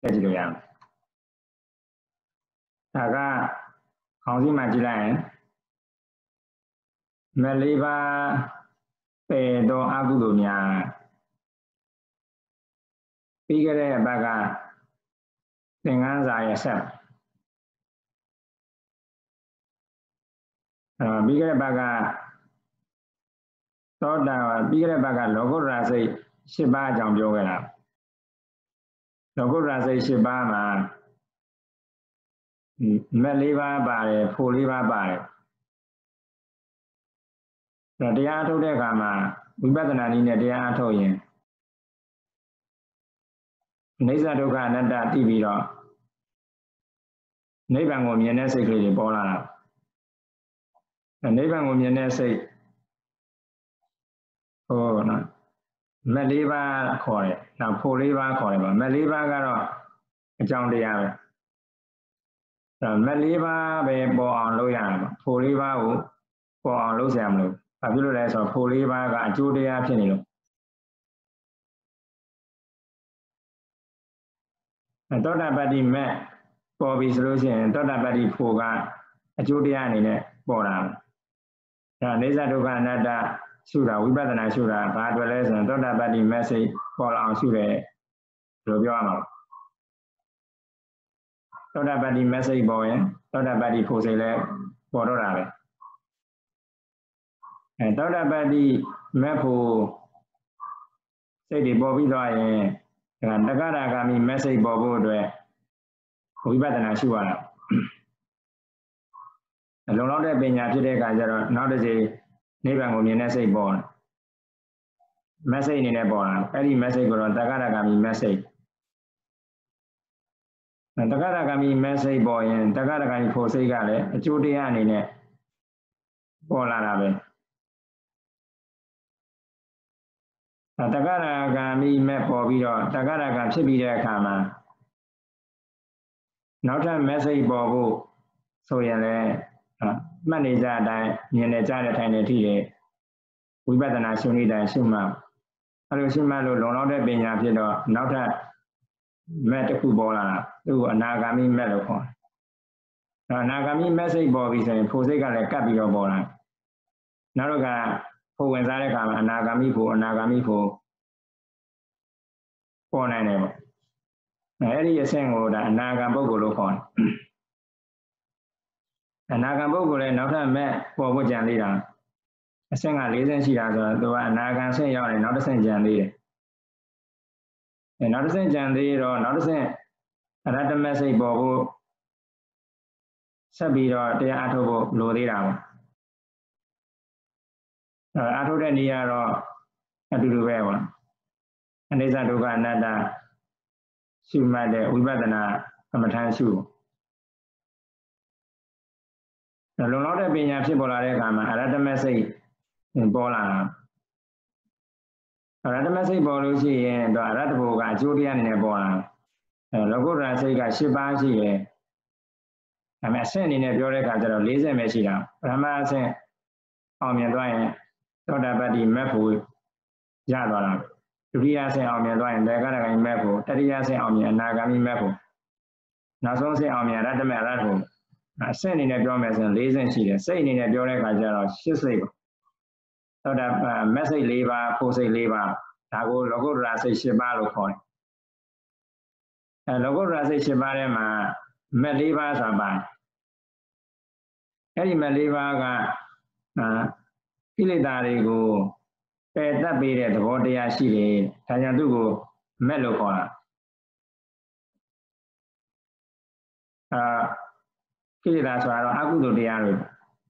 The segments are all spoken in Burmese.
ကြည့်လို့ရအောင်ဒါကခေါင်းစည်းမှာကြည့်လိုက်ရင်မလေးပါပေတော်အကုသိုလ်များပြီးခဲ့တဲ့ဘက်ကသင်္ကန်းစာရဲ့ဆက်ပြီးခဲ့တဲ့ဘက်ကသောတာပြီးခဲ့တဲ့ဘက်ကလောကုတ္တရာစိတ်၈ပါးအကြောင်းပြောခဲ့တာလောကုတ္တရာစိတ်၈ပါးမှာမက်၄ပါးပါတယ်ဖို့၄ပါးပါတယ်တရားအထုတ်တဲ့အခါမှာဝိပဿနာနည်းနဲ့တရားအထုတ်ရင်အနိစ္စဒုက္ခအနတ္တသိပြီးတော့နိဗ္ဗာန်ကိုမြင်တဲ့စိတ်ကလေးတွေပေါ်လာတာနိဗ္ဗာန်ကိုမြင်တဲ့စိတ်ဟိုနော်မက်၄ပါးခေါ်တယ်နောက်ဖို့၄ပါးခေါ်တယ်ပါမက်၄ပါးကတော့အကြောင်းတရားပဲမက်၄ပါးပဲပေါ်အောင်လုပ်ရမှာဖို့၄ပါးကိုပေါ်အောင်လုပ်စရာမလိုဘာဖြစ်လို့လဲဆိုတော့ဖို့၄ပါးကအကျိုးတရားဖြစ်နေလို့သောတာပတ္တိမက်ပေါ်ပြီဆိုလို့ရှိရင်သောတာပတ္တိဖို့ကအကျိုးတရားအနေနဲ့ပေါ်တာဒါအိစ္ဆဒုက္ခအနတ္တရှုတာဝိပဿနာရှုတာဘာအတွက်လဲဆိုရင်သောတာပတ္တိမက်စိတ်ပေါ်လာအောင်ရှုတယ်လို့ပြောရမှာသောတာပတ္တိမက်စိတ်ပေါ်ရင်သောတာပတ္တိဖို့စိတ်လည်းပေါ်တော့တာပဲသောတာပတ္တိမက်ဖို့စိတ်တွေပေါ်ပြီးသွားရင်တက္ကရာဂ ामि မက်စိတ်ပေါ်ဖို့အတွက်ဝိပဿနာရှုရတာလုံလောက်တဲ့ပညာဖြစ်တဲ့အခါကျတော့နောက်တစ်ချိန်နိဗ္ဗာန်ကိုမြင်တဲ့စိတ်ပေါ်တယ်မက်စိတ်အနေနဲ့ပေါ်လာအဲ့ဒီမက်စိတ်ကိုတော့တက္ကရာဂ ामि မက်စိတ်တက္ကရာဂ ामि မက်စိတ်ပေါ်ရင်တက္ကရာဂ ामि ဖို့စိတ်ကလည်းအကျိုးတရားအနေနဲ့ပေါ်လာတာပဲတက္ကရာဂ ामि မက်ပေါ်ပြီးတော့တက္ကရာဂဖြစ်ပြီးတဲ့အခါမှာနောက်ထပ်မက်စိတ်ပေါ်ဖို့ဆိုရင်လည်းမှတ်နေကြအတိုင်းမြင်နေကြတဲ့ထိုင်နေထိတဲ့ဝိပဿနာရှုနေတိုင်းရှုမှအဲ့လိုရှုမှလို့လုံလောက်တဲ့ပညာဖြစ်တော့နောက်ထပ်မက်တစ်ခုပေါ်လာတာသူ့ကိုအနာဂ ामि မက်လို့ခေါ်တယ်အနာဂ ामि မက်စိတ်ပေါ်ပြီဆိုရင်ဖို့စိတ်ကလည်းကပ်ပြီးတော့ပေါ်လာနောက်တော့ကဖို့ဝင်စားတဲ့အခါမှာအနာဂ ामि ဖို့အနာဂ ामि ဖို့ပေါ်နိုင်တယ်ပေါ့အဲ့ဒီအဆင့်ကိုဒါအနာဂံပုဂ္ဂိုလ်လို့ခေါ်တယ်အနာဂံပုဂ္ဂိုလ်လည်းနောက်ထပ်မဲ့ပေါ်ဖို့ကြံသေးတာအဆင့်က၄ဆင့်ရှိတာဆိုတော့သူကအနာဂံဆင့်ရောက်ရင်နောက်တစ်ဆင့်ကြံသေးတယ်နောက်တစ်ဆင့်ကြံသေးတော့နောက်တစ်ဆင့်အရတ္တမစိတ်ပေါ်ဖို့ဆက်ပြီးတော့တရားအထုတ်ဖို့လိုသေးတာပေါ့အထုတ်တဲ့နေရာတော့အတူတူပဲပေါ့အနိစ္စဒုက္ခအနတ္တရှုမှတ်တဲ့ဝိပဿနာကမ္မဋ္ဌာန်းရှုလုံလောက်တဲ့ပညာဖြစ်ပေါ်လာတဲ့အခါမှာအရတ္တမစိတ်ပေါ်လာတာအရတ္တမစိတ်ပေါ်လို့ရှိရင်တော့အရတ္တဘုကအကျိုးတရားအနေနဲ့ပေါ်လာလောကုတ္တရာစိတ်က၈ပါးရှိတယ်ဒါပေမဲ့အဆင့်အနေနဲ့ပြောတဲ့အခါကျတော့၄၀ပဲရှိတာပထမအဆင့်အောင်မြင်သွားရင်သောတာပတ္တိမက်ဖို့ရသွားတာဒုတိယဆင့်အောင်မြင်သွားရင်တက္ကရာဂ ामि မက်ဖို့တတိယဆင့်အောင်မြင်အနာဂ ामि မက်ဖို့နောက်ဆုံးဆင့်အောင်မြင်ရတ္တမက်ရတ္တဖို့အဆင့်အနေနဲ့ပြောမယ်ဆိုရင်၄ဆင့်ရှိတယ်စိတ်အနေနဲ့ပြောတဲ့အခါကျတော့၈စိတ်ပေါ့သောတာမက်စိတ်၄ပါးဖို့စိတ်၄ပါးဒါကိုလောကုတ္တရာစိတ်၈ပါးလို့ခေါ်တယ်လောကုတ္တရာစိတ်၈ပါးထဲမှာမက်၄ပါးဆိုတာပါတယ်အဲ့ဒီမက်၄ပါးကကိလေသာတွေကိုပယ်တတ်ပေးတဲ့သဘောတရားရှိတယ်ဒါကြောင့်သူ့ကိုမက်လို့ခေါ်တာကိလေသာဆိုတာတော့အကုသိုလ်တရားတွေ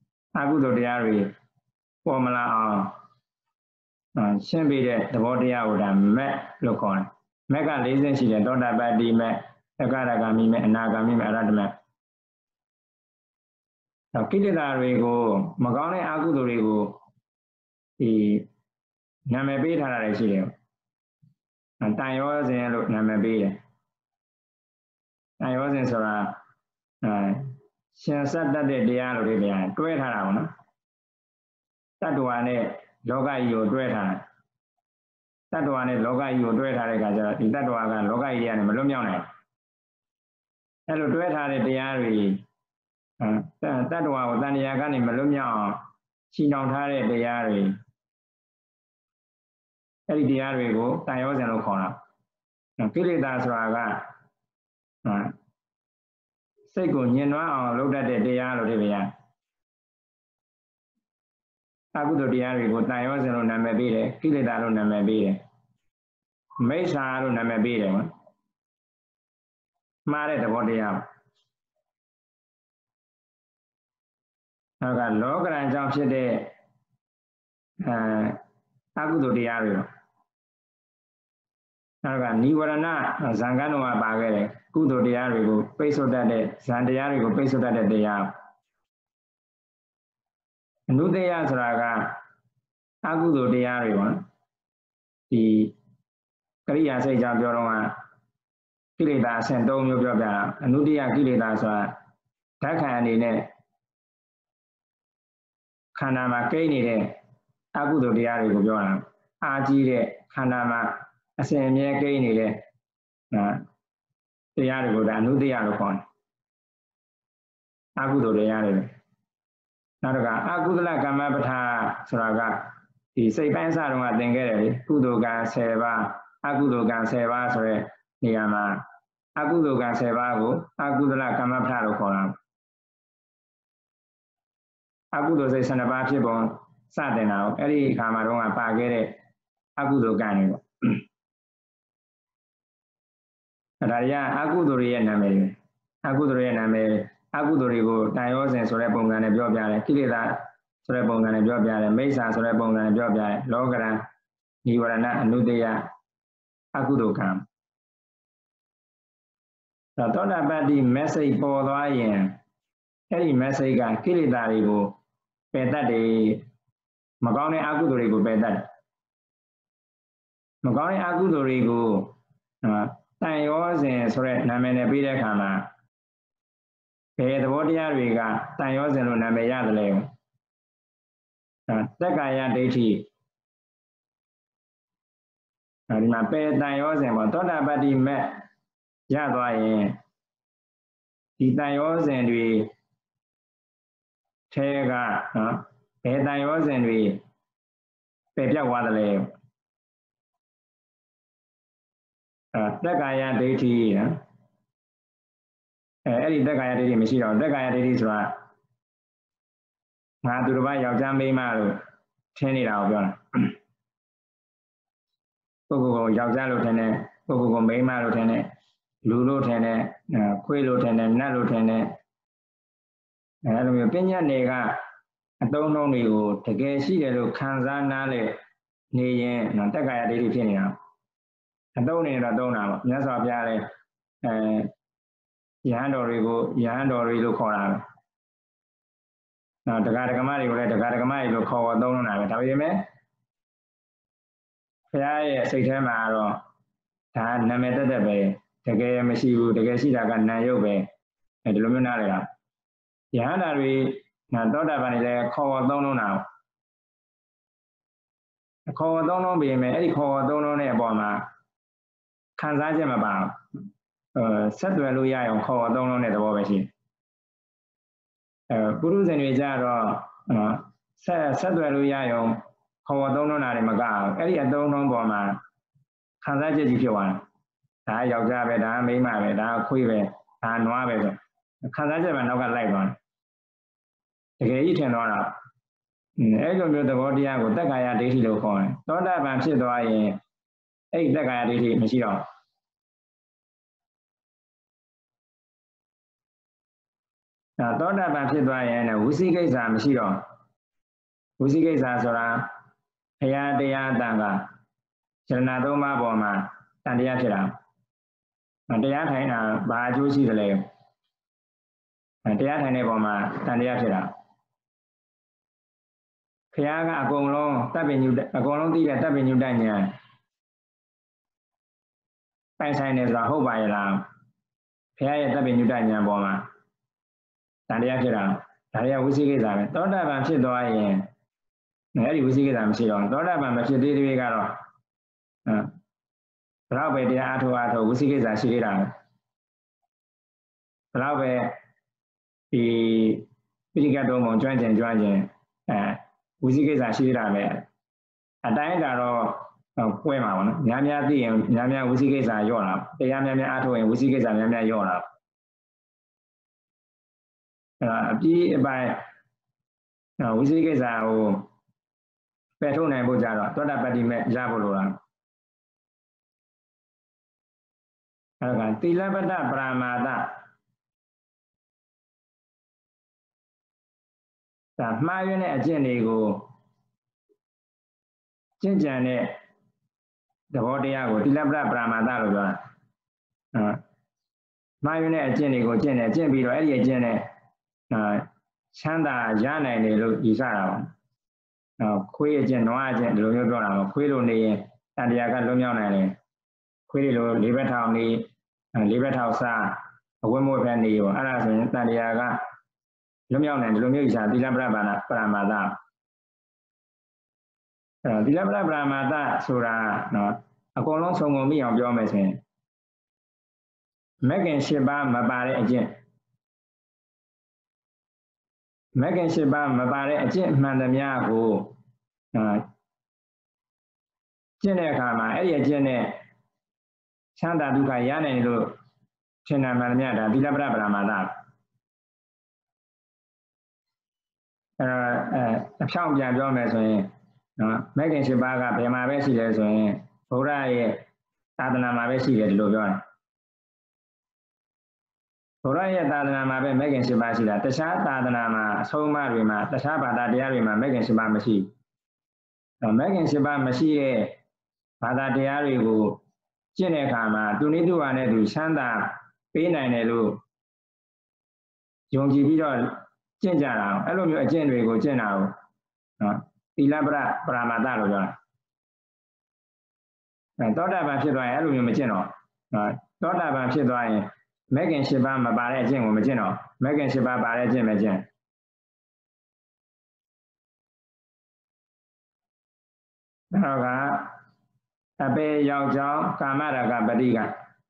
ပေါ်မလာအောင်ရှင်းပေးတဲ့သဘောတရားကိုဒါမက်လို့ခေါ်တယ်မက်က၄ဆင့်ရှိတယ်သောတာပတ္တိမက်တက္ကရာဂ ामि မက်အနာဂ ामि မက်အရတ္တမက်ကိလေသာတွေကိုမကောင်းတဲ့အကုသိုလ်တွေကိုဒီနာမည်ပေးထားတာလည်းရှိတယ်တန်ရောစဉ်လို့နာမည်ပေးတယ်တန်ရောစဉ်ဆိုတာရှင်ဆက်တတ်တဲ့တရားလို့တွေတရားတွဲထားတာပေါ့နော်တတ္တဝါနဲ့လောကကြီးကိုတွဲထားတာတတ္တဝါနဲ့လောကကြီးကိုတွဲထားတဲ့အခါကျတော့ဒီတတ္တဝါကလောကကြီးကနေမလွတ်မြောက်နိုင်အဲ့လိုတွဲထားတဲ့တရားတွေတတ္တဝါကိုတဏှာကနေမလွတ်မြောက်အောင်ရှင်းအောင်ထားတဲ့တရားတွေအဲ့ဒီတရားတွေကိုတန်ရောစဉ်လို့ခေါ်တာကိလေသာဆိုတာကစိတ်ကိုညှဉ်းနှွမ်းအောင်လုပ်တတ်တဲ့တရားလို့ဒီဗျာအကုသိုလ်တရားတွေကိုတန်ရောစဉ်လို့နာမည်ပေးတယ်ကိလေသာလို့နာမည်ပေးတယ်မိစ္ဆာလို့နာမည်ပေးတယ်နော်မှားတဲ့သဘောတရားနောက်ကလောကရန်ကြောင့်ဖြစ်တဲ့အကုသိုလ်တရားတွေနောက်ကနိဝရဏဇံကံတော်မှာပါခဲ့တယ်ကုသိုလ်တရားတွေကိုပိတ်ဆို့တတ်တဲ့ဇံတရားတွေကိုပိတ်ဆို့တတ်တဲ့တရားအနုတ္တယဆိုတာကအကုသိုလ်တရားတွေပေါ့ဒီကရိယာစိတ်ကြောင့်ပြောတော့ကိလေသာအဆင့်၃မျိုးပြောပြတာအနုတ္တယကိလေသာဆိုတာဓာတ်ခံအနေနဲ့ခန္ဓာမှာကိန်းနေတဲ့အကုသိုလ်တရားတွေကိုပြောတာအာကြီးတဲ့ခန္ဓာမှာအစဉ်အမြဲကိန်းနေတဲ့တရားတွေကိုဒါအနုတ္တယလို့ခေါ်တယ်အကုသိုလ်တရားတွေနောက်တစ်ခါအကုသလကမ္မပဋ္ဌာဆိုတာကဒီစိတ်ပိုင်းအစတုန်းကသင်ခဲ့တယ်လေကုသိုလ်ကံ10ပါးအကုသိုလ်ကံ10ပါးဆိုတဲ့နေရာမှာအကုသိုလ်ကံ10ပါးကိုအကုသလကမ္မပဋ္ဌာလို့ခေါ်တာအကုသိုလ်စိတ်12ပါးဖြစ်ပုံစတင်တာကိုအဲ့ဒီအခါမှာတော့ပါခဲ့တဲ့အကုသိုလ်ကံတွေပေါ့ဒါတွေကအကုသိုလ်ရဲ့နာမည်တွေအကုသိုလ်ရဲ့နာမည်အကုသိုလ်တွေကိုတန်ရောစဉ်ဆိုတဲ့ပုံစံနဲ့ပြောပြတယ်ကိလေသာဆိုတဲ့ပုံစံနဲ့ပြောပြတယ်မိစ္ဆာဆိုတဲ့ပုံစံနဲ့ပြောပြတယ်လောကရန်နိဝရဏအနုတ္တယအကုသိုလ်ကံသောတာပတ္တိ message ပေါ်သွားရင်အဲ့ဒီ message ကကိလေသာတွေကိုပယ်တတ်တယ်မကောင်းတဲ့အကုသိုလ်တွေကိုပယ်တတ်တယ်မကောင်းတဲ့အကုသိုလ်တွေကိုတန်ရောစဉ်ဆိုတဲ့နာမည်နဲ့ပြီးတဲ့အခါမှာဘယ်သဘောတရားတွေကတန်ရောစဉ်လို့နာမည်ရတယ်လဲသက်ကာယဒိဋ္ဌိဒီမှာပယ်တန်ရောစဉ်ပေါ့သောတာပတ္တိမက်ရသွားရင်ဒီတန်ရောစဉ်တွေထဲကဘယ်တန်ရောစဉ်တွေပယ်ပြောက်သွားတယ်လဲသက်ကာယဒိဋ္ဌိအဲ့ဒီသက်ကာယဒိဋ္ဌိမရှိတော့သက်ကာယဒိဋ္ဌိဆိုတာငါသူတစ်ပါးယောက်ျားမိန်းမလို့ထင်နေတာကိုပြောတာပုဂ္ဂိုလ်ကိုယောက်ျားလို့ထင်တယ်ပုဂ္ဂိုလ်ကိုမိန်းမလို့ထင်တယ်လူလို့ထင်တယ်ခွေးလို့ထင်တယ်နတ်လို့ထင်တယ်အဲ့လိုမျိုးပညာနယ်ကအသုံးနှုန်းတွေကိုတကယ်ရှိတယ်လို့ခံစားနားလေနေရင်သက်ကာယဒိဋ္ဌိဖြစ်နေတာအသုံးနေတော့သုံးတာပေါ့မြတ်စွာဘုရားလည်းယဟန်တော်တွေကိုယဟန်တော်တွေလို့ခေါ်တာပဲနောက်တရားဓမ္မတွေကိုလည်းတရားဓမ္မတွေလို့ခေါ်သုံးနေတာပဲဒါပေမဲ့ဘုရားရဲ့စိတ်ထဲမှာတော့ဒါနာမည်တက်ပဲတကယ်မရှိဘူးတကယ်ရှိတာကနာယုတ်ပဲဒီလိုမျိုးနားလေတာယဟန်တာတွေသောတာပန်တွေလည်းခေါ်သုံးလုံးတာခေါ်သုံးလုံးပြင်မယ်အဲ့ဒီခေါ်သုံးလုံးတဲ့အပေါ်မှာခံစားချက်မပါဆက်သွယ်လို့ရအောင်ခေါ်သုံးလုံးတဲ့သဘောပဲရှိပုရုဇဉ်တွေကြတော့ဆက်သွယ်လို့ရအောင်ခေါ်သုံးလုံးတာတွေမကအောင်အဲ့ဒီအသုံးလုံးပေါ်မှာခံစားချက်ကြီးဖြစ်သွားတယ်ဒါယောက်ျားပဲဒါမိန်းမပဲဒါခွေးပဲဒါနွားပဲဆိုခံစားချက်မှနောက်ကလိုက်သွားတယ်တကယ်ကြီးထင်သွားတာအဲ့လိုမျိုးသဘောတရားကိုသက်ကာယဒိဋ္ဌိလို့ခေါ်တယ်သောတာပန်ဖြစ်သွားရင်အဲ့ဒီသက်ကာယဒိဋ္ဌိမရှိတော့သောတာပန်ဖြစ်သွားရင်ဝိသိကိစ္စမရှိတော့ဝိသိကိစ္စဆိုတာဘုရားတရားတန်ခါယရဏသုံးပါးပေါ်မှာတန်တရားဖြစ်တာတရားထိုင်တာဘာအကျိုးရှိသလဲတရားထိုင်တဲ့ပေါ်မှာတန်တရားဖြစ်တာဘုရားကအကုန်လုံးတပ်ပင်ညုအကုန်လုံးသိတဲ့တပ်ပင်ညုတဉာဏ်ပိုင်ဆိုင်နေဆိုတာဟုတ်ပါရဲ့လားဘုရားရဲ့တပ်ပင်ညုတဉာဏ်ပေါ်မှာတန်တရားဖြစ်တာဒါတွေကဝိသိကိစ္စပဲသောတာပန်ဖြစ်သွားရင်အဲ့ဒီဝိသိကိစ္စမရှိတော့သောတာပန်မဖြစ်သေးသေးကတော့ဘယ်တော့ပဲတရားအထောဝိသိကိစ္စရှိသေးတာဘလောက်ပဲဒီပိဋကတ်တော်မကျွမ်းကျင်ဝိသိကိစ္စရှိတာပဲအတိုင်းတာတော့ပွဲမှာပေါ့နော်များများသိရင်များများဝိသိကိစ္စရော့တာတရားများများအားထုတ်ရင်ဝိသိကိစ္စများများရော့တာအပြီးအပိုင်းဝိသိကိစ္စကိုပယ်ထုတ်နိုင်ဖို့ကြတော့သောတာပတ္တိမဲ့ရဖို့လိုတာအဲဒါကသီလပတ္တပရမာသဒါမှားယွင်းတဲ့အကျင့်တွေကိုကျင့်ကြံတဲ့သဘောတရားကိုသီလပတ္တပရမာသလို့ပြောတာမှားယွင်းတဲ့အကျင့်တွေကိုကျင့်ပြီးတော့အဲ့ဒီအကျင့်နဲ့ချမ်းသာရနိုင်တယ်လို့ယူဆတာပါခွေးအကျင့်နွားအကျင့်ဒီလိုမျိုးပြောတာပါခွေးလိုနေရင်တန်တရားကလွတ်မြောက်နိုင်တယ်ခွေးတွေလိုလေးဘက်ထောင်နေလေးဘက်ထောင်စားအဝတ်မွေးဖက်နေရောအဲ့ဒါဆိုရင်တန်တရားကလွတ်မြောက်နိုင်ဒီလိုမျိုးယူဆသီလပတ္တပရမာသသီလပတ္တပရမာသဆိုတာနော်အကုန်လုံးစုံမိအောင်ပြောမယ်ဆိုရင်မဂ္ဂင်၈ပါးမပါတဲ့အကျင့်မဂ္ဂင်၈ပါးမပါတဲ့အကျင့်မှန်သမျှကိုကျင့်တဲ့အခါမှာအဲ့ဒီအကျင့်နဲ့ချမ်းသာဒုက္ခရနိုင်လို့ထင်တာမှန်သမျှဒါသီလပတ္တပရမာသအဖြောင့်ပြန်ပြောမယ်ဆိုရင်နော်မဂ္ဂင်၈ပါးကဘယ်မှာပဲရှိလဲဆိုရင်ဘုရားရဲ့သာသနာမှာပဲရှိတယ်ဒီလိုပြောတယ်ဘုရားရဲ့သာသနာမှာပဲမဂ္ဂင်၈ပါးရှိတာတခြားသာသနာမှာအဆုံးအမတွေမှာတခြားဘာသာတရားတွေမှာမဂ္ဂင်၈ပါးမရှိမဂ္ဂင်၈ပါးမရှိတဲ့ဘာသာတရားတွေကိုကျင့်တဲ့အခါမှာသူနည်းသူ့ဟာနဲ့သူချမ်းသာပေးနိုင်တယ်လို့ယုံကြည်ပြီးတော့ကျင့်ကြတာအဲ့လိုမျိုးအကျင့်တွေကိုကျင့်တာကိုနော်သီလပတ္တပရမာသလို့ပြောတာသောတာပန်ဖြစ်သွားရင်အဲ့လိုမျိုးမကျင့်တော့သောတာပန်ဖြစ်သွားရင်မဂ္ဂင်၈ပါးမပါတဲ့အကျင့်ကိုမကျင့်တော့မဂ္ဂင်၈ပါးပါတဲ့အကျင့်ပဲကျင့်ဒါကအပေရောက်ကြောင်းကာမရာဂပဋိက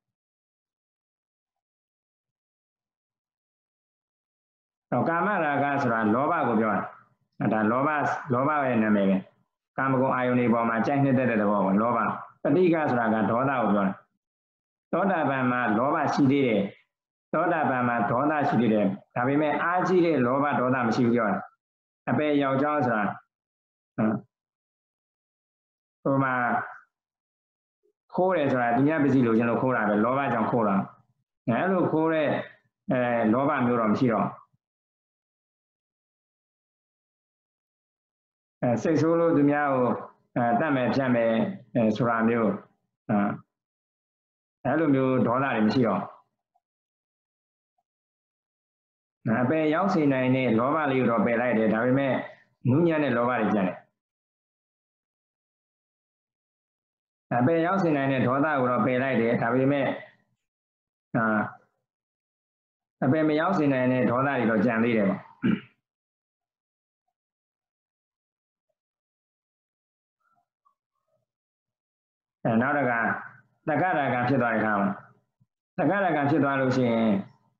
ကာမရာဂဆိုတာလောဘကိုပြောတာဒါလောဘရဲ့နာမည်ပဲကာမဂုဏ်အာယုန်တွေပေါ်မှာကြိုက်နှစ်သက်တဲ့သဘောပေါ့လောဘပဋိကဆိုတာကဒေါသကိုပြောတာသောတာပန်မှာလောဘရှိသေးတယ်သောတာပန်မှာဒေါသရှိသေးတယ်ဒါပေမဲ့အားကြီးတဲ့လောဘဒေါသမရှိဘူးပြောတာအပေရောက်ကြောင်းဆိုတာဟိုမှာခိုးတယ်ဆိုတာသူများပစ္စည်းလိုချင်လို့ခိုးတာပဲလောဘကြောင့်ခိုးတာအဲ့လိုခိုးတဲ့လောဘမျိုးတော့မရှိတော့စိတ်ဆိုးလို့သူများကိုတတ်မယ်ဖြတ်မယ်ဆိုတာမျိုးအဲ့လိုမျိုးဒေါသတွေမရှိတော့အပယ်ရောက်စေနိုင်တဲ့လောဘလေးကိုတော့ပယ်လိုက်တယ်ဒါပေမဲ့နုညံ့တဲ့လောဘတွေကျန်တယ်အပယ်ရောက်စေနိုင်တဲ့ဒေါသကိုတော့ပယ်လိုက်တယ်ဒါပေမဲ့အပယ်မရောက်စေနိုင်တဲ့ဒေါသတွေတော့ကျန်သေးတယ်ပေါ့နောက်တစ်ခါတက္ကရာကဖြစ်သွားတဲ့အခါမှာတက္ကရာကဖြစ်သွားလို့ရှိရင်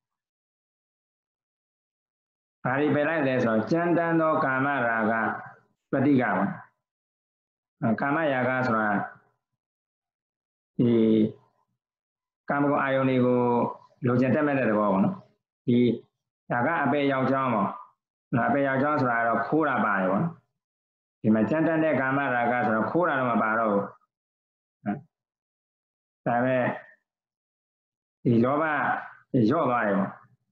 ဘာတွေပယ်လိုက်လဲဆိုတော့ကြမ်းတမ်းသောကာမရာဂပဋိကပေါ့ကာမရာဂဆိုတာဒီကာမဂုဏ်အာယုန်တွေကိုလိုချင်တက်မဲ့တဲ့သဘောပေါ့နော်ဒီဒါကအပေရောက်ကြောင်းပေါ့အပေရောက်ကြောင်းဆိုတာတော့ခိုးတာပါတယ်ပေါ့ဒီမှာကြမ်းတမ်းတဲ့ကာမရာဂဆိုတော့ခိုးတာတော့မပါတော့ဘူးဒါပေမဲ့ဒီလောဘညော့သွားတယ်ပေါ့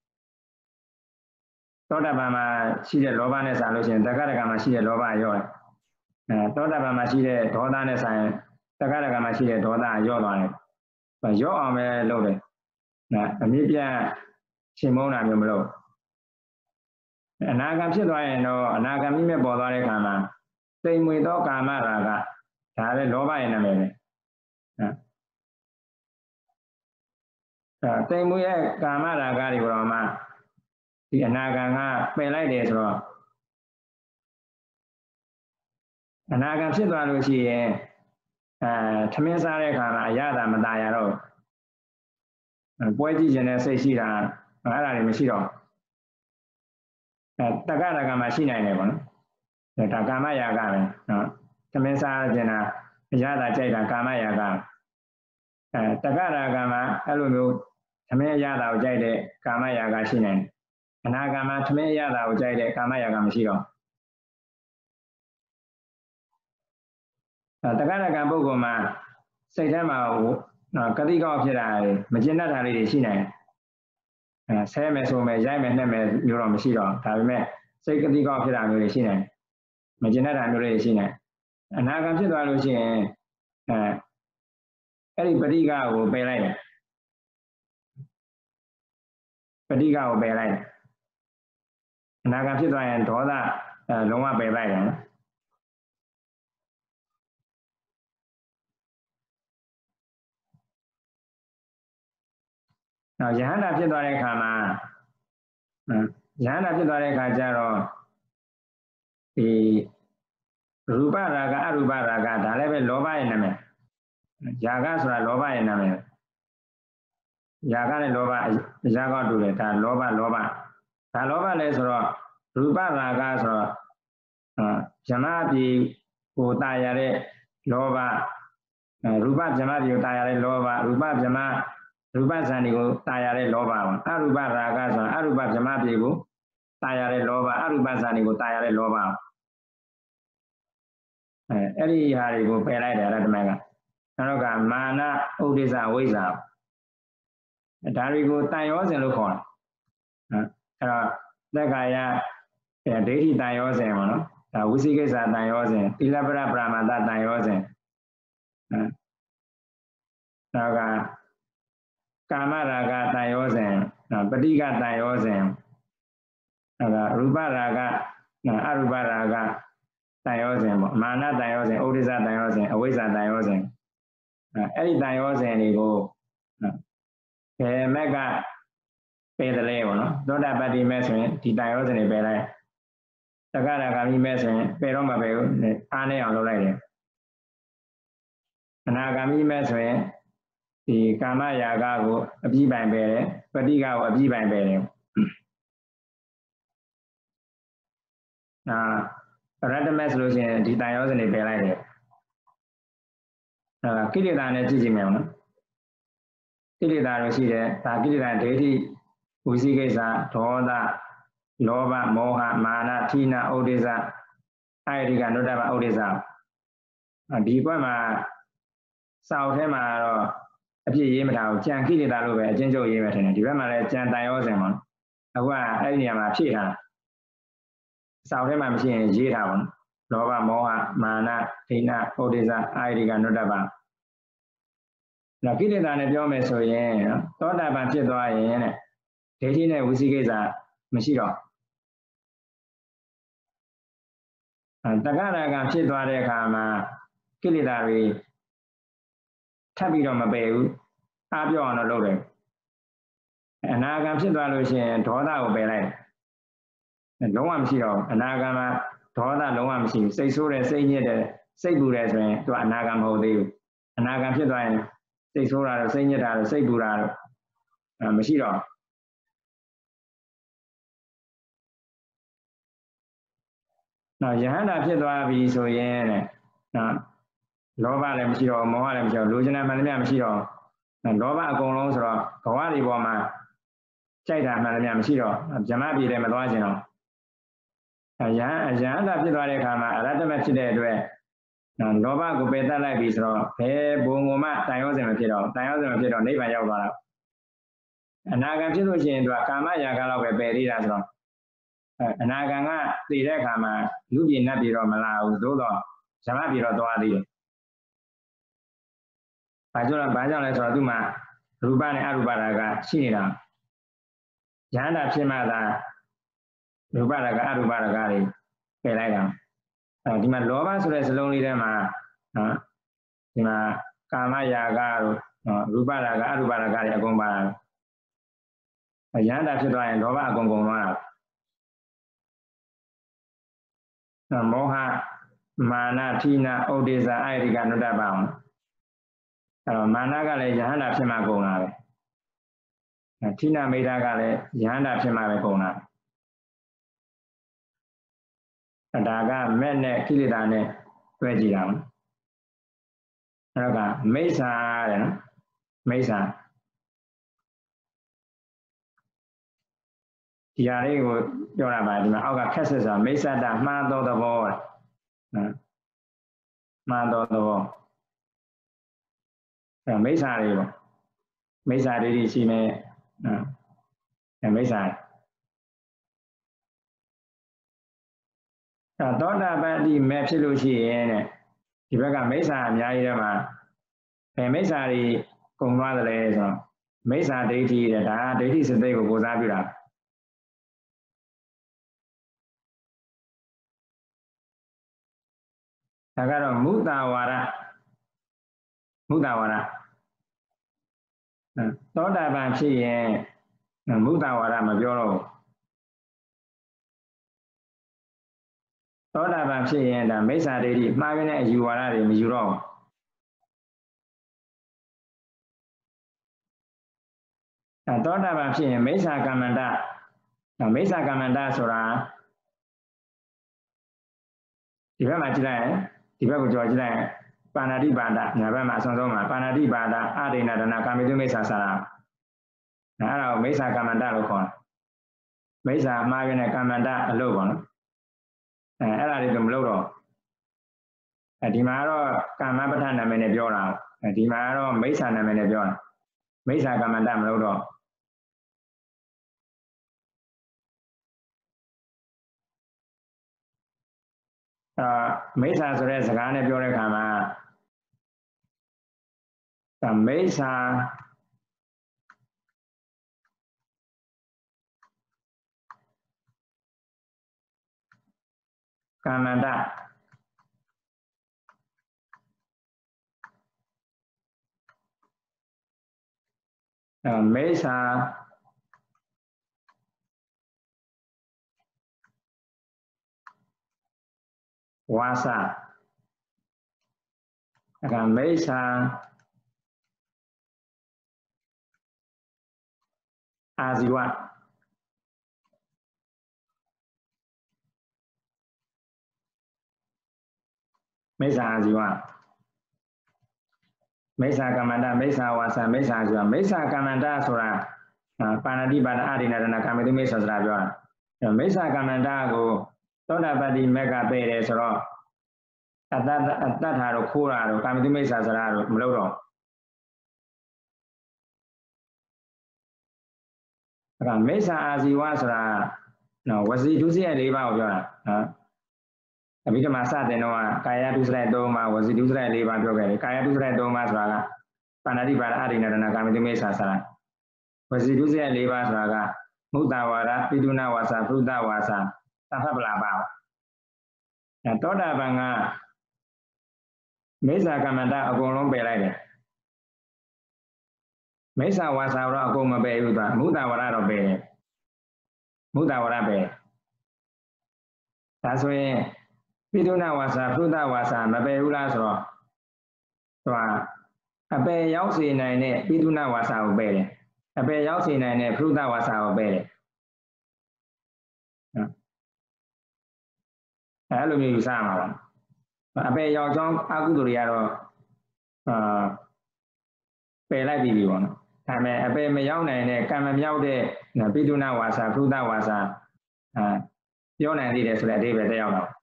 သောတာပန်မှာရှိတဲ့လောဘနဲ့ဆိုင်လို့ရှိရင်တက္ကရာကမှာရှိတဲ့လောဘညော့တယ်သောတာပန်မှာရှိတဲ့ဒေါသနဲ့ဆိုင်တက္ကရာကမှာရှိတဲ့ဒေါသညော့သွားတယ်ညော့အောင်ပဲလုပ်တယ်အမြင့်ပြတ်ရှင်မုန်းတာမျိုးမလုပ်အနာဂံဖြစ်သွားရင်တော့အနာဂံမိမဲ့ပေါ်သွားတဲ့အခါမှာတိမ်မွေသောကာမရာဂဒါလည်းလောဘရဲ့နာမည်ပဲတိမ်မွေရဲ့ကာမရာဂတွေကိုတော့မှဒီအနာဂံကပယ်လိုက်တယ်ဆိုတော့အနာဂံဖြစ်သွားလို့ရှိရင်ထမင်းစားတဲ့အခါမှာအရသာမตายရတော့ပွဲကြည့်ခြင်းနဲ့စိတ်ရှိတာအဲ့ဒါတွေမရှိတော့တက္ကရာကမှာရှိနိုင်တယ်ပေါ့နော်ဒါကာမရာဂပဲနော်သမင်းစားကျင်တာအရသာကြိုက်တာကာမရာဂတက္ကရာကမှာအဲ့လိုမျိုးသမင်းအရသာကိုကြိုက်တဲ့ကာမရာဂရှိနိုင်တယ်အနာဂါမှာသမင်းအရသာကိုကြိုက်တဲ့ကာမရာဂမရှိတော့တက္ကရာကပုဂ္ဂိုလ်မှာစိတ်ထဲမှာကတိကောက်ဖြစ်တာမကျင်တတ်တာလေးတွေရှိနိုင်တယ်ဆဲမယ်ဆိုမယ်ရိုက်မယ်နှက်မယ်မျိုးတော့မရှိတော့ဒါပေမဲ့စိတ်ကတိကောက်ဖြစ်တာမျိုးတွေရှိနိုင်မကျင်တတ်တာမျိုးတွေရှိနိုင်အနာဂံဖြစ်သွားလို့ရှိရင်အဲ့ဒီပဋိက္ခကိုပယ်လိုက်တယ်ပဋိက္ခကိုပယ်လိုက်တယ်အနာဂံဖြစ်သွားရင်ဒေါသလုံးဝပယ်လိုက်တယ်နော်ယဟန္တာဖြစ်သွားတဲ့အခါမှာယဟန္တာဖြစ်သွားတဲ့အခါကျတော့ဒီရူပရာဂအရူပရာဂဒါလည်းပဲလောဘရဲ့နာမည်ယာဂဆိုတာလောဘရဲ့နာမည်ယာဂနဲ့လောဘအရာကတူတယ်ဒါလောဘဒါလောဘလဲဆိုတော့ရူပရာဂဆိုတော့ဇမပြေကိုတာရတဲ့လောဘရူပဇမပြေကိုတာရတဲ့လောဘရူပဇမရူပဇန်တွေကိုတာရတဲ့လောဘပါအရူပရာဂဆိုတာအရူပဇမပြေကိုတာရတဲ့လောဘအရူပဇန်တွေကိုတာရတဲ့လောဘအဲ့ဒီဟာတွေကိုပယ်လိုက်တယ်အရတ္တမကနောက်ကမာနဥဒိစ္စဝိဇ္ဇာဒါတွေကိုတန်ရောစဉ်လို့ခေါ်တယ်အဲ့တော့သက်ကာယဒိဋ္ဌိတန်ရောစဉ်ပေါ့နော်ဒါဝိသိကိစ္စတန်ရောစဉ်သီလပရပရမတ္တတန်ရောစဉ်နောက်ကကာမရာဂတန်ရောစဉ်ပဋိက္ခတန်ရောစဉ်နောက်ကရူပရာဂအရူပရာဂတန်ရောစဉ်ပေါ့မာနတန်ရောစဉ်ဥဒိစ္စတန်ရောစဉ်အဝိဇ္ဇာတန်ရောစဉ်အဲ့ဒီတန်ရောစဉ်တွေကိုဘယ်မက်ကပယ်တယ်လဲပေါ့နော်သောတာပတ္တိမဲ့ဆိုရင်ဒီတန်ရောစဉ်တွေပယ်လိုက်တက္ကရာဂါမိမဲ့ဆိုရင်ပယ်တော့မပယ်ဘူးအားနဲ့အောင်လုပ်လိုက်တယ်အနာဂါမိမဲ့ဆိုရင်ဒီကာမရာဂကိုအပြည့်ပိုင်ပယ်တယ်ပဋိက္ခကိုအပြည့်ပိုင်ပယ်တယ်ရတ္တမက်ဆိုလို့ရှိရင်ဒီတန်ရောစဉ်တွေပယ်လိုက်တယ်ကိလေသာနဲ့ကြည့်ကြည့်မယ်နော်ကိလေသာတွေရှိတယ်ဒါကိလေသာဒိဋ္ဌိဝိသိကိစ္စဒေါသလောဘမောဟမာနထိနာဥဒိစ္စအာယတိကနုတ္တပဥဒိစ္စဒီဘက်မှာစာအုပ်ထဲမှာတော့အပြည့်ရေးမထားဘူးကြံကိလေသာလို့ပဲအချင်းချုပ်ရေးမယ်ထင်တယ်ဒီဘက်မှာလည်းကြံတန်ရောစဉ်ပါအခုကအဲ့ဒီနေရာမှာဖြည့်ထားတာစာအုပ်ထဲမှာမရှိရင်ရေးထားပါလောဘမောဟမာနထိနာဥဒိစ္စအာယတိကနုတ္တပနော်ကိလေသာနဲ့ပြောမယ်ဆိုရင်သောတာပန်ဖြစ်သွားရင်တဲ့ဒိဋ္ဌိနဲ့ဝိသိကိစ္စမရှိတော့တက္ကရာကဖြစ်သွားတဲ့အခါမှာကိလေသာတွေထပ်ပြီးတော့မပယ်ဘူးအားပြောအောင်တော့လုပ်တယ်အနာဂံဖြစ်သွားလို့ရှိရင်ဒေါသကိုပယ်လိုက်လုံးဝမရှိတော့အနာဂံမှာဒေါသလုံးဝမရှိဘူးစိတ်ဆိုးတယ်စိတ်ညစ်တယ်စိတ်ပူတယ်ဆိုရင်သူကအနာဂံမဟုတ်သေးဘူးအနာဂံဖြစ်သွားရင်စိတ်ဆိုးတာတော့စိတ်ညစ်တာတော့စိတ်ပူတာတော့မရှိတော့နော်ယဟန္တာဖြစ်သွားပြီဆိုရင်တဲ့နော်လောဘလည်းမရှိတော့မောဟလည်းမရှိတော့လိုချင်တဲ့မှန်သမျှမရှိတော့လောဘအကုန်လုံးဆိုတော့ဘဝတွေပေါ်မှာကြိုက်တာမှန်သမျှမရှိတော့ဇမပြေလည်းမသွားချင်တော့ယဟန္တာဖြစ်သွားတဲ့အခါမှာအရတ္တမဖြစ်တဲ့အတွက်လောဘကိုပယ်တတ်လိုက်ပြီဆိုတော့ဘယ်ဘုံကမှတန်ရောစဉ်မဖြစ်တော့တန်ရောစဉ်မဖြစ်တော့နိဗ္ဗာန်ရောက်သွားတာအနာဂံဖြစ်လို့ရှိရင်သူကကာမရာဂလောက်ပဲပယ်သေးတာဆိုတော့အနာဂံကသိတဲ့အခါမှာလူပြည်နတ်ပြည်တော့မလာဘူးသို့တော့ဇမပြည်တော့သွားသေးတယ်ဘာကြောင့်လဲဆိုတော့သူမှရူပနဲ့အရူပရာဂရှိနေတာယဟန္တာဖြစ်မှသာရူပရာဂအရူပရာဂတွေပယ်လိုက်တာဒီမှာလောဘဆိုတဲ့စလုံးလေးထဲမှာဒီမှာကာမရာဂတို့ရူပရာဂအရူပရာဂတွေအကုန်ပါတာယဟန္တာဖြစ်သွားရင်လောဘအကုန်ကုန်သွားတာမောဟမာနထိနာဥဒိစ္စအာယတိကနုတ္တပအောင်အဲ့တော့မာနကလည်းယဟန္တာဖြစ်မှကုန်တာပဲထိနာမိတ်တာကလည်းယဟန္တာဖြစ်မှာပဲပုံတာဒါကမဲ့နဲ့ကိလေသာနဲ့တွဲကြည့်တာအဲ့တော့ကမိစ္ဆာတဲ့နော်မိစ္ဆာဒီဟာလေးကိုပြောတာပါဒီမှာအောက်ကခက်ဆက်ဆိုတာမိစ္ဆတမှားသောသဘောမှားသောသဘောအဲမိစ္ဆာတွေပေါ့မိစ္ဆာတွေရှိနေမိစ္ဆာသောတာပတ္တိမဲ့ဖြစ်လို့ရှိရင်တဲ့ဒီဘက်ကမိစ္ဆာအများကြီးထဲမှာမိစ္ဆာတွေကုန်သွားတယ်လေဆိုတော့မိစ္ဆာဒိဋ္ဌိတဲ့ဒါဒိဋ္ဌိစသိကိုကိုစားပြုတာဒါကတော့မုတ္တဝါဒသောတာပန်ဖြစ်ရင်မုတ္တဝါဒမပြောတော့ဘူးသောတာပန်ဖြစ်ရင်ဒါမိစ္ဆာဒိဋ္ဌိမှားရတဲ့အယူဝါဒတွေမယူတော့ဘူးသောတာပန်ဖြစ်ရင်မိစ္ဆာကမ္မန္တဆိုတာဒီဘက်မှာကြည့်လိုက်ရင်ဒီဘက်ကိုကြော်ကြည့်လိုက်ရင်ပါဏာတိပါဒညာဘက်မှာအဆုံးဆုံးမှာပါဏာတိပါဒအဒိဏဒနာကာမိတုမိစ္ဆာစာရာအဲ့ဒါကိုမိစ္ဆာကမ္မန္တလို့ခေါ်တယ်မိစ္ဆာမှားရတဲ့ကမ္မန္တအလုပ်ပေါ့နော်အဲ့ဒါတွေကမလုပ်တော့ဒီမှာတော့ကာမပဋ္ဌာန်းနာမည်နဲ့ပြောတာဒီမှာတော့မိစ္ဆာနာမည်နဲ့ပြောတာမိစ္ဆာကမ္မန္တမလုပ်တော့မိစ္ဆာဆိုတဲ့စကားနဲ့ပြောတဲ့အခါမှာမိစ္ဆာကမ္မန္တမိစ္ဆာဝါစာမိစ္ဆာအာဇီဝမိစ္ဆာအာဇီဝမိစ္ဆာကမ္မန္တမိစ္ဆာဝါစာမိစ္ဆာအာဇီဝမိစ္ဆာကမ္မန္တဆိုတာပါဏာတိပါဒအဒိဏဒနာကာမိတုမိစ္ဆာဆိုတာပြောတာမိစ္ဆာကမ္မန္တကိုသောတာပတ္တိမက်ကပယ်တယ်ဆိုတော့အတ္တထာတို့ခိုးတာတို့ကာမိတုမိစ္ဆာဆိုတာတို့မလုပ်တော့မိစ္ဆာအာဇီဝဆိုတာဝစီဒုစရိုက်၄ပါးကိုပြောတာအဘိဓမ္မာစတင်တော့ကာယဒုစရိုက်၃ပါးဝစီဒုစရိုက်၄ပါးပြောခဲ့တယ်ကာယဒုစရိုက်၃ပါးဆိုတာကပါဏာတိပါဒအဒိဏဒနာကာမိတုမိစ္ဆာဆိုတာဝစီဒုစရိုက်၄ပါးဆိုတာကမုတ္တဝါဒပိတုဏဝါစာဖုတ္တဝါစာသဗ္ဗပလာပါသောတာပန်ကမိစ္ဆာကမ္မန္တအကုန်လုံးပယ်လိုက်တယ်မိစ္ဆာဝါစာတော့အကုန်မပယ်ဘူးမုတ္တဝါဒတော့ပယ်တယ်မုတ္တဝါဒပယ်ဒါဆိုရင်ပိတုဏဝါစာဖုတ္တဝါစာမပယ်ဘူးလားဆိုတော့အပယ်ရောက်စေနိုင်တဲ့ပိတုဏဝါစာကိုပယ်တယ်အပယ်ရောက်စေနိုင်တဲ့ဖုတ္တဝါစာကိုပယ်တယ်အဲ့လိုမျိုးယူဆရမှာပါအပယ်ရောက်ကြောင်းအကုသိုလ်တွေကတော့ပယ်လိုက်ပြီပေါ့နော်ဒါပေမဲ့အပယ်မရောက်နိုင်တဲ့ကံမမြောက်တဲ့ပိတုဏဝါစာဖုတ္တဝါစာပြောနိုင်သေးတယ်ဆိုတဲ့အဓိပ္ပာယ်တက်ရောက်တော့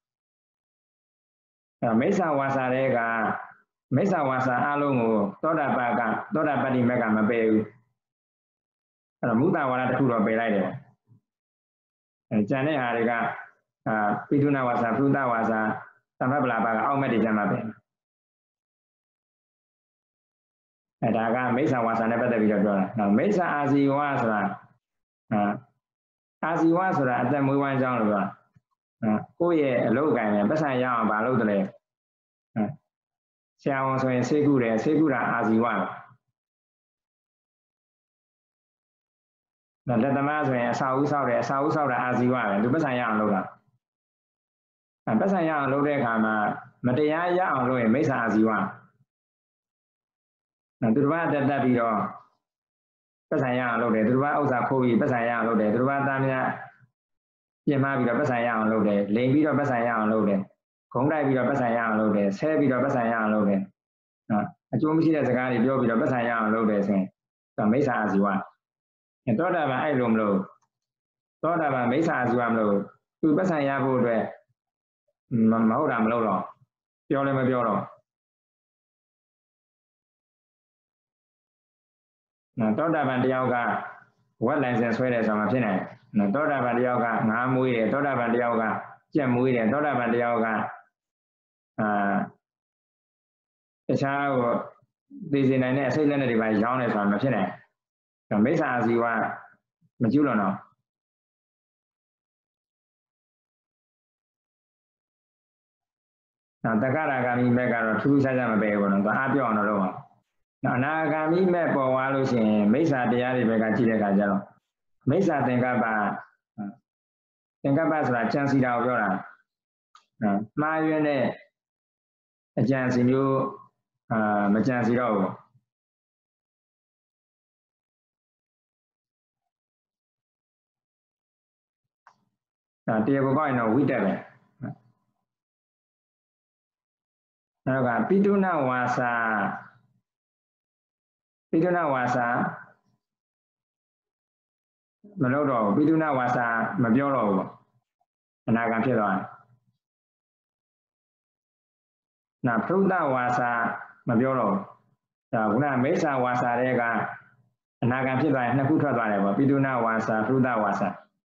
မိစ္ဆာဝါစာတွေကမိစ္ဆာဝါစာအလုံးကိုသောတာပတ္တိမက်ကမပယ်ဘူးအဲ့တော့မုတ္တဝါဒတစ်ခုတော့ပယ်လိုက်တယ်ကျန်တဲ့ဟာတွေကပိတုဏဝါစာဖုတ္တဝါစာသဗ္ဗပလာပါကအောက်မဲ့တွေကျမ်းမှာပဲဒါကမိစ္ဆာဝါစာနဲ့ပတ်သက်ပြီးတော့ပြောတာမိစ္ဆာအာဇီဝဆိုတာအာဇီဝဆိုတာအသက်မွေးဝမ်းကြောင်းလို့ပြောတာကိုယ့်ရဲ့အလုပ်ကိုင်နဲ့ပတ်စံရအောင်မလုပ်တယ်လေဆရာဝန်ဆိုရင်ဆေးကုတယ်ဆေးကုတာအာဇီဝလက်သမားဆိုရင်အစာဦးဆောက်တယ်အစာဦးဆောက်တာအာဇီဝပဲသူပတ်စံရအောင်လုပ်တာပတ်စံရအောင်လုပ်တဲ့အခါမှာမတရားရအောင်လုပ်ရင်မိစ္ဆာအာဇီဝသူတစ်ပါးတက်ပြီးတော့ပတ်ဆိုင်ရအောင်လုပ်တယ်သူတို့ကဥစ္စာခိုးပြီးပတ်ဆိုင်ရအောင်လုပ်တယ်သူတို့ကသားများပြင်မာပြီးတော့ပတ်ဆိုင်ရအောင်လုပ်တယ်လိန်ပြီးတော့ပတ်ဆိုင်ရအောင်လုပ်တယ်ဂုံးတိုက်ပြီးတော့ပတ်ဆိုင်ရအောင်လုပ်တယ်ဆဲပြီးတော့ပတ်ဆိုင်ရအောင်လုပ်တယ်နော်အကျိုးမရှိတဲ့စကားတွေပြောပြီးတော့ပတ်ဆိုင်ရအောင်လုပ်တယ်ဆိုရင်ဒါမိစ္ဆာအာဇီဝသောတာပန်အဲ့လိုမလို့သောတာပန်မိစ္ဆာအာဇီဝမလို့သူပတ်ဆိုင်ရဖို့အတွက်မဟုတ်တာမလုပ်တော့ပြောလည်းမပြောတော့နော်သောတာပန်တယောက်ကဝက်လိုင်စင်ဆွဲတယ်ဆိုမှဖြစ်နိုင်နော်သောတာပန်တယောက်ကငါးမွေးတယ်သောတာပန်တယောက်ကကြက်မွေးတယ်သောတာပန်တယောက်ကတခြားကိုသိစေနိုင်တဲ့အစိတ်လက်တွေပါရောင်းတယ်ဆိုတာမဖြစ်နိုင်ဘူးမိစ္ဆာအာဇီဝမကျူးလွန်တော့တက္ကရာဂာမိမဲ့ကတော့ထူးထူးခြားခြားမပဲဘူးနော်အားပြောအောင်တော့လုပ်အောင်အနာဂါမိမဲ့ပေါ်သွားလို့ရှိရင်မိစ္ဆာတရားတွေဘက်ကကြည့်တဲ့အခါကျတော့မိစ္ဆာသင်္ကပ္ပဆိုတာကြံစီတာကိုပြောတာမှားယွင်းတဲ့အကြံစီမျိုးမကြံစီတော့ဘူးတရားပေါ်ပေါက်ရင်တော့ဝိတက်ပဲနောက်ကပိတုဏဝါစာမလုပ်တော့ဘူးပိတုဏဝါစာမပြောတော့ဘူးအနာဂံဖြစ်သွားတယ်ဖရုဒ္ဓဝါစာမပြောတော့ဘူးဒါခုနမိစ္ဆာဝါစာတွေကအနာဂံဖြစ်သွားရင်နှစ်ခုထွက်သွားတယ်ပေါ့ပိတုဏဝါစာဖရုဒ္ဓဝါစာ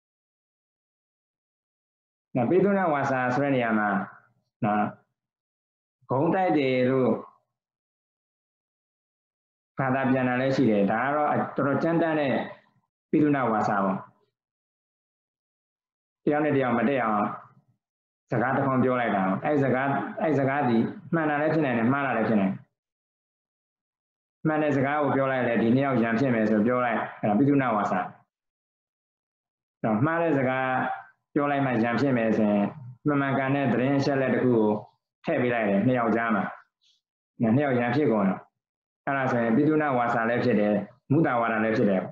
ပိတုဏဝါစာဆိုတဲ့နေရာမှာဂုံးတိုက်တယ်လို့ဘာသာပြန်တာလည်းရှိတယ်ဒါကတော့တော်တော်ကြမ်းတမ်းတဲ့ပိတုဏဝါစာပေါ့တယောက်နဲ့တယောက်မတည့်အောင်စကားတစ်ခွန်းပြောလိုက်တာအဲ့စကားဒီမှန်တာလည်းဖြစ်နိုင်တယ်မှားတာလည်းဖြစ်နိုင်မှန်တဲ့စကားကိုပြောလိုက်လေဒီနှစ်ယောက်ရံဖြစ်မယ်ဆိုပြောလိုက်အဲ့ဒါပိတုဏဝါစာတော့မှားတဲ့စကားပြောလိုက်မှရံဖြစ်မယ်ဆိုရင်မှန်ကန်တဲ့သတင်းအချက်အလက်တစ်ခုကိုထည့်ပေးလိုက်တယ်နှစ်ယောက်ကြားမှာနှစ်ယောက်ရံဖြစ်ကုန်တော့အဲ့ဒါဆိုရင်ပိတုဏဝါစာလည်းဖြစ်တယ်မုဒ္ဒဝါဒလည်းဖြစ်တယ်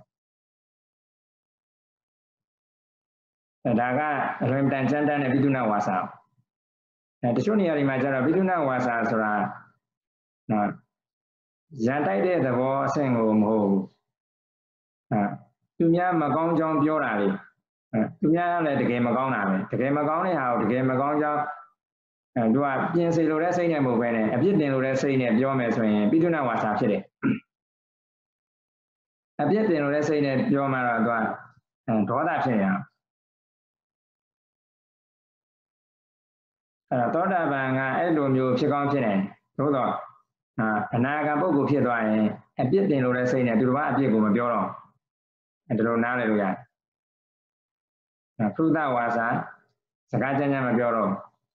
ဒါကအလွန်တန်ချမ်းတမ်းတဲ့ပိတုဏဝါစာတချို့နေရာတွေမှာကျတော့ပိတုဏဝါစာဆိုတာရန်တိုက်တဲ့သဘောအဆင့်ကိုမဟုတ်ဘူးသူများမကောင်းကြောင်းပြောတာလေသူများလည်းတကယ်မကောင်းတာပဲတကယ်မကောင်းတဲ့ဟာကိုတကယ်မကောင်းကြောင်းသူကပြင်စေလိုတဲ့စိတ်နဲ့မဟုတ်ဘဲနဲ့အပြစ်တင်လိုတဲ့စိတ်နဲ့ပြောမယ်ဆိုရင်ပိတုဏဝါစာဖြစ်တယ်အပြစ်တင်လိုတဲ့စိတ်နဲ့ပြောမှတော့သူကဒေါသဖြစ်ရအောင်သောတာပန်ကအဲ့လိုမျိုးဖြစ်ကောင်းဖြစ်နေသို့တော့အနာဂတ်ပုဂ္ဂိုလ်ဖြစ်သွားရင်အပြစ်တင်လို့တဲ့စိတ်နဲ့သူတို့ကအပြစ်ကိုမပြောတော့ဒီလိုနားလည်လို့ရတယ်ဖရုဒ္ဓဝါစာစကားကြမ်းကြမ်းမပြောတော့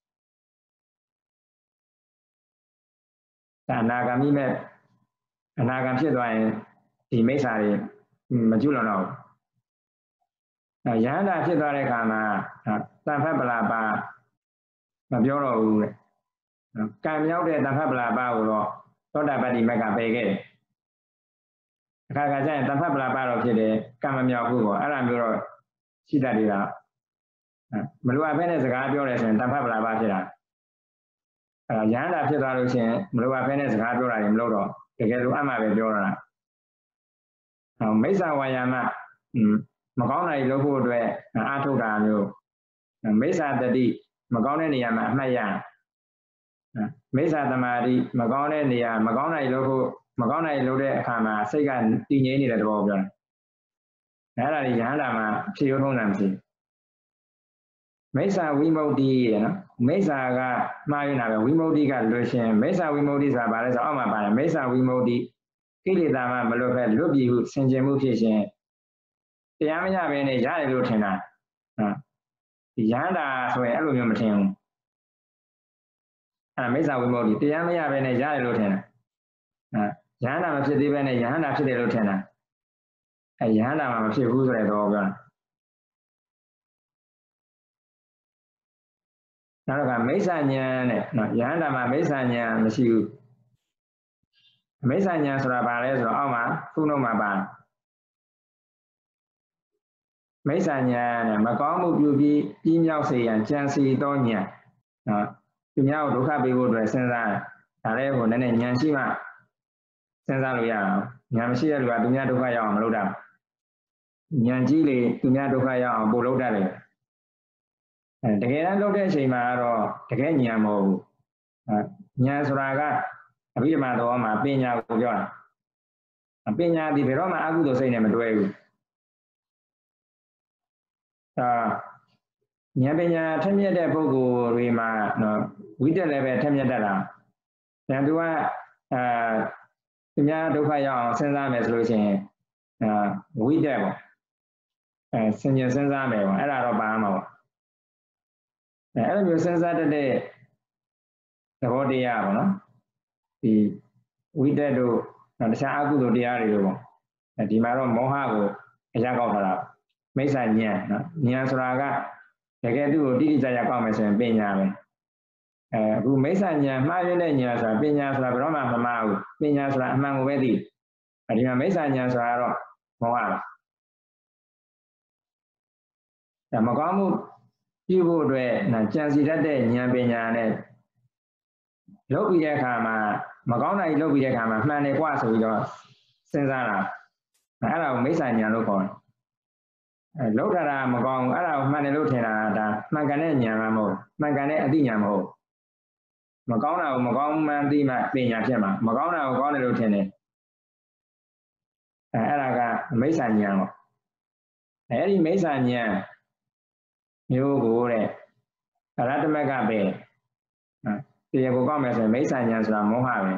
အနာဂတ်ဖြစ်သွားရင်ဒီမိစ္ဆာတွေမကျူးလွန်တော့ဘူးယန္တာဖြစ်သွားတဲ့အခါမှာတန်ဖတ်ပလာပါမပြောတော့ဘူးတဲ့ကံမြောက်တဲ့တန်ဖတ်ပလာပါကိုတော့သောတာပတ္တိမက်ကပယ်ခဲ့တယ်အခါကျရင်တန်ဖတ်ပလာပါတော့ဖြစ်တယ်ကံမမြောက်ဘူးပေါ့အဲ့ဒါမျိုးတော့ရှိတတ်တယ်ကမလိုအပ်ဘဲနဲ့စကားပြောတယ်ဆိုရင်တန်ဖတ်ပလာပါဖြစ်တာအဲ့ဒါယန္တာဖြစ်သွားလို့ရှိရင်မလိုအပ်ဘဲနဲ့စကားပြောတာတွေမလုပ်တော့တကယ်လို့အမှပဲပြောတာမိစ္ဆာဝါယာမမကောင်းတာတွေလုပ်ဖို့အတွက်အားထုတ်တာမျိုးမိစ္ဆာတတိမကောင်းတဲ့နေရာမှာအမှတ်ရမိစ္ဆာသမာဓိမကောင်းတဲ့နေရာမကောင်းတာတွေလုပ်ဖို့မကောင်းတာတွေလုပ်တဲ့အခါမှာစိတ်ကတည်ငြိမ်နေတဲ့သဘောကိုပြောတာအဲ့ဒါတွေယန္တာမှာဖြေရုံးထုံးတာမရှိမိစ္ဆာဝိမု ക്തി ရနော်မိစ္ဆာကမှားရတာပဲဝိမု ക്തി ကလွတ်ရှင်မိစ္ဆာဝိမု ക്തി ဆိုတာဘာလဲဆိုအောက်မှာပါတယ်မိစ္ဆာဝိမု ക്തി ကိလေသာမှမလွတ်ပဲလွတ်ပြီဟုဆင်ခြင်မှုဖြစ်ရှင်တရားမရဘဲနဲ့ရတယ်လို့ထင်တာယန္တာဆိုရင်အဲ့လိုမျိုးမထင်ဘူးအဲ့မိစ္ဆာဝိမု ക്തി တရားမရဘဲနဲ့ရတယ်လို့ထင်တာယန္တာမဖြစ်သေးဘဲနဲ့ယန္တာဖြစ်တယ်လို့ထင်တာယန္တာမှာမဖြစ်ဘူးဆိုတဲ့သဘောပြောတာနောက်ကမိစ္ဆာဉာဏ်တဲ့နော်ယန္တာမှာမိစ္ဆာဉာဏ်မရှိဘူးမိစ္ဆာဉာဏ်ဆိုတာဘာလဲဆိုတော့အောက်မှာခုနှုတ်မှာပါမိစ္ဆာညာနဲ့မကောင်းမှုပြုပြီးပြီးမြောက်စေရန်ကြံစီသောညာနော်သူများကိုဒုက္ခပေးဖို့အတွက်စဉ်းစားဒါလည်းဟိုနည်းနည်းဉာဏ်ရှိမှစဉ်းစားလို့ရအောင်ဉာဏ်မရှိတဲ့လူကသူများဒုက္ခရောက်အောင်မလုပ်တာဉာဏ်ကြီးလေသူများဒုက္ခရောက်အောင်ပို့လုပ်တတ်တယ်တကယ်တမ်းလုပ်တဲ့အချိန်မှာတော့တကယ်ဉာဏ်မဟုတ်ဘူးဉာဏ်ဆိုတာကအဘိဓမ္မာတော်မှာပညာကိုပြောတာပညာဒီဘယ်တော့မှအကုသိုလ်စိတ်နဲ့မတွဲဘူးဉာဏ်ပညာထက်မြက်တဲ့ပုဂ္ဂိုလ်တွေမှာနော်ဝိတက်လည်းပဲထက်မြက်တတ်တာဉာဏ်သူကသူများဒုက္ခရောက်အောင်စဉ်းစားမယ်ဆိုလို့ရှိရင်ဝိတက်ပေါ့ဆင်ញင်စဉ်းစားမယ်ပေါ့အဲ့ဒါတော့ပါမှာပေါ့အဲ့လိုမျိုးစဉ်းစားတတ်တဲ့သဘောတရားပေါ့နော်ဒီဝိတက်တို့တခြားအကုသိုလ်တရားတွေလို့ပေါ့ဒီမှာတော့မောဟကိုအရာကောက်ထားတာမိစ္ဆာဉာဏ်နော်ဉာဏ်ဆိုတာကတကယ်သူ့ကိုတိတိကျကျကောက်မယ်ဆိုရင်ပညာပဲအခုမိစ္ဆာဉာဏ်မှားရတဲ့ဉာဏ်ဆိုတာပညာဆိုတာဘယ်တော့မှမမှားဘူးပညာဆိုတာအမှန်ကိုပဲသိဒီမှာမိစ္ဆာဉာဏ်ဆိုတာတော့မောဟပါမကောင်းမှုပြုဖို့အတွက်ကြံစီတတ်တဲ့ဉာဏ်ပညာနဲ့လုပ်ပြီးတဲ့အခါမှာမကောင်းတာကြီးလုပ်ပြီးတဲ့အခါမှာမှန်တယ်กว่าဆိုပြီးတော့စဉ်းစားတာအဲ့ဒါကိုမိစ္ဆာဉာဏ်လို့ခေါ်တယ်လုပ်တာမကောင်းဘူးအဲ့ဒါကိုမှန်တယ်လို့ထင်တာဒါမှန်ကန်တဲ့ဉာဏ်မှမဟုတ်မှန်ကန်တဲ့အသိဉာဏ်မဟုတ်မကောင်းတာကိုမကောင်းမှန်းသိမှပညာဖြစ်မှာမကောင်းတာကိုကောင်းတယ်လို့ထင်တယ်အဲ့ဒါကမိစ္ဆာဉာဏ်ပေါ့အဲ့ဒီမိစ္ဆာဉာဏ်မျိုးကိုတဲ့အရဟတမကပဲတရားကိုကောက်မယ်ဆိုရင်မိစ္ဆာဉာဏ်ဆိုတာမောဟပဲအဲ့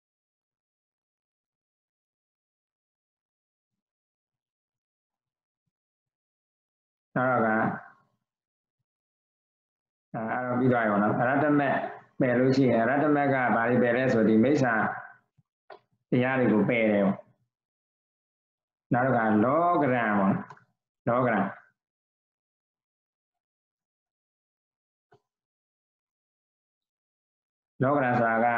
တော့ပြီးသွားရောနော်အရဟတမပယ်လို့ရှိရင်အရဟတမကဘာတွေပယ်လဲဆိုဒီမိစ္ဆာတရားတွေကိုပယ်တယ်ပေါ့နောက်တော့လောကရံပေါ့လောကရံလောကရံဆိုတာက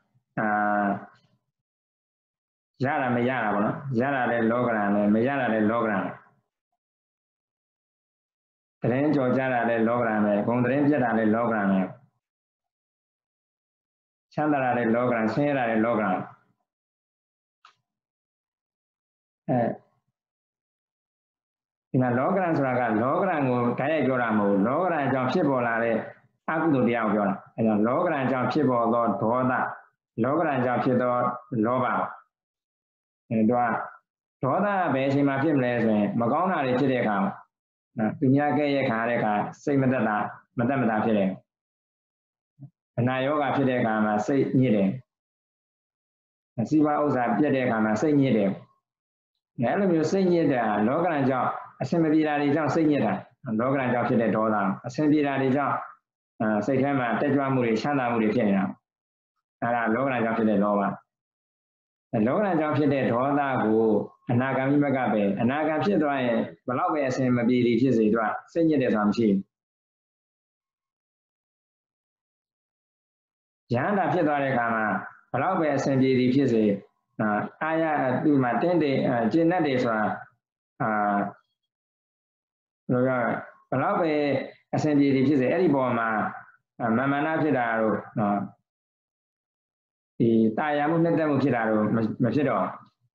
ရတာမရတာပေါ့နော်ရတာလည်းလောကရံလည်းမရတာလည်းလောကရံသတင်းကြော်ကြတာလည်းလောကရံပဲဂုံသတင်းပြတ်တာလည်းလောကရံပဲချမ်းသာတာလည်းလောကရံဆင်းရဲတာလည်းလောကရံဒီမှာလောကရံဆိုတာကလောကရံကိုဓာတ်ရိုက်ပြောတာမဟုတ်လောကရံကြောင့်ဖြစ်ပေါ်လာတဲ့အကုသိုလ်တရားကိုပြောတာအဲဒါလောကရံကြောင့်ဖြစ်ပေါ်သောဒေါသလောကရံကြောင့်ဖြစ်သောလောဘတော့ဒေါသဘယ်အချိန်မှဖြစ်မလဲဆိုရင်မကောင်းတာတွေဖြစ်တဲ့အခါသူများကဲ့ရဲ့ခါတဲ့အခါစိတ်မသက်တာမသက်မတာဖြစ်တယ်အနာယောဂဖြစ်တဲ့အခါမှာစိတ်ညစ်တယ်စီးပွားဥစ္စာပြတ်တဲ့အခါမှာစိတ်ညစ်တယ်အဲ့လိုမျိုးစိတ်ညစ်တာလောကရံကြောင့်အစဉ်မပြေတာတွေကြောင့်စိတ်ညစ်တာလောကရံကြောင့်ဖြစ်တဲ့ဒေါသအစဉ်ပြေတာတွေကြောင့်စိတ်ထဲမှာတက်ကြွမှုတွေချမ်းသာမှုတွေဖြစ်နေတာအဲ့ဒါလောကရံကြောင့်ဖြစ်တဲ့လောဘလောကရံကြောင့်ဖြစ်တဲ့ဒေါသကိုအနာဂမ်မကပဲအနာဂမ်ဖြစ်သွားရင်ဘလောက်ပဲအစဉ်မပြေသည်ဖြစ်စေတော့စိတ်ညစ်တယ်ဆိုတာမရှိဘူးယန္တာဖြစ်သွားတဲ့အခါမှာဘလောက်ပဲအစဉ်ပြေသည်ဖြစ်စေအာရသူ့မှာတင်းတယ်ကျင့်တတ်တယ်ဆိုတာဘယ်လိုပြောဘလောက်ပဲအစဉ်ပြေသည်ဖြစ်စေအဲ့ဒီပေါ်မှာမာမနာဖြစ်တာတော့ဒီတာယာမှုနှစ်သက်မှုဖြစ်တာတော့မဖြစ်တော့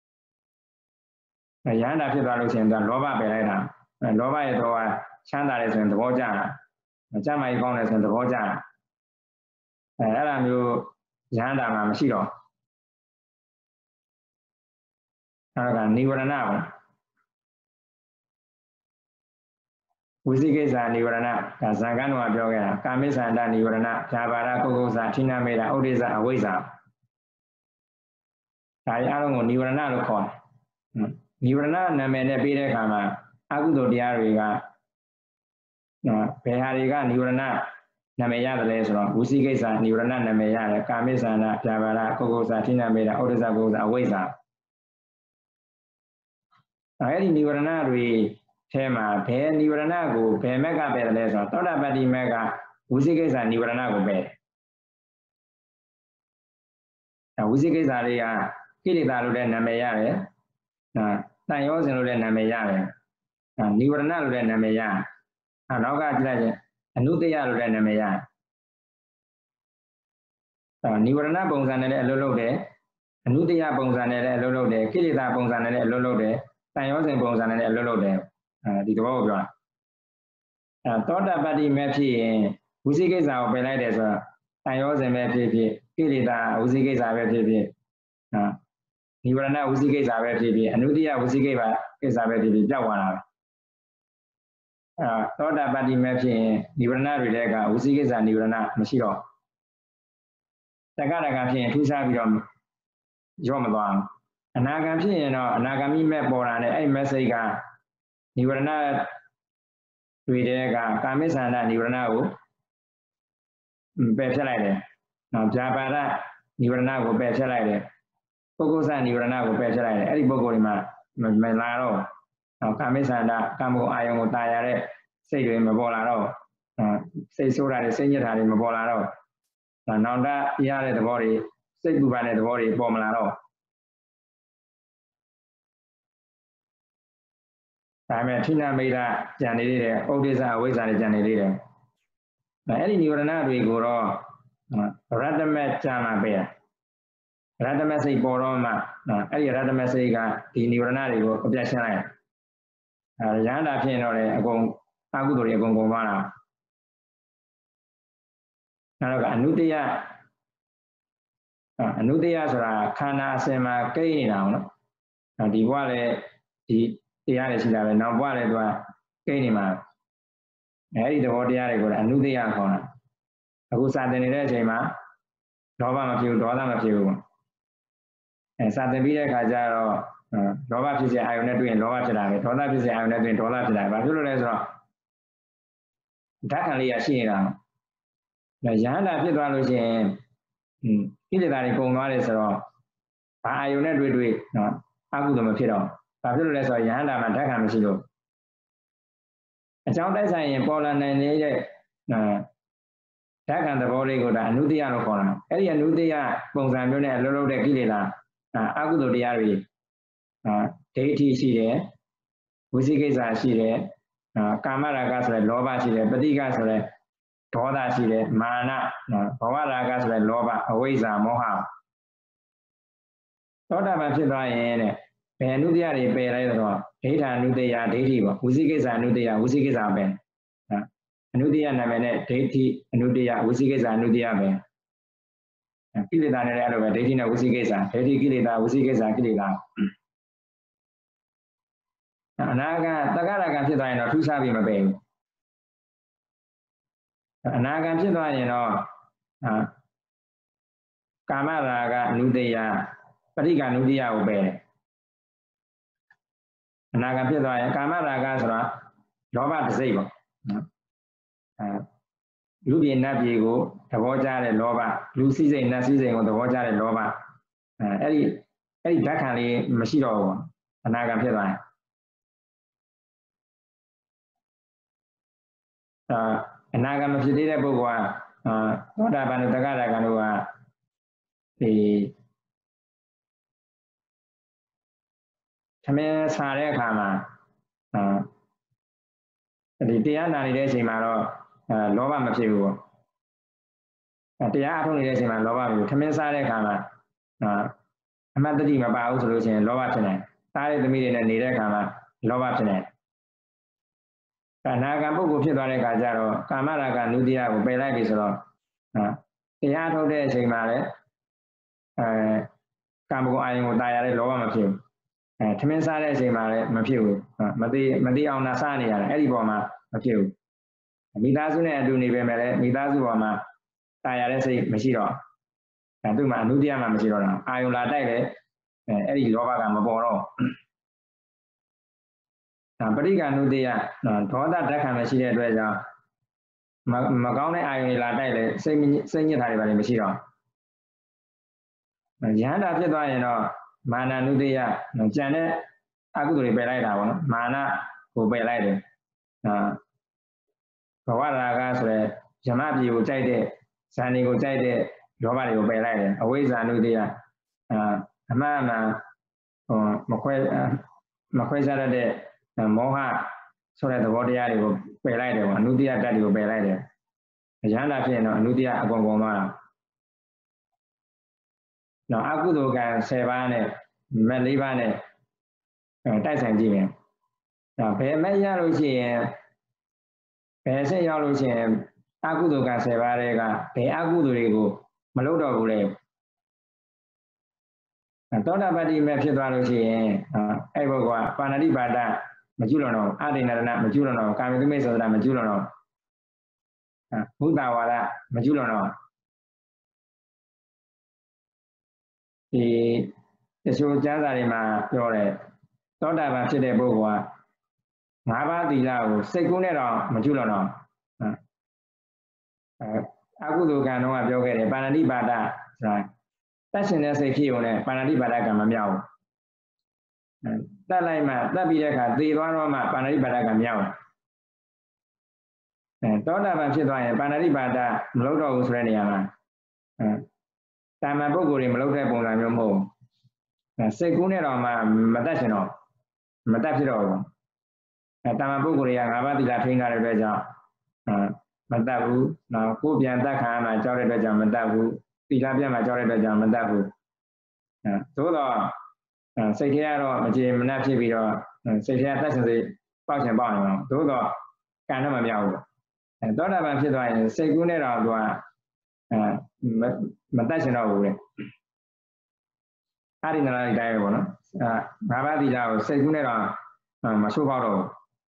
ယန္တာဖြစ်သွားလို့ရှိရင်လောဘပယ်လိုက်တာလောဘရဲ့တော့ချမ်းသာတယ်ဆိုရင်သဘောကျတာကျမ်းမာရေးကောင်းတယ်ဆိုရင်သဘောကျတာအဲ့ဒါမျိုးယန္တာမှာမရှိတော့အဲ့ဒါကနိဝရဏပေါ့ဝိသိကိစ္စနိဝရဏဒါဇာကံတော်ကပြောခဲ့တာကာမိသန္တနိဝရဏဇာဘာရကုက္ကုသထိနာမေတာဥဒိစ္စအဝိဇ္ဇာဒါရအားလုံးကိုနိဝရဏလို့ခေါ်တယ်နိဝရဏနာမည်နဲ့ပြီးတဲ့အခါမှာအကုသိုလ်တရားတွေကဘယ်ဟာတွေကနိဝရဏနာမည်ရတယ်လဲဆိုတော့ဝိသိကိစ္စနိဝရဏနာမည်ရတယ်ကာမိသန္တဇာဘာရကုက္ကုသထိနာမေတာဥဒိစ္စကုက္ကုသအဝိဇ္ဇာအဲ့ဒီနိဝရဏတွေထဲမှာဘယ်နိဝရဏကိုဘယ်မက်ကပဲလဲဆိုတော့သောတာပတ္တိမက်ကဝိသိကိစ္စနိဝရဏကိုပဲဝိသိကိစ္စတွေကကိလေသာလို့လည်းနာမည်ရတယ်တန်ရောစဉ်လို့လည်းနာမည်ရတယ်နိဝရဏလို့တဲ့နာမည်ရနောက်ကကြည့်လိုက်ရင်အနုတ္တယလို့တဲ့နာမည်ရနိဝရဏပုံစံနဲ့လည်းအလုပ်လုပ်တယ်အနုတ္တယပုံစံနဲ့လည်းအလုပ်လုပ်တယ်ကိလေသာပုံစံနဲ့လည်းအလုပ်လုပ်တယ်တန်ရောစဉ်ပုံစံနဲ့လည်းအလုပ်လုပ်တယ်ဒီသဘောကိုပြောတာသောတာပတ္တိမဲ့ဖြစ်ရင်ဝိသိကိစ္စကိုပယ်လိုက်တယ်ဆိုတော့တန်ရောစဉ်ပဲဖြစ်ဖြစ်ကိလေသာဝိသိကိစ္စပဲဖြစ်ဖြစ်နိဝရဏဝိသိကိစ္စပဲဖြစ်ဖြစ်အနုတ္တယဝိသိကိစ္စပဲဖြစ်ဖြစ်ကြောက်သွားတာပဲသောတာပတ္တိမဲ့ဖြစ်ရင်နိဝရဏတွေတဲ့ကဝိသိကိစ္စနိဝရဏမရှိတော့တက္ကရာကဖြစ်ရင်ထူးခြားပြီးတော့ရော့မသွားဘူးအနာဂံဖြစ်ရင်တော့အနာဂမိမဲ့ပေါ်တာနဲ့အဲ့ message ကနိဝရဏတွေတဲ့ကကာမိသန္တာနိဝရဏကိုပယ်ဖြတ်လိုက်တယ်။ဗျာပါဒနိဝရဏကိုပယ်ဖြတ်လိုက်တယ်။ပုဂ္ဂိုလ်စနိဝရဏကိုပယ်ဖြတ်လိုက်တယ်။အဲ့ဒီပုဂ္ဂိုလ်ဒီမှာမလာတော့ကာမိသန္တာကာမဂုဏ်အာယုံကိုတာယာတဲ့စိတ်တွေမပေါ်လာတော့စိတ်ဆိုးတာတွေစိတ်ညစ်တာတွေမပေါ်လာတော့နောင်တရတဲ့သဘောတွေစိတ်ပူပန်တဲ့သဘောတွေပေါ်မလာတော့ဒါပေမဲ့ထိနာမိတ်ကြံနေသေးတယ်ဥဒိစ္စအဝိဇ္ဇာတွေကြံနေသေးတယ်အဲ့ဒီနိဝရဏတွေကိုတော့ရတ္တမက်ကြမှာပဲရတ္တမက်စိတ်ပေါ်တော့မှအဲ့ဒီရတ္တမက်စိတ်ကဒီနိဝရဏတွေကိုအပြတ်ရှင်းလိုက်ရဟန္တာဖြစ်ရင်တော့လေအကုန်အကုသိုလ်တွေအကုန်ကုန်သွားတာနောက်တော့အနုတ္တယဆိုတာခန္ဓာအစဉ်မှာကိန်းနေတာဟုတ်နော်ဒီဘဝလည်းဒီတရားတွေရှိတာပဲနောက်ဘဝလည်းသူကကိန်းနေမှာအဲဒီသဘောတရားတွေကိုအနုတ္တယခေါ်တာအခုစာသင်နေတဲ့အချိန်မှာလောဘမဖြစ်ဘူးဒေါသမဖြစ်ဘူးစာသင်ပြီးတဲ့အခါကျတော့လောဘဖြစ်စေအာယုန်နဲ့တွေ့ရင်လောဘဖြစ်တာပဲဒေါသဖြစ်စေအာယုန်နဲ့တွေ့ရင်ဒေါသဖြစ်တာပဲဘာဖြစ်လို့လဲဆိုတော့ဓာတ်ခံလေးရရှိနေတာရဟန္တာဖြစ်သွားလို့ရှိရင်ကိလေသာတွေကုန်သွားတယ်ဆိုတော့ဘာအာယုန်နဲ့တွေ့နော်အကုသိုလ်မဖြစ်တော့ဘာဖြစ်လို့လဲဆိုတော့ယဟန္တာမှာဓာတ်ခံမရှိလို့အကြောင်းတိုက်ဆိုင်ရင်ပေါ်လာနိုင်တဲ့ဓာတ်ခံသဘောလေးကိုဒါအနုတ္တယလို့ခေါ်တာအဲ့ဒီအနုတ္တယပုံစံမျိုးနဲ့အလုံးလုံးတဲ့ကိလေသာအကုသိုလ်တရားတွေဒိဋ္ဌိရှိတယ်ဝိသိကိစ္စရှိတယ်ကာမရာဂဆိုတဲ့လောဘရှိတယ်ပဋိက္ခဆိုတဲ့ဒေါသရှိတယ်မာနဘဝရာဂဆိုတဲ့လောဘအဝိဇ္ဇာမောဟသောတာပန်ဖြစ်သွားရင်တဲ့ဘယ်အနုတ္တယတွေပယ်လိုက်တော့ဒိဋ္ဌာနုတ္တယဒိဋ္ဌိပေါ့ဝိသိကိစ္စအနုတ္တယဝိသိကိစ္စပဲအနုတ္တယနာမည်နဲ့ဒိဋ္ဌိအနုတ္တယဝိသိကိစ္စအနုတ္တယပဲကိလေသာနဲ့လည်းအဲ့လိုပဲဒိဋ္ဌိနဲ့ဝိသိကိစ္စဒိဋ္ဌိကိလေသာဝိသိကိစ္စကိလေသာအနာဂတ်တက္ကရာကဖြစ်သွားရင်တော့ထူးခြားပြီးမပယ်ဘူးအနာဂတ်ဖြစ်သွားရင်တော့ကာမရာဂအနုတ္တယပဋိက္ခအနုတ္တယကိုပယ်တယ်အနာဂတ်ဖြစ်သွားရင်ကာမရာဂဆိုတာလောဘတစ်စိတ်ပေါ့လူပြည်နတ်ပြည်ကိုသဘောကျတဲ့လောဘလူစည်းစိမ်နတ်စည်းစိမ်ကိုသဘောကျတဲ့လောဘအဲ့ဒီဓာတ်ခံလေးမရှိတော့ဘူးအနာဂတ်ဖြစ်သွားရင်အနာဂတ်မဖြစ်သေးတဲ့ပုဂ္ဂိုလ်ကသောတာပန်တို့တက္ကရာကတို့ကဒီသမင်းစားတဲ့အခါမှာဒီတရားနာနေတဲ့အချိန်မှာတော့လောဘမဖြစ်ဘူးပေါ့တရားအထုတ်နေတဲ့အချိန်မှာလောဘမဖြစ်ဘူးသမင်းစားတဲ့အခါမှာအမှတ်တတိမပါဘူးဆိုလို့ရှိရင်လောဘဖြစ်နေစားတဲ့သမီးတွေနဲ့နေတဲ့အခါမှာလောဘဖြစ်နေအနာဂတ်ပုဂ္ဂိုလ်ဖြစ်သွားတဲ့အခါကျတော့ကာမရာဂနုတ္တယကိုပယ်လိုက်ပြီဆိုတော့တရားထုတ်တဲ့အချိန်မှာလည်းကာမဂုဏ်အာယုံကိုတာယာတဲ့လောဘမဖြစ်ဘူးထမင်းစားတဲ့အချိန်မှာလည်းမဖြစ်ဘူးမသိအောင်သာစားနေရတယ်အဲ့ဒီပေါ်မှာမဖြစ်ဘူးမိသားစုနဲ့အတူနေပေမဲ့လည်းမိသားစုပေါ်မှာတာယာတဲ့စိတ်မရှိတော့သူ့မှာအနုတ္တယမှမရှိတော့တာအာယုံလာတိုက်တယ်အဲ့ဒီလောဘကမပေါ်တော့ပဋိက္ခအနုတ္တယဒေါသဓာတ်ခံမရှိတဲ့အတွက်ကြောင့်မကောင်းတဲ့အာယုံတွေလာတိုက်တယ်စိတ်ညစ်တာတွေပါလေမရှိတော့ယဟန္တာဖြစ်သွားရင်တော့မာနနုတ္တယကြံတဲ့အကုသိုလ်တွေပယ်လိုက်တာပေါ့နော်မာနကိုပယ်လိုက်တယ်ဘဝရာဂဆိုတဲ့ယမပြည်ကိုကြိုက်တဲ့ဇန်ဒီကိုကြိုက်တဲ့လောဘတွေကိုပယ်လိုက်တယ်အဝိဇ္ဇာနုတ္တယအမှန်မှန်မခွဲခြားတတ်တဲ့မောဟဆိုတဲ့သဘောတရားတွေကိုပယ်လိုက်တယ်ပေါ့အနုတ္တိယဓာတ်တွေကိုပယ်လိုက်တယ်ယဟန္တာဖြစ်ရင်တော့အနုတ္တိယအကုန်ကုန်သွားတာနော်အကုသိုလ်ကံ10ပါးနဲ့မက်4ပါးနဲ့တိုက်ဆိုင်ကြည့်မယ်နော်ဘယ်မက်ရလို့ရှိရင်ဘယ်ဆက်ရောက်လို့ရှိရင်အကုသိုလ်ကံ10ပါးတွေကဘယ်အကုသိုလ်တွေကိုမလုပ်တော့ဘူးလေသောတာပတ္တိမဲ့ဖြစ်သွားလို့ရှိရင်အဲ့ဘုကပါဏာတိပါဒမကျွလွန်တော့အဒိဏရဏမကျွလွန်တော့ကာမိသမိတ်သောတာမကျွလွန်တော့ဘုဒ္ဓဝါဒမကျွလွန်တော့ဒီတချို့ကျမ်းစာတွေမှာပြောတယ်သောတာပန်ဖြစ်တဲ့ပုဂ္ဂိုလ်က5ပါးသီလကိုစိတ်ကူးနဲ့တော့မကျွလွန်တော့အကုသိုလ်ကံတော့ပြောခဲ့တယ်ပါဏာတိပါဒဆိုတာတတ်ရှင်တဲ့စိတ်ဖြစ်ုံနဲ့ပါဏာတိပါဒကံမမြောက်ဘူးတတ်လိုက်မှတတ်ပြီးတဲ့အခါသေသွားတော့မှပါဏာတိပါဒကံမြောက်သောတာပန်ဖြစ်သွားရင်ပါဏာတိပါဒမလုပ်တော့ဘူးဆိုတဲ့နေရာမှာတာမန်ပုဂ္ဂိုလ်တွေမလုပ်တဲ့ပုံစံမျိုးမဟုတ်ဘူးစိတ်ကူးနဲ့တော့မှမတတ်ရှင်တော့မတတ်ဖြစ်တော့ဘူးတာမန်ပုဂ္ဂိုလ်တွေက5ပါးသီလထိန်းထားတဲ့အတွက်ကြောင့်မတတ်ဘူးနောက်ကိုယ်ပြန်တတ်ခံရမှာကြောက်တဲ့အတွက်ကြောင့်မတတ်ဘူးသီလပြတ်မှာကြောက်တဲ့အတွက်ကြောင့်မတတ်ဘူးသို့တော့စိတ်ထဲကတော့မကြေမနက်ဖြစ်ပြီးတော့စိတ်ထဲတတ်ရှင်စိတ်ပေါက်ရှင်ပေါက်နေအောင်သို့တော့ကံတော့မမြောက်ဘူးသောတာပန်ဖြစ်သွားရင်စိတ်ကူးနဲ့တော့သူကမတတ်ရှင်တော့ဘူးလေအာရိဏလိုက်တိုင်းပဲပေါ့နော်၅ပါးသီလကိုစိတ်ကူးနဲ့တော့မဆိုးပေါက်တော့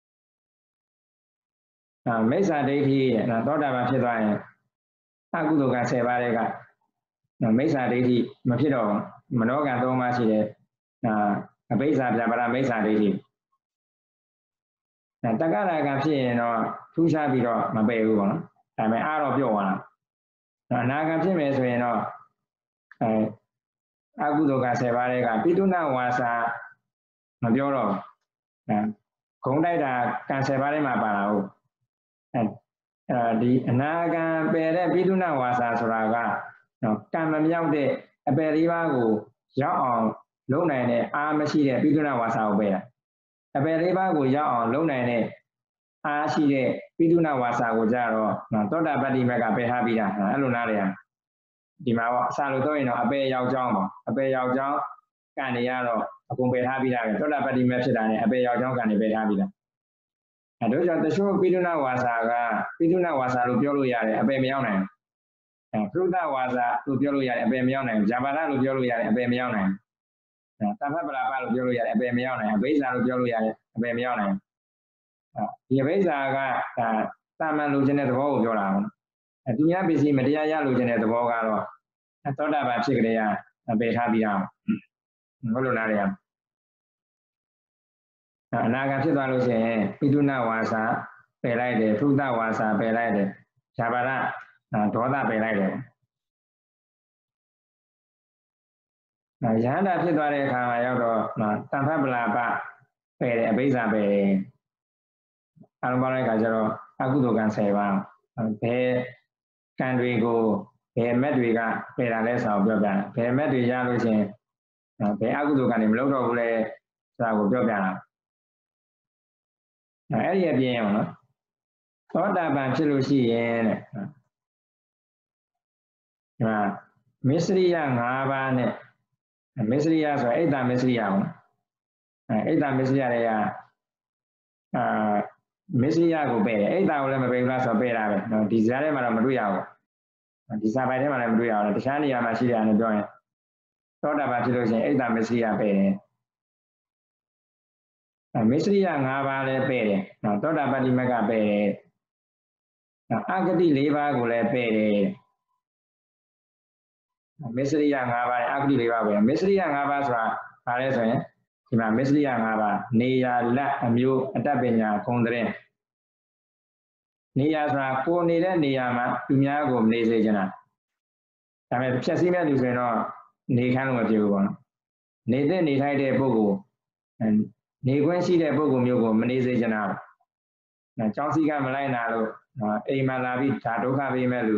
ဘူးမိစ္ဆာဒိဋ္ဌိသောတာပန်ဖြစ်သွားရင်အကုသိုလ်က10ပါးတဲ့ကမိစ္ဆာဒိဋ္ဌိမဖြစ်တော့မနောကံ3ပါးရှိတယ်အဘိဇာပြပါရမိစ္ဆာဒိဋ္ဌိတက္ကရာကံဖြစ်ရင်တော့ထူးခြားပြီးတော့မပယ်ဘူးပေါ့နော်ဒါပေမဲ့အားတော့ပြော့သွားတာအနာကံဖြစ်မယ်ဆိုရင်တော့အကုသိုလ်က10ပါးတဲ့ကပိတုဏဝါစာမပြောတော့ဂုံတိုက်တာကံ10ပါးထဲမှာပါတာဟုတ်ဒီအနာကံပယ်တဲ့ပိတုဏဝါစာဆိုတာကကံမမြောက်တဲ့အပယ်၄ပါးကိုရောက်အောင်လုံနိုင်တဲ့အားမရှိတဲ့ပိတုဏဝါစာကိုပယ်တာအပယ်၄ပါးကိုရောက်အောင်လုံနိုင်တဲ့အားရှိတဲ့ပိတုဏဝါစာကိုကြတော့သောတာပတ္တိမက်ကပယ်ထားပြီးတာအဲ့လိုနားလေဒီမှာပေါ့အစာလို့တော့ရင်တော့အပယ်ရောက်ကြောင်းပေါ့အပယ်ရောက်ကြောင်းကံတွေကတော့အကုန်ပယ်ထားပြီးတာပဲသောတာပတ္တိမက်ဖြစ်တာနဲ့အပယ်ရောက်ကြောင်းကံတွေပယ်ထားပြီးတာအဲတို့ကြောင့်တချို့ပိတုဏဝါစာကပိတုဏဝါစာလို့ပြောလို့ရတယ်အပယ်မရောက်နိုင်ဘူးသုဒ္ဓဝါစာလို့ပြောလို့ရတယ်အပယ်မရောက်နိုင်ဘူးဇာပါဒလို့ပြောလို့ရတယ်အပယ်မရောက်နိုင်ဘူးတမ္ပပလာပလို့ပြောလို့ရတယ်အပယ်မရောက်နိုင်ဘူးအဘိဇာလို့ပြောလို့ရတယ်အပယ်မရောက်နိုင်ဘူးဒီအဘိဇာကတာမန်လိုချင်တဲ့သဘောကိုပြောတာပေါ့သူများပစ္စည်းမတရားရလိုချင်တဲ့သဘောကတော့သောတာပန်ဖြစ်ကြတဲ့ပယ်ထားပြီးတာဟုတ်လို့နားရအောင်အနာဂတ်ဖြစ်သွားလို့ရှိရင်ပိတုဏဝါစာပယ်လိုက်တယ်သုဒ္ဓဝါစာပယ်လိုက်တယ်ဇာပါဒဒေါသပယ်လိုက်တယ်ယဟန္တာဖြစ်သွားတဲ့အခါမှာရောက်တော့တမ္ဖပလာပပယ်တယ်အဘိဇာပယ်တယ်အလုံးပေါင်းတဲ့အခါကျတော့အကုသိုလ်ကံ10ပါးဘယ်ကံတွေကိုဘယ်မက်တွေကပယ်တာလဲဆိုတော့ပြောပြတာဘယ်မက်တွေရလို့ရှိရင်ဘယ်အကုသိုလ်ကံတွေမလုပ်တော့ဘူးလဲဆိုတာကိုပြောပြတာအဲ့ဒီအပြင်ရောနော်သောတာပန်ဖြစ်လို့ရှိရင်တဲ့ဒီမှာမစ္စရိယ5ပါးနဲ့မစ္စရိယဆိုအိတ်တာမစ္စရိယပေါ့အိတ်တာမစ္စရိယတွေကမစ္စရိယကိုပယ်တယ်အိတ်တာကိုလည်းမပယ်ဘူးလားဆိုတော့ပယ်တာပဲနော်ဒီဇာတ်ထဲမှာတော့မတွေ့ရဘူးဒီစာပိုင်ထဲမှာလည်းမတွေ့ရဘူးတခြားနေရာမှာရှိတယ်လို့ပြောရင်သောတာပန်ဖြစ်လို့ရှိရင်အိတ်တာမစ္စရိယပယ်တယ်မစ္စရိယ5ပါးလည်းပယ်တယ်နော်သောတာပတ္တိမက်ကပယ်တယ်နော်အဂတိ4ပါးကိုလည်းပယ်တယ်မစ္စရိယ5ပါးနဲ့အဂတိ4ပါးပဲမစ္စရိယ5ပါးဆိုတာဘာလဲဆိုရင်ဒီမှာမစ္စရိယ5ပါးနေရာလက်အမျိုးအတတ်ပညာဂုဏ်တဲ့နေရာဆိုတာကိုနေတဲ့နေရာမှာသူများကိုမနေစေချင်တာဒါပေမဲ့ဖြတ်စည်းမဲ့လူဆိုရင်တော့နေခန်းလို့မဖြစ်ဘူးပေါ့နော်နေတဲ့နေထိုက်တဲ့ပုဂ္ဂိုလ်နေခွင့်ရှိတဲ့ပုဂ္ဂိုလ်မျိုးကိုမနေစေချင်တာကျောင်းစည်းကမလိုက်နာလို့အိမ်မှာလာပြီးဒါဒုက္ခပေးမဲ့လူ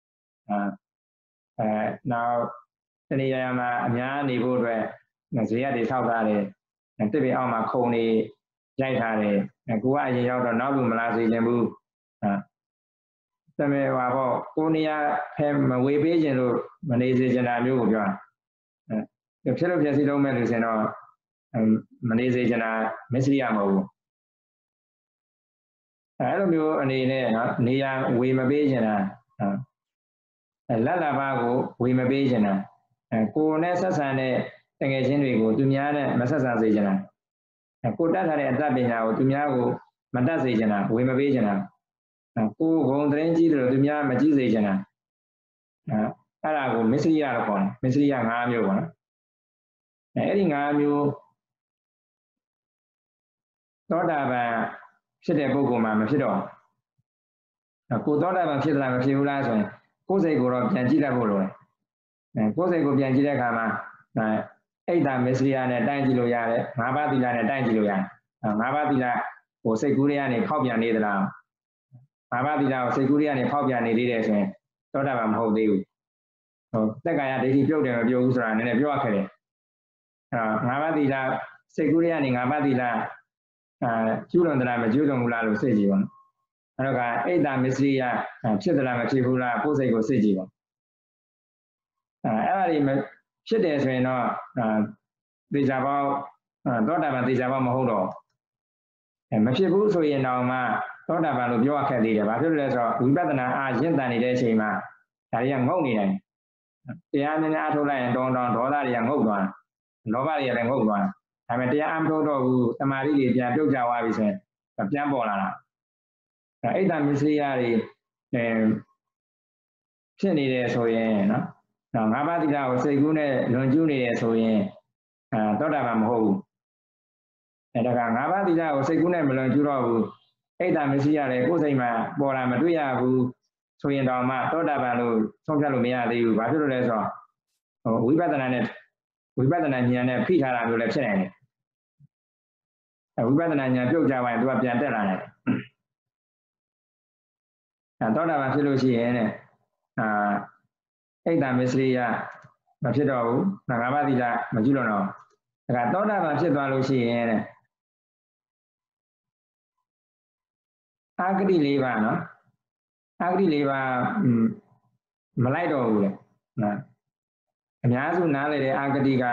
နောက်တနေရာမှာအများနေဖို့အတွက်ဇေယျတွေထောက်ထားတယ်တစ်ပင်အောက်မှာခုံနေရိုက်ထားတယ်ကိုကအရင်ရောက်တော့နောက်လူမလာစေချင်ဘူးသမီးဟာပေါ့ကိုနေရာဖဲမဝေပေးခြင်းလို့မနေစေချင်တာမျိုးကိုပြောတာဖြစ်လို့ဖြစ်စီလုံးမဲ့လူစင်တော့မနေစေချင်တာမစ္စရိယမဟုတ်ဘူးအဲ့လိုမျိုးအနေနဲ့နော်နေရာဝေမပေးချင်တာလက်လာပါကိုဝေမပေးချင်တာကိုနဲ့ဆက်ဆံတဲ့တကယ်ချင်းတွေကိုသူများနဲ့မဆက်ဆံစေချင်တာကိုတတ်ထားတဲ့အတတ်ပညာကိုသူများကိုမတတ်စေချင်တာဝေမပေးချင်တာကိုဘုံသတင်းကြီးတယ်လို့သူများမကြည့်စေချင်တာအဲ့ဒါကိုမစ္စရိယလို့ခေါ်တယ်မစ္စရိယ၅မျိုးပေါ့နော်အဲ့ဒီ၅မျိုးသောတာပန်ဖြစ်တဲ့ပုဂ္ဂိုလ်မှာမဖြစ်တော့ကိုသောတာပန်ဖြစ်သလားမဖြစ်ဘူးလားဆိုရင်ကိုယ်စိတ်ကိုတော့ပြန်ကြည့်တတ်ဖို့လိုတယ်ကိုယ်စိတ်ကိုပြန်ကြည့်တဲ့အခါမှာအိတ်တာမစ္စရိယနဲ့တိုင်းကြည့်လို့ရတယ်၅ပါးသီလနဲ့တိုင်းကြည့်လို့ရတယ်၅ပါးသီလကိုစိတ်ကူးတွေကနေဖောက်ပြန်နေသလား၅ပါးသီလကိုစိတ်ကူးတွေကနေဖောက်ပြန်နေသေးတယ်ဆိုရင်သောတာပန်မဟုတ်သေးဘူးသက်ကာယဒိဋ္ဌိပြုတ်တယ်မပြုတ်ဘူးဆိုတာနည်းနည်းပြောရခဲ့တယ်၅ပါးသီလစိတ်ကူးတွေကနေ၅ပါးသီလကျူးလွန်သလားမကျူးလွန်ဘူးလားလို့စိတ်ကြည့်ပါအဲ့တော့ကအိတ်တာမစ္စရိယဖြစ်သလားမဖြစ်ဘူးလားကိုယ်စိတ်ကိုစိတ်ကြည့်ပါအဲ့ဒါတွေဖြစ်တယ်ဆိုရင်တော့သေချာပေါက်သောတာပန်သေချာပေါက်မဟုတ်တော့မဖြစ်ဘူးဆိုရင်တော့မှသောတာပန်လို့ပြောရခက်သေးတယ်ဘာဖြစ်လို့လဲဆိုတော့ဝိပဿနာအားရင့်တန်နေတဲ့အချိန်မှာဒါတွေကငုတ်နေတယ်တရားနည်းနည်းအားထုတ်လိုက်ရင်တောင်းဒေါသတွေကငုတ်သွားလောဘတွေကလည်းငုတ်သွားဒါပေမဲ့တရားအားမထုတ်တော့ဘူးတမာရီတွေပြန်ပြုတ်ကျသွားပြီဆိုရင်ပြန်ပေါ်လာတာအိတ်တမစ္စရိယတွေဖြစ်နေတယ်ဆိုရင်နော်၅ပါးသီလကိုစိတ်ကူးနဲ့လွန်ကျူးနေတယ်ဆိုရင်သောတာပန်မဟုတ်ဘူးဒါက၅ပါးသီလကိုစိတ်ကူးနဲ့မလွန်ကျူးတော့ဘူးအိတ်တမစ္စရိယတွေကိုယ်စိတ်မှာပေါ်လာမတွေ့ရဘူးဆိုရင်တော့မှသောတာပန်လို့ဆုံးဖြတ်လို့မရသေးဘူးဘာဖြစ်လို့လဲဆိုတော့ဝိပဿနာဉာဏ်နဲ့ဖိထားတာမျိုးလည်းဖြစ်နိုင်တယ်ဝိပဿနာဉာဏ်ပြုတ်ကြပါရင်သူကပြန်တက်လာတယ်သောတာပန်ဖြစ်လို့ရှိရင်အိတ်တမစ္စရိယမဖြစ်တော့ဘူး၅ပါးသီလမကျူးလွန်တော့ဒါကသောတာပန်ဖြစ်သွားလို့ရှိရင်အာဂတိ၄ပါးနော်အာဂတိ၄ပါးမလိုက်တော့ဘူးလေအများစုနားလည်တဲ့အာဂတိက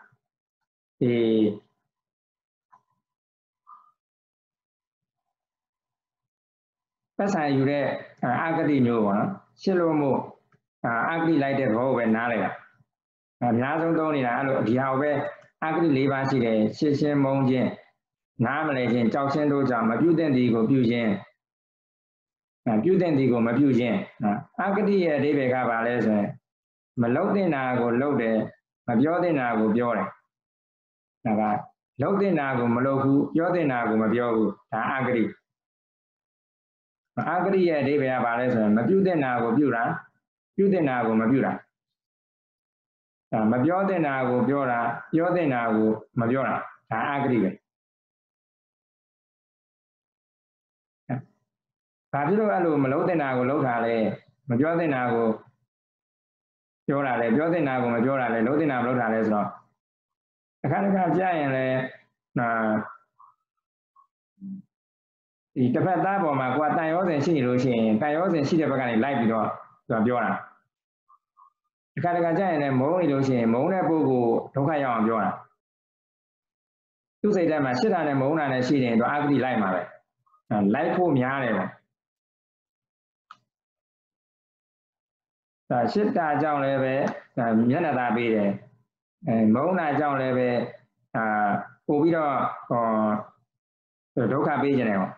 ပတ်ဆိုင်ယူတဲ့အာဂတိမျိုးပေါ့နော်ရှင်းလို့မို့အာဂတိလိုက်တဲ့ဘောကိုပဲနားလိုက်တာအများဆုံးသုံးနေတာအဲ့လိုဒီဟာကိုပဲအာဂတိ၄ပါးရှိတယ်ရှင်းရှင်းမုန်းခြင်းနားမလဲခြင်းကြောက်ခြင်းတို့ကြောင့်မပြုသင့်သည်ကိုပြုခြင်းပြုသင့်သည်ကိုမပြုခြင်းအာဂတိရဲ့အဓိပ္ပာယ်ကဘာလဲဆိုရင်မလုပ်သင့်တာကိုလုပ်တယ်မပြောသင့်တာကိုပြောတယ်ဒါကလုပ်သင့်တာကိုမလုပ်ဘူးပြောသင့်တာကိုမပြောဘူးဒါအာဂတိအာဂတိရဲ့အဓိပ္ပာယ်ကဘာလဲဆိုရင်မပြုသင့်တာကိုပြုတာပြုသင့်တာကိုမပြုတာမပြောသင့်တာကိုပြောတာပြောသင့်တာကိုမပြောတာဒါအာဂတိပဲဘာဖြစ်လို့အဲ့လိုမလုပ်သင့်တာကိုလုပ်တာလဲမပြောသင့်တာကိုပြောတာလဲပြောသင့်တာကိုမပြောတာလဲလုပ်သင့်တာမလုပ်တာလဲဆိုတော့တစ်ခါတစ်ခါကြားရင်လည်းဒီတစ်ဖက်သားပေါ်မှာကိုယ်တန်ရောစင်ရှိနေလို့ရှိရင်တန်ရောစင်ရှိတဲ့ဘက်ကနေလိုက်ပြီးတော့သူပြောတာတစ်ခါတစ်ခါကြားရင်လည်းမုန်းနေလို့ရှိရင်မုန်းတဲ့ပုဂ္ဂိုလ်ဒုက္ခရောက်အောင်ပြောတာသူ့စိတ်ထဲမှာရှစ်တာနဲ့မုန်းတာနဲ့ရှိနေရင်တော့အာဂတိလိုက်မှာပဲလိုက်ဖို့များတယ်ပေါ့ရှစ်တာကြောင့်လည်းပဲမျက်နှာသာပေးတယ်မုန်းတာကြောင့်လည်းပဲပို့ပြီးတော့ဒုက္ခပေးခြင်းတယ်ပေါ့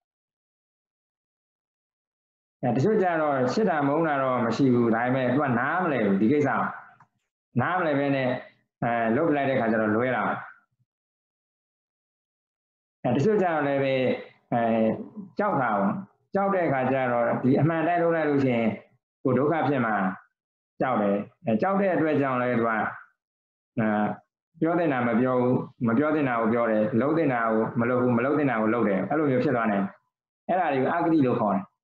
တချို့ကြတော့ရှစ်တာမုန်းတာတော့မရှိဘူးဒါပေမဲ့သူကနားမလဲဘူးဒီကိစ္စနားမလဲပဲနဲ့လုတ်လိုက်တဲ့ခါကျတော့လွဲတာတချို့ကြတော့လည်းပဲကြောက်တာပေါ့ကြောက်တဲ့ခါကျတော့ဒီအမှန်တိုင်းလုပ်လိုက်လို့ရှိရင်ကိုဒုက္ခဖြစ်မှာကြောက်တယ်ကြောက်တဲ့အတွက်ကြောင့်လည်းသူကပြောတဲ့နာမပြောဘူးမပြောတဲ့နာကိုပြောတယ်လုပ်တဲ့နာကိုမလုပ်ဘူးမလုပ်တဲ့နာကိုလုပ်တယ်အဲ့လိုမျိုးဖြစ်သွားတယ်အဲ့ဒါတွေကိုအာဂတိလို့ခေါ်တယ်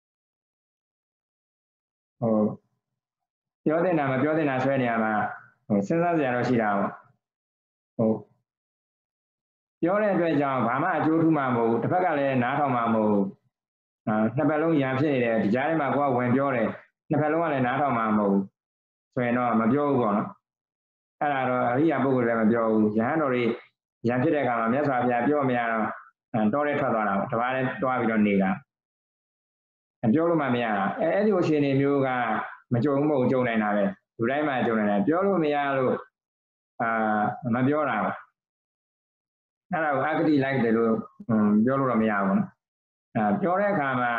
ပြောတဲ့နာမပြောတဲ့နာဆွဲနေရမှာစဉ်းစားစရာတော့ရှိတာပေါ့ပြောတဲ့အတွက်ကြောင့်ဘာမှအကျိုးထူးမှာမဟုတ်ဘူးတစ်ဖက်ကလည်းနားထောင်မှာမဟုတ်ဘူးနှစ်ဖက်လုံးရံဖြစ်နေတယ်ဒီကြားထဲမှာကိုကဝင်ပြောတယ်နှစ်ဖက်လုံးကလည်းနားထောင်မှာမဟုတ်ဘူးဆိုရင်တော့မပြောဘူးပေါ့နော်အဲ့ဒါတော့အရိယာပုဂ္ဂိုလ်လည်းမပြောဘူးယဟန်တော်တွေရံဖြစ်တဲ့အခါမှာမြတ်စွာဘုရားပြောမရတော့တောထဲထွက်သွားတာပေါ့တပါးလည်းတွားပြီးတော့နေတာပြောလို့မှမရတာအဲ့ဒီအရှင်နေမျိုးကမကြုံဘူးမဟုတ်ကြုံနိုင်တာပဲလူတိုင်းမှာကြုံနိုင်တယ်ပြောလို့မရလို့မပြောတာပေါ့အဲ့ဒါကိုအဂတိလိုက်တယ်လို့ပြောလို့တော့မရဘူးနော်ပြောတဲ့အခါမှာ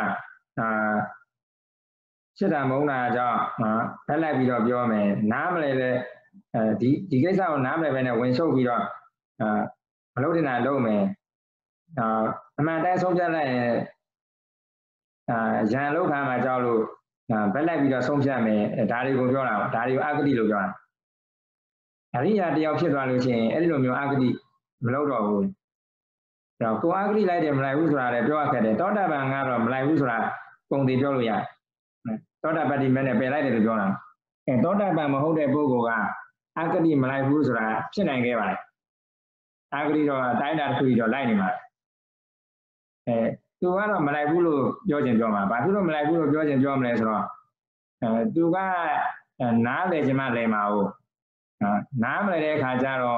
စစ်တာမုန်းတာကြောင့်ဖက်လိုက်ပြီးတော့ပြောမယ်နားမလဲလေဒီကိစ္စကိုနားမလဲပဲနဲ့ဝင်ရှုပ်ပြီးတော့မလုပ်တင်တာလုပ်မယ်အမှန်တိုင်းဆုံးဖြတ်လိုက်ရင်ရန်လောက်ခံမှာကြောက်လို့ဖက်လိုက်ပြီးတော့ဆုံးဖြတ်မယ်ဒါတွေကိုပြောတာဒါတွေကိုအဂတိလို့ပြောတာအရိယာတယောက်ဖြစ်သွားလို့ရှိရင်အဲ့ဒီလိုမျိုးအဂတိမလုပ်တော့ဘူးတော့ကိုအဂတိလိုက်တယ်မလိုက်ဘူးဆိုတာလည်းပြောရခဲ့တယ်သောတာပန်ကတော့မလိုက်ဘူးဆိုတာပုံသေးပြောလို့ရတယ်သောတာပတ္တိမဲ့နဲ့ပယ်လိုက်တယ်လို့ပြောတာသောတာပန်မဟုတ်တဲ့ပုဂ္ဂိုလ်ကအဂတိမလိုက်ဘူးဆိုတာဖြစ်နိုင်ခဲ့ပါတယ်အဂတိတော့အတိုင်းအတာတစ်ခုတော့လိုက်နေမှာသူကတော့မလိုက်ဘူးလို့ပြောခြင်းပြောမှာဘာဖြစ်လို့မလိုက်ဘူးလို့ပြောခြင်းပြောမလဲဆိုတော့သူကနားလေခြင်းမလဲမှာဟုတ်နားမလဲတဲ့အခါကျတော့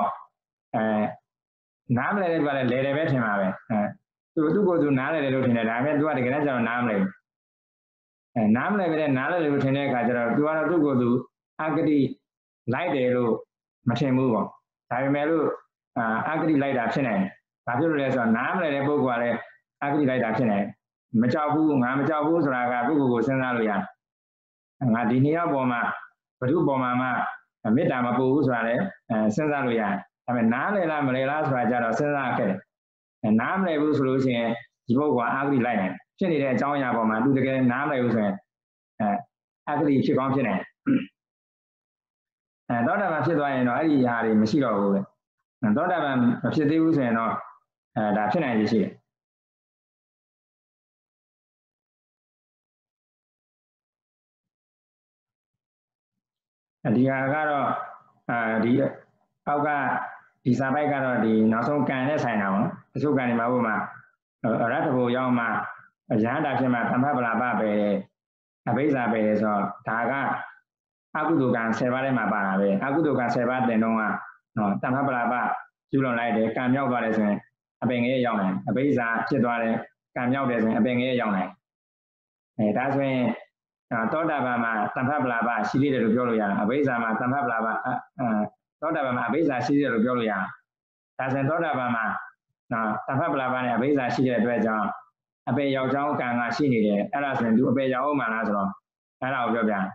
နားမလဲတဲ့ကလည်းလဲတယ်ပဲထင်ပါပဲသူကိုယ်သူနားလဲတယ်လို့ထင်တယ်ဒါပေမဲ့သူကတကယ်ကျတော့နားမလဲဘူးနားမလဲပဲနားလဲတယ်လို့ထင်တဲ့အခါကျတော့သူကတော့သူ့ကိုယ်သူအဂတိလိုက်တယ်လို့မထင်ဘူးပေါ့ဒါပေမဲ့လို့အဂတိလိုက်တာဖြစ်နိုင်တယ်ဘာဖြစ်လို့လဲဆိုတော့နားမလဲတဲ့ပုဂ္ဂိုလ်ကလည်းအဂတိလိုက်တာဖြစ်နိုင်တယ်မကြောက်ဘူးငါမကြောက်ဘူးဆိုတာကပုဂ္ဂိုလ်ကိုစဉ်းစားလို့ရတယ်ငါဒီနေရာပေါ်မှာဘု து ပေါ်မှာမှမေတ္တာမပို့ဘူးဆိုတာလည်းစဉ်းစားလို့ရတယ်ဒါပေမဲ့နားလဲလားမလဲလားဆိုတာကြတော့စဉ်းစားခဲ့တယ်နားမလဲဘူးဆိုလို့ရှိရင်ဒီပုဂ္ဂိုလ်ကအဂတိလိုက်နိုင်တယ်ဖြစ်နေတဲ့အကြောင်းအရာပေါ်မှာသူတကယ်နားမလဲဘူးဆိုရင်အဂတိဖြစ်ကောင်းဖြစ်နိုင်တယ်သောတာပန်ဖြစ်သွားရင်တော့အဲ့ဒီဟာတွေမရှိတော့ဘူးလေသောတာပန်မဖြစ်သေးဘူးဆိုရင်တော့ဒါဖြစ်နိုင်ရရှိတယ်ဒီဟာကတော့ဒီအောက်ကဒီစာပိုက်ကတော့ဒီနောက်ဆုံးကံနဲ့ဆိုင်တာပေါ့နော်အစုကံဒီမှာဘုမှာရတ္ထဘုရောက်မှရဟန္တာဖြစ်မှသမ္ဖပလာပပဲအဘိဇာပဲဆိုတော့ဒါကအကုသိုလ်ကံ10ပါးထဲမှာပါတာပဲအကုသိုလ်ကံ10ပါးတင်တော့သမ္ဖပလာပကျူးလွန်လိုက်တယ်ကံမြောက်သွားတယ်ဆိုရင်အပင်ငယ်ရောက်နိုင်အဘိဇာဖြစ်သွားတယ်ကံမြောက်တယ်ဆိုရင်အပင်ငယ်ရောက်နိုင်ဒါဆိုရင်သောတာပန်မှာသမ္ဖပလာပရှိသေးတယ်လို့ပြောလို့ရတယ်အဘိဇာမှာသမ္ဖပလာပသောတာပန်မှာအဘိဇာရှိသေးတယ်လို့ပြောလို့ရတယ်ဒါဆိုရင်သောတာပန်မှာသမ္ဖပလာပနဲ့အဘိဇာရှိတဲ့အတွက်ကြောင့်အပေရောက်ကြောင်းကံကရှိနေတယ်အဲ့ဒါဆိုရင်သူအပေရောက်အောင်မှလားဆိုတော့အဲ့ဒါကိုပြောပြတယ်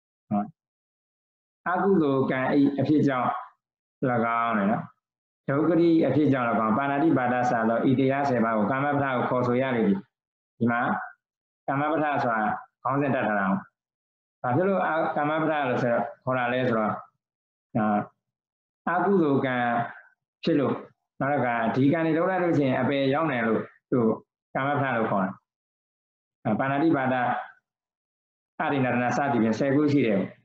အကုသိုလ်ကံအဖြစ်ကြောင့်၎င်းတယ်နော်ဒုက္ခတိအဖြစ်ကြောင့်၎င်းပါဏာတိပါဒစာသောဣတိယ10ပါးကိုကာမပဋ္ဌာကိုခေါ်ဆိုရလိမ့်မယ်ဒီမှာကာမပဋ္ဌာဆိုတာခေါင်းစဉ်တက်ထားတာ။ဘာဖြစ်လို့ကာမပဋ္ဌာလို့ဆိုတော့ခေါ်တာလဲဆိုတော့အကုသိုလ်ကံဖြစ်လို့နောက်ကဒီကံတွေလုံးလိုက်လို့ရှိရင်အပယ်ရောက်နိုင်လို့သူကာမပဋ္ဌာလို့ခေါ်တာ။ပါဏာတိပါဒအရိဏတနာစသည်ဖြင့်10ခုရှိတယ်။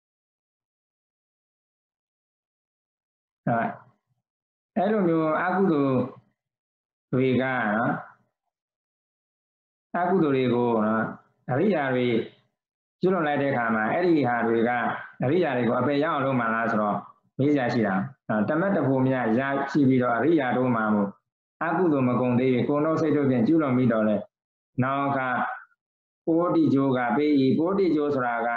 အဲ့လိုမျိုးအကုသိုလ်တွေကနော်အကုသိုလ်တွေကိုအရိယာတွေကျွလွန်လိုက်တဲ့အခါမှာအဲ့ဒီဟာတွေကအရိယာတွေကိုအပယ်ရောက်အောင်လုပ်မှလားဆိုတော့မေးစရာရှိတာတမတ်တဖို့မြရရှိပြီးတော့အရိယာတို့မှာမို့အကုသိုလ်မကုန်သေးဘူးကိုယ်တော်စိတ်တို့ဖြင့်ကျွလွန်ပြီးတော့လဲနောက်ကပိုးတိကျိုးကပေးဤပိုးတိကျိုးဆိုတာက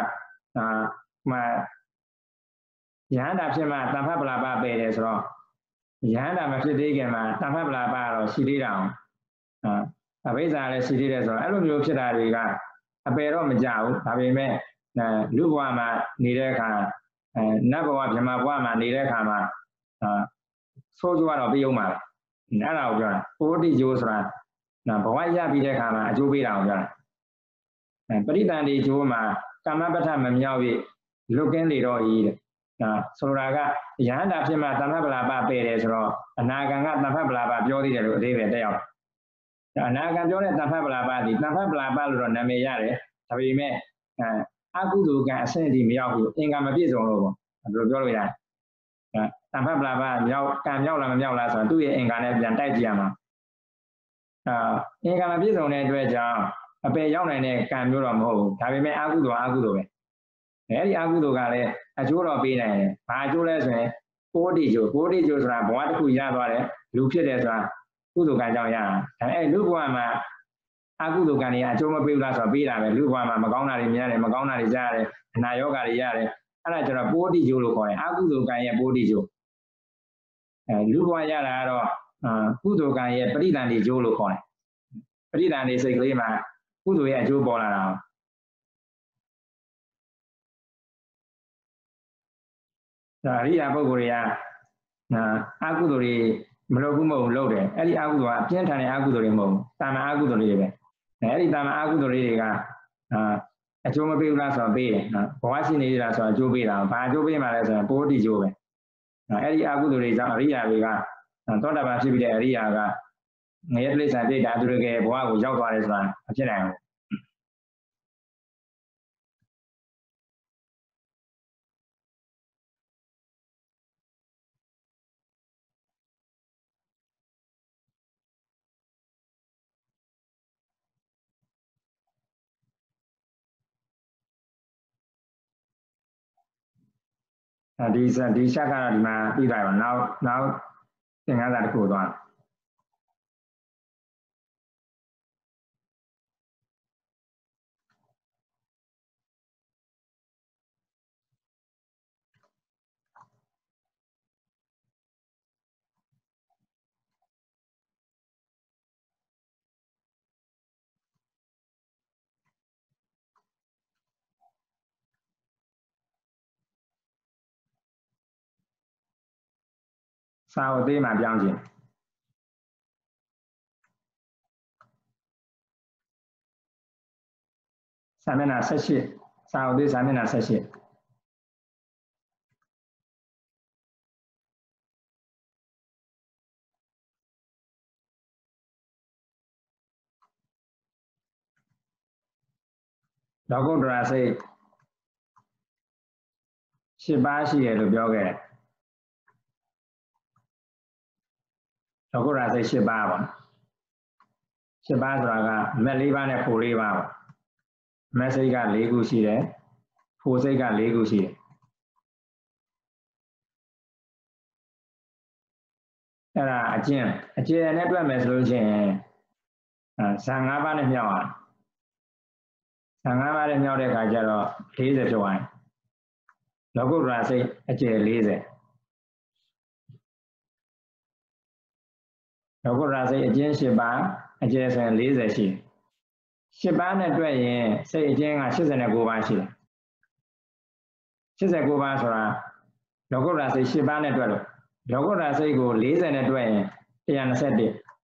ယဟန္တာဖြစ်မှတမ္ဖပလာပပယ်တယ်ဆိုတော့ယဟန္တာမဖြစ်သေးခင်မှာတမ္ဖပလာပတော့ရှိသေးတာအဘိဇ္ဇာလည်းရှိသေးတယ်ဆိုတော့အဲ့လိုမျိုးဖြစ်တာတွေကအပယ်တော့မကြဘူးဒါပေမဲ့လူဘဝမှာနေတဲ့အခါနတ်ဘဝဗြဟ္မာဘဝမှာနေတဲ့အခါမှာဆိုးကျိုးကတော့ပေးအောင်ပါအဲ့ဒါကိုပြောတာပိုးတိကျိုးဆိုတာဘဝရပြီးတဲ့အခါမှာအကျိုးပေးတာကိုပြောတာပရိသန္တိကျိုးမှာကာမပဋ္ဌမမြောက်၍လွတ်ကင်းလေတော့ဤတဲ့ဆိုလိုတာကယဟန္တာဖြစ်မှတမ္ဖပလာပပယ်တယ်ဆိုတော့အနာဂံကတမ္ဖပလာပပြောသေးတယ်လို့အဓိပ္ပာယ်တက်ရောက်အနာဂံပြောတဲ့တမ္ဖပလာပဒီတမ္ဖပလာပလို့တော့နာမည်ရတယ်ဒါပေမဲ့အကုသိုလ်ကံအဆင့်ဒီမရောက်ဘူးအင်္ဂါမပြည့်စုံလို့ပေါ့ဘယ်လိုပြောလို့ရလဲတံဖတ်ပလာပမြောက်ကံမြောက်လားမမြောက်လားဆိုတော့သူ့ရဲ့အင်္ဂါနဲ့ပြန်တိုက်ကြည့်ရမှာအင်္ဂါမပြည့်စုံတဲ့အတွက်ကြောင့်အပေရောက်နိုင်တဲ့ကံမျိုးတော့မဟုတ်ဘူးဒါပေမဲ့အကုသိုလ်အကုသိုလ်ပဲအဲဒီအကုသိုလ်ကလည်းအကျိုးတော့ပေးနိုင်တယ်ဘာအကျိုးလဲဆိုရင်ပိုးတိကျိုးဆိုတာဘဝတစ်ခုရသွားတယ်လူဖြစ်တယ်ဆိုတာကုသိုလ်ကံကြောင့်ရတာဒါပေမဲ့လူဘဝမှာအကုသိုလ်ကံတွေအကျိုးမပေးဘူးလားဆိုတော့ပေးတာပဲလူဘဝမှာမကောင်းတာတွေမြင်ရတယ်မကောင်းတာတွေကြားရတယ်အနာရောဂါတွေရတယ်အဲ့ဒါကျတော့ပိုးတိကျိုးလို့ခေါ်တယ်အကုသိုလ်ကံရဲ့ပိုးတိကျိုးလူဘဝရတာကတော့ကုသိုလ်ကံရဲ့ပရိသန္တိကျိုးလို့ခေါ်တယ်ပရိသန္တိစိတ်ကလေးမှာကုသိုလ်ရဲ့အကျိုးပေါ်လာတာဒါအရိယာပုဂ္ဂိုလ်တွေကအကုသိုလ်တွေမလုပ်ဘူးမဟုတ်လုပ်တယ်အဲ့ဒီအကုသိုလ်ကအပြင်းထန်တဲ့အကုသိုလ်တွေမဟုတ်ဘူးတာမန်အကုသိုလ်တွေပဲအဲ့ဒီတာမန်အကုသိုလ်တွေကအကျိုးမပေးဘူးလားဆိုတော့ပေးတယ်ဘဝရှိနေရတာဆိုတော့အကျိုးပေးတာဘာအကျိုးပေးမှလဲဆိုရင်ပိုးတိကျိုးပဲအဲ့ဒီအကုသိုလ်တွေကြောင့်အရိယာတွေကသောတာပန်ဖြစ်ပြီးတဲ့အရိယာကငရဲတိရစ္ဆာန်ပြိတ္တာသူတွေကဘဝကိုရောက်သွားတယ်ဆိုတာမဖြစ်နိုင်ဘူးဒီချက်ကတော့ဒီမှာပြီးသွားပါနောက်သင်္ခါရတစ်ခုသွားစာအုပ်သေးမှပြောင်းခြင်းစာမျက်နှာ18စာအုပ်သေးစာမျက်နှာ18လောကုတ္တရာစိတ်7ပါးရှိတယ်လို့ပြောခဲ့တယ်လောကုတ္တရာစိတ်7ပါးပါ7ပါးဆိုတာကမက်4ပါးနဲ့ဖို့4ပါးပါမက်စိတ်က4ခုရှိတယ်ဖို့စိတ်က4ခုရှိတယ်အဲ့ဒါအကျဉ်းနဲ့တွက်မယ်ဆိုလို့ရှိရင်ဇန်5ပါးနဲ့မြောက်အောင်ဇန်5ပါးနဲ့မြောက်တဲ့အခါကျတော့40ဖြစ်သွားတယ်လောကုတ္တရာစိတ်အကျယ်40လောကုတ္တရာစိတ်အကျဉ်း7ပါးအကျယ်ဆိုရင်40ရှိတယ်7ပါးနဲ့တွက်ရင်စိတ်အကျဉ်းက89ပါးရှိတယ်89ပါးဆိုတာလောကုတ္တရာစိတ်7ပါးနဲ့တွက်လို့လောကုတ္တရာစိတ်ကို40နဲ့တွက်ရင်121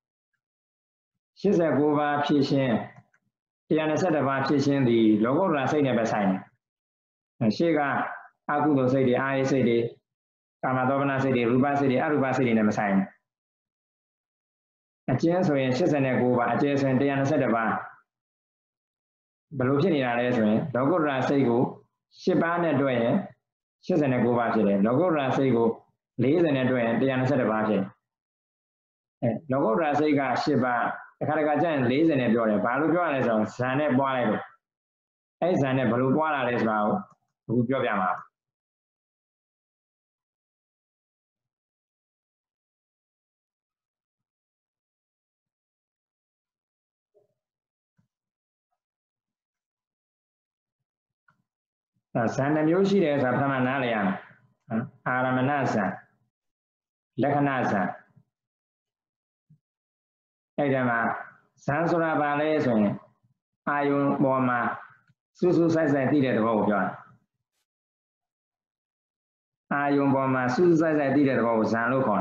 89ပါးဖြည့်ရှင်း121ပါးဖြည့်ရှင်းသည်လောကုတ္တရာစိတ်နဲ့ပဲဆိုင်တယ်ရှေ့ကအကုသိုလ်စိတ်တွေအာယစိတ်တွေကာမသောမနစိတ်တွေရူပစိတ်တွေအရူပစိတ်တွေနဲ့မဆိုင်ဘူးအကျဉ်းဆိုရင်89ပါးအကျယ်ဆိုရင်121ပါးဘယ်လိုဖြစ်နေတာလဲဆိုရင်လောကုတ္တရာစိတ်ကို7ပါးနဲ့တွက်ရင်89ပါးဖြစ်တယ်လောကုတ္တရာစိတ်ကို40နဲ့တွက်ရင်121ပါးဖြစ်တယ်လောကုတ္တရာစိတ်က7ပါးတစ်ခါကျရင်40နဲ့ပြောတယ်ဘာလို့ပြောရလဲဆိုတော့ဇန်နဲ့ပွားလိုက်လို့အဲ့ဇန်နဲ့ဘယ်လိုပွားလာလဲဆိုတာကိုအခုပြောပြမှာဇန်နှမျိုးရှိတယ်ဆိုတာပထမနားလည်ရမယ်အာရမဏဇန်လက္ခဏာဇန်အဲ့ဒါမှာဇန်ဆိုတာဘာလဲဆိုရင်အာယုံပေါ်မှာစူးစူးဆိုင်ဆိုင်သိတဲ့သဘောကိုပြောတာအာယုံပေါ်မှာစူးစူးဆိုင်ဆိုင်သိတဲ့သဘောကိုဇန်လို့ခေါ်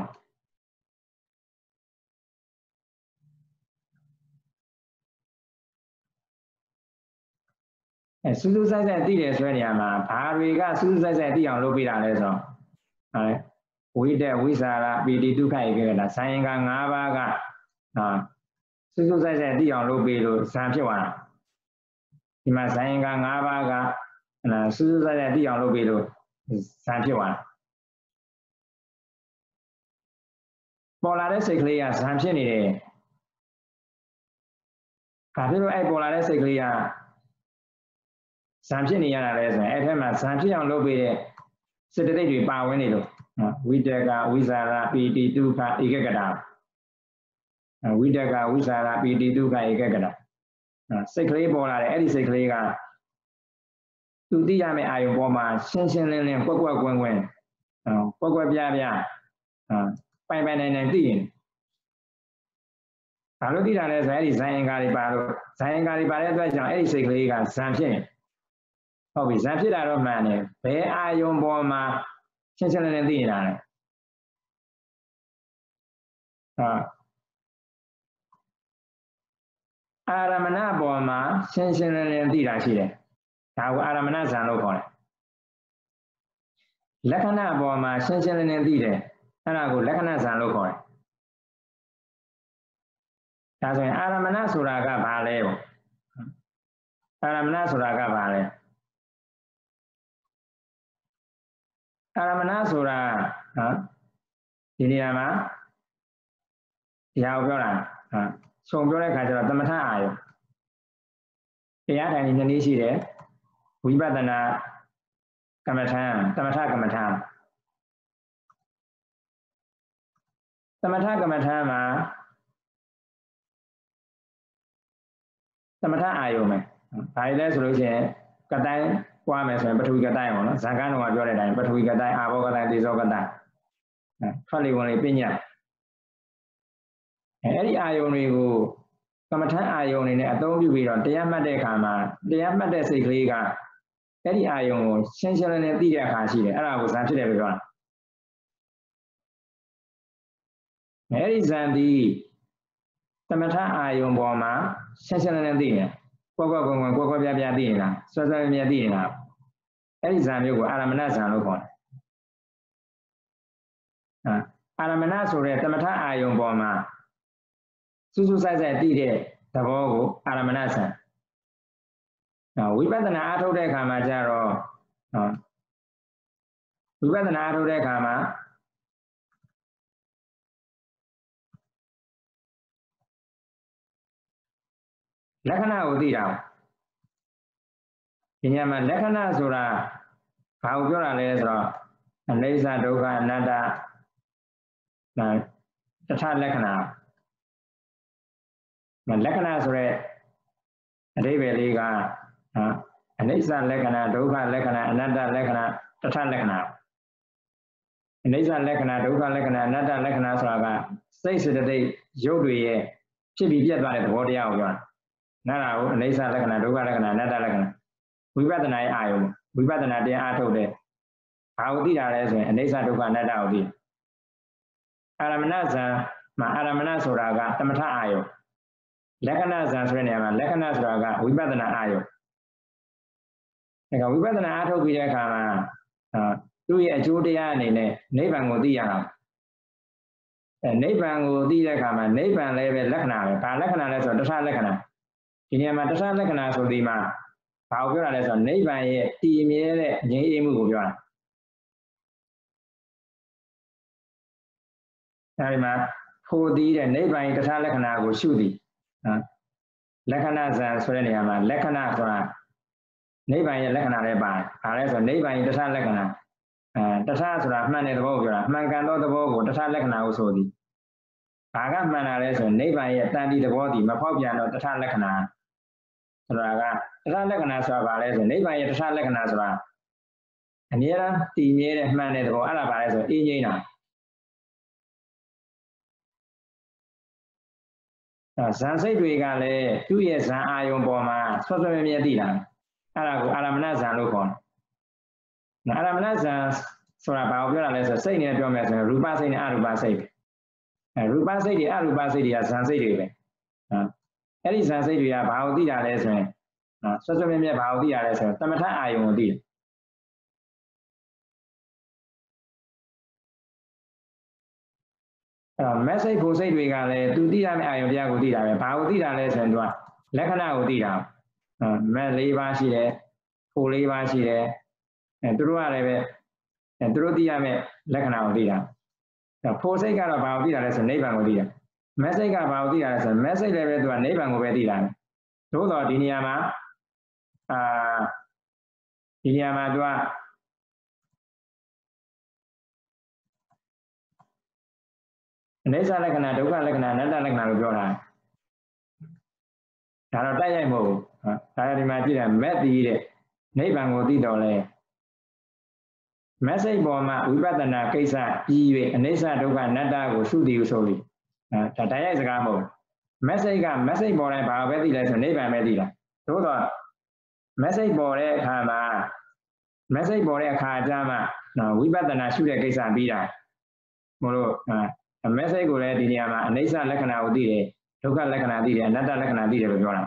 တယ်စူးစူးဆိုင်ဆိုင်သိတယ်ဆိုတဲ့နေရာမှာဘာတွေကစူးစူးဆိုင်ဆိုင်သိအောင်လုပ်ပေးတာလဲဆိုတော့ဝိတက်ဝိစာရပီတိဒုက္ခရေခဲ့တာဇန်က5ပါးကစူးစူးဆိုင်ဆိုင်သိအောင်လုပ်ပေးလို့ဇန်ဖြစ်သွားတာဒီမှာဇန်က5ပါးကစူးစူးဆိုင်ဆိုင်သိအောင်လုပ်ပေးလို့ဇန်ဖြစ်သွားတာပေါ်လာတဲ့စိတ်ကလေးကဇံဖြစ်နေတယ်ဘာဖြစ်လို့အဲ့ပေါ်လာတဲ့စိတ်ကလေးကဇံဖြစ်နေရတာလဲဆိုရင်အဲ့ထဲမှာဇံဖြစ်အောင်လုပ်ပေးတဲ့စေတသိက်တွေပါဝင်နေလို့ဝိတကဝိဇာရပီတိဒုက္ခဧကဂတဝိတကဝိဇာရပီတိဒုက္ခဧကဂတစိတ်ကလေးပေါ်လာတယ်အဲ့ဒီစိတ်ကလေးကသူသိရမယ့်အာယုံပေါ်မှာရှင်းရှင်းလင်းလင်းကွက်ကွက်ကွင်းကွင်းကွက်ကွက်ပြားပြားပိုင်ပိုင်နိုင်နိုင်သိရင်ဘာလို့သိတာလဲဆိုရင်အဲ့ဒီဇန်အင်္ဂါတွေပါလို့ဇန်အင်္ဂါတွေပါတဲ့အတွက်ကြောင့်အဲ့ဒီစိတ်ကလေးကဇန်ဖြစ်နေဟုတ်ပြီဇန်ဖြစ်တာတော့မှန်တယ်ဘယ်အာယုံပေါ်မှာရှင်းရှင်းလင်းလင်းသိနေတာလဲအာရမဏပေါ်မှာရှင်းရှင်းလင်းလင်းသိတာရှိတယ်ဒါကိုအာရမဏဇန်လို့ခေါ်တယ်လက္ခဏာပေါ်မှာရှင်းရှင်းလင်းလင်းသိတယ်အဲ့ဒါကိုလက္ခဏာဇန်လို့ခေါ်တယ်ဒါဆိုရင်အာရမဏဆိုတာကဘာလဲပေါ့အာရမဏဆိုတာကဘာလဲအာရမဏဆိုတာဒီနေရာမှာတရားကိုပြောတာခြုံပြောတဲ့အခါကျတော့သမထအာယုတရားထိုင်နေနည်းရှိတယ်ဝိပဿနာကမ္မထာသမထကမ္မထာသမထကမ္မထာမှာသမထအာယုံပဲဘာလဲဆိုလို့ရှိရင်ကတိုင်းပွားမယ်ဆိုရင်ပထဝီကတိုင်းပေါ့နော်ဇာကန်းတော်ကပြောတဲ့အတိုင်းပထဝီကတိုင်းအာဘောကတိုင်းဒေဇောကတိုင်းထွက်လေဝင်လေပညာအဲ့ဒီအာယုံတွေကိုကမ္မထအာယုံနေနဲ့အသုံးပြုပြီးတော့တရားမှတ်တဲ့အခါမှာတရားမှတ်တဲ့စိတ်ကလေးကအဲ့ဒီအာယုံကိုရှင်းရှင်းလင်းလင်းသိတဲ့အခါရှိတယ်အဲ့ဒါကိုဇန်ဖြစ်တယ်ပြောတာအဲ့ဒီဇန်ဒီသမထအာယုံပေါ်မှာရှင်းရှင်းလင်းလင်းသိနေကွက်ကွက်ကွန်ကွန်ကွက်ကွက်ပြားပြားသိနေတာဆွဲဆွဲမြဲမြဲသိနေတာအဲ့ဒီဇန်မျိုးကိုအာရမဏဇန်လို့ခေါ်တယ်အာရမဏဆိုတဲ့သမထအာယုံပေါ်မှာစူးစူးဆိုင်ဆိုင်သိတဲ့သဘောကိုအာရမဏဇန်ဝိပဿနာအားထုတ်တဲ့အခါမှာကျတော့ဝိပဿနာအားထုတ်တဲ့အခါမှာလက္ခဏာကိုသိတာဒီညမှာလက္ခဏာဆိုတာဘာကိုပြောတာလဲဆိုတော့အနိစ္စဒုက္ခအနတ္တတထလက္ခဏာလက္ခဏာဆိုတဲ့အဓိပ္ပာယ်လေးကအနိစ္စလက္ခဏာဒုက္ခလက္ခဏာအနတ္တလက္ခဏာတထလက္ခဏာအနိစ္စလက္ခဏာဒုက္ခလက္ခဏာအနတ္တလက္ခဏာဆိုတာကစိတ်စေတသိက်ရုပ်တွေရဲ့ဖြစ်ပြီးပြတ်သွားတဲ့သဘောတရားကိုပြောတာနာတာကိုအနိစ္စလက္ခဏာဒုက္ခလက္ခဏာအနတ္တလက္ခဏာဝိပဿနာရဲ့အာယုံဝိပဿနာတရားအားထုတ်တဲ့ဘာကိုသိတာလဲဆိုရင်အနိစ္စဒုက္ခအနတ္တကိုသိအာရမဏဇန်မှာအာရမဏဆိုတာကသမထအာယုံလက္ခဏာဇန်ဆိုတဲ့နေရာမှာလက္ခဏာဆိုတာကဝိပဿနာအာယုံဒါကဝိပဿနာအားထုတ်ပြီးတဲ့အခါမှာသူ့ရဲ့အကျိုးတရားအနေနဲ့နိဗ္ဗာန်ကိုသိရအောင်နိဗ္ဗာန်ကိုသိတဲ့အခါမှာနိဗ္ဗာန်လည်းပဲလက္ခဏာပဲဘာလက္ခဏာလဲဆိုတော့တထလက္ခဏာဒီနေရာမှာတထလက္ခဏာဆိုဒီမှာဘာကိုပြောတာလဲဆိုတော့နိဗ္ဗာန်ရဲ့တည်မြဲတဲ့ငြိမ်းအေးမှုကိုပြောတာအဲဒီမှာဖို့တည်တဲ့နိဗ္ဗာန်တထလက္ခဏာကိုရှုသည်လက္ခဏာဇန်ဆိုတဲ့နေရာမှာလက္ခဏာဆိုတာနိဗ္ဗာန်ရဲ့လက္ခဏာလည်းပါတယ်။ဘာလဲဆိုတော့နိဗ္ဗာန်ရဲ့တထလက္ခဏာတထဆိုတာမှန်တဲ့သဘောကိုပြောတာမှန်ကန်သောသဘောကိုတထလက္ခဏာကိုဆိုသည်။ဘာကမှန်တာလဲဆိုရင်နိဗ္ဗာန်ရဲ့တန်တိသဘောတည်မဖောက်ပြန်တော့တထလက္ခဏာဆိုတာကတထလက္ခဏာဆိုတာဘာလဲဆိုရင်နိဗ္ဗာန်ရဲ့တထလက္ခဏာဆိုတာအမြဲတမ်းတည်မြဲတဲ့မှန်တဲ့သဘောအဲ့ဒါဘာလဲဆိုရင်အေးငြိမ်းတာဇန်စိတ်တွေကလည်းသူ့ရဲ့ဇန်အာယုံပေါ်မှာဆွတ်ဆွတ်မြဲမြဲသိတာအဲ့ဒါကိုအာရမဏဇန်လို့ခေါ်တယ်အာရမဏဇန်ဆိုတာဘာကိုပြောတာလဲဆိုစိတ်နဲ့ပြောမယ်ဆိုရင်ရူပစိတ်နဲ့အရူပစိတ်ပဲရူပစိတ်တွေအရူပစိတ်တွေကဇန်စိတ်တွေပဲအဲ့ဒီဇန်စိတ်တွေကဘာကိုသိတာလဲဆိုရင်ဆွတ်ဆွတ်မြဲမြဲဘာကိုသိရလဲဆိုရင်သမထအာယုံကိုသိတယ်မက်စိတ်ဖို့စိတ်တွေကလည်းသူသိရမယ့်အာယုံတရားကိုသိတာပဲဘာကိုသိတာလဲဆိုရင်သူကလက္ခဏာကိုသိတာမက်၄ပါးရှိတယ်ဖို့၄ပါးရှိတယ်သူတို့ကလည်းပဲသူတို့သိရမယ့်လက္ခဏာကိုသိတာဖို့စိတ်ကတော့ဘာကိုသိတာလဲဆိုနိဗ္ဗာန်ကိုသိတာမက်စိတ်ကဘာကိုသိတာလဲဆိုမက်စိတ်လည်းပဲသူကနိဗ္ဗာန်ကိုပဲသိတာသို့တော့ဒီနေရာမှာသူကအနိစ္စလက္ခဏာဒုက္ခလက္ခဏာအနတ္တလက္ခဏာလို့ပြောတာဒါတော့တိုက်ရိုက်မဟုတ်ဘူးဒါဒီမှာကြည့်တာမက်တည်တဲ့နိဗ္ဗာန်ကိုသိတော့လဲမက်စိတ်ပေါ်မှာဝိပဿနာကိစ္စပြီး၍အနိစ္စဒုက္ခအနတ္တကိုရှုတည်ဆိုပြီးဒါတိုက်ရိုက်စကားမဟုတ်မက်စိတ်ပေါ်တိုင်းဘာပဲသိလဲဆိုနိဗ္ဗာန်ပဲသိတာသို့တော့မက်စိတ်ပေါ်တဲ့အခါမှာမက်စိတ်ပေါ်တဲ့အခါကျမှဝိပဿနာရှုတဲ့ကိစ္စပြီးတာမို့လို့မက်စိတ်ကိုလည်းဒီနေရာမှာအနိစ္စလက္ခဏာကိုသိတယ်ဒုက္ခလက္ခဏာသိတယ်အနတ္တလက္ခဏာသိတယ်လို့ပြောတာ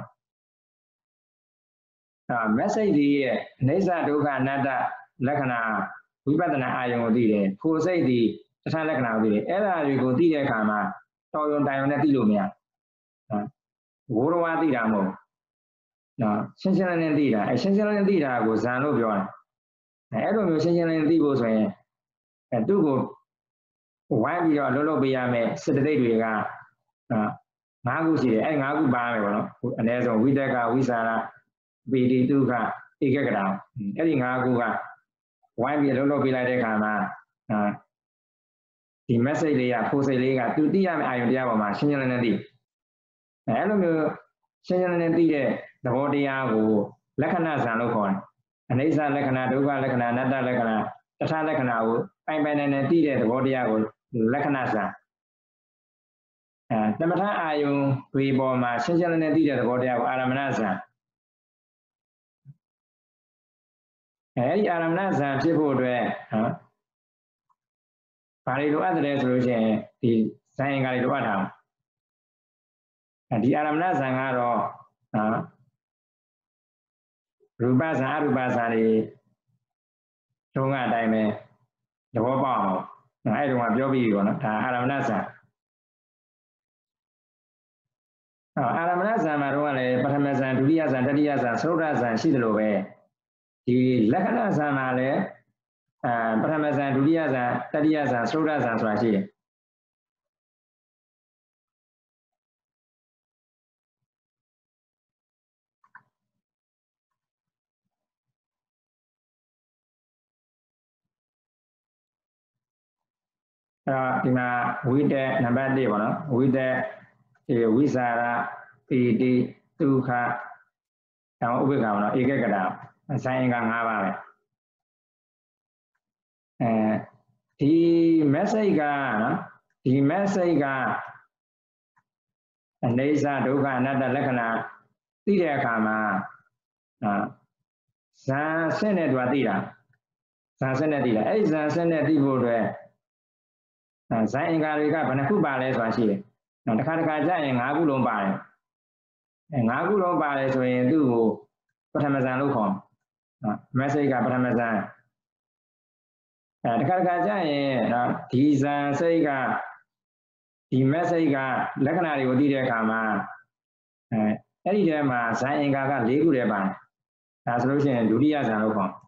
မက်စိတ်ဒီရဲ့အနိစ္စဒုက္ခအနတ္တလက္ခဏာဝိပဿနာအာယုံကိုသိတယ်ဖို့စိတ်ဒီတခြားလက္ခဏာကိုသိတယ်အဲ့ဒါတွေကိုသိတဲ့အခါမှာတော်ရုံတိုင်ရုံနဲ့သိလို့မရဝိရဝါသိတာမဟုတ်ရှင်းရှင်းလင်းလင်းသိတာရှင်းရှင်းလင်းလင်းသိတာကိုဇန်လို့ပြောတာအဲ့လိုမျိုးရှင်းရှင်းလင်းလင်းသိဖို့ဆိုရင်သူ့ကိုဝိုင်းပြီးတော့လှုပ်ပေးရမယ်စေတသိက်တွေက၅ခုရှိတယ်အဲ့၅ခုပါမယ်ပေါ့နော်အနည်းဆုံးဝိတက်ကဝိစာရပီတိဒုက္ခဧကဂရအဲ့ဒီ၅ခုကဝိုင်းပြီးလှုပ်ပေးလိုက်တဲ့အခါမှာဒီ message လေးကဖိုးစိတ်လေးကသူသိရမယ့်အာယုံတရားပေါ်မှာရှင်းရှင်းလင်းလင်းသိအဲ့လိုမျိုးရှင်းရှင်းလင်းလင်းသိတဲ့သဘောတရားကိုလက္ခဏာဇံလို့ခေါ်တယ်အနိစ္စလက္ခဏာဒုက္ခလက္ခဏာအနတ္တလက္ခဏာတခြားလက္ခဏာကိုပိုင်ပိုင်နိုင်နိုင်သိတဲ့သဘောတရားကိုလက္ခဏာဇံသမထအာယုံတွေပေါ်မှာရှင်းရှင်းလင်းလင်းသိတဲ့သဘောတရားကိုအာရမဏဇံအဲဒီအာရမဏဇံဖြစ်ဖို့အတွက်ဘာတွေလိုအပ်တယ်ဆိုလို့ရှိရင်ဒီဇံအင်္ဂါတွေလိုအပ်တာဒီအာရမဏဇံကတော့ရူပဇံအရူပဇံတွေတုံးကအတိုင်းပဲသဘောပေါက်အောင်အဲ့တုန်းကပြောပြီးပြီပေါ့နော်ဒါအာရမဏဇံအာရမဏဇံမှာတော့လည်းပထမဇံဒုတိယဇံတတိယဇံသုဒ္ဓဇံရှိတယ်လို့ပဲဒီလက္ခဏာဇံမှာလည်းပထမဇံဒုတိယဇံတတိယဇံသုဒ္ဓဇံဆိုတာရှိတယ်ဒီမှာဝိတက်နံပါတ်1ပေါ့နော်ဝိတက်ဝိစာရပီတိဒုက္ခတောင်ဥပ္ပခါပေါ့နော်ဧကဂရဇံအင်္ဂါ၅ပါးပဲဒီ message ကနော်ဒီ message ကအနိစ္စဒုက္ခအနတ္တလက္ခဏာသိတဲ့အခါမှာဇံဆင့်နဲ့သူကသိတာဇံဆင့်နဲ့သိတာအဲ့ဒီဇံဆင့်နဲ့သိဖို့အတွက်ဇံအင်္ဂါတွေကဘယ်နှခုပါလဲဆိုတာရှိတယ်။တစ်ခါကြာရင်၅ခုလုံးပါတယ်။၅ခုလုံးပါတယ်ဆိုရင်သူ့ကိုပထမဇံလို့ခေါ်။ message ကပထမဇံတစ်ခါကြာရင်ဒီဇံစိတ်ကဒီ message ကလက္ခဏာတွေကိုသိတဲ့အခါမှာအဲ့ဒီထဲမှာဇံအင်္ဂါက၄ခုတည်းပါတယ်။ဒါဆိုလို့ရှိရင်ဒုတိယဇံလို့ခေါ်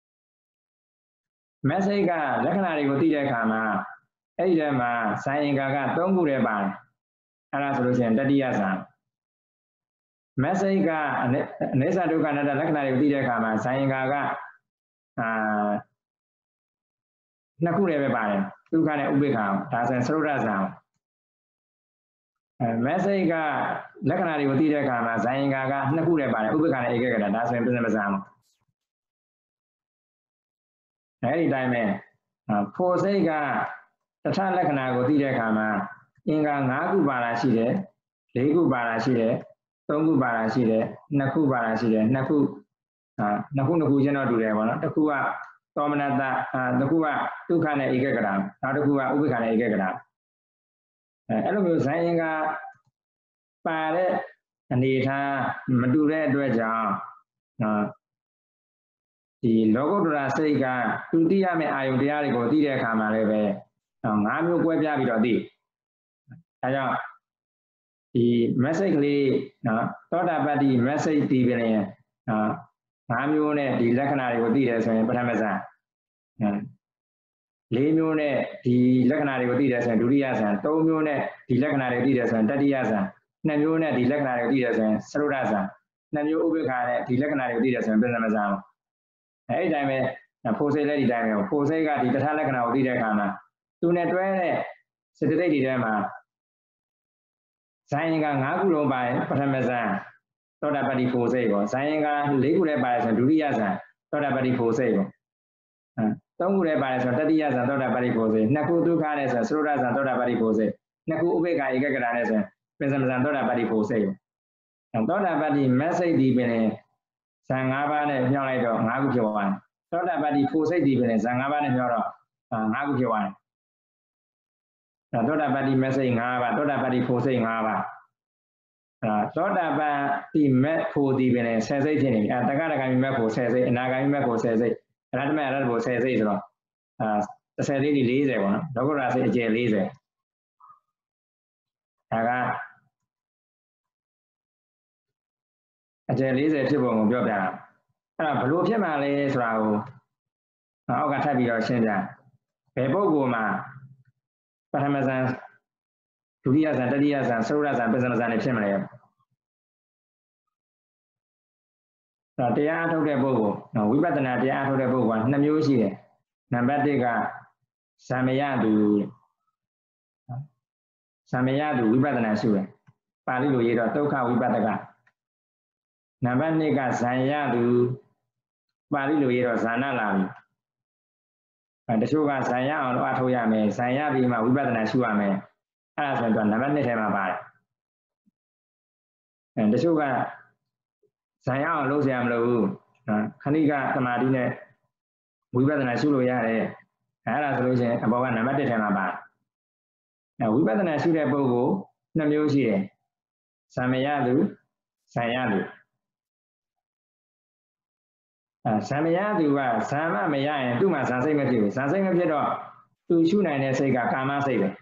။ message ကလက္ခဏာတွေကိုသိတဲ့အခါမှာအဲ့ဒီထဲမှာဇံအင်္ဂါက၃ခုတည်းပါတယ်အဲ့ဒါဆိုလို့ရှိရင်တတိယဇံ message ကအနိစ္စဒုက္ခအနတ္တလက္ခဏာတွေကိုသိတဲ့အခါမှာဇံအင်္ဂါက2ခုတည်းပဲပါတယ်ဒုက္ခနဲ့ဥပ္ပခါဒါဆိုရင်သုဒ္ဓဇံmessage ကလက္ခဏာတွေကိုသိတဲ့အခါမှာဇံအင်္ဂါက2ခုတည်းပါတယ်ဥပ္ပခါနဲ့ဧကဂရဒါဆိုရင်ပြစ္ဆမဇံအဲ့ဒီတိုင်းပဲဖို့စိတ်ကတခြားလက္ခဏာကိုသိတဲ့အခါမှာအင်္ဂါ5ခုပါတာရှိတယ်4ခုပါတာရှိတယ်3ခုပါတာရှိတယ်2ခုပါတာရှိတယ်2ခု2ခုချင်းတော့တူတယ်ပေါ့နော်တစ်ခုကသောမနတတစ်ခုကဒုက္ခနဲ့ဧကဂရနောက်တစ်ခုကဥပ္ပခါနဲ့ဧကဂရအဲ့လိုမျိုးဇံအင်္ဂါပါတဲ့အနေထားမတူတဲ့အတွက်ကြောင့်ဒီလောကုတ္တရာစိတ်ကသူသိရမယ့်အာယုတရားတွေကိုသိတဲ့အခါမှာလည်းပဲ၅မျိုးကွဲပြားပြီးတော့သိဒါကြောင့်ဒီ message ကလေးသောတာပတ္တိ message တည်ပြီးရင်၅မျိုးနဲ့ဒီလက္ခဏာတွေကိုသိတယ်ဆိုရင်ပထမဇံ 4 မျိုးနဲ့ဒီလက္ခဏာတွေကိုသိတယ်ဆိုရင်ဒုတိယဇန် 3 မျိုးနဲ့ဒီလက္ခဏာတွေသိတယ်ဆိုရင်တတိယဇန် 2 မျိုးနဲ့ဒီလက္ခဏာတွေသိတယ်ဆိုရင်သရုဒ္ဓဇန် 2 မျိုးဥပိ္ပခာနဲ့ဒီလက္ခဏာတွေသိတယ်ဆိုရင်ပစ္စမဇန်အဲ့ဒီတိုင်းပဲဖို့စိတ်လည်းဒီတိုင်းပဲဖို့စိတ်ကဒီတထလက္ခဏာကိုသိတဲ့အခါမှာသူနဲ့တွဲတဲ့စေတသိက်တွေထဲမှာဇန်ရင်က5 ခုလုံးပါရင်ပထမဇန်သောတာပတ္တိဖို့စိတ်ပေါ့ဇန်ရင်က4 ခုလည်းပါရဆိုရင်ဒုတိယဇန်သောတာပတ္တိဖို့စိတ်ပေါ့3 ခုလည်းပါတယ်ဆိုတော့တတိယဇန်သောတာပတ္တိဖို့စိတ် 2 ခုဒုက္ခနဲ့ဆိုသရုဒ္ဓဇန်သောတာပတ္တိဖို့စိတ် 2 ခုဥပိ္ပခာဧကဂရနဲ့ဆိုရင်ပစ္စမဇန်သောတာပတ္တိဖို့စိတ်ပေါ့သောတာပတ္တိမက်စိတ်ဒီပင်ဇန် 5 ပါးနဲ့ညှောင်းလိုက်တော့5 ခုဖြစ်သွားတယ်သောတာပတ္တိဖို့စိတ်ဒီပင်ဇန် 5 ပါးနဲ့ညှောင်းတော့5 ခုဖြစ်သွားတယ်သောတာပတ္တိမက်စိတ် 5 ပါးသောတာပတ္တိဖို့စိတ် 5 ပါးသောတာပတ္တိမက်ဖို့ဒီပင်10 စိတ်ဖြစ်နေပြီတက္ကရာဂမိမက်ဖို့10 စိတ်အနာဂမိမက်ဖို့10 စိတ်အရဟတမေအရဟတဖို့10 စိတ်ဆိုတော့30 လေးဒီ40ပေါ့နော်လောကုတ္တရာစိတ်အကျယ်40ဒါကအကျယ်40ဖြစ်ပုံကိုပြောပြတာအဲ့ဒါဘလို့ဖြစ်မှလဲဆိုတာကိုအောက်ကထပ်ပြီးတော့ရှင်းပြဘယ်ပုဂ္ဂိုလ်မှာပထမဇန်ဒုတိယဇန်တတိယဇန်သရုဒ္ဓဇန်ပစ္စမဇန်တွေဖြစ်မလဲဒါတရားအထုတ်တဲ့ပုဂ္ဂိုလ်ဝိပဿနာတရားအထုတ်တဲ့ပုဂ္ဂိုလ်က2 မျိုးရှိတယ်နံပါတ် 1ကဇံမယသူဝိပဿနာရှုတယ်ပါဠိလိုရေးတော့ဒုက္ခဝိပဿကနံပါတ် 2ကဇံယသူပါဠိလိုရေးတော့ဇာနာလာပြီတချို့ကဇံရအောင်လို့အထုတ်ရမယ်ဇံရပြီးမှဝိပဿနာရှုရမယ်အဲ့ဒါဆိုတော့နံပါတ် 2ထဲမှာပါတယ်တချို့ကဇံရအောင်လုပ်เสียမလို့ခဏိကသမာဓိနဲ့ဝိပဿနာရှုလို့ရတယ်အဲ့ဒါဆိုလို့ရှိရင်အဘောကနံပါတ် 1ထဲမှာပါတယ်ဝိပဿနာရှုတဲ့ပုဂ္ဂိုလ် 2 မျိုးရှိတယ်ဇံမယသူဇံရသူဇံမယသူကဇံမရရင်သူ့မှာဇံစိတ်မဖြစ်ဘူးဇံစိတ်မဖြစ်တော့သူရှုနိုင်တဲ့စိတ်ကကာမစိတ်ပဲ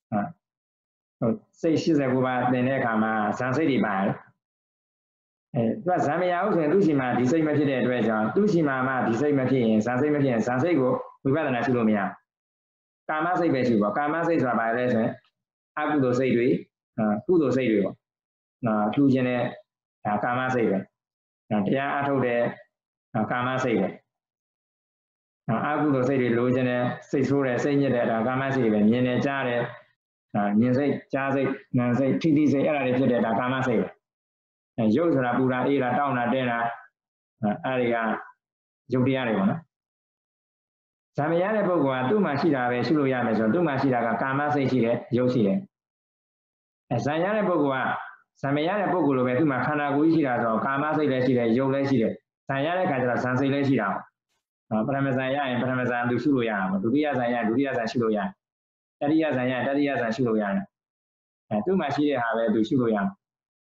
စိတ်89 ပါးသင်တဲ့အခါမှာဇံစိတ်တွေပါတယ်သူကဇံမရဘူးဆိုရင်သူ့ရှိမှာဒီစိတ်မဖြစ်တဲ့အတွက်ကြောင့်သူ့ရှိမှာမှဒီစိတ်မဖြစ်ရင်ဇံစိတ်မဖြစ်ရင်ဇံစိတ်ကိုဝိပဿနာရှုလို့မရကာမစိတ်ပဲရှုပါကာမစိတ်ဆိုတာဘာလဲဆိုရင်အကုသိုလ်စိတ်တွေကုသိုလ်စိတ်တွေပေါ့ထူးခြင်းတဲ့ကာမစိတ်ပဲတရားအထုတ်တဲ့ကာမစိတ်ပဲအကုသိုလ်စိတ်တွေလိုချင်တဲ့စိတ်ဆိုးတဲ့စိတ်ညစ်တဲ့ကာမစိတ်တွေပဲမြင်နေကြားတယ်မြင်စိတ်ကြားစိတ်နာစိတ်ထိတိစိတ်အဲ့ဒါတွေဖြစ်တဲ့ကာမစိတ်ပဲရုပ်ဆိုတာပူတာအေးတာတောင်းတာတင်းတာအဲ့ဒီကရုပ်တရားတွေပေါ့နော်ဇံမရတဲ့ပုဂ္ဂိုလ်ကသူ့မှာရှိတာပဲရှုလို့ရမယ်ဆိုတော့သူ့မှာရှိတာကကာမစိတ်ရှိတယ်ရုပ်ရှိတယ်ဇံရတဲ့ပုဂ္ဂိုလ်ကဇံမရတဲ့ပုဂ္ဂိုလ်လိုပဲသူ့မှာခန္ဓာကိုယ်ကြီးရှိတာဆိုတော့ကာမစိတ်လည်းရှိတယ်ရုပ်လည်းရှိတယ်ဇံရတဲ့ခါကျတော့ဇံစိတ်လည်းရှိတာပထမဇံရရင်ပထမဇံသူရှုလို့ရတာပေါ့ဒုတိယဇံရရင်ဒုတိယဇံရှုလို့ရတယ်တတိယဇံရရင်တတိယဇံရှုလို့ရတယ်သူ့မှာရှိတဲ့ဟာပဲသူရှုလို့ရတယ်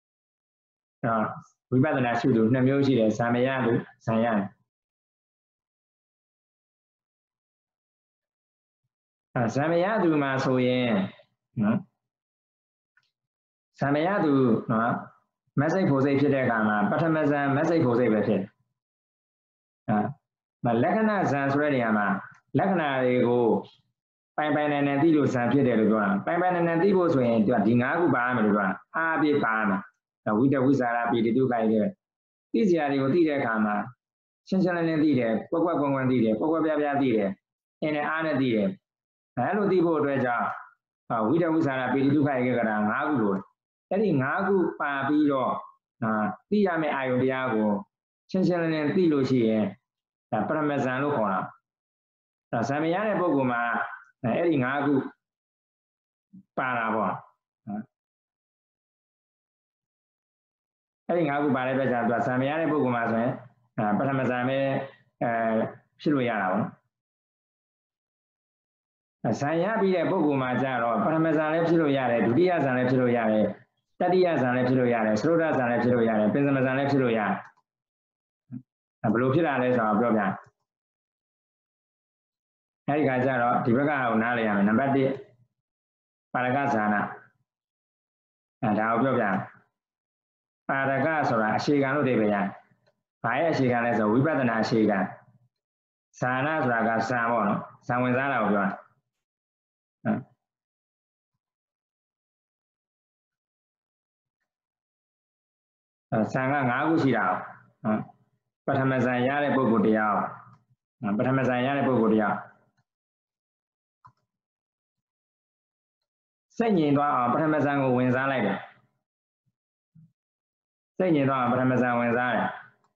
ဝိပဿနာရှုသူ 2 မျိုးရှိတယ်ဇံမရသူဇံရဇံမရသူမှာဆိုရင်ဇံမရသူမက်စိတ်ဖို့စိတ်ဖြစ်တဲ့အခါမှာပထမဇံမက်စိတ်ဖို့စိတ်ပဲဖြစ်လက္ခဏာဇံဆိုတဲ့နေရာမှာလက္ခဏာတွေကိုပိုင်ပိုင်နိုင်နိုင်သိလို့ဇံဖြစ်တယ်လို့ပြောတာပိုင်ပိုင်နိုင်နိုင်သိဖို့ဆိုရင်ဒီ5 ခုပါရမယ်လို့ပြောတာအားပြည့်ပါမယ်ဝိတဝိဇာရပိတိဒုက္ခတွေသိစရာတွေကိုသိတဲ့အခါမှာရှင်းရှင်းလင်းလင်းသိတယ်ကွက်ကွက်ကွန်ကွန်သိတယ်ကွက်ကွက်ပြားပြားသိတယ်အင်းနဲ့အားနဲ့သိတယ်အဲလိုသိဖို့အတွက်ကြောင့်ဝိတဝိဇာရပိတိဒုက္ခတွေက5 ခုလို့အဲ့ဒီ5 ခုပါပြီးတော့သိရမယ့်အာယုတရားကိုရှင်းရှင်းလင်းလင်းသိလို့ရှိရင်ပရမဇန်လို့ခေါ်တာဇံမရတဲ့ပုဂ္ဂိုလ်မှာအဲ့ဒီ5 ခုပါတာပေါ့အဲ့ဒီ5 ခုပါတဲ့အတွက်ကြောင့်သူဇံမရတဲ့ပုဂ္ဂိုလ်မှာဆိုရင်ပထမဇံပဲဖြစ်လို့ရတာပေါ့ဇံရပြီးတဲ့ပုဂ္ဂိုလ်မှာကျတော့ပထမဇံလည်းဖြစ်လို့ရတယ်ဒုတိယဇံလည်းဖြစ်လို့ရတယ်တတိယဇံလည်းဖြစ်လို့ရတယ်သရုဒ္ဓဇံလည်းဖြစ်လို့ရတယ်ပစ္စမဇံလည်းဖြစ်လို့ရတယ်ဘယ်လိုဖြစ်လာလဲဆိုတော့ပြောပြအဲ့ဒီခါကျတော့ဒီဘက်ကကိုနားလည်ရမယ်နံပါတ် 1ပါရကဇာနာဒါကိုပြောပြပါရကဆိုတာအခြေခံလို့အဓိပ္ပာယ်ရဘာရဲ့အခြေခံလဲဆိုဝိပဿနာအခြေခံသာနာဆိုတာကဇံပေါ့နော်ဇံဝင်စားတာကိုပြောတာဇံက5ခုရှိတာပထမဇံရတဲ့ပုဂ္ဂိုလ်တရားပထမဇံရတဲ့ပုဂ္ဂိုလ်တရားစိတ်ငြိမ်သွားအောင်ပထမဇံကိုဝင်စားလိုက်တယ်စိတ်ငြိမ်သွားအောင်ပထမဇံဝင်စားတယ်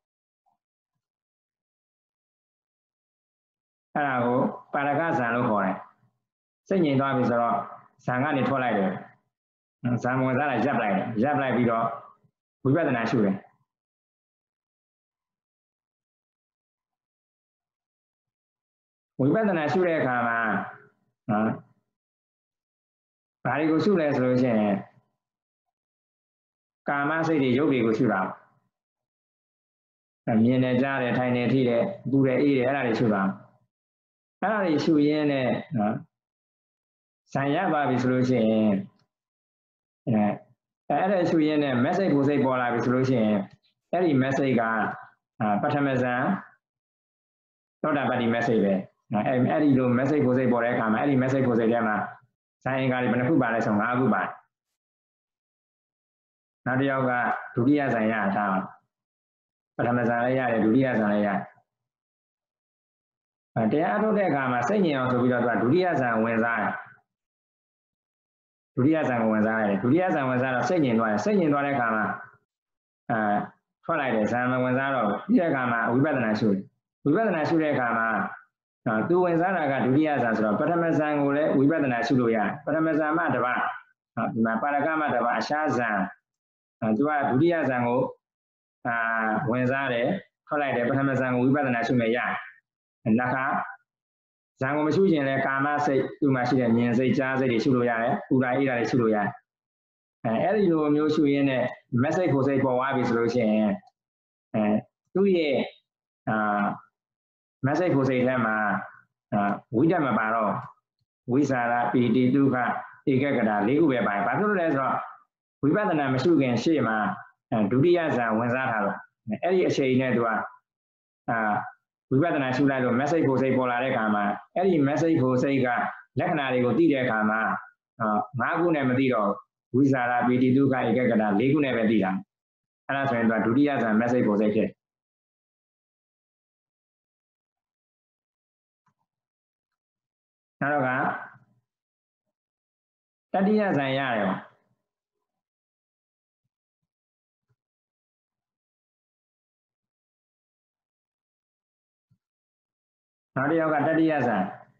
အဲ့ဒါကိုပါရကဇံလို့ခေါ်တယ်စိတ်ငြိမ်သွားပြီဆိုတော့ဇံကနေထွက်လိုက်တယ်ဇံဝင်စားလိုက်ရပ်လိုက်တယ်ရပ်လိုက်ပြီးတော့ဝိပဿနာရှုတယ်ဝိပဿနာရှုတဲ့အခါမှာဘာတွေကိုရှုလဲဆိုလို့ရှိရင်ကာမစိတ်တွေရုပ်တွေကိုရှုတာမြင်နေကြတယ်ထိုင်နေထိတယ်ပူတယ်အေးတယ်အဲ့ဒါတွေရှုတာအဲ့ဒါတွေရှုရင်းနဲ့ဇံရပါပြီဆိုလို့ရှိရင်အဲ့ဒါရှုရင်းနဲ့ message ကိုစိတ်ပေါ်လာပြီဆိုလို့ရှိရင်အဲ့ဒီ message ကပထမဇံသောတာပတ္တိ message ပဲအဲ့ဒီလို message ကိုစိတ်ပေါ်တဲ့အခါမှာအဲ့ဒီ message ကိုစိတ်ထဲမှာဇံအင်္ဂါတွေဘယ်နှခုပါလဲဆို5ခုပါနောက်တစ်ယောက်ကဒုတိယဇံရထားပထမဇံလည်းရတယ်ဒုတိယဇံလည်းရတယ်တရားအထုတ်တဲ့အခါမှာစိတ်ငြိမ်အောင်ဆိုပြီးတော့သူကဒုတိယဇံဝင်စားတယ်ဒုတိယဇံကိုဝင်စားရတယ်ဒုတိယဇံဝင်စားတော့စိတ်ငြိမ်သွားတယ်စိတ်ငြိမ်သွားတဲ့အခါမှာထွက်လိုက်တယ်ဇံမဝင်စားတော့ဒီအခါမှာဝိပဿနာရှုတယ်ဝိပဿနာရှုတဲ့အခါမှာသူဝင်စားတာကဒုတိယဇံဆိုတော့ပထမဇံကိုလည်းဝိပဿနာရှုလို့ရတယ်ပထမဇံမှတစ်ပါးဒီမှာပါရကမှတစ်ပါးအရှားဇံသူကဒုတိယဇံကိုဝင်စားတယ်ထွက်လိုက်တယ်ပထမဇံကိုဝိပဿနာရှုမယ်ရတယ်နောက်ခါဇံကိုမရှုရင်လည်းကာမစိတ်သူ့မှာရှိတဲ့မြင်စိတ်ကြားစိတ်တွေရှုလို့ရတယ်ပူရာအေးရာတွေရှုလို့ရတယ်အဲ့ဒီလိုမျိုးရှုရင်းနဲ့ message ကိုစိတ်ပေါ်သွားပြီဆိုလို့ရှိရင်သူ့ရဲ့message ကိုစိတ်ထဲမှာဝိတ္တမပါတော့ဝိစာရပီတိဒုက္ခဧကဂတ၄ခုပဲပါတယ်ဘာဖြစ်လို့လဲဆိုတော့ဝိပဿနာမရှုခင်ရှေ့မှာဒုတိယဇံဝင်စားထားတော့အဲ့ဒီအချိန်နဲ့သူကဝိပဿနာရှုလိုက်လို့ message ကိုစိတ်ပေါ်လာတဲ့အခါမှာအဲ့ဒီ message ကိုစိတ်ကလက္ခဏာတွေကိုသိတဲ့အခါမှာ5ခုနဲ့မသိတော့ဝိစာရပီတိဒုက္ခဧကဂတ၄ခုနဲ့ပဲသိတာအဲ့ဒါဆိုရင်သူကဒုတိယဇံ message ကိုစိတ်ဖြစ်နောက်တော့ကတတိယဇံရတယ်နောက်တစ်ယောက်ကတတိယဇံ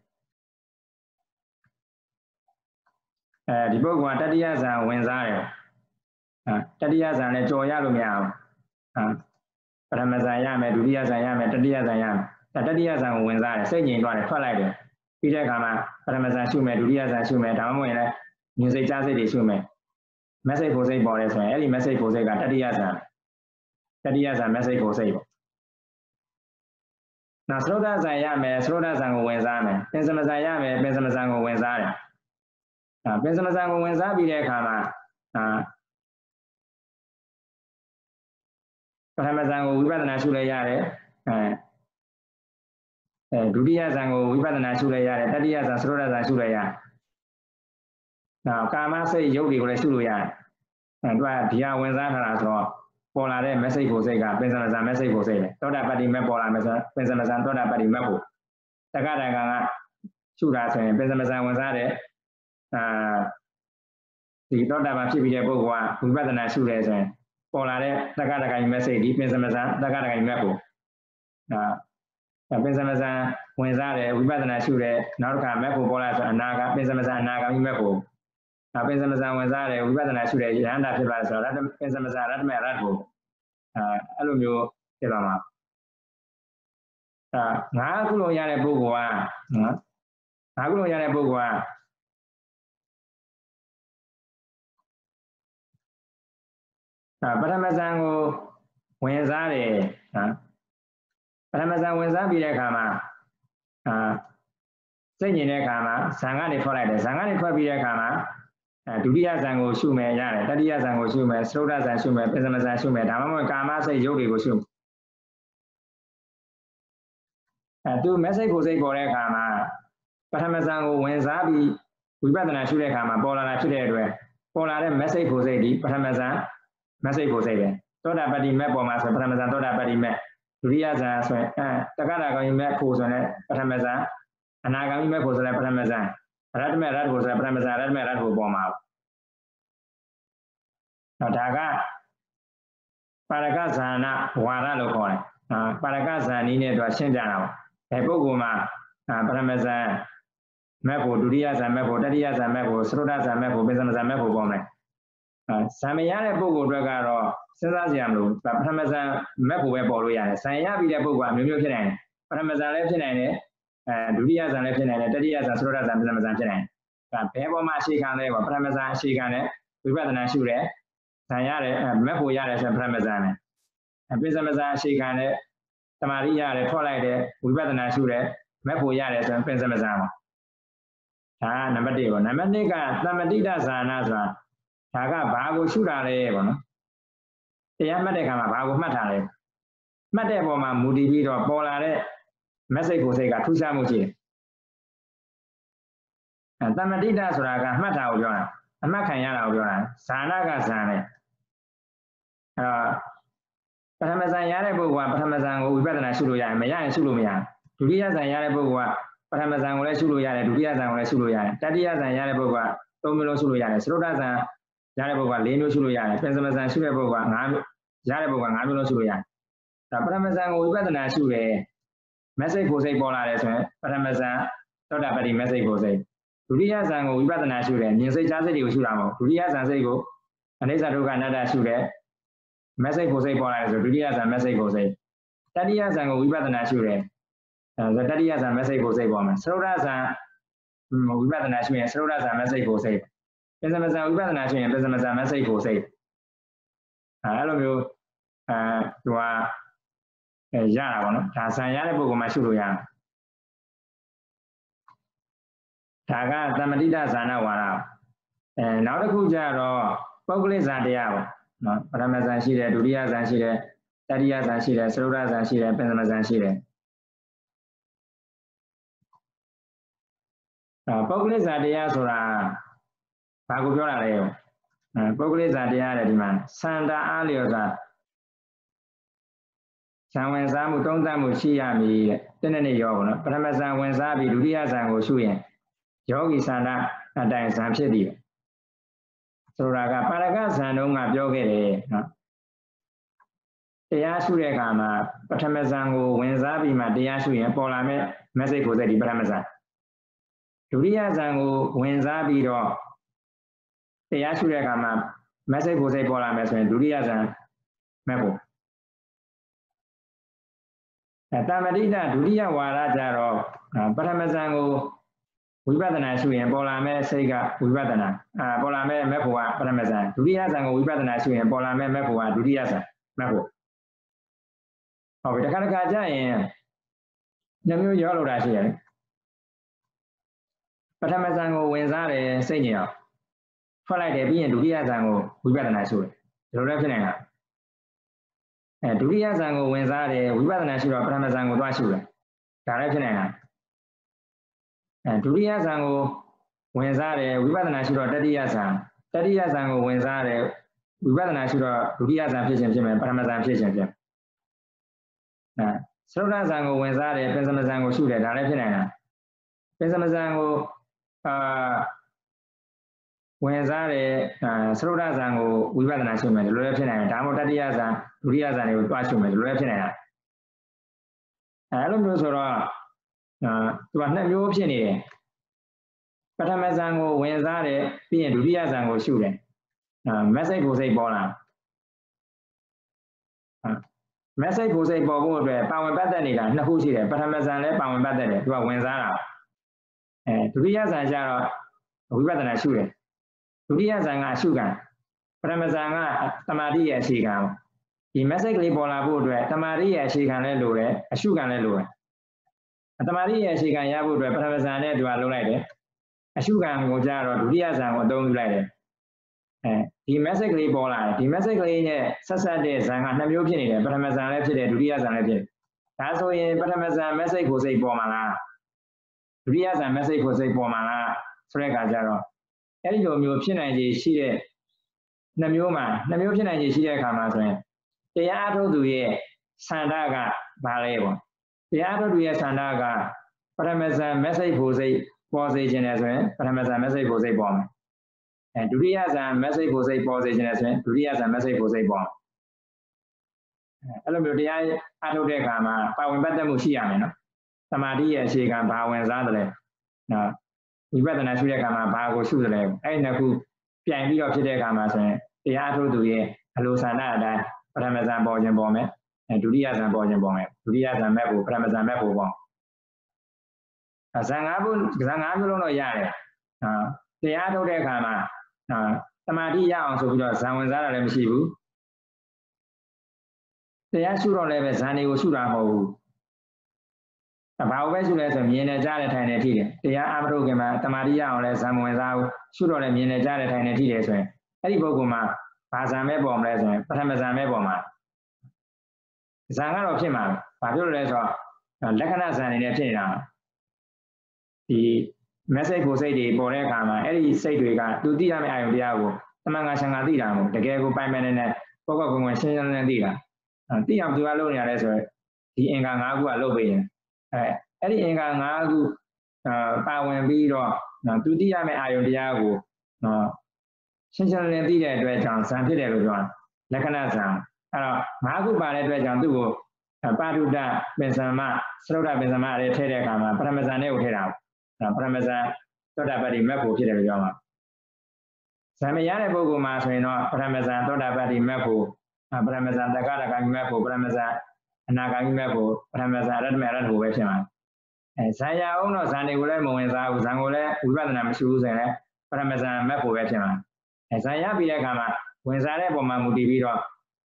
ဒီပုဂ္ဂိုလ်ကတတိယဇံဝင်စားတယ်တတိယဇံနဲ့ကြော်ရလို့မရဘူးပထမဇံရမယ်ဒုတိယဇံရမယ်တတိယဇံရမယ်တတိယဇံကိုဝင်စားတယ်စိတ်ငြိမ်သွားတယ်ထွက်လိုက်တယ်ပြီးတဲ့အခါမှာပထမဇံရှုမယ်ဒုတိယဇံရှုမယ်ဒါမှမဟုတ်ရင်လည်းမြင်စိတ်ကြားစိတ်တွေရှုမယ် message ကိုစိတ်ပေါ်တယ်ဆိုရင်အဲ့ဒီ message ကိုစိတ်ကတတိယဇံ message ကိုစိတ်ပေါ့နောက်သရုပ်ဒဇံရမယ်သရုပ်ဒဇံကိုဝင်စားမယ်ပင်စမဇံရမယ်ပင်စမဇံကိုဝင်စားတယ်ပင်စမဇံကိုဝင်စားပြီးတဲ့အခါမှာပထမဇံကိုဝိပဿနာရှုလဲရတယ်ဒုတိယဇံကိုဝိပဿနာရှုလဲရတယ်တတိယဇံသရုပ်ဒဇံရှုလဲရတယ်နောက်ကာမစိတ်ရုပ်တွေကိုလည်းရှုလို့ရတယ်သူကဒီဟာဝင်စားထားတာဆိုတော့ပေါ်လာတဲ့ message ကိုစိတ်ကပင်စမဇံ message ကိုစိတ်ပဲသောတာပတ္တိမက်ပေါ်လာမယ်ဆိုပင်စမဇံသောတာပတ္တိမက်ကိုတက္ကတကကရှုတာဆိုရင်ပင်စမဇံဝင်စားတဲ့ဒီသောတာပန်ဖြစ်ပြီးတဲ့ပုဂ္ဂိုလ်ကဝိပဿနာရှုတယ်ဆိုရင်ပေါ်လာတဲ့တက္ကတက message ဒီပင်စမဇံတက္ကတက message ကိုပင်စမဇံဝင်စားတယ်ဝိပဿနာရှုတယ်နောက်တစ်ခါ message ကိုပေါ်လာဆိုအနာကပင်စမဇံအနာဂါမိ message ကိုပင်စမဇံဝင်စားတယ်ဝိပဿနာရှုတယ်ရဟန္တာဖြစ်ပါဆိုတော့ပင်စမဇံရတ္တမေရတ္တကိုအဲ့လိုမျိုးဖြစ်သွားမှာ5ခုလုံးရတဲ့ပုဂ္ဂိုလ်က5ခုလုံးရတဲ့ပုဂ္ဂိုလ်ကပထမဇံကိုဝင်စားတယ်ပထမဇံဝင်စားပြီးတဲ့အခါမှာစိတ်ငြိမ်တဲ့အခါမှာဇံကနေထွက်လိုက်တယ်ဇံကနေထွက်ပြီးတဲ့အခါမှာဒုတိယဇံကိုရှုမယ်ရတယ်တတိယဇံကိုရှုမယ်သရုပ်ဒဇံရှုမယ်ပင်စမဇံရှုမယ်ဒါမှမဟုတ်ကာမစိတ်ရုပ်တွေကိုရှုသူ message ကိုစိတ်ပေါ်တဲ့အခါမှာပထမဇန်ကိုဝင်စားပြီးဝိပဿနာရှုတဲ့အခါမှာပေါ်လာတာဖြစ်တဲ့အတွက်ပေါ်လာတဲ့ message ကိုစိတ်ဒီပထမဇန် message ကိုစိတ်ပဲသောတာပတ္တိမဲ့ပေါ်မှာဆိုပထမဇန်သောတာပတ္တိမဲ့ဒုတိယဇန်ဆိုရင်တက္ကရာဂမိမဲ့ဖို့ဆိုရင်ပထမဇန်အနာဂမိမဲ့ဖို့ဆိုရင်ပထမဇန်ရတ္တမဲ့ရတ္တဖို့ဆိုရင်ပထမဇန်ရတ္တမဲ့ရတ္တဖို့ပေါ်မှာဒါကပါရကဇာနာဝါဒလို့ခေါ်တယ်ပါရကဇာနီးနဲ့တော့ရှင်းပြတာပေါ့ဘယ်ပုဂ္ဂိုလ်မှာပထမဇန်မဲ့ဖို့ဒုတိယဇန်မဲ့ဖို့တတိယဇန်မဲ့ဖို့သရုဒ္ဓဇန်မဲ့ဖို့ပဉ္စမဇန်မဲ့ဖို့ပေါ်မယ်ဇံမရတဲ့ပုဂ္ဂိုလ်အတွက်ကတော့စဉ်းစားစရာမလိုပထမဇန်မဲ့ဖို့ပဲပေါ်လို့ရတယ်ဇံရပြီးတဲ့ပုဂ္ဂိုလ်အမျိုးမျိုးဖြစ်နိုင်တယ်ပထမဇန်လည်းဖြစ်နိုင်တယ်ဒုတိယဇန်လည်းဖြစ်နိုင်တယ်တတိယဇန်သရုဒ္ဓဇန်ပဉ္စမဇန်ဖြစ်နိုင်တယ်ဘယ်ပေါ်မှာအခြေခံလဲပေါ့ပထမဇန်အခြေခံနဲ့ဝိပဿနာရှုတယ်ဇံရတယ်မဲ့ဖို့ရတယ်ဆိုရင်ပထမဇန်နဲ့ပဉ္စမဇန်အခြေခံနဲ့တမာရိရတယ်ထွက်လိုက်တယ်ဝိပဿနာရှုတယ်မဲ့ဖို့ရတယ်ဆိုရင်ပဉ္စမဇန်ပေါ့ဒါနံပါတ်1ပေါ့နံပါတ်2ကသမ္မတိတဇာနာဆိုတာဒါကဘာကိုရှုတာလဲပေါ့နော်တရားမှတ်တဲ့အခါမှာဘာကိုမှတ်တာလဲမှတ်တဲ့ပုံမှာမူတည်ပြီးတော့ပေါ်လာတဲ့ message ကိုစိတ်ကထူးခြားမှုရှိတယ်သမ္မတိတဆိုတာကမှတ်တာကိုပြောတာအမှတ်ခံရတာကိုပြောတာဇာနာကဇာနဲ့ပထမဇန်ရတဲ့ပုဂ္ဂိုလ်ကပထမဇန်ကိုဝိပဿနာရှုလို့ရတယ်မရရင်ရှုလို့မရဒုတိယဇန်ရတဲ့ပုဂ္ဂိုလ်ကပထမဇန်ကိုလည်းရှုလို့ရတယ်ဒုတိယဇန်ကိုလည်းရှုလို့ရတယ်တတိယဇန်ရတဲ့ပုဂ္ဂိုလ်က3မျိုးလုံးရှုလို့ရတယ်သရုဒ္ဓဇန်ရတဲ့ပုဂ္ဂိုလ်က4မျိုးရှုလို့ရတယ်ပဉ္စမဇန်ရှုတဲ့ပုဂ္ဂိုလ်က5မျိုးရတဲ့ပုဂ္ဂိုလ်က5မျိုးလုံးရှုလို့ရတယ်ဒါပထမဇန်ကိုဝိပဿနာရှုတယ် message ကိုစိတ်ပေါ်လာတယ်ဆိုရင်ပထမဇန်သောတာပတ္တိ message ကိုစိတ်ဒုတိယဇန်ကိုဝိပဿနာရှုတယ်မြင်စိတ်ကြားစိတ်တွေကိုရှုတာမဟုတ်ဒုတိယဇန်စိတ်ကိုအနိစ္စဒုက္ခအနတ္တရှုတယ် message ကိုစိတ်ပေါ်လာတယ်ဆိုဒုတိယဇန် message ကိုစိတ်တတိယဇန်ကိုဝိပဿနာရှုတယ်တတိယဇန် message ကိုစိတ်ပေါ်မှာသရုဒ္ဓဇန်ဝိပဿနာရှုရင်သရုဒ္ဓဇန် message ကိုစိတ်ပဉ္စမဇန်ဝိပဿနာရှုရင်ပဉ္စမဇန် message ကိုစိတ်အဲ့လိုမျိုးသူကရတာပေါ့နော်ဒါဇန်ရတဲ့ပုဂ္ဂိုလ်မှရှုလို့ရတာဒါကသမ္မတိတဇာနာဝါဒနောက်တစ်ခုကျတော့ပုဂ္ဂလိဇန်တရားပေါ့နော်ပထမဇန်ရှိတယ်ဒုတိယဇန်ရှိတယ်တတိယဇန်ရှိတယ်သရုဒ္ဓဇန်ရှိတယ်ပဉ္စမဇန်ရှိတယ်ပုဂ္ဂလိဇန်တရားဆိုတာဘာကိုပြောတာလဲပုဂ္ဂလိဇန်တရားတဲ့ဒီမှာစန္ဒအားလျော်စွာဇံဝင်စားမှုသုံးသပ်မှုရှိရမည်တဲ့နေ့ရောပေါ့နော်ပထမဇန်ဝင်စားပြီးဒုတိယဇန်ကိုရှုရင်ယောဂီစန္ဒအတိုင်းဇန်ဖြစ်သည်ဆိုတာကပါရကဇန်တုန်းကပြောခဲ့တယ်နော်တရားရှုတဲ့အခါမှာပထမဇန်ကိုဝင်စားပြီးမှတရားရှုရင်ပေါ်လာမဲ့ message ကိုစိတ်ဒီပထမဇန်ဒုတိယဇန်ကိုဝင်စားပြီးတော့တရားရှုတဲ့အခါမှာ message ကိုစိတ်ပေါ်လာမယ်ဆိုရင်ဒုတိယဇန်မဲ့ဖို့တမ္မတိတဒုတိယဝါဒကြတော့ပထမဇန်ကိုဝိပဿနာရှုရင်ပေါ်လာမဲ့စိတ်ကဝိပဿနာပေါ်လာမဲ့မဲ့ဖို့ကပထမဇန်ဒုတိယဇန်ကိုဝိပဿနာရှုရင်ပေါ်လာမဲ့မဲ့ဖို့ကဒုတိယဇန်မဲ့ဖို့ဟုတ်ပြီတခါတခါကြရင်နှမျိုးရောလို့တာရှိရတယ်ပထမဇန်ကိုဝင်စားတယ်စိတ်ညစ်အောင်ထွက်လိုက်တယ်ပြီးရင်ဒုတိယဇန်ကိုဝိပဿနာရှုတယ်ဒီလိုလည်းဖြစ်နိုင်တာဒုတိယဇန်ကိုဝင်စားတယ်ဝိပဿနာရှုတော့ပထမဇန်ကိုသွားရှုတယ်ဒါလည်းဖြစ်နိုင်တာဒုတိယဇန်ကိုဝင်စားတယ်ဝိပဿနာရှုတော့တတိယဇန်ကိုဝင်စားတယ်ဝိပဿနာရှုတော့ဒုတိယဇန်ဖြစ်ခြင်းဖြစ်မယ်ပထမဇန်ဖြစ်ခြင်းဖြစ်သရုဒ္ဓဇန်ကိုဝင်စားတယ်ပဉ္စမဇန်ကိုရှုတယ်ဒါလည်းဖြစ်နိုင်တာပဉ္စမဇန်ကိုဝင်စားတယ်သရုဒ္ဓဇန်ကိုဝိပဿနာရှုမယ်ဒီလိုလည်းဖြစ်နိုင်တယ်ဒါမှမဟုတ်တတိယဇန်ဒုတိယဇန်တွေကိုတွားရှုမယ်ဒီလိုလည်းဖြစ်နိုင်တာအဲ့လိုမျိုးဆိုတော့သူကနှစ်မျိုးဖြစ်နေတယ်ပထမဇန်ကိုဝင်စားတယ်ပြီးရင်ဒုတိယဇန်ကိုရှုတယ်message ကိုစိတ်ပေါ်လာmessage ကိုစိတ်ပေါ်ဖို့အတွက်ပါဝင်ပတ်သက်နေတာနှစ်ခုရှိတယ်ပထမဇန်လည်းပါဝင်ပတ်သက်တယ်သူကဝင်စားတာဒုတိယဇန်ကျတော့ဝိပဿနာရှုတယ်ဒုတိယဇန်ကအရှုခံပထမဇန်ကတမာတိရဲ့အခြေခံဒီ message ကလေးပေါ်လာဖို့အတွက်တမာတိရဲ့အခြေခံလည်းလိုတယ်အရှုခံလည်းလိုတယ်တမာတိရဲ့အခြေခံရဖို့အတွက်ပထမဇန်နဲ့သူကလုပ်လိုက်တယ်အရှုခံကိုကြတော့ဒုတိယဇန်ကိုအသုံးပြုလိုက်တယ်ဒီ message ကလေးပေါ်လာတယ်ဒီ message ကလေးနဲ့ဆက်ဆက်တဲ့ဇန်ကနှစ်မျိုးဖြစ်နေတယ်ပထမဇန်လည်းဖြစ်တယ်ဒုတိယဇန်လည်းဖြစ်တယ်ဒါဆိုရင်ပထမဇန်မက်စိတ်ကိုစိတ်ပေါ်မှာလားဒုတိယဇန်မက်စိတ်ကိုစိတ်ပေါ်မှာလားဆိုတဲ့အခါကျတော့အဲ့ဒီလိုမျိုးဖြစ်နိုင်ခြေရှိတဲ့နှစ်မျိုးဖြစ်နိုင်ခြေရှိတဲ့အခါမှာဆိုရင်တရားအထုတ်သူရဲ့ဆန္ဒကဘာလဲပေါ့တရားအထုတ်သူရဲ့ဆန္ဒကပထမဇန်မက်စိတ်ကိုစိတ်ပေါ်စေခြင်းနဲ့ဆိုရင်ပထမဇန်မက်စိတ်ကိုစိတ်ပေါ်မယ်ဒုတိယဇန်မက်စိတ်ကိုစိတ်ပေါ်စေခြင်းနဲ့ဆိုရင်ဒုတိယဇန်မက်စိတ်ကိုစိတ်ပေါ်အဲ့လိုမျိုးတရားအထုတ်တဲ့အခါမှာပါဝင်ပတ်သက်မှုရှိရမယ်နော်သမာဓိရဲ့အခြေခံဘာဝင်စားတယ်လဲနော်ဝိပဿနာရှုတဲ့အခါမှာဘာကိုရှုတယ်လဲအဲ့ဒီနှစ်ခုပြိုင်ပြီးတော့ဖြစ်တဲ့အခါမှာဆိုရင်တရားအထုတ်သူရဲ့အလိုဆန္ဒအတိုင်းပထမဇန်ပေါ်ခြင်းပေါ်မယ်ဒုတိယဇန်ပေါ်ခြင်းပေါ်မယ်ဒုတိယဇန်မဲ့ဖို့ပထမဇန်မဲ့ဖို့ပေါ့ဇန်၅မျိုးလုံးတော့ရတယ်တရားထုတ်တဲ့အခါမှာသမာဓိရအောင်ဆိုပြီးတော့ဇန်ဝင်စားတာလည်းမရှိဘူးတရားရှုတော့လည်းပဲဇန်တွေကိုရှုတာမဟုတ်ဘူးဘာလို့ပဲရှုလဲဆိုမြင်နေကြတဲ့ထိုင်နေထိတယ်တရားအမထုတ်ခင်မှာသမာဓိရအောင်လဲဇန်ဝင်စားဘူးရှုတော့လည်းမြင်နေကြတဲ့ထိုင်နေထိတယ်ဆိုရင်အဲ့ဒီပုဂ္ဂိုလ်မှာဘာဇန်ပဲပေါ်မလဲဆိုရင်ပထမဇန်ပဲပေါ်မှာဇန်ကတော့ဖြစ်မှာဘာဖြစ်လို့လဲဆိုတော့လက္ခဏာဇန်တွေနဲ့ဖြစ်နေတာဒီ message ကိုစိတ်တွေပေါ်တဲ့အခါမှာအဲ့ဒီစိတ်တွေကသူသိရမယ့်အာယုတရားကိုသမန်ငါရှံငါသိတာမဟုတ်တကယ်ကိုပိုင်ပိုင်နဲ့ပေါက်ပေါက်ကွန်ကွန်ရှင်းရှင်းလင်းလင်းသိတာသိအောင်သူကလုပ်နေရတယ်ဆိုရင်ဒီအင်္ဂါ၅ခုကလုပ်ပေးရင်အဲ့ဒီအင်္ဂါ၅ခုပါဝင်ပြီးတော့သူသိရမယ့်အာယုတရားကိုရှင်းရှင်းလင်းလင်းသိတဲ့အတွက်ကြောင့်ဇံဖြစ်တယ်လို့ပြောတာလက္ခဏာဇံအဲ့တော့၅ခုပါတဲ့အတွက်ကြောင့်သူ့ကိုပါဠုတပင်စမသရုတ်တပင်စမအရေးထည့်တဲ့အခါမှာပထမဇန်နဲ့ကိုထည့်တာပထမဇန်သောတာပတ္တိမက်ဖို့ဖြစ်တယ်လို့ပြောမှာဇံမရတဲ့ပုဂ္ဂိုလ်မှာဆိုရင်တော့ပထမဇန်သောတာပတ္တိမက်ဖို့ပထမဇန်တက္ကရာဂိမက်ဖို့ပထမဇန်အနာဂိမက်ဖို့ပထမဇန်အရတ္တမရတ္တဖို့ပဲဖြစ်မှာဇံရအောင်တော့ဇန်တွေကိုလည်းမဝင်စားဘူးဇံကိုလည်းဝိပဿနာမရှိဘူးဆိုရင်လည်းပထမဇန်မက်ဖို့ပဲဖြစ်မှာဇံရပြီးတဲ့အခါမှာဝင်စားတဲ့ပုံမှာမူတည်ပြီးတော့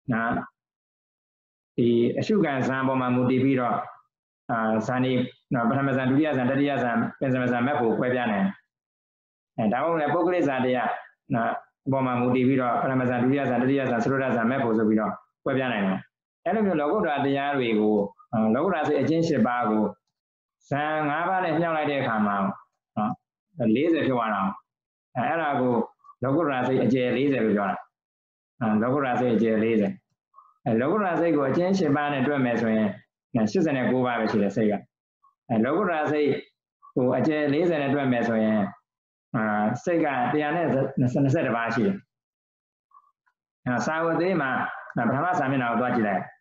ဒီအရှုခံဇံပေါ်မှာမူတည်ပြီးတော့ဇန်ဒီပထမဇန်ဒုတိယဇန်တတိယဇန်ပင်စမဇန်မက်ဖို့ကွဲပြားနိုင်ဒါမှမဟုတ်လည်းပုဂ္ဂလိဇာတရားအပေါ်မှာမူတည်ပြီးတော့ပထမဇန်ဒုတိယဇန်တတိယဇန်သရုတ်ဇန်မက်ဖို့ဆိုပြီးတော့ကွဲပြားနိုင်တယ်အဲ့လိုမျိုးလောကုတ္တရာတရားတွေကိုလောကုတ္တရာစိတ်အကျဉ်း၈ပါးကိုဇန်၅ပါးနဲ့ညှောက်လိုက်တဲ့အခါမှာ40ဖြစ်သွားတာအဲ့ဒါကိုလောကုတ္တရာစိတ်အကျယ်40လို့ပြောတာလောကုတ္တရာစိတ်အကျယ်40လောကုတ္တရာစိတ်ကိုအကျဉ်း၈ပါးနဲ့တွက်မယ်ဆိုရင်89ပါးပဲရှိတယ်စိတ်ကလောကုတ္တရာစိတ်ကိုအကျယ်40နဲ့တွက်မယ်ဆိုရင်စိတ်က122ပါးရှိတယ်စာဝတ်သေးမှာပထမစာမျက်နှာကိုသွားကြည့်လိုက်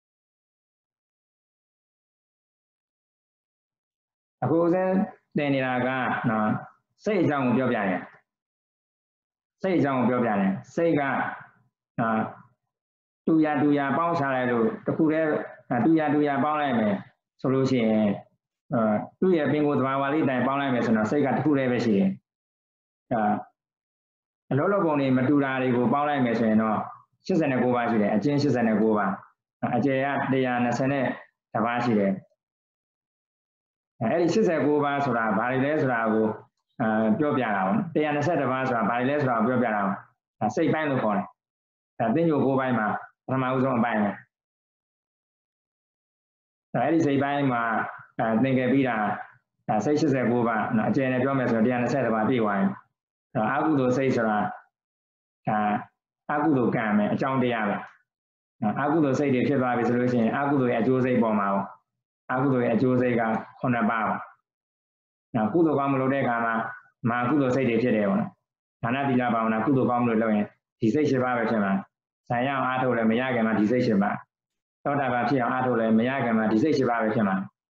အခုဦးစင်းတင်နေတာကစိတ်အကြောင်းကိုပြောပြတယ်စိတ်အကြောင်းကိုပြောပြတယ်စိတ်ကတူရပေါင်းချလိုက်လို့တခုတည်းတူရပေါင်းလိုက်မယ်ဆိုလို့ရှိရင်သူ့ရဲ့ပင်ကိုယ်သဘာဝလေးတိုင်ပေါင်းလိုက်မယ်ဆိုတော့စိတ်ကတခုတည်းပဲရှိတယ်အလုံးလုံးပုံတွေမတူတာတွေကိုပေါင်းလိုက်မယ်ဆိုရင်တော့89ပါးရှိတယ်အကျဉ်း89ပါးအကျယ်က120ပါးရှိတယ်အဲ့ဒီ89ပါးဆိုတာဘာတွေလဲဆိုတာကိုပြောပြတာပေါ့120ပါးဆိုတာဘာတွေလဲဆိုတာကိုပြောပြတာပေါ့စိတ်ပိုင်းလို့ခေါ်တယ်သင်္ကြန်9ပိုင်းမှာပထမဦးဆုံးအပိုင်းပဲအဲ့ဒီစိတ်ပိုင်းမှာသင်ခဲ့ပြီးတာစိတ်89ပါးအကျယ်နဲ့ပြောမယ်ဆိုတော့120ပါးပြည့်သွားရင်အာဟုသောစိတ်ဆိုတာအာဟုသောကံပဲအကြောင်းတရားပဲအာဟုသောစိတ်တွေဖြစ်သွားပြီဆိုလို့ရှိရင်အာဟုသောရဲ့အကျိုးစိတ်ပေါ်မှာပေါ့အာဟုသောရဲ့အကျိုးစိတ်က9ပါးပေါ့ကုသိုလ်ကောင်းမလို့တဲ့အခါမှာမဟာကုသိုလ်စိတ်တွေဖြစ်တယ်ပေါ့ဒါနသီလဘာဝနာကုသိုလ်ကောင်းမလို့လုပ်ရင်ဒီစိတ်၈ပါးပဲဖြစ်မှာဇာရအောင်အားထုတ်လည်းမရခင်မှာဒီစိတ်၈ပါးသောတာပန်ဖြစ်အောင်အားထုတ်လည်းမရခင်မှာဒီစိတ်၈ပါးပဲဖြစ်မှာ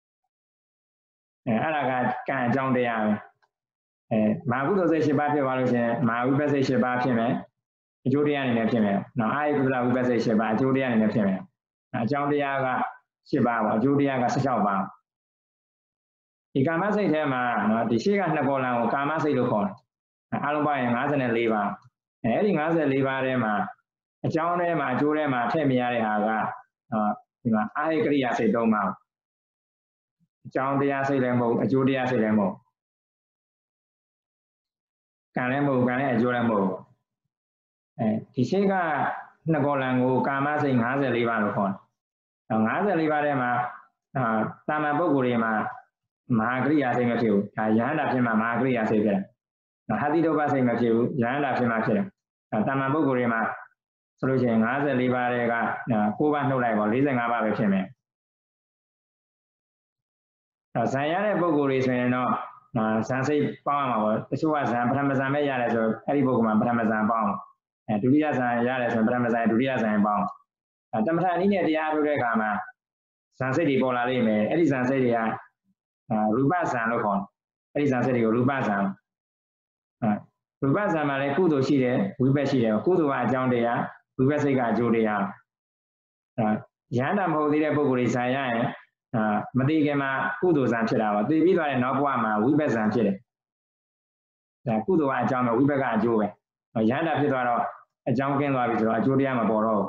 အဲ့ဒါကကံအကြောင်းတရားပဲမဟာကုသိုလ်စိတ်၈ပါးဖြစ်သွားလို့ရှိရင်မဟာဝိပဿနာစိတ်၈ပါးဖြစ်မယ်အကျိုးတရားအနေနဲ့ဖြစ်မယ်နော်အာယုဒ္ဓဝိပဿနာစိတ်၈ပါးအကျိုးတရားအနေနဲ့ဖြစ်မယ်အကြောင်းတရားက၈ပါးပေါ့အကျိုးတရားက16ပါးဒီကာမစိတ်ထဲမှာနော်ဒီရှေ့ကနှစ်ပေါ်လံကိုကာမစိတ်လို့ခေါ်တယ်အားလုံးပေါင်းရင်54ပါးအဲ့ဒီ54ပါးထဲမှာအကြောင်းထဲမှာအကျိုးထဲမှာထည့်မရတဲ့ဟာကဒီမှာအာဟိကရိယာစိတ်3ပါးအကြောင်းတရားစိတ်လည်းမဟုတ်အကျိုးတရားစိတ်လည်းမဟုတ်ကံလည်းမဟုတ်ကံလည်းအကျိုးလည်းမဟုတ်ဒီရှေ့ကနှစ်ပေါ်လံကိုကာမစိတ်54ပါးလို့ခေါ်တယ်54ပါးထဲမှာတာမန်ပုဂ္ဂိုလ်တွေမှာမဟာကရိယာစိတ်မဖြစ်ဘူးဒါယဟန္တာဖြစ်မှမဟာကရိယာစိတ်ဖြစ်တယ်ဟာတိတုပ္ပစိတ်မဖြစ်ဘူးယဟန္တာဖြစ်မှဖြစ်တယ်တာမန်ပုဂ္ဂိုလ်တွေမှာဆိုလို့ရှိရင်54ပါးတွေက9ပါးနှုတ်လိုက်ပေါ့45ပါးပဲဖြစ်မယ်ဇံရတဲ့ပုဂ္ဂိုလ်တွေဆိုရင်တော့ဇံစိတ်ပေါင်းရမှာပေါ့တချို့ကဇံပထမဇံပဲရတယ်ဆိုအဲ့ဒီပုဂ္ဂိုလ်မှာပထမဇံပေါင်းဒုတိယဇံရတယ်ဆိုရင်ပထမဇံဒုတိယဇံပေါင်းတမထအနည်းနဲ့တရားထုတ်တဲ့အခါမှာဇံစိတ်တွေပေါ်လာလိမ့်မယ်အဲ့ဒီဇံစိတ်တွေကရူပဇံလို့ခေါ်တယ်အဲ့ဒီဇံစိတ်တွေကိုရူပဇံရူပဇံမှာလည်းကုသိုလ်ရှိတယ်ဝိပက်ရှိတယ်ကုသိုလ်ကအကြောင်းတရားဝိပက်စိတ်ကအကျိုးတရားယန္တာမဟုတ်သေးတဲ့ပုဂ္ဂိုလ်တွေဇံရရင်မသိခင်မှာကုသိုလ်ဇံဖြစ်တာပါသိပြီးသွားတဲ့နောက်ဘဝမှာဝိပက်ဇံဖြစ်တယ်ဒါကုသိုလ်ကအကြောင်းပဲဝိပက်ကအကျိုးပဲယန္တာဖြစ်သွားတော့အကြောင်းကင်းသွားပြီဆိုတော့အကျိုးတရားမပေါ်တော့ဘူး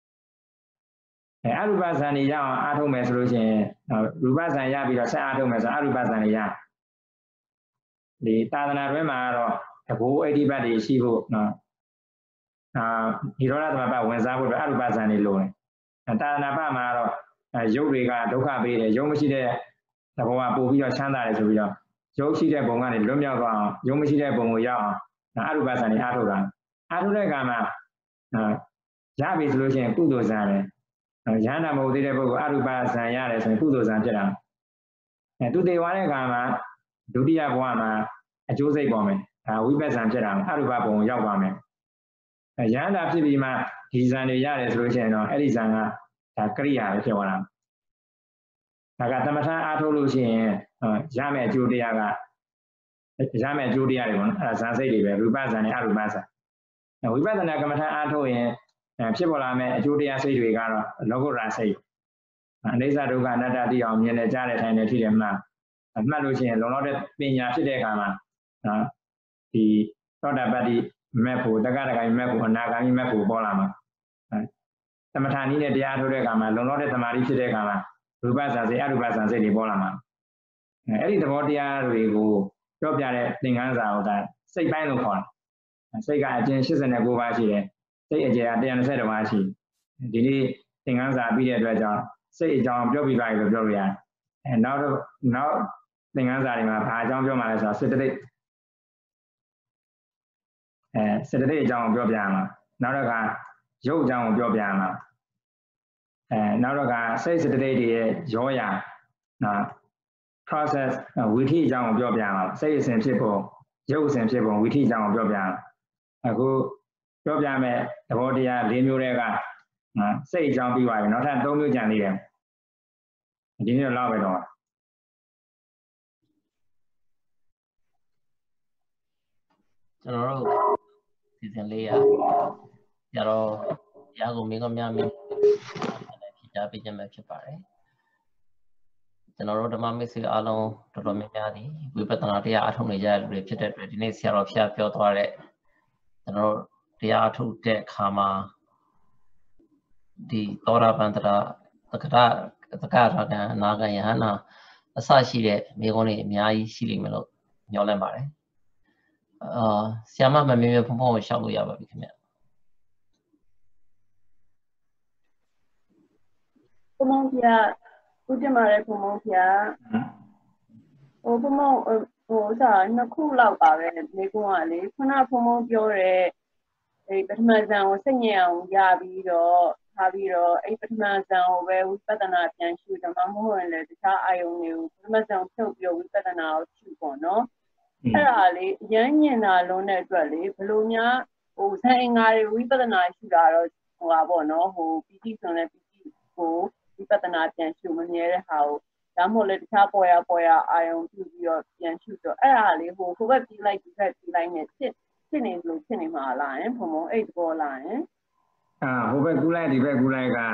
အရူပဇံတွေရအောင်အားထုတ်မယ်ဆိုလို့ရှိရင်ရူပဇံရပြီးတော့ဆက်အားထုတ်မယ်ဆိုအရူပဇံတွေရဒီသာသနာ့ဘက်မှာကတော့တဘိုးအဋ္ဌိပတ်တွေရှိဖို့နော်ဒီရောဓသမပတ်ဝင်စားဖို့အရူပဇံတွေလိုတယ်သာသနာ့ဘက်မှာတော့ရုပ်တွေကဒုက္ခပေးတယ်ရုပ်မရှိတဲ့သဘောကပို့ပြီးတော့ချမ်းသာတယ်ဆိုပြီးတော့ရုပ်ရှိတဲ့ဘုံကနေလွတ်မြောက်သွားအောင်ရုပ်မရှိတဲ့ဘုံကိုရောက်အောင်အရူပဇံတွေအားထုတ်တာအားထုတ်တဲ့အခါမှာရပြီဆိုလို့ရှိရင်ကုသိုလ်ဇံပဲယန္တာမဟုတ်သေးတဲ့ပုဂ္ဂိုလ်အရူပဇံရတယ်ဆိုရင်ကုသိုလ်ဇံဖြစ်တာသူတည်သွားတဲ့အခါမှာဒုတိယဘဝမှာအကျိုးစိတ်ပေါ်မယ်ဒါဝိပဿနာဖြစ်တာအရူပဘုံကိုရောက်သွားမယ်ယန္တာဖြစ်ပြီးမှဒီဇံတွေရတယ်ဆိုလို့ရှိရင်တော့အဲ့ဒီဇံကဒါကရိယာပဲဖြစ်သွားတာဒါကသမထအားထုတ်လို့ရှိရင်ရမယ်အကျိုးတရားကရမယ်အကျိုးတရားတွေပေါ့နော်အဲ့ဒါဇံစိတ်တွေပဲရူပဇံနဲ့အရူပဇံဝိပဿနာကမ္မထအားထုတ်ရင်ဖြစ်ပေါ်လာမယ့်အကျိုးတရားစိတ်တွေကတော့လောကုတ္တရာစိတ်အနိစ္စဒုက္ခအနတ္တသိအောင်မြင်နေကြတဲ့ထိုင်နေထိတယ်မှမှတ်လို့ရှိရင်လုံလောက်တဲ့ပညာဖြစ်တဲ့အခါမှာဒီသောတာပတ္တိမက်ဖို့တက္ကရာဂိမက်ဖို့အနာဂါမိမက်ဖို့ပေါ်လာမှာသမထနည်းနဲ့တရားထုတ်တဲ့အခါမှာလုံလောက်တဲ့သမာဓိဖြစ်တဲ့အခါမှာရူပဇာစိတ်အရူပဇာစိတ်တွေပေါ်လာမှာအဲ့ဒီသဘောတရားတွေကိုပြောပြတဲ့သင်္ကန်းစာကိုဒါစိတ်ပိုင်းလို့ခေါ်တယ်စိတ်ကအကျဉ်း89ပါးရှိတယ်စိတ်အကျယ်က120ပါးရှိဒီနေ့သင်္ကန်းစာပြီးတဲ့အတွက်ကြောင့်စိတ်အကြောင်းပြောပြပါပြီလို့ပြောလို့ရတယ်နောက်သင်္ကန်းစာတွေမှာဘာအကြောင်းပြောမှလဲဆိုတော့စေတသိက်စေတသိက်အကြောင်းကိုပြောပြရမှာနောက်တော့ကရုပ်အကြောင်းကိုပြောပြရမှာနောက်တော့ကစိတ်စေတသိက်တွေရဲ့ရောရာprocess ဝိธีအကြောင်းကိုပြောပြရမှာစိတ်အစဉ်ဖြစ်ပုံရုပ်အစဉ်ဖြစ်ပုံဝိธีအကြောင်းကိုပြောပြရမှာအခုပြောပြမယ်သဘောတရား၄မျိုးတွေကစိတ်အကြောင်းပြီးသွားပြီနောက်ထပ်၃မျိုးကြံသေးတယ်ဒီနေ့တော့လောက်ပဲတော့ကျွန်တော်တို့စီစဉ်လေးရတော့ရာကိုမင်းကများမင်းဖြစ်ကြပေးခြင်းပဲဖြစ်ပါတယ်ကျွန်တော်တို့ဓမ္မမိတ်ဆွေအားလုံးတော်တော်များများဒီဝိပဿနာတရားအထုံနေကြတဲ့လူတွေဖြစ်တဲ့အတွက်ဒီနေ့ဆရာတော်ဖျားပြောသွားတဲ့ကျွန်တော်တို့တရားအထုတဲ့အခါမှာဒီသောတာပန်တရာသက္ကရာကံအနာဂံယဟနာအစရှိတဲ့မိဂုံးတွေအများကြီးရှိလိမ့်မယ်လို့ညွှန်လင့်ပါတယ်ဆရာမမမေမေဖုံဖုံကိုရှောက်လို့ရပါပြီခင်ဗျဖုံဖုံဖျားဦးတင်ပါတယ်ဖုံဖုံဖျားဖုံဖုံစားနှစ်ခုလောက်ပါပဲမိကုန်းကလေခုနဖုံဖုံပြောတဲ့အဲ့ပထမဇန်ကိုစိတ်ညစ်အောင်ရပြီးတော့ထားပြီးတော့အဲ့ပထမဇန်ကိုပဲဝိပဿနာပြန်ရှုဓမ္မမဟုတ်ရင်လည်းတခြားအာယုံတွေကိုပထမဇန်ဖြုတ်ပြီးဝိပဿနာကိုရှုပေါ့နော်အဲ့ဒါလေရမ်းညင်တာလုံးတဲ့အတွက်လေဘလို့များဇန်အင်္ဂါတွေဝိပဿနာရှုတာတော့ဟိုပါပေါ့နော်ပီတိဆိုရင်ပီတိကိုဝိပဿနာပြန်ရှုမမြဲတဲ့ဟာကိုဒါမှမဟုတ်လေတခြားပေါ်ရအာယုံပြုပြီးတော့ပြန်ရှုတော့အဲ့ဒါလေဟိုဘက်ပြီးလိုက်ဒီဘက်ပြီးလိုက်နဲ့ဖြစ်နေလို့ဖြစ်နေမှာလားယင်ဘုံဘုံအဲ့သဘောလားယင်ဟိုဘက်ကူးလိုက်ဒီဘက်ကူးလိုက်က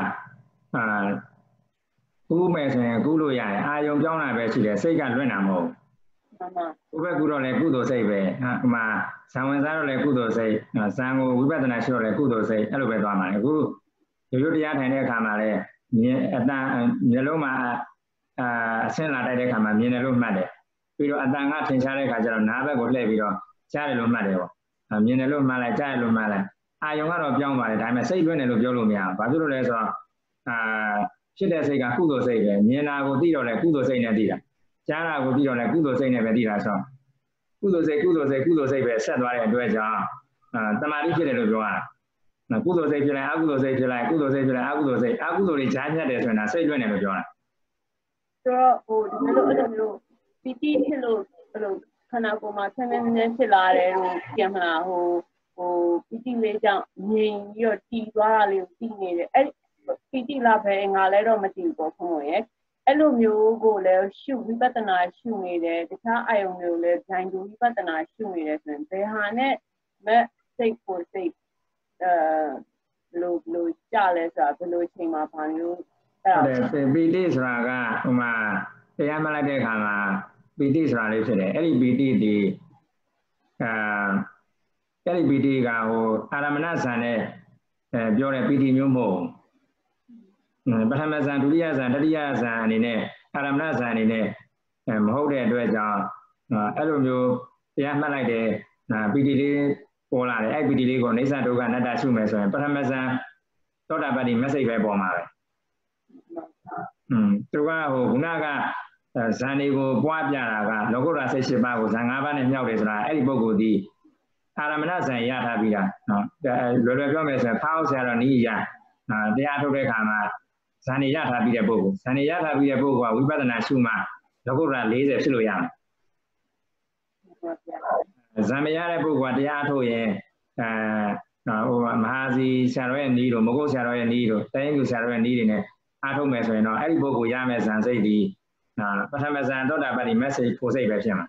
ကူးမယ်ဆိုရင်ကူးလို့ရတယ်အာယုံပြောင်းတာပဲရှိတယ်စိတ်ကလွင့်တာမဟုတ်ဘူးဟိုဘက်ကူးတော့လေကုသိုလ်စိတ်ပဲဟိုမှာဇံဝင်စားတော့လေကုသိုလ်စိတ်ဇံကိုဝိပဿနာရှိတော့လေကုသိုလ်စိတ်အဲ့လိုပဲသွားမှာလေအခုရိုးတရားထိုင်တဲ့အခါမှာလေအတန်မျက်လုံးမှာအဆင်းလာတိုက်တဲ့အခါမှာမြင်တယ်လို့မှတ်တယ်ပြီးတော့အတန်ကထင်ရှားတဲ့အခါကျတော့နားဘက်ကိုလှည့်ပြီးတော့ကြားတယ်လို့မှတ်တယ်ပေါ့မြင်တယ်လို့မှတ်လိုက်ကြားတယ်လို့မှတ်လိုက်အာယုံကတော့ပြောင်းသွားတယ်ဒါပေမဲ့စိတ်လွင့်တယ်လို့ပြောလို့မရဘူးဘာဖြစ်လို့လဲဆိုတော့ဖြစ်တဲ့စိတ်ကကုသိုလ်စိတ်ပဲမြင်တာကိုသိတော့လေကုသိုလ်စိတ်နဲ့သိတာကြားတာကိုသိတော့လေကုသိုလ်စိတ်နဲ့ပဲသိတာဆိုကုသိုလ်စိတ်ပဲဆက်သွားတဲ့အတွက်ကြောင့်တမာတိဖြစ်တယ်လို့ပြောရတာကုသိုလ်စိတ်ဖြစ်လိုက်အကုသိုလ်စိတ်ဖြစ်လိုက်ကုသိုလ်စိတ်ဖြစ်လိုက်အကုသိုလ်စိတ်တွေကြားဖြတ်တယ်ဆိုရင်ဒါစိတ်လွင့်တယ်လို့ပြောတာဆိုတော့ဟိုဒီလိုအဲ့လိုမျိုးပီတိဖြစ်လို့အဲ့လိုခန္ဓာကိုယ်မှာဆင်းရဲနေဖြစ်လာတယ်လို့ပြန်မလားဟိုပီတိလေးကြောင့်ငြိမ်ပြီးတော့တည်သွားတာလေးကိုသိနေတယ်အဲ့ပီတိလာပဲငါလည်းတော့မသိဘူးပေါ့ခွန်ဝင်ရဲ့အဲ့လိုမျိုးကိုလည်းရှုဝိပဿနာရှုနေတယ်တခြားအာယုံတွေကိုလည်းဂျိုင်းတူဝိပဿနာရှုနေတယ်ဆိုရင်ဘယ်ဟာနဲ့မဲ့စိတ်ကိုစိတ်ဘလို့ကြလဲဆိုတာဘယ်လိုချိန်မှာဘာမျိုးအဲ့ဒါပီတိဆိုတာကဟိုမှာတရားမှတ်လိုက်တဲ့အခါမှာပီတိဆိုတာလေးဖြစ်တယ်အဲ့ဒီပီတိဒီအဲ့ဒီပီတိကဟိုအာရမဏဇန်နဲ့ပြောတဲ့ပီတိမျိုးမဟုတ်ပထမဇန်ဒုတိယဇန်တတိယဇန်အနေနဲ့အာရမဏဇန်အနေနဲ့မဟုတ်တဲ့အတွက်ကြောင့်အဲ့လိုမျိုးတရားမှတ်လိုက်တဲ့ပီတိလေးပေါ်လာတယ်အဲ့ပီတိလေးကိုအိဋ္ဌဒုက္ခအနတ္တရှုမယ်ဆိုရင်ပထမဇန်သောတာပတ္တိမစိတ်ပဲပေါ်မှာပဲသူကဟိုခုနကဇန်တွေကိုပွားပြတာကလောကုတ္တရာစိတ်၈ပါးကိုဇန်၅ပါးနဲ့မြောက်တယ်ဆိုတာအဲ့ဒီပုဂ္ဂိုလ်ဒီအာရမဏဇန်ရထားပြီးတာနော်လွယ်လွယ်ပြောမယ်ဆိုရင်ဖောက်ဆရာတော်နီးရတရားထုတ်တဲ့အခါမှာဇန်တွေရထားပြီးတဲ့ပုဂ္ဂိုလ်ဇန်တွေရထားပြီးတဲ့ပုဂ္ဂိုလ်ကဝိပဿနာရှုမှလောကုတ္တရာ40ဖြစ်လို့ရမယ်ဇန်မရတဲ့ပုဂ္ဂိုလ်ကတရားထုတ်ရင်ဟိုမဟာစီဆရာတော်ရဲ့နီးတို့မဂုတ်ဆရာတော်ရဲ့နီးတို့တိုင်းကျူဆရာတော်ရဲ့နီးတွေနဲ့အားထုတ်မယ်ဆိုရင်တော့အဲ့ဒီပုဂ္ဂိုလ်ရမယ်ဇန်စိတ်ဒီပထမဇန်သောတာပတ္တိမစိတ်ဖို့စိတ်ပဲဖြစ်မှာ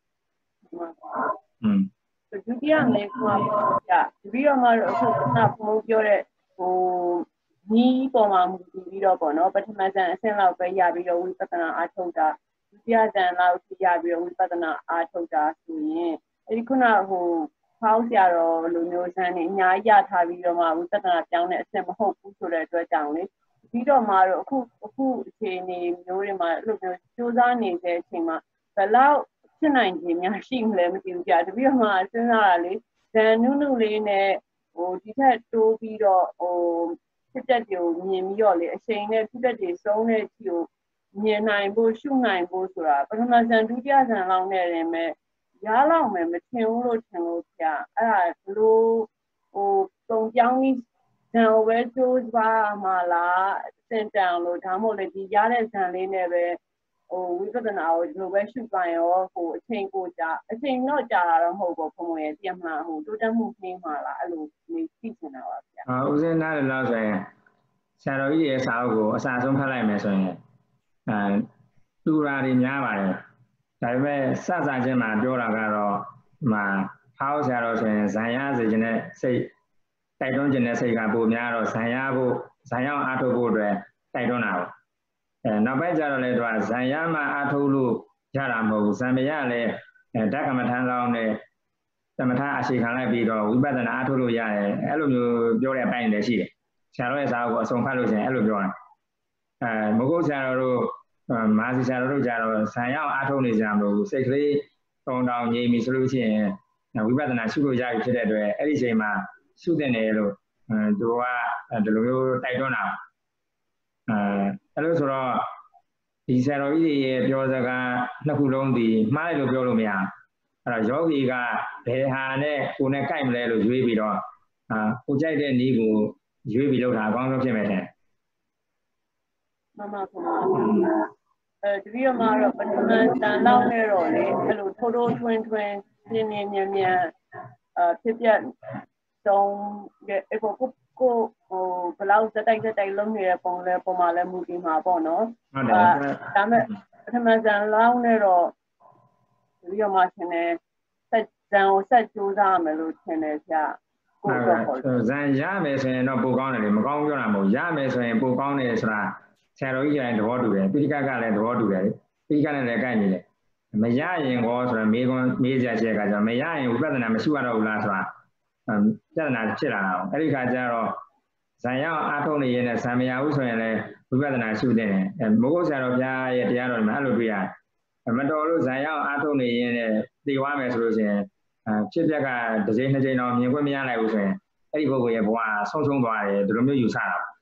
ဒုတိယမေကွာပြပြီးတော့မှတော့အခုကဘုံပြောတဲ့ဟိုနီးပေါ်မှာမူတည်ပြီးတော့ပေါ့နော်ပထမဇန်အဆင့်လောက်ပဲရပြီးတော့ဝိပဿနာအားထုတ်တာဒုတိယဇန်လောက်ရပြီးတော့ဝိပဿနာအားထုတ်တာဆိုရင်အဲဒီခုနဟိုဖောက်ဆရာတော်လူမျိုးဇန်နေအများကြီးရထားပြီးတော့မှဝိပဿနာပြောင်းတဲ့အဆင့်မဟုတ်ဘူးဆိုတဲ့အတွက်ကြောင့်လေပြီးတော့မှတော့အခုအခြေအနေမျိုးတွေမှာအဲ့လိုမျိုးစူးစမ်းနေတဲ့အချိန်မှာဘယ်လောက်ဖြစ်နိုင်ခြင်းများရှိမလဲမသိဘူးကြာတပည့်တော်မှစဉ်းစားတာလေဇန်နုလေးနဲ့ဟိုဒီထက်တိုးပြီးတော့ဟိုဖြစ်တဲ့တွေကိုမြင်ပြီးတော့လေအချိန်နဲ့ဖြစ်တဲ့တွေစုံတဲ့အထိကိုမြင်နိုင်ဖို့ရှုနိုင်ဖို့ဆိုတာပထမဇန်ဒုတိယဇန်လောက်နဲ့ရင်မဲ့ရလောက်မယ်မထင်ဘူးလို့ထင်လို့ကြာအဲ့ဒါဘလို့ဟိုတုံပြောင်းပြီးဇန်ဝဲကျိုးပါမှာလားစင်တန်လို့ဒါမှမဟုတ်လေဒီရတဲ့ဇန်လေးနဲ့ပဲဟိုဝိပဿနာကိုဒီလိုပဲရှုသွားရောဟိုအချိန်ကိုကြာအချိန်တော့ကြာတာတော့မဟုတ်ဘူးဘုံဘုံရဲ့ပြန်မှဟိုတိုးတက်မှုနှင်းမှာလားအဲ့လိုနေသိချင်တာပါဗျာဦးစင်းနားလည်းလို့ဆိုရင်ဆရာတော်ကြီးရဲ့စာအုပ်ကိုအစာဆုံးဖတ်လိုက်မယ်ဆိုရင်တူရာတွေများပါတယ်ဒါပေမဲ့စစချင်းမှာပြောတာကတော့ဟောက်ဆရာတော်ဆိုရင်ဇန်ရစေခြင်းနဲ့စိတ်တိုက်တွန်းခြင်းနဲ့စိတ်ကပိုများတော့ဇန်ရဖို့ဇန်ရောက်အားထုတ်ဖို့အတွက်တိုက်တွန်းတာပေါ့နောက်ပိုင်းကျတော့လေသူကဇန်ရမှအားထုတ်လို့ရတာမဟုတ်ဘူးဇန်မရလည်းဓကမထမ်းလောင်းနဲ့သမထအရှိခံလိုက်ပြီးတော့ဝိပဿနာအားထုတ်လို့ရတယ်အဲ့လိုမျိုးပြောတဲ့အပိုင်းတွေရှိတယ်ဆရာတော်ရဲ့စာအုပ်ကိုအဆုံးဖတ်လို့ရှိရင်အဲ့လိုပြောတာမဟုတ်ဆရာတော်တို့မဟာစီဆရာတော်တို့ကြတော့ဇန်ရောက်အားထုတ်နေကြမလို့စိတ်ကလေးတုံတောင်ငြိမ်ပြီဆိုလို့ရှိရင်ဝိပဿနာရှုလို့ရပြီဖြစ်တဲ့အတွက်အဲ့ဒီအချိန်မှာရှုတဲ့နေလို့သူကဒီလိုမျိုးတိုက်တွန်းတာအဲ့လိုဆိုတော့ဒီဆရာတော်ကြီးရဲ့ပြောစကားနှစ်ခုလုံးဒီမှားတယ်လို့ပြောလို့မရအဲ့တော့ယောဂီကဘယ်ဟာနဲ့ကိုယ်နဲ့ကိုက်မလဲလို့ရွေးပြီးတော့ကိုကြိုက်တဲ့နည်းကိုရွေးပြီးလုပ်တာအကောင်းဆုံးဖြစ်မယ်တဲ့မှန်ပါခင်ဗျာတပည့်တော်မှာတော့ပထမတန်လောက်နဲ့တော့လေအဲ့လိုထိုးထိုးထွင်းထွင်းပြင်းပြင်းမြန်မြန်ဖြစ်ပြဆုံးတဲ့ကိုဟိုဘလောက်စတိုက်လုံးနေတဲ့ပုံလဲပုံမှန်လဲမူတည်မှာပေါ့နော်ဒါမဲ့ပထမဇန်လောက်နဲ့တော့တပည့်တော်မှာရှင်နေဆက်ဇန်ကိုဆက်ကြိုးစားမယ်လို့ထင်တယ်ဗျာကိုတော့ဇန်ရမယ်ဆိုရင်တော့ပိုကောင်းတယ်လေမကောင်းပြောတာမဟုတ်ရမယ်ဆိုရင်ပိုကောင်းတယ်ဆိုတာဆရာတော်ကြီးကလည်းသဘောတူတယ်ပိဋကကလည်းသဘောတူတယ်ပိဋကနဲ့လည်းကိုက်နေတယ်မရရင်ကောဆိုတော့မေးစရာချက်ကကြောင့်မရရင်ဝိပဿနာမရှိရတော့ဘူးလားဆိုတာပြဿနာဖြစ်လာတာအဲ့ဒီခါကျတော့ဇန်ရောက်အားထုတ်နေရင်လည်းဇန်မရဘူးဆိုရင်လည်းဝိပဿနာရှုတဲ့မဟုတ်ဆရာတော်ဘုရားရဲ့တရားတော်မှာအဲ့လိုတွေ့ရတယ်မတော်လို့ဇန်ရောက်အားထုတ်နေရင်လည်းသိသွားမယ်ဆိုလို့ရှိရင်ဖြစ်ပျက်ကတစ်ချိန်နှစ်ချိန်တော့မြင်ခွင့်မရနိုင်ဘူးဆိုရင်အဲ့ဒီပုဂ္ဂိုလ်ရဲ့ဘဝဆုံးရှုံးသွားတယ်ဒီလိုမျိုးယူဆတာ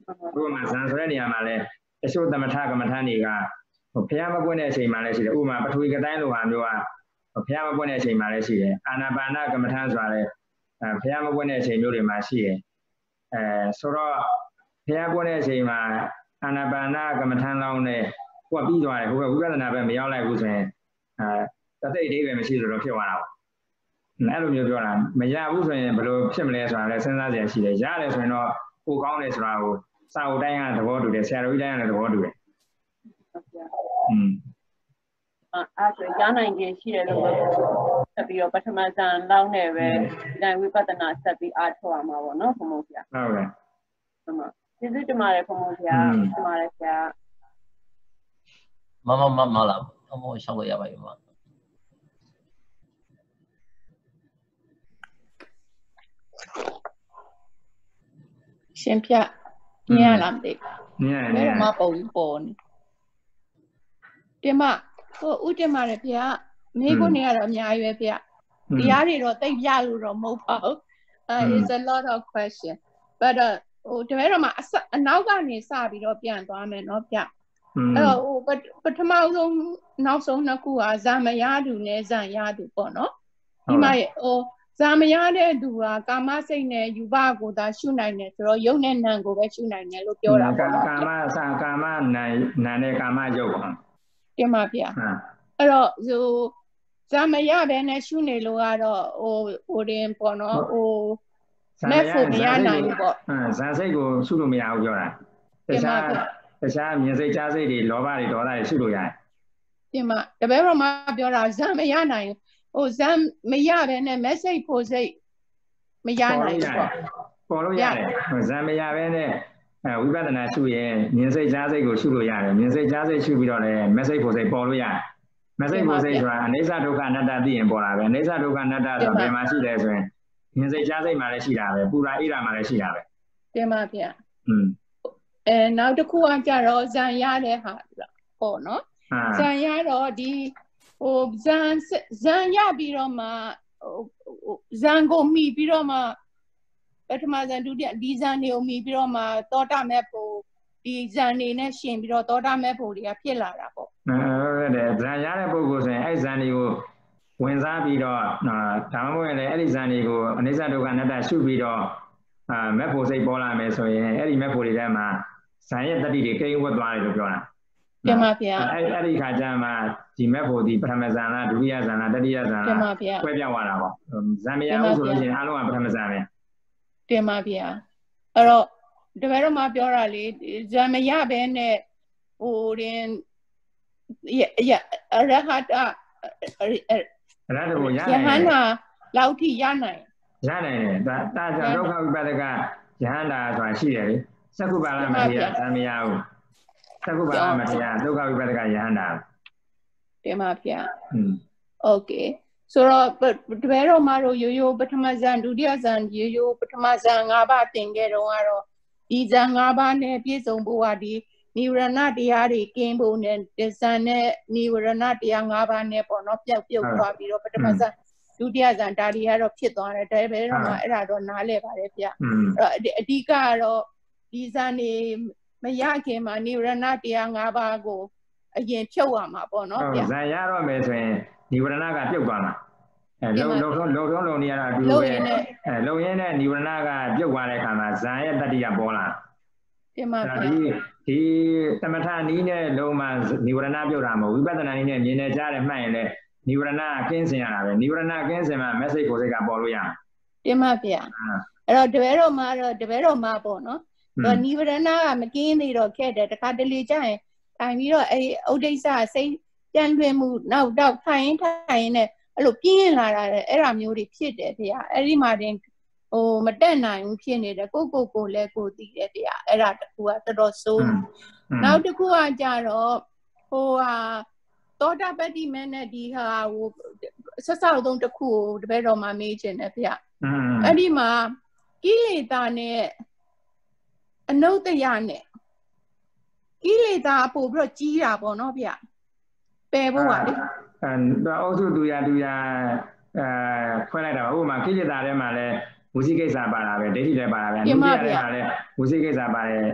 ဥပမာဇန်ဆိုတဲ့နေရာမှာလဲတချို့သမထကမ္မထနေကဘုရားမပွင့်တဲ့အချိန်မှာလည်းရှိတယ်ဥပမာပထဝီကတိုင်းလိုဟာမျိုးကဘုရားမပွင့်တဲ့အချိန်မှာလည်းရှိတယ်အာနာပါနကမ္မထဆိုတာလည်းဘုရားမပွင့်တဲ့အချိန်မျိုးတွေမှာရှိတယ်ဆိုတော့ဘုရားပွင့်တဲ့အချိန်မှာအာနာပါနကမ္မထလောင်းနဲ့ကိုယ်ပြီးသွားတယ်ဟိုကဝိပဿနာပဲမရောက်လိုက်ဘူးဆိုရင်တသိအဓိပ္ပာယ်မရှိလို့ဖြစ်သွားတာပေါ့အဲ့လိုမျိုးပြောတာမရဘူးဆိုရင်ဘယ်လိုဖြစ်မလဲဆိုတာလည်းစဉ်းစားစရာရှိတယ်ရတယ်ဆိုရင်တော့ကိုကောင်းတယ်ဆိုတာကိုစာအုပ်တိုင်းကသဘောတူတယ်ဆရာတော်ကြီးတိုင်းကလည်းသဘောတူတယ်အဲ့ဆိုရနိုင်ခြင်းရှိတယ်လို့ဆက်ပြီးတော့ပထမဇန်လောက်နဲ့ပဲဒီဝိပဿနာဆက်ပြီးအားထုတ်ရမှာပေါ့နော်ဘုံဘုံဆရာဟုတ်ကဲ့ကျေးဇူးတင်ပါတယ်ဘုံဘုံဆရာတင်ပါတယ်ဆရာမလာဘုံဘုံရှောက်လို့ရပါပြီမရှင်ပြညရလားမသိဘူးညရမပုံပေါ်နေတင်မဟိုဥတင်ပါတယ်ဗျာမိခုနေရတော့အများကြီးပဲဗျာတရားတွေတော့တိတ်ပြလို့တော့မဟုတ်ပါဘူးis a lot of question but ဟိုတကယ်တော့မှအနောက်ကနေစပြီးတော့ပြန်သွားမယ်เนาะဗျာအဲ့တော့ဟိုပထမဆုံးနောက်ဆုံးနှစ်ခုကဇာမရသူနဲ့ဇန်ရသူပေါ့เนาะဒီမှာဟိုဇာမရတဲ့သူကကာမစိတ်နဲ့ယူဘကိုသာရှုနိုင်တယ်ဆိုတော့ယုတ်နဲ့နံကိုပဲရှုနိုင်တယ်လို့ပြောတာပေါ့ကာမနာနဲ့ကာမယုတ်ပါတင်ပါဗျာအဲ့တော့ဟိုဇာမရပဲနဲ့ရှုနေလို့ကတော့ဟိုတင်ပေါ့နော်ဟိုမဲ့ဖို့မရနိုင်ဘူးပေါ့ဇာစိတ်ကိုရှုလို့မရဘူးပြောတာတခြားမြင်စိတ်ကြားစိတ်တွေလောဘတွေဒေါသတွေရှုလို့ရတယ်တင်ပါတပည့်တော်မှာပြောတာဇာမရနိုင်ဟိုဇာမရပဲနဲ့မဲ့စိတ်ဖို့စိတ်မရနိုင်ဘူးပေါ့ပေါ်လို့ရတယ်ဇာမရပဲနဲ့ဝိပဿနာရှုရင်မြင်စိတ်ကြားစိတ်ကိုရှုလို့ရတယ်မြင်စိတ်ကြားစိတ်ရှုပြီးတော့လည်းမက်စိတ်ဖို့စိတ်ပေါ်လို့ရတယ်မက်စိတ်ဖို့စိတ်ဆိုတာအနိစ္စဒုက္ခအနတ္တသိရင်ပေါ်လာပဲအနိစ္စဒုက္ခအနတ္တဆိုတာဘယ်မှာရှိလဲဆိုရင်မြင်စိတ်ကြားစိတ်မှာလည်းရှိတာပဲပူရာအိရာမှာလည်းရှိတာပဲတင်ပါဗျာနောက်တစ်ခုကကြတော့ဇန်ရတဲ့ဟာပေါ့နော်ဇန်ရတော့ဒီဟိုဇန်ရပြီးတော့မှဇန်ကိုမိပြီးတော့မှပထမဇန်ဒုတိယဒီဇန်တွေကိုမိပြီးတော့မှသောတာမဲ့ဖို့ဒီဇန်နေနဲ့ရှင်ပြီးတော့သောတာမဲ့ဖို့တွေကဖြစ်လာတာပေါ့ဟုတ်တယ်ဇန်ရတဲ့ပုဂ္ဂိုလ်ဆိုရင်အဲ့ဇန်တွေကိုဝင်စားပြီးတော့ဒါမှမဟုတ်လည်းအဲ့ဒီဇန်တွေကိုအနိစ္စဒုက္ခအနတ္တရှုပြီးတော့မက်ဖို့စိတ်ပေါ်လာမယ်ဆိုရင်အဲ့ဒီမက်ဖို့တွေထဲမှာဇန်ရဲ့တတိတွေကိန်းဝတ်သွားတယ်လို့ပြောတာတင်ပါဗျာအဲ့ဒီခါကျမှဒီမက်ဖို့ဒီပထမဇန်လားဒုတိယဇန်လားတတိယဇန်လားခွဲပြောင်းသွားတာပေါ့ဇန်မရဘူးဆိုလို့ရှိရင်အားလုံးကပထမဇန်ပဲတင်ပါဗျာအဲ့တော့တပည့်တော်မှာပြောတာလေဇံမရပဲနဲ့ဟိုရင်ရဟတရတကိုရဟန္တာလောက်ထိရနိုင်တယ်ဒါကြောင့်ဒုက္ခဝိပဿကယဟန္တာဆိုတာရှိတယ်လေသက္ကုပါလမထေရဇံမရဘူးသက္ကုပါလမထေရဒုက္ခဝိပဿကယဟန္တာတင်ပါဗျာโอเคဆိုတော့တပည့်တော်မှာတို့ရိုးပထမဇန်ဒုတိယဇန်ရိုးပထမဇန်၅ပါးသင်ခဲ့တော့ကတော့ဒီဇန်၅ပါးနဲ့ပြည့်စုံဖို့ကဒီနိဝရဏတရားတွေကင်းဖို့နဲ့ဇန်နဲ့နိဝရဏတရား၅ပါးနဲ့ပေါ့နော်ပြုတ်သွားပြီးတော့ပထမဇန်ဒုတိယဇန်ဒါတွေကတော့ဖြစ်သွားတယ်တပည့်တော်မှာအဲ့ဒါတော့နားလည်ပါတယ်ဗျအဲ့အဓိကကတော့ဒီဇန်နေမရခင်မှာနိဝရဏတရား၅ပါးကိုအရင်ဖြုတ်ရမှာပေါ့နော်ဗျဇန်ရတော့မယ်ဆိုရင်နိဝရဏကပြုတ်သွားမှာလုံနေရတာအတူပဲလုံရင်းနဲ့နိဝရဏကပြုတ်သွားတဲ့အခါမှာဇန်ရဲ့တတိယပေါ်လာတင်ပါဗျာဒီသမထနီးနဲ့လုံမှာနိဝရဏပြုတ်တာမဟုတ်ဝိပဿနာနီးနဲ့မြင်နေကြတယ်မှတ်ရင်လည်းနိဝရဏကင်းစင်ရတာပဲနိဝရဏကင်းစင်မှာ message ကိုစိတ်ကပေါ်လို့ရတင်ပါဗျာအဲ့တော့တပည့်တော်မှာပေါ့နော်နိဝရဏကမကင်းသေးတော့ခဲ့တယ်တခါတလေကျရင်ထိုင်ပြီးတော့အဲ့ဥဒိစ္စစိတ်ပြန်တွင်မှုနောက်တော့ထိုင်နဲ့အဲ့လိုပြင်းလာတာအဲ့ဒါမျိုးတွေဖြစ်တယ်ဗျာအဲ့ဒီမှာတင်ဟိုမတက်နိုင်ဘူးဖြစ်နေတယ်ကိုလည်းကိုသိတယ်ဗျာအဲ့ဒါတခုကတော်တော်ဆိုးနောက်တစ်ခုကကြတော့ဟိုဟာသောတာပတ္တိမဲနဲ့ဒီဟာဟိုဆက်ဆောက်သုံးတစ်ခုကိုတပည့်တော်မှာမေးချင်တယ်ဗျာအဲ့ဒီမှာကိလေသာနဲ့အနုတ္တယနဲ့ကိလေသာပို့ပြီးတော့ကြီးတာပေါ့နော်ဗျာပယ်ဖို့ပါလေအုပ်စုတူရခွဲလိုက်တာဥပမာကိလေသာထဲမှာလဲဝစီကိစ္စပါတာပဲဒိဋ္ဌိလည်းပါတာပဲအနုတ္တိယလည်းပါလေဝစီကိစ္စပါတယ်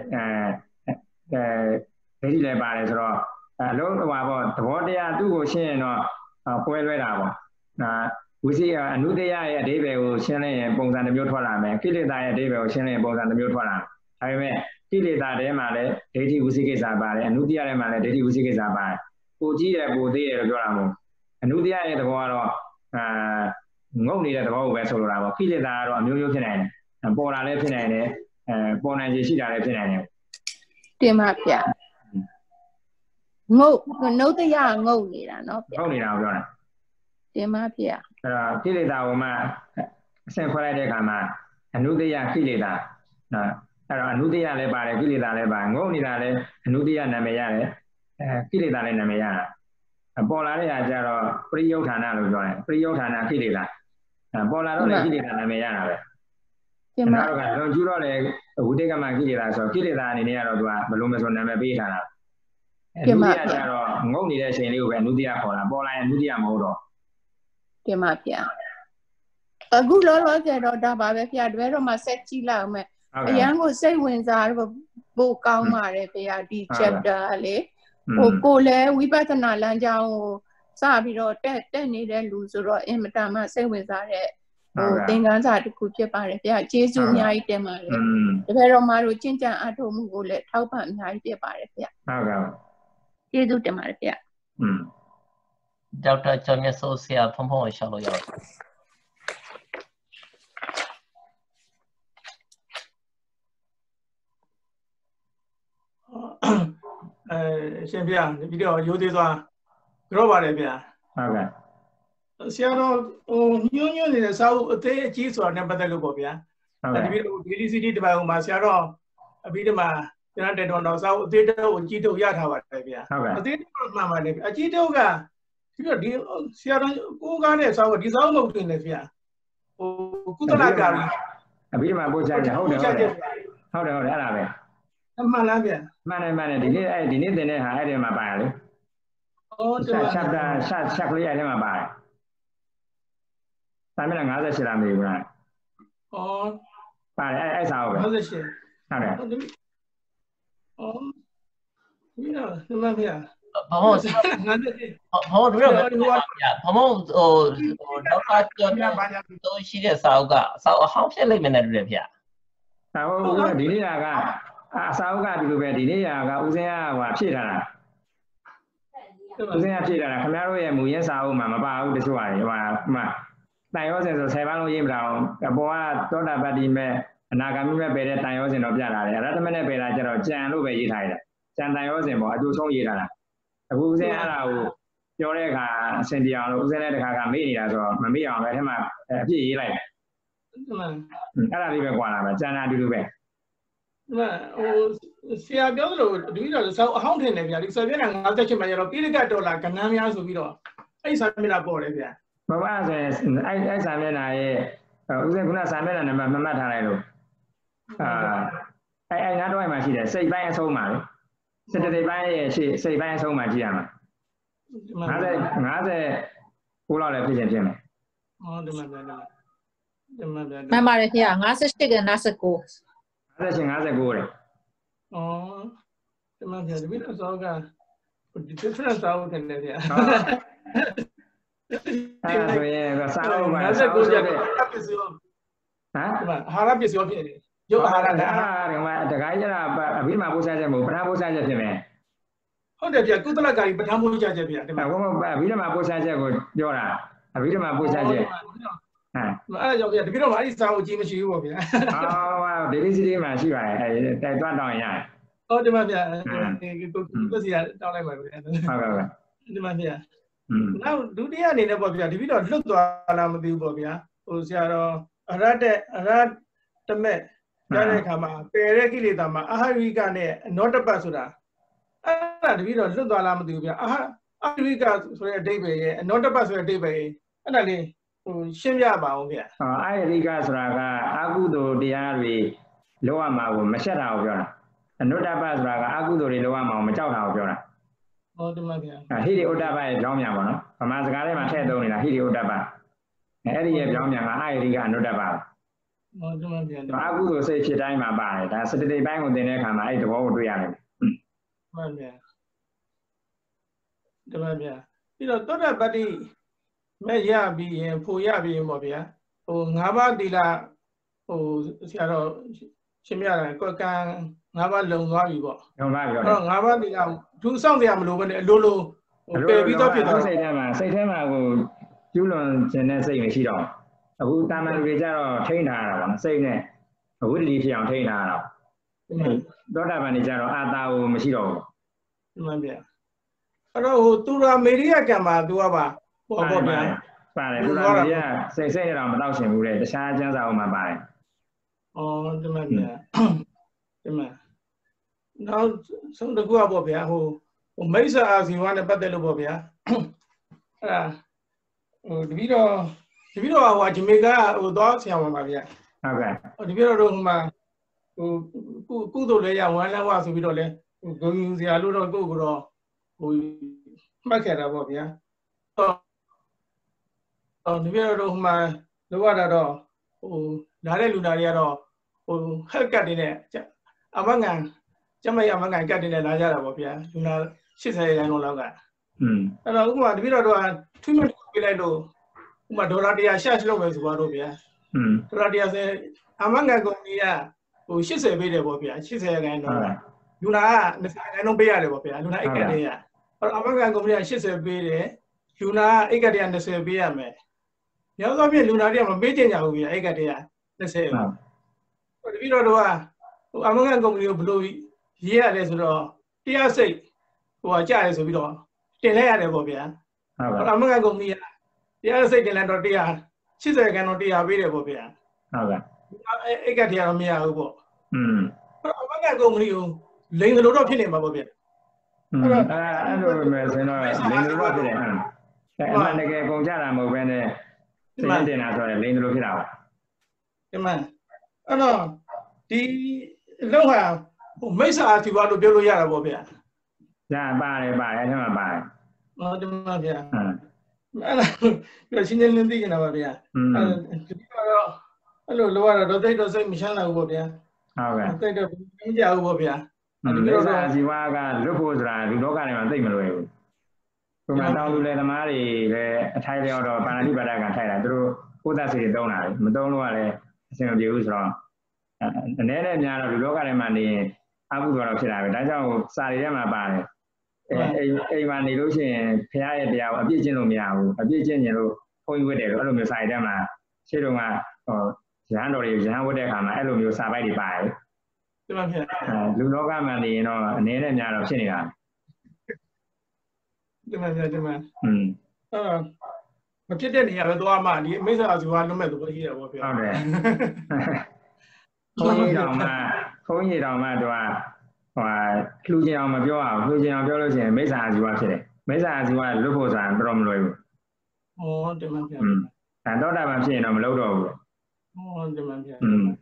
ဒိဋ္ဌိလည်းပါတယ်ဆိုတော့အလုံးဟိုပါပေါ့သဘောတရားသူ့ကိုရှင်းရင်တော့ကွဲလွဲတာပေါ့ဝစီအနုတ္တိယရဲ့အဓိပ္ပာယ်ကိုရှင်းလိုက်ရင်ပုံစံတစ်မျိုးထွက်လာမယ်ကိလေသာရဲ့အဓိပ္ပာယ်ကိုရှင်းလိုက်ရင်ပုံစံတစ်မျိုးထွက်လာဒါပေမဲ့ကိလေသာထဲမှာလည်းဒိဋ္ဌိဝစီကိစ္စပါတယ်အနုတ္တိယထဲမှာလည်းဒိဋ္ဌိဝစီကိစ္စပါတယ်ကိုကြီးတယ်ကိုသေးတယ်လို့ပြောတာမဟုတ်အနုတ္တိယရဲ့သဘောကတော့ငုတ်နေတဲ့သဘောကိုပဲဆိုလိုတာပေါ့ကိလေသာကတော့အမျိုးမျိုးဖြစ်နိုင်တယ်ပေါ်လာလည်းဖြစ်နိုင်တယ်ပေါ်နိုင်ခြေရှိတာလည်းဖြစ်နိုင်တယ်တင်ပါဗျာငုတ်နှုတ်တရားငုတ်နေတာနော်ငုတ်နေတာကိုပြောတာတင်ပါဗျာအဲ့တော့ကိလေသာကိုမှအဆင့်ခွဲလိုက်တဲ့အခါမှာအနုတ္တိယကိလေသာနော်အဲ့တော့အနုတ္တိယလည်းပါတယ်ကိလေသာလည်းပါငုတ်နေတာလည်းအနုတ္တိယနာမည်ရတယ်ကိလေသာလည်းနာမည်ရတာပေါ်လာတဲ့အခါကျတော့ပရိယုဌာဏလို့ပြောတယ်ပရိယုဌာဏကိလေသာပေါ်လာတော့လည်းကိလေသာနာမည်ရတာပဲဒီမှာတော့လွန်ကျူးတော့လည်းဝိတေကမကိလေသာဆိုကိလေသာအနေနဲ့ကတော့သူကဘလို့မဆိုနာမည်ပေးထားတာဒီမှာကျတော့ငုတ်နေတဲ့အချိန်လေးကိုပဲအနုတ္တိယခေါ်တာပေါ်လာရင်အနုတ္တိယမဟုတ်တော့ဒီမှာဗျာအခုလောလောဆယ်တော့ဒါပါပဲဗျာတပည့်တော်မှာဆက်ကြည့်လိုက်အောင်မယ်အရန်ကိုစိတ်ဝင်စားဖို့ကောင်းပါတယ်ဗျာဒီ chapter လေကိုလည်းဝိပဿနာလမ်းကြောင်းကိုစပြီးတော့တက်နေတဲ့လူဆိုတော့အင်မတန်မှစိတ်ဝင်စားတဲ့သင်ခန်းစာတစ်ခုဖြစ်ပါတယ်ဗျာကျေးဇူးအများကြီးတင်ပါတယ်တပည့်တော်မတို့ကျင့်ကြံအထောက်မှုကိုလည်းထောက်ပံ့အများကြီးဖြစ်ပါတယ်ဗျာဟုတ်ကဲ့ကျေးဇူးတင်ပါတယ်ဗျာဒေါက်တာကျော်မြတ်စိုးဆရာဖုံဖုံကိုရှောက်လို့ရပါတယ်ရှင်ဗျာပြီးတော့ရိုးသေးသွားကြောပါတယ်ဗျာဟုတ်ကဲ့ဆရာတော်ညွှန်းနေတဲ့စာအုပ်အသေးအကြီးဆိုတာနဲ့ပတ်သက်လို့ပေါ့ဗျာဒီပြီးတော့ DDCD တပိုင်းဟိုမှာဆရာတော်အပြီးတမှာကျွန်တော်တက်တော်စာအုပ်အသေးတော့အကြီးတော့ရထားပါတယ်ဗျာအသေးတော့မှန်ပါတယ်ဗျာအကြီးတော့ကပြီးတော့ဒီဆရာတော်ကိုကားတဲ့စာအုပ်ဒီစာအုပ်မဟုတ်တင်လေဗျာကုသလကာရီအပြီးတမှာပို့ချကြဟုတ်တယ်အဲ့ဒါပဲမှန်လားဗျာမှန်တယ်ဒီနေ့သင်တဲ့ဟာအဲ့ဒီမှာပါရလေချက်ကလေးအဲ့ဒီမှာပါတယ်စာမျက်နှာ58လားမသိဘူးလားပါတယ်အဲ့စာဟုတ်ပဲ 58ဟုတ်တယ်ဒီတော့မှန်ဗျာဘောတို့ရဘောဒေါက်တာကျော်မြတ်တို့ရှိတဲ့စာအုပ်ကအဟောင်းဖြစ်လိမ့်မယ်နဲ့တူတယ်ဗျာစာအုပ်ဒီနေ့ကအစာအုပ်ကဒီလိုပဲဒီနေ့ကဦးစင်းကဖြည့်ထားတာဦးစင်းကဖြည့်ထားတာခင်ဗျားတို့ရဲ့မူရင်းစာအုပ်မှာမပါဘူးတချို့ဟာတွေမှတန်ရောစင်ဆို10ပန်းလုံးရေးမထားအောင်အပေါ်ကသောတာပတ္တိမဲ့အနာဂါမိမဲ့ပယ်တဲ့တန်ရောစင်တော့ပြလာတယ်အရဟတမနဲ့ပယ်တာကျတော့ကြံလို့ပဲရေးထားရတယ်ကြံတန်ရောစင်ပေါ့အတူဆုံးရေးထားတာအခုဦးစင်းအဲ့ဒါကိုပြောတဲ့အခါအစင်ပြအောင်လို့ဦးစင်းလည်းတစ်ခါမေ့နေတာဆိုတော့မမေ့အောင်လည်းအဲ့မှာအပြည့်ရေးလိုက်တယ်အဲ့ဒါလေးပဲကွာလာပဲကြံတာအတူတူပဲဆရာပြောသလိုဒီလိုစာအဟောင်းထင်တယ်ဗျာဒီစာမျက်နှာ58မှာကျတော့ပိရိကဒေါ်လာကဏ္ဍများဆိုပြီးတော့အဲ့စာမျက်နှာပေါ်တယ်ဗျာဘာမှဆိုရင်အဲ့စာမျက်နှာရဲ့ဦးစင်းခုနစာမျက်နှာနံပါတ်မမှတ်ထားလိုက်လို့အဲ့ငါးတော့မှရှိတယ်စိတ်ပိုင်းအဆုံးမှာလေစတတိပိုင်းရဲ့ရှေ့စိတ်ပိုင်းအဆုံးမှာကြည့်ရမှာ50လောက်လည်းဖြစ်မယ်ဒီမှာပါတယ်ခင်ဗျာ58က59 58 59လေဒီမှာဒီလိုစောက different စောတင်တယ်ဗျာဆိုရင်စာအုပ်မှာ 59ကျတော့ပစ္စည်းအာဟာရပစ္စည်းဖြစ်တယ်ရုပ်အာဟာရလည်းဒီမှာတခါကျတော့အဘိဓမ္မာပို့စားချက်မဟုတ်ပဋ္ဌာန်းပို့စားချက်ဖြစ်မယ်ဟုတ်တယ်ဗျာကုသလကာရီပဋ္ဌာန်းပို့စားချက်ဗျာဒီမှာအဘိဓမ္မာပို့စားချက်ကိုပြောတာအဘိဓမ္မာပို့စားချက်အဲ့ဒါကြောင့်ဗျာတကယ်တော့အဲ့ဒီစာအုပ်ကြီးမရှိဘူးပေါ့ဗျာဒေဒီစီဒီမှာရှိပါတယ်အဲ့တိုက်သွားတောင်းရတယ်ဟုတ်တယ်ဗျာကိုစီကတောင်းလိုက်ပါဗျာဟုတ်ကဲ့ဒီမှာဗျာနောက်ဒုတိယအနေနဲ့ပေါ့ဗျာဒီပြီးတော့လွတ်သွားလားမသိဘူးပေါ့ဗျာဟိုဆရာတော်အရတမဲ့ရတဲ့အခါမှာပယ်တဲ့ကိလေသာမှာအာဟရိကနဲ့နောတပတ်ဆိုတာအဲ့ဒါတပြီးတော့လွတ်သွားလားမသိဘူးဗျာအာဟရိကဆိုတဲ့အဓိပ္ပာယ်ရဲ့နောတပတ်ဆိုတဲ့အဓိပ္ပာယ်အဲ့ဒါလေးရှင်းပြပါအောင်ဗျာအာဟရိကဆိုတာကအကုသိုလ်တရားတွေလောရမှာကိုမရှက်တာကိုပြောတာအနုတ္တပဆိုတာကအကုသိုလ်တွေလောရမှာကိုမကြောက်တာကိုပြောတာဟုတ်တယ်မဗျာဟိရိဥဒ္ဒပရဲ့ကြောင်းမြန်ပါနော်ဗမာစကားထဲမှာထည့်သုံးနေတာဟိရိဥဒ္ဒပအဲ့ဒီရဲ့ကြောင်းမြန်ကအာဟရိကအနုတ္တပဒီမှာပြန်တယ်အကုသိုလ်စိတ်ဖြစ်တိုင်းမှာပါတယ်ဒါစတတိပိုင်းကိုသင်တဲ့အခါမှာအဲ့ဒီသဘောကိုတွေ့ရတယ်မှန်ပြန်ဒီမှာပြန်ပြီးတော့သောတာပတ္တိမဲ့ရပြီးရင်ဖို့ရပြီးရင်ပေါ့ဗျာဟို၅ပါးသီလဟိုဆရာတော်ရှင်းပြတာကွက်ကံ၅ပါးလုံသွားပြီပေါ့ဟုတ်ပါပြီအဲ့တော့၅ပါးသီလသူစောင့်စရာမလိုဘဲနဲ့အလိုလိုပယ်ပြီးတော့ဖြစ်သွားစိတ်ထဲမှာကိုကျူးလွန်ခြင်းနဲ့စိတ်မရှိတော့အခုတာမန်လူတွေကြတော့ထိန်းထားရတာပါစိတ်နဲ့ဝိတ္တိဖြစ်အောင်ထိန်းထားရတာသောတာပန်တွေကြတော့အာတာကိုမရှိတော့ဘူးမှန်ပြန်အဲ့တော့ဟိုသူရာမေရိယကံမှာသူကပါဟောပေါ့ဗျာပါတယ်သူရာမေရိယစိတ်နဲ့တော့မတော့ရှင်ဘူးတဲ့တခြားကျမ်းစာအုပ်မှာပါတယ်อ๋อဒီမှာပြန်ဒီမှာနောက်ဆုံးတစ်ခုอ่ะပေါ့ဗျာဟိုမိစ္ဆာအာဇီဝနဲ့ပတ်သက်လို့ပေါ့ဗျာအဲ့ဒါဟိုတပီတော့ဟိုဂျမေကာဟိုသွားဆရာဝန်ပါဗျာဟုတ်ကဲ့တပီတော့ဟိုမှာဟိုကုသိုလ်လေးရဝမ်းလန်းဝဆိုပြီးတော့လဲဂုဏ်ယူစရာလို့တော့ကိုယ့်ကတော့ဟိုမှတ်ခဲ့တာပေါ့ဗျာတပီတော့ဟိုမှာလောရတာတော့ဟိုလာတဲ့လူနာတွေကတော့ဟိုဟက်ကတ်တွေနဲ့အမငံကျမရအမငံကတ်တွေနဲ့လာကြတာပေါ့ဗျာလူနာ80ရာခိုင်နှုန်းလောက်ကအဲ့တော့ဥပမာတပည့်တော်တို့ကထွေးမြတ်ပြလိုက်လို့ဥပမာဒေါ်လာ100ရှာလုပ်မယ်ဆိုတော့ဗျာဒေါ်လာ100ဆိုအမငံကုမ္ပဏီကဟို80ပေးတယ်ပေါ့ဗျာ80ရာခိုင်နှုန်းလူနာက20ရာခိုင်နှုန်းပေးရတယ်ပေါ့ဗျာလူနာအိတ်ကတ်တွေကအဲ့တော့အမငံကုမ္ပဏီက80ပေးတယ်လူနာအိတ်ကတ်တွေက20ပေးရမယ်ညောသောဖြင့်လူနာတွေကမပေးချင်ကြဘူးဗျာအိတ်ကတ်တွေက20တပည့်တော်တို့ကဟိုအမကန်ကုမ္ပဏီကိုဘယ်လိုရေးရလဲဆိုတော့တရားစိတ်ဟိုကကြားရဲဆိုပြီးတော့တင်လိုက်ရတယ်ပေါ့ဗျာဟုတ်ပါဘူးအမကန်ကုမ္ပဏီကတရားစိတ်တင်လိုက်တော့180ခန်းတော့100ပေးတယ်ပေါ့ဗျာဟုတ်ကဲ့အိတ်ကတရားတော့မရဘူးပေါ့အမကန်ကုမ္ပဏီကိုလိန်လိုတော့ဖြစ်နေမှာပေါ့ဗျာအဲ့လိုပဲဆိုတော့လိန်လိုတော့ဖြစ်တယ်ဟမ်အဲ့အမှန်တကယ်ကုန်ကြတာမဟုတ်ဘဲနဲ့စိတ်တင်တာဆိုရင်လိန်လိုဖြစ်တာပါဒီမှာအဲ့တော့ဒီလောက်ဟာဟိုမိစ္ဆာအစီဝါလို့ပြောလို့ရတာပေါ့ဗျာ။ဒါပါတယ်အဲ့ထဲမှာပါတယ်။ဟောဒီမှာဗျာ။အဲ့ဒါပြောရှင်းနေသိနေတာပါဗျာ။ဒီကတော့အဲ့လိုလောရတော့သိတော့စိတ်မချမ်းသာဘူးပေါ့ဗျာ။ဟုတ်ကဲ့။သိတော့မကြဘူးပေါ့ဗျာ။ဒီလိုဆိုအစီဝါကလွတ်ဖို့ဆိုတာဒီလောကထဲမှာသိမလွယ်ဘူး။ဒီမှာတောင်းလူလေသမားတွေလည်းအထိုက်လျောက်တော့ပါဏာတိပါဒကထိုက်တာသူတို့ကိုယ်သက်စီတွေတုံးတာမတုံးလို့ကလည်းအဆင်မပြေဘူးဆိုတော့အနေနဲ့များတော့ဒီလောကထဲမှာနေရင်အကုသိုလ်တော့ဖြစ်တာပဲဒါကြောင့်စာရီထဲမှာပါတယ်အိမ်မှာနေလို့ရှိရင်ဖခင်ရဲ့တရားကိုအပြည့်ကျင့်လို့မရဘူးအပြည့်ကျင့်ရင်လို့ဘုန်းကြီးဝတ်တယ်လို့အဲ့လိုမျိုးစာရီထဲမှာရှင်းတော့ကရဟန်းတော်တွေရဟန်းဝတ်တဲ့အခါမှာအဲ့လိုမျိုးစာပိုက်တွေပါတယ်ဒီမှာဖြစ်လူလောကမှာနေရင်တော့အနေနဲ့များတော့ဖြစ်နေတာဒီမှာမဖြစ်တဲ့နေရာပဲသွားမှဒီမိစ္ဆာအစီဝါလွတ်မဲ့သဘောရှိတာပေါ့ဗျာဟုတ်တယ်ဘုန်းကြီးတော်မှတော့ဟိုလှူချင်အောင်မပြောအောင်လှူချင်အောင်ပြောလို့ရှိရင်မိစ္ဆာအဇီဝဖြစ်တယ်မိစ္ဆာအဇီဝလွတ်ဖို့ဆိုတာတော်တော်မလွယ်ဘူးဩတမန်ဗျာသောတာပန်ဖြစ်ရင်တော့မလုပ်တော့ဘူးဩတမန်ဗျာ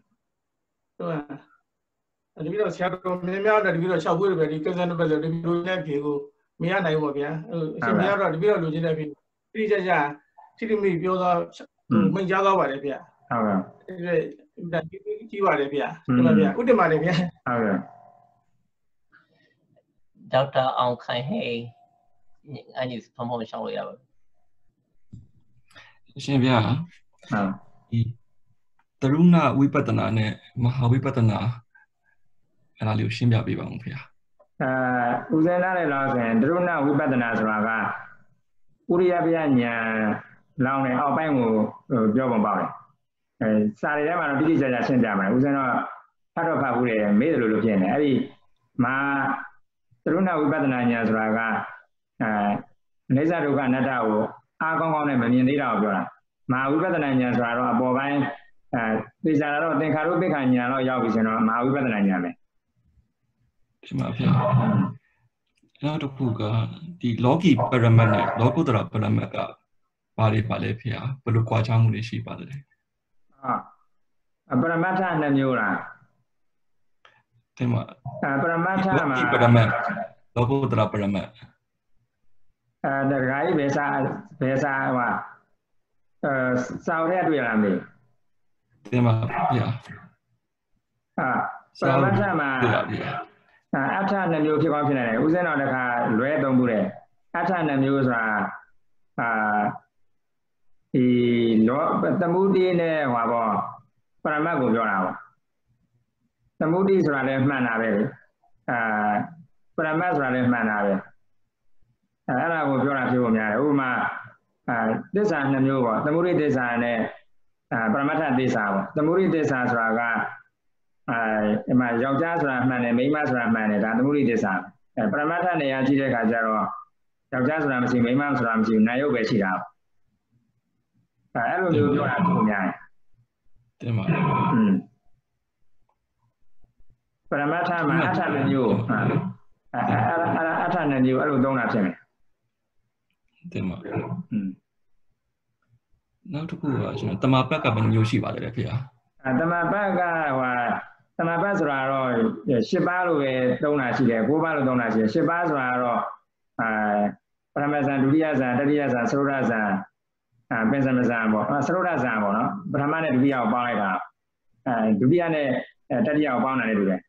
ဟုတ်ဒီပြီးတော့ဆရာတော်မြင်များတော့ဒီပြီးတော့6ခွေးတွေပဲဒီကစားနံပါတ်ဆိုဒီလိုနဲ့ဖြေကိုမရနိုင်ဘူးပေါ့ဗျာအရှင်များတော့ဒီပြီးတော့လူချင်းတဲ့ဖြေတိကျကျထိတိမိပြောတော့မိတ်ကြားသွားပါတယ်ဗျာဟုတ်ကဲ့ဒါကြီးပါတယ်ဗျာဒီမှာဗျာဥတ္တမလေးဗျာဟုတ်ကဲ့ဒေါက်တာအောင်ခိုင်ဟိန်းအဲ့ဒီဖုန်းရှောင်းလို့ရပါဘူးရှင်ဗျာဟုတ်ဒီတရုဏဝိပဿနာနဲ့မဟာဝိပဿနာအဲ့ဒါလေးကိုရှင်းပြပေးပါဦးခင်ဗျာဦးဇင်းလာတယ်လို့ဆိုရင်တရုဏဝိပဿနာဆိုတာကဥရိယပယဉာဏ်လောင်းတဲ့အောက်ပိုင်းကိုပြောပုံပေါက်တယ်စာရီထဲမှာတော့တိတိကျကျရှင်းပြမယ်ဦးဇင်းတော့ဖတ်တော့ဖတ်ဘူးလေမေးတယ်လို့ဖြစ်နေအဲ့ဒီမှာတရုဏဝိပဿနာဉာဏ်ဆိုတာကအိစ္ဆဒုက္ခအနတ္တကိုအားကောင်းကောင်းနဲ့မမြင်သေးတာကိုပြောတာမဟာဝိပဿနာဉာဏ်ဆိုတာတော့အပေါ်ပိုင်းသိကြတာတော့သင်္ခါရုပ္ပခဉာဏ်တော့ရောက်ပြီဆိုတော့မဟာဝိပဿနာဉာဏ်ပဲဒီမှာဗျာနောက်တစ်ခုကဒီလောကီပရမတ်နဲ့လောကုတ္တရာပရမတ်ကဘာတွေပါလဲဖေဟာဘယ်လိုကြွားချမှုတွေရှိပါသလဲပရမတ်ထနှစ်မျိုးလားဒီမှာပရမတ်ထမှာပရမတ်လောကုတ္တရာပရမတ်တခါကြီးဘယ်စာဟိုစာအုပ်ထဲတွေ့ရလားမေးတတင်ပါဗျာပရမတ္ထမှာအထ2မျိုးဖြစ်ကောင်းဖြစ်နိုင်တယ်ဥစဉ်တော်တစ်ခါလွဲသုံးမှုတဲ့အထ2မျိုးဆိုတာဒီသမုဒိနဲ့ဟောပေါ့ပရမတ်ကိုပြောတာပေါ့သမုဒိဆိုတာလည်းမှန်တာပဲလေပရမတ်ဆိုတာလည်းမှန်တာပဲအဲ့ဒါကိုပြောတာဖြစ်ဖို့များတယ်ဥပမာသစ္စာ2မျိုးပေါ့သမုဒိသစ္စာနဲ့ပရမတ္ထသစ္စာပေါ့သမုဒိသစ္စာဆိုတာကဒီမှာယောက်ျားဆိုတာမှန်တယ်မိန်းမဆိုတာမှန်တယ်ဒါသမုဒိသစ္စာပရမတ္ထနေရာကြည့်တဲ့အခါကျတော့ယောက်ျားဆိုတာမရှိမိန်းမဆိုတာမရှိနာယုတ်ပဲရှိတာအဲ့လိုမျိုးပြောတာဖြစ်ဖို့များတယ်တင်ပါပရမတ္ထမှာအထ2မျိုးအထ2မျိုးအဲ့လိုသုံးတာဖြစ်မယ်တင်ပါနောက်တစ်ခုကကျွန်တော်တမာပတ်ကဘယ်နှမျိုးရှိပါလဲဖေ။တမာပတ်ကတမာပတ်ဆိုတာတော့10ပါးလို့ပဲသုံးတာရှိတယ်9ပါးလို့သုံးတာရှိတယ်10ပါးဆိုတာတော့ပရမဇန်ဒုတိယဇန်တတိယဇန်သရုဒ္ဓဇန်ပင်စမဇန်ပေါ့သရုဒ္ဓဇန်ပေါ့နော်ပထမနဲ့ဒုတိယကိုပေါင်းလိုက်တာဒုတိယနဲ့တတိယကိုပေါင်းတာလည်းတူတယ်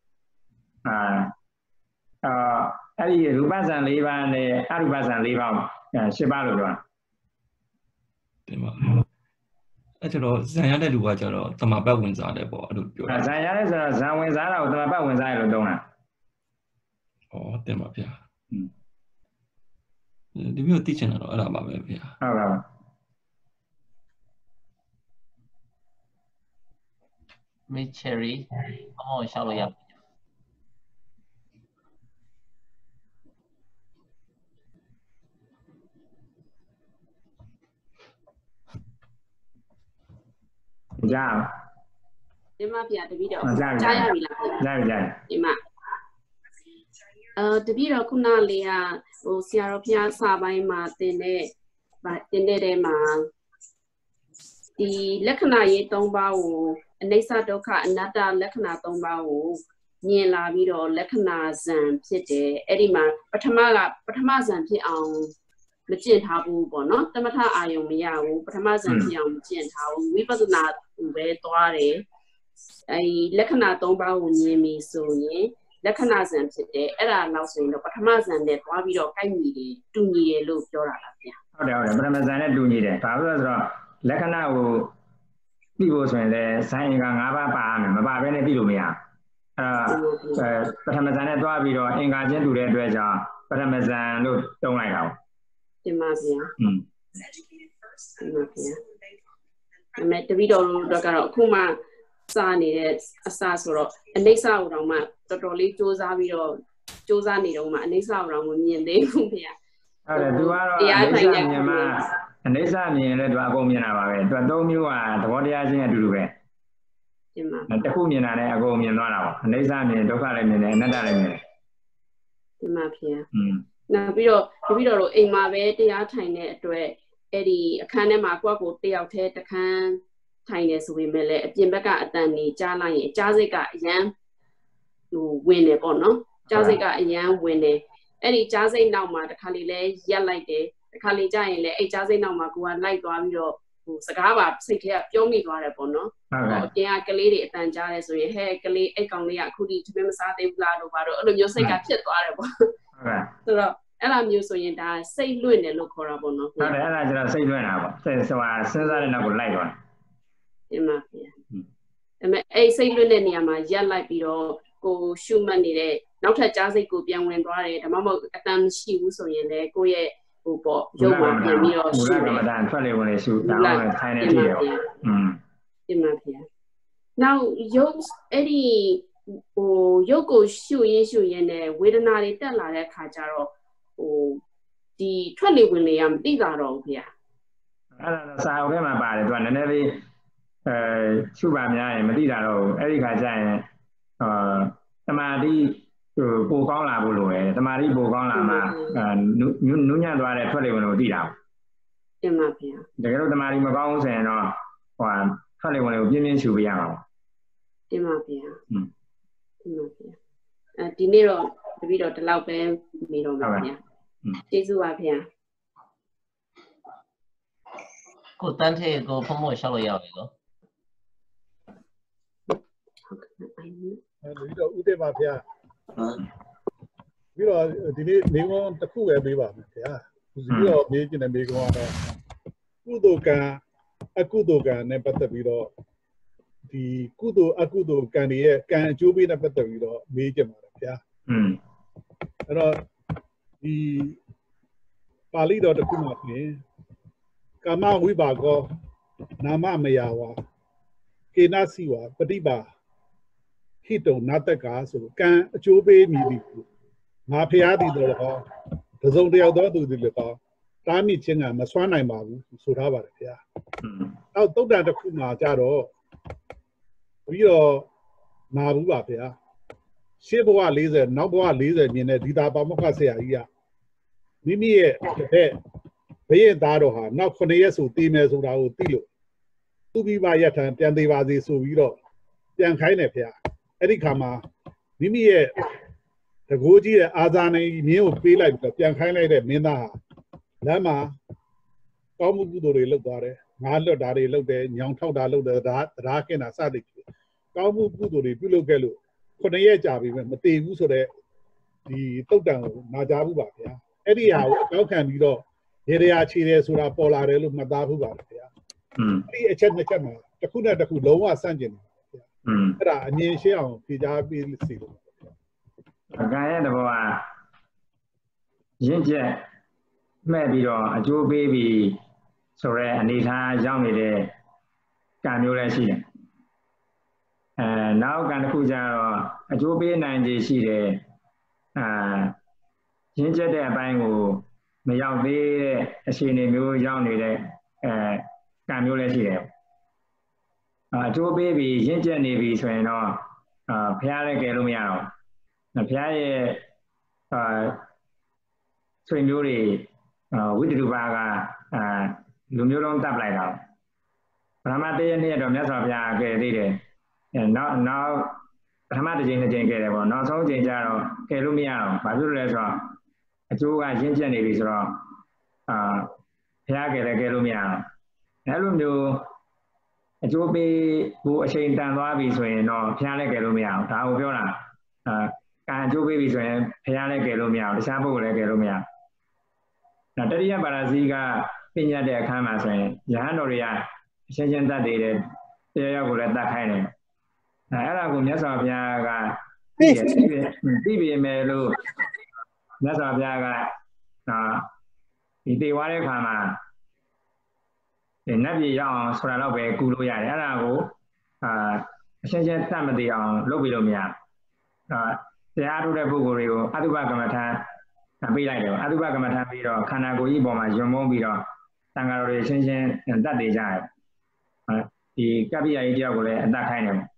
အဲ့ဒီရူပဇန်4ပါးနဲ့အရူပဇန်4ပါး10ပါးလို့ပြောတာတင်ပါအဲ့ကျတော့ဇန်ရတဲ့လူကကျတော့တမပတ်ဝင်စားတယ်ပေါ့အဲ့လိုပြောတာဇန်ရတဲ့ဆိုတော့ဇန်ဝင်စားတာကိုတမပတ်ဝင်စားရလို့သုံးတာဩတင်ပါဗျာဒီမျိုးသိချင်တာတော့အဲ့ဒါပါပဲဗျာဟုတ်ပါပါမေချယ်ရီအမောရှောက်လို့ရကြားဒီမှာပြတပည့်တော်ကြားရပြီလားကြားဒီမှာတပည့်တော်ခုနလေးကဆရာတော်ဘုရားစာပိုင်းမှာတင်တဲ့မှာဒီလက္ခဏာရေး3ပါးကိုအနိစ္စဒုက္ခအနတ္တလက္ခဏာ3ပါးကိုမြင်လာပြီးတော့လက္ခဏာဇံဖြစ်တယ်အဲ့ဒီမှာပထမဇံဖြစ်အောင်မကျင့်ထားဘူးပေါ့နော်တမထအာယုံမရဘူးပထမဇန်ဖြစ်အောင်မကျင့်ထားဘူးဝိပဿနာပဲသွားတယ်အဲလက္ခဏာ3ပါးကိုမြင်ပြီဆိုရင်လက္ခဏာဇန်ဖြစ်တယ်အဲ့ဒါနောက်ဆိုရင်တော့ပထမဇန်နဲ့သွားပြီးတော့ကိုက်ညီတယ်တူညီတယ်လို့ပြောတာလားဗျာဟုတ်တယ်ပထမဇန်နဲ့တူညီတယ်ဘာလို့လဲဆိုတော့လက္ခဏာကိုသိဖို့ဆိုရင်လည်းဇန်အင်္ဂါ5ပါးပါရမယ်မပါဘဲနဲ့သိလို့မရပထမဇန်နဲ့သွားပြီးတော့အင်္ဂါချင်းတူတဲ့အတွက်ကြောင့်ပထမဇန်လို့သုံးလိုက်တာတင်ပါဗျာတင်ပါဗျာအမေတပည့်တော်တို့ကတော့အခုမှစနေတဲ့အစဆိုတော့အနိစ္စကိုတော့မှတော်တော်လေးစူးစမ်းပြီးတော့စူးစမ်းနေတော့မှအနိစ္စကိုတော့မမြင်သေးဘူးဗျာဟုတ်တယ်သူကတော့တရားထိုင်တဲ့မြင်မှအနိစ္စမြင်လည်းသူအကုန်မြင်တာပါပဲသူ3မျိုးကသဘောတရားချင်းအတူတူပဲတင်ပါတစ်ခုမြင်တာနဲ့အကုန်မြင်သွားတာပေါ့အနိစ္စမြင်ဒုက္ခလည်းမြင်တယ်အနတ္တလည်းမြင်တယ်တင်ပါဗျာနောက်ပြီးတော့တပည့်တော်တို့အိမ်မှာပဲတရားထိုင်တဲ့အတွက်အဲ့ဒီအခန်းထဲမှာကိုယ့်ကိုတယောက်တည်းတခန်းထိုင်နေဆိုပေမဲ့လည်းအပြင်ဘက်ကအတန်နေကြားလိုက်ရင်ကြားစိတ်ကအရန်ဝင်တယ်ပေါ့နော်ကြားစိတ်ကအရန်ဝင်တယ်အဲ့ဒီကြားစိတ်နောက်မှာတခါလေလဲရက်လိုက်တယ်တခါလေကြာရင်လည်းအဲ့ကြားစိတ်နောက်မှာကိုကလိုက်သွားပြီးတော့စကားပါစိတ်ထဲကပြောမိသွားတယ်ပေါ့နော်အပြင်ကကလေးတွေအတန်ကြားတယ်ဆိုရင်ဟဲ့ကလေးအိတ်ကောင်လေးကအခုဒီသမင်းမစားသေးဘူးလားလို့ပါတော့အဲ့လိုမျိုးစိတ်ကဖြစ်သွားတယ်ပေါ့ဆိုတော့အဲ့လိုမျိုးဆိုရင်ဒါစိတ်လွင့်တယ်လို့ခေါ်တာပေါ့နော်ဟုတ်တယ်အဲ့ဒါကျတော့စိတ်လွင့်တာပေါ့စိတ်ဆိုတာစဉ်းစားတဲ့နောက်ကိုလိုက်သွားတယ်မှန်ပါဗျာအဲ့စိတ်လွင့်တဲ့နေရာမှာရက်လိုက်ပြီးတော့ကိုရှုမှတ်နေတဲ့နောက်ထပ်ကြားစိတ်ကိုပြန်ဝင်သွားတယ်ဒါမှမဟုတ်အတန်မရှိဘူးဆိုရင်လည်းကိုယ့်ရဲ့ဟိုပေါ့ရုပ်မှပြန်ပြီးတော့ရှုတယ်မူလကမ္မဋ္ဌာန်းထွက်လေဝင်လေရှုဒါမှလည်းထိုင်နေကြည့်ရအောင်တင်ပါဗျာနောက်ရုပ်အဲ့ဒီဟိုရုပ်ကိုရှုရင်းနဲ့ဝေဒနာတွေတက်လာတဲ့အခါကျတော့ဟိုဒီထွက်လေဝင်လေကမသိတာတော့ဘူးဗျာအဲ့ဒါစာအုပ်ထဲမှာပါတယ်သူကနည်းနည်းလေးရှုပါများရင်မသိတာတော့အဲ့ဒီခါကျရင်တမာတိပိုကောင်းလာဖို့လိုတယ်တမာတိပိုကောင်းလာမှနုညံ့သွားတဲ့ထွက်လေဝင်လို့သိတာတင်ပါဗျာတကယ်လို့တမာတိမကောင်းဘူးဆိုရင်တော့ဟိုထွက်လေဝင်လို့ပြင်းပြင်းရှုပြရမှာတင်ပါဗျာတင်ပါဗျာဒီနေ့တော့တပည့်တော်ဒီလောက်ပဲမေးတော့မှာဗျာကျေးဇူးပါဗျာကိုတန်းထဲကိုဖုံးဖို့ရှောက်လို့ရပြီနော်ပြီးတော့ဥတ္တမဖျားပြီးတော့ဒီနေ့မိကုံးတစ်ခုပဲပေးပါမယ်ဗျာပြီးတော့မေးချင်တဲ့မိကုံးကတော့ကုသိုလ်ကံအကုသိုလ်ကံနဲ့ပတ်သက်ပြီးတော့ဒီကုသိုလ်အကုသိုလ်ကံတွေရဲ့ကံအကျိုးပေးနဲ့ပတ်သက်ပြီးတော့မေးချင်ပါတယ်ဗျာအဲ့တော့ဒီပါဠိတော်တစ်ခုမှာပြင်ကာမဝိပါကောနာမမယဝါကေနစီဝါပฏิပါဟိတုံနာတက္ကာဆိုကံအကျိုးပေးမိသည်ငါဖျားသည်တော့တစုံတယောက်သောသူသည်လည်းတော့တားမိခြင်းကမစွမ်းနိုင်ပါဘူးဆိုထားပါတယ်ဗျာနောက်သုတ္တန်တစ်ခုမှာကြတော့ပြီးတော့နာဘူးပါဗျာရှေ့ဘဝ40နောက်ဘဝ40မြင်တဲ့ဒီတာပါမောက္ခဆရာကြီးကမိမိရဲ့တစ်ဖက်ဘရဲ့သားတော်ဟာနောက်9ရက်ဆိုတည်မယ်ဆိုတာကိုသိလို့သူပြီးပါရထံပြန်သေးပါစေဆိုပြီးတော့ပြန်ခိုင်းတယ်ဗျာအဲ့ဒီခါမှာမိမိရဲ့တကိုးကြီးရဲ့အာဇာနေမြင်းကိုပေးလိုက်ပြီးတော့ပြန်ခိုင်းလိုက်တဲ့မင်းသားဟာလမ်းမှာကောင်းမှုကုသိုလ်တွေလုပ်သွားတယ်ငါးလွတ်တာတွေလုပ်တယ်ညောင်ထောက်တာလုပ်တယ်တရားကင်းတာစသည်ဖြင့်ကောင်းမှုကုသိုလ်တွေပြုလုပ်ခဲ့လို့9ရက်ကြာပြီမတည်ဘူးဆိုတော့ဒီတုတ်တန်ကိုနာကြားဘူးပါဗျာအဲ့ဒီဟာကိုအကောက်ခံပြီးတော့ရေရချီတယ်ဆိုတာပေါ်လာတယ်လို့မှတ်သားဘူးပါဗျာအဲ့ဒီအချက်နှစ်ချက်မှာတစ်ခုနဲ့တစ်ခုလုံးဝဆန့်ကျင်တယ်ဗျာအဲ့ဒါအမြင်ရှင်းအောင်ဖြေကြားပေးစီလို့အကံရဲ့တဘောကရင့်ကျက်မဲ့ပြီးတော့အကျိုးပေးပြီးဆိုရဲအနေထားရောက်နေတဲ့ကံမျိုးလည်းရှိတယ်နောက်ကံတစ်ခုကျတော့အကျိုးပေးနိုင်ခြေရှိတယ်ရင့်ကျက်တဲ့အပိုင်းကိုမရောက်သေးတဲ့အခြေအနေမျိုးရောက်နေတဲ့ကံမျိုးလည်းရှိတယ်အကျိုးပေးပြီးရင့်ကျက်နေပြီဆိုရင်တော့ဖျားလည်းကယ်လို့မရတော့ဖျားရဲ့ဆွေမျိုးတွေဝိတ္တုပါကလူမျိုးလုံးတပ်လိုက်တော့ပထမတည့်ရနေ့တော့မြတ်စွာဘုရားကယ်သေးတယ်နောက်ပထမတစ်ချိန်နှစ်ချိန်ကယ်တယ်ပေါ့နောက်ဆုံးချိန်ကျတော့ကယ်လို့မရတော့ဘာဖြစ်လို့လဲဆိုတော့အကျိုးကရင့်ကျက်နေပြီဆိုတော့ဘုရားကယ်လည်းကယ်လို့မရတော့အဲ့လိုမျိုးအကျိုးပေးဖို့အချိန်တန်သွားပြီဆိုရင်တော့ဘုရားလည်းကယ်လို့မရအောင်ဒါကိုပြောတာကံအကျိုးပေးပြီဆိုရင်ဘုရားလည်းကယ်လို့မရအောင်တခြားပုဂ္ဂိုလ်လည်းကယ်လို့မရအောင်တတိယပါရဇိကပညာတဲ့အခါမှာဆိုရင်ယဟန်တော်တွေကအချင်းချင်းတတ်တယ်တရားရောက်ကိုလည်းတတ်ခိုင်းတယ်အဲ့ဒါကိုမြတ်စွာဘုရားကသိပြီမယ်လို့မြတ်စွာဘုရားကဒီတေဝါတဲ့ခါမှာနတ်ပြည်ရောက်အောင်ဆိုတာတော့ပဲကူလို့ရတယ်အဲ့ဒါကိုအချင်းချင်းတတ်မသိအောင်လုပ်ပြီးလို့မရတရားထုတ်တဲ့ပုဂ္ဂိုလ်တွေကိုအတုပကမ္မထာပေးလိုက်တယ်အတုပကမ္မထာပြီးတော့ခန္ဓာကိုယ်ကြီးပေါ်မှာယွံမုန်းပြီးတော့တန်ဃာတော်တွေချင်းချင်းတတ်နေကြတယ်ဒီကပ္ပိယကြီးတယောက်ကိုလည်းအတတ်ခိုင်းတယ်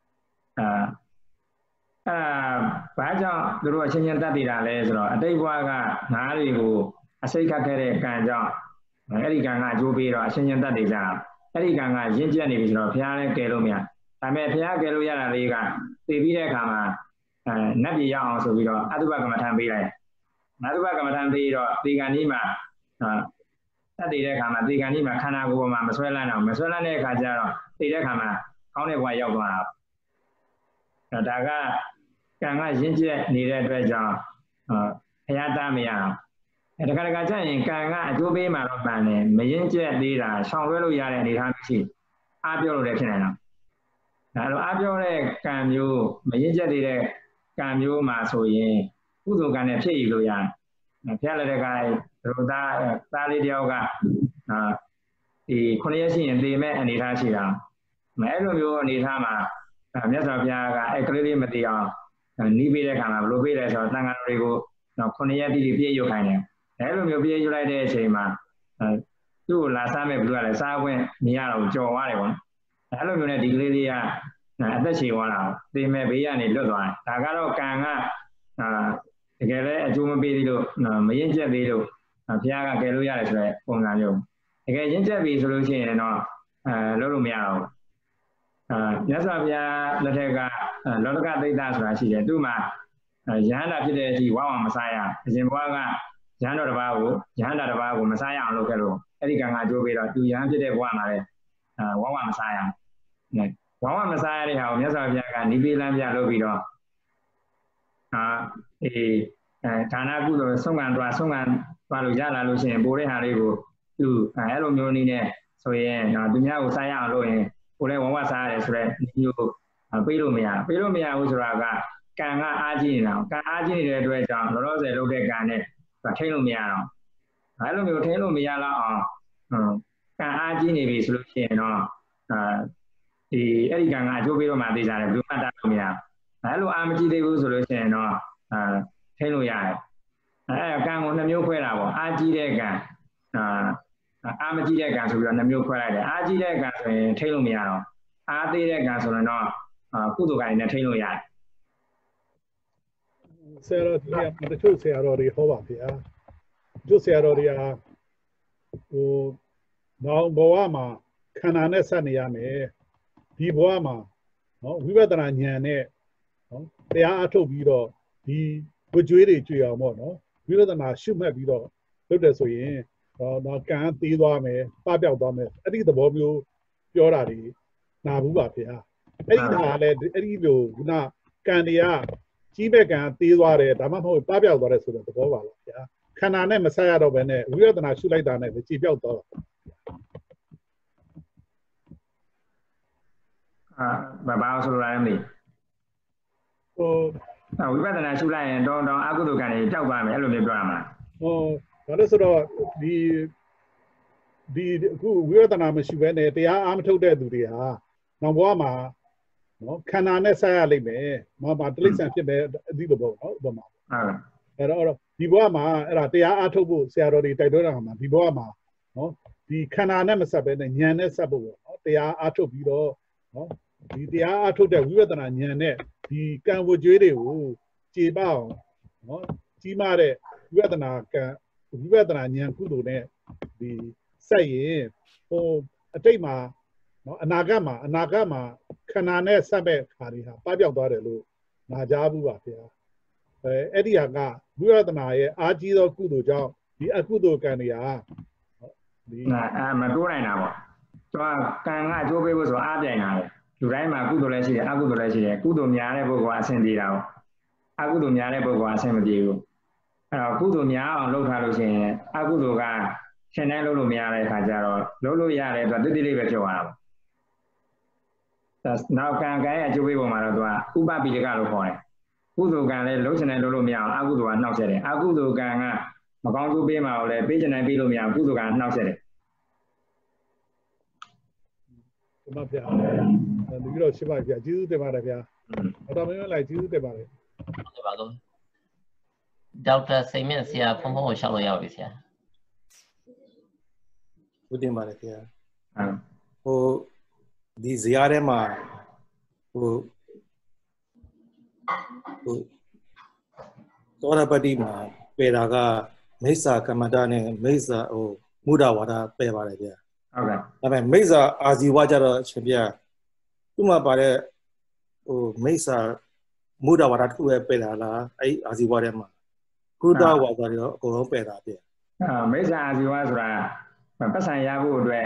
ဘာကြောင့်သူတို့အချင်းချင်းတတ်တည်တာလဲဆိုတော့အတိတ်ဘဝကငါးတွေကိုအစိတ်ခတ်ခဲ့တဲ့ကံကြောင့်အဲ့ဒီကံကအကျိုးပေးတော့အချင်းချင်းတတ်တည်ကြတာအဲ့ဒီကံကရင့်ကျက်နေပြီဆိုတော့ဘုရားလည်းကယ်လို့မရဒါပေမဲ့ဘုရားကယ်လို့ရတာလေးကသိပြီးတဲ့အခါမှာနတ်ပြည်ရောက်အောင်ဆိုပြီးတော့အတုပကမ္မထာပေးလိုက်အတုပကမ္မထာပေးတော့ဒီကံကြီးမှာတတ်တည်တဲ့အခါမှာဒီကံကြီးမှာခန္ဓာကိုယ်ပေါ်မှာမဆွဲလန်းတော့မဆွဲလန်းတဲ့အခါကျတော့သိတဲ့အခါမှာကောင်းတဲ့ဘဝရောက်သွားတာဒါကကံကရင့်ကျက်နေတဲ့အတွက်ကြောင့်ဘုရားတားမရအောင်တခါတခါကျရင်ကံကအကျိုးပေးမှတော့ပန်တယ်မရင့်ကျက်သေးတာရှောင်လွှဲလို့ရတဲ့အနေအထားမရှိအားပြောလို့လည်းဖြစ်နိုင်တော့ဒါတော့အားပြောတဲ့ကံမျိုးမရင့်ကျက်သေးတဲ့ကံမျိုးမှာဆိုရင်ကုသိုလ်ကံနဲ့ဖြစ်ယူလို့ရတယ်ဘုရားလည်းတခါတို့သားလေးတယောက်ကဒီ9ရက်ရှိရင်သေမဲ့အနေအထားရှိတာအဲ့လိုမျိုးအနေအထားမှာမြတ်စွာဘုရားကအဲ့ကလေးလေးမသိအောင်နီးပေးတဲ့ခါမှာဘယ်လိုပေးလဲဆိုတော့တန်ဃာတော်တွေကို9ရက်တိတိပြည့်ရွတ်ခိုင်းတယ်အဲ့လိုမျိုးပြည့်ရွတ်လိုက်တဲ့အချိန်မှာသူ့ကိုလာစားမဲ့ဘလူကလည်းစားခွင့်မရတော့ကြော်သွားတယ်ပေါ့အဲ့လိုမျိုးနဲ့ဒီကလေးလေးကအသက်ရှည်သွားတာသေမဲ့ဘေးကနေလွတ်သွားတယ်ဒါကတော့ကံကတကယ်လည်းအကျိုးမပေးသေးလို့မရင့်ကျက်သေးလို့ဘုရားကကယ်လို့ရတယ်ဆိုတဲ့ပုံစံမျိုးတကယ်ရင့်ကျက်ပြီဆိုလို့ရှိရင်တော့လုပ်လို့မရတော့မြတ်စွာဘုရားလက်ထက်ကလောကသိတ္တဆိုတာရှိတယ်သူ့မှာယဟန္တာဖြစ်တဲ့အထိဝါဝမစားရအရှင်ဘုရားကယဟန်တော်တစ်ပါးကိုယဟန္တာတစ်ပါးကိုမစားရအောင်လုပ်ခဲ့လို့အဲ့ဒီကံကအကျိုးပေးတော့သူယဟန်ဖြစ်တဲ့ဘဝမှာလည်းဝါဝမစားရဘာမှမစားရတဲ့ဟာကိုမြတ်စွာဘုရားကနိဗ္ဗာန်ပြလို့ပြီးတော့ဌာနကုသိုလ်ဆုံးခံသွားလို့ရလာလို့ရှိရင်ပိုတဲ့ဟာလေးကိုသူအဲ့လိုမျိုးနည်းနဲ့ဆိုရင်သူများကိုစားရအောင်လို့ရင်ပိုတဲ့ဝဝစားရတယ်ဆိုတော့မျိုးပေးလို့မရဘူးဆိုတာကကံကအားကြီးနေတာကံအားကြီးနေတဲ့အတွက်ကြောင့်လောလောဆယ်လုပ်တဲ့ကံနဲ့ထိန်းလို့မရတော့အဲ့လိုမျိုးထိန်းလို့မရတော့အောင်ကံအားကြီးနေပြီဆိုလို့ရှိရင်တော့အဲ့ဒီကံကအကျိုးပေးတော့မှသိကြတယ်ဘယ်လိုမှတတ်လို့မရအဲ့လိုအားမကြီးသေးဘူးဆိုလို့ရှိရင်တော့ထိန်းလို့ရတယ်အဲ့ကံကို2မျိုးခွဲတာပေါ့အားကြီးတဲ့ကံအားမကြီးတဲ့ကံဆိုပြီးတော့2မျိုးခွဲလိုက်တယ်အားကြီးတဲ့ကံဆိုရင်ထိန်းလို့မရတော့အားသေးတဲ့ကံဆိုရင်တော့ကုသိုလ်ကံနဲ့ထိန်းလို့ရတယ်ဆရာတော်ဒီတချို့ဆရာတော်တွေဟောပါဗျာတို့ဆရာတော်တွေကနောင်ဘဝမှာခန္ဓာနဲ့ဆက်နေရမယ်ဒီဘဝမှာနော်ဝိပဿနာဉာဏ်နဲ့နော်တရားအထုတ်ပြီးတော့ဒီဝကြွေးတွေကြွေအောင်ပေါ့နော်ဝိပဿနာရှုမှတ်ပြီးတော့လုပ်တယ်ဆိုရင်တော့ကံသေးသွားမယ်ပပျောက်သွားမယ်အဲ့ဒီသဘောမျိုးပြောတာတွေနာဘူးပါဗျာအဲ့ဒီဟာလည်းအဲ့ဒီလိုခုနကံတွေကကြီးပဲကံသေးသွားတယ်ဒါမှမဟုတ်ပပျောက်သွားတယ်ဆိုတဲ့သဘောပါလားဗျာခန္ဓာနဲ့မဆက်ရတော့ဘဲနဲ့ဝိပဿနာရှုလိုက်တာနဲ့ကြည်ပြောက်သွားတာဘာဆိုလိုလဲမသိဝိပဿနာရှုလိုက်ရင်တောင်းအကုသိုလ်ကံတွေကြောက်သွားမယ်အဲ့လိုမျိုးပြောရမှာဒါလို့ဆိုတော့ဒီအခုဝိပဿနာမရှိဘဲနဲ့တရားအားမထုတ်တဲ့သူတွေဟာနောက်ဘဝမှာနော်ခန္ဓာနဲ့ဆက်ရလိမ့်မယ်မတိရစ္ဆာန်ဖြစ်မယ်အသီးလိုပေါ့နော်ဥပမာအဲ့တော့ဒီဘဝမှာအဲ့ဒါတရားအားထုတ်ဖို့ဆရာတော်တွေတိုက်တွန်းတာမှာဒီဘဝမှာနော်ဒီခန္ဓာနဲ့မဆက်ဘဲနဲ့ဉာဏ်နဲ့ဆက်ဖို့ပေါ့နော်တရားအားထုတ်ပြီးတော့နော်ဒီတရားအားထုတ်တဲ့ဝိပဿနာဉာဏ်နဲ့ဒီကံဝကြွေးတွေကိုကြေပအောင်နော်ကြီးမားတဲ့ဝိပဿနာဉာဏ်ကုသိုလ်နဲ့ဒီဆက်ရင်အတိတ်မှာနော်အနာဂတ်မှာခန္ဓာနဲ့ဆက်မဲ့ခါတွေဟာပပျောက်သွားတယ်လို့နာကြားဘူးပါဗျာအဲ့ဒီဟာကဝိပဿနာရဲ့အားကြီးသောကုသိုလ်ကြောင့်ဒီအကုသိုလ်ကံတွေဟာဒီမတိုးနိုင်တာပေါ့သူကကံကအကျိုးပေးဖို့ဆိုအားပြိုင်တာလေလူတိုင်းမှာကုသိုလ်လည်းရှိတယ်အကုသိုလ်လည်းရှိတယ်ကုသိုလ်များတဲ့ပုဂ္ဂိုလ်ကအဆင်ပြေတာပေါ့အကုသိုလ်များတဲ့ပုဂ္ဂိုလ်ကအဆင်မပြေဘူးအဲ့တော့ကုသိုလ်များအောင်လုပ်ထားလို့ရှိရင်အကုသိုလ်ကရှင်တိုင်းလုပ်လို့မရတဲ့အခါကျတော့လုပ်လို့ရတယ်သူကတိတိလေးပဲပြောရတာပေါ့နောက်ကံရဲ့အကျိုးပေးပုံမှာတော့သူကဥပပိဒကလို့ခေါ်တယ်ကုသိုလ်ကံလည်းလုံးချင်တယ်လို့မရအောင်အကုသိုလ်ကနှောက်ဆက်တယ်အကုသိုလ်ကံကမကောင်းကျိုးပေးမှာလည်းပေးချင်တယ်ပေးလို့မရအောင်ကုသိုလ်ကံနှောက်ဆက်တယ်ဒီမှာဗျာဒီလိုရှိပါဗျာကျေးဇူးတင်ပါတယ်ဗျာတော်မင်းလိုက်ကျေးဇူးတင်ပါတယ်ဟုတ်ပါတော့ဒေါက်တာစိန်မြင့်ဆရာဖုန်းကိုရှောက်လို့ရပြီဆရာဟုတ်တင်ပါတယ်ဗျာဒီဇာတ်ထဲမှာသောရပတိမှာပယ်တာကမိစ္ဆာကမ္မတာနဲ့မိစ္ဆာမုဒ္ဒဝါဒပယ်ပါတယ်ဗျာဟုတ်ကဲ့ဒါပေမဲ့မိစ္ဆာအာဇီဝကြတော့အရှင်ဗျာသူ့မှာပါတဲ့မိစ္ဆာမုဒ္ဒဝါဒတစ်ခုပဲပယ်တာလားအဲ့အာဇီဝထဲမှာကုသဝါဒရောအကုန်လုံးပယ်တာဗျာမိစ္ဆာအာဇီဝဆိုတာပတ်စံရဖို့အတွက်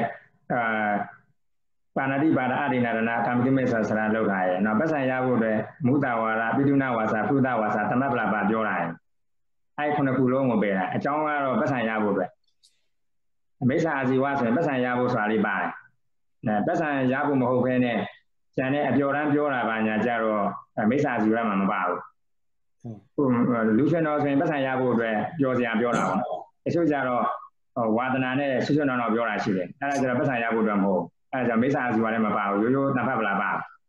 ပါဏာတိပါဒအရိဏရဏကာမတိမိစ္ဆာဆရာလောက်တာရဲ့နော်ပတ်စံရဖို့အတွက်မုဒ္ဒဝါဒပိတုဏဝါစာသုဒ္ဓဝါစာသမပ္ပလာပါပြောတာရဲ့အဲ့ခုနှစ်ခုလုံးကိုပယ်တာအကြောင်းကတော့ပတ်စံရဖို့အတွက်မိစ္ဆာအာဇီဝဆိုရင်ပတ်စံရဖို့ဆိုတာလေးပါတယ်ပတ်စံရဖို့မဟုတ်ဘဲနဲ့ကျန်တဲ့အပျော်တမ်းပြောတာပါညာကြတော့မိစ္ဆာအာဇီဝမှာမပါဘူးလူရှင်တော်ဆိုရင်ပတ်စံရဖို့အတွက်ပြောစရာပြောတာပေါ့အချို့ကြတော့ဝါဒနာနဲ့ဆွဆွတော်ပြောတာရှိတယ်အဲ့ဒါကြတော့ပတ်စံရဖို့အတွက်မဟုတ်အဲ့ဒါကြောင့်မိစ္ဆာအာဇီဝလည်းမပါဘူးရိုးရိုးနဖတ်ပလာပါ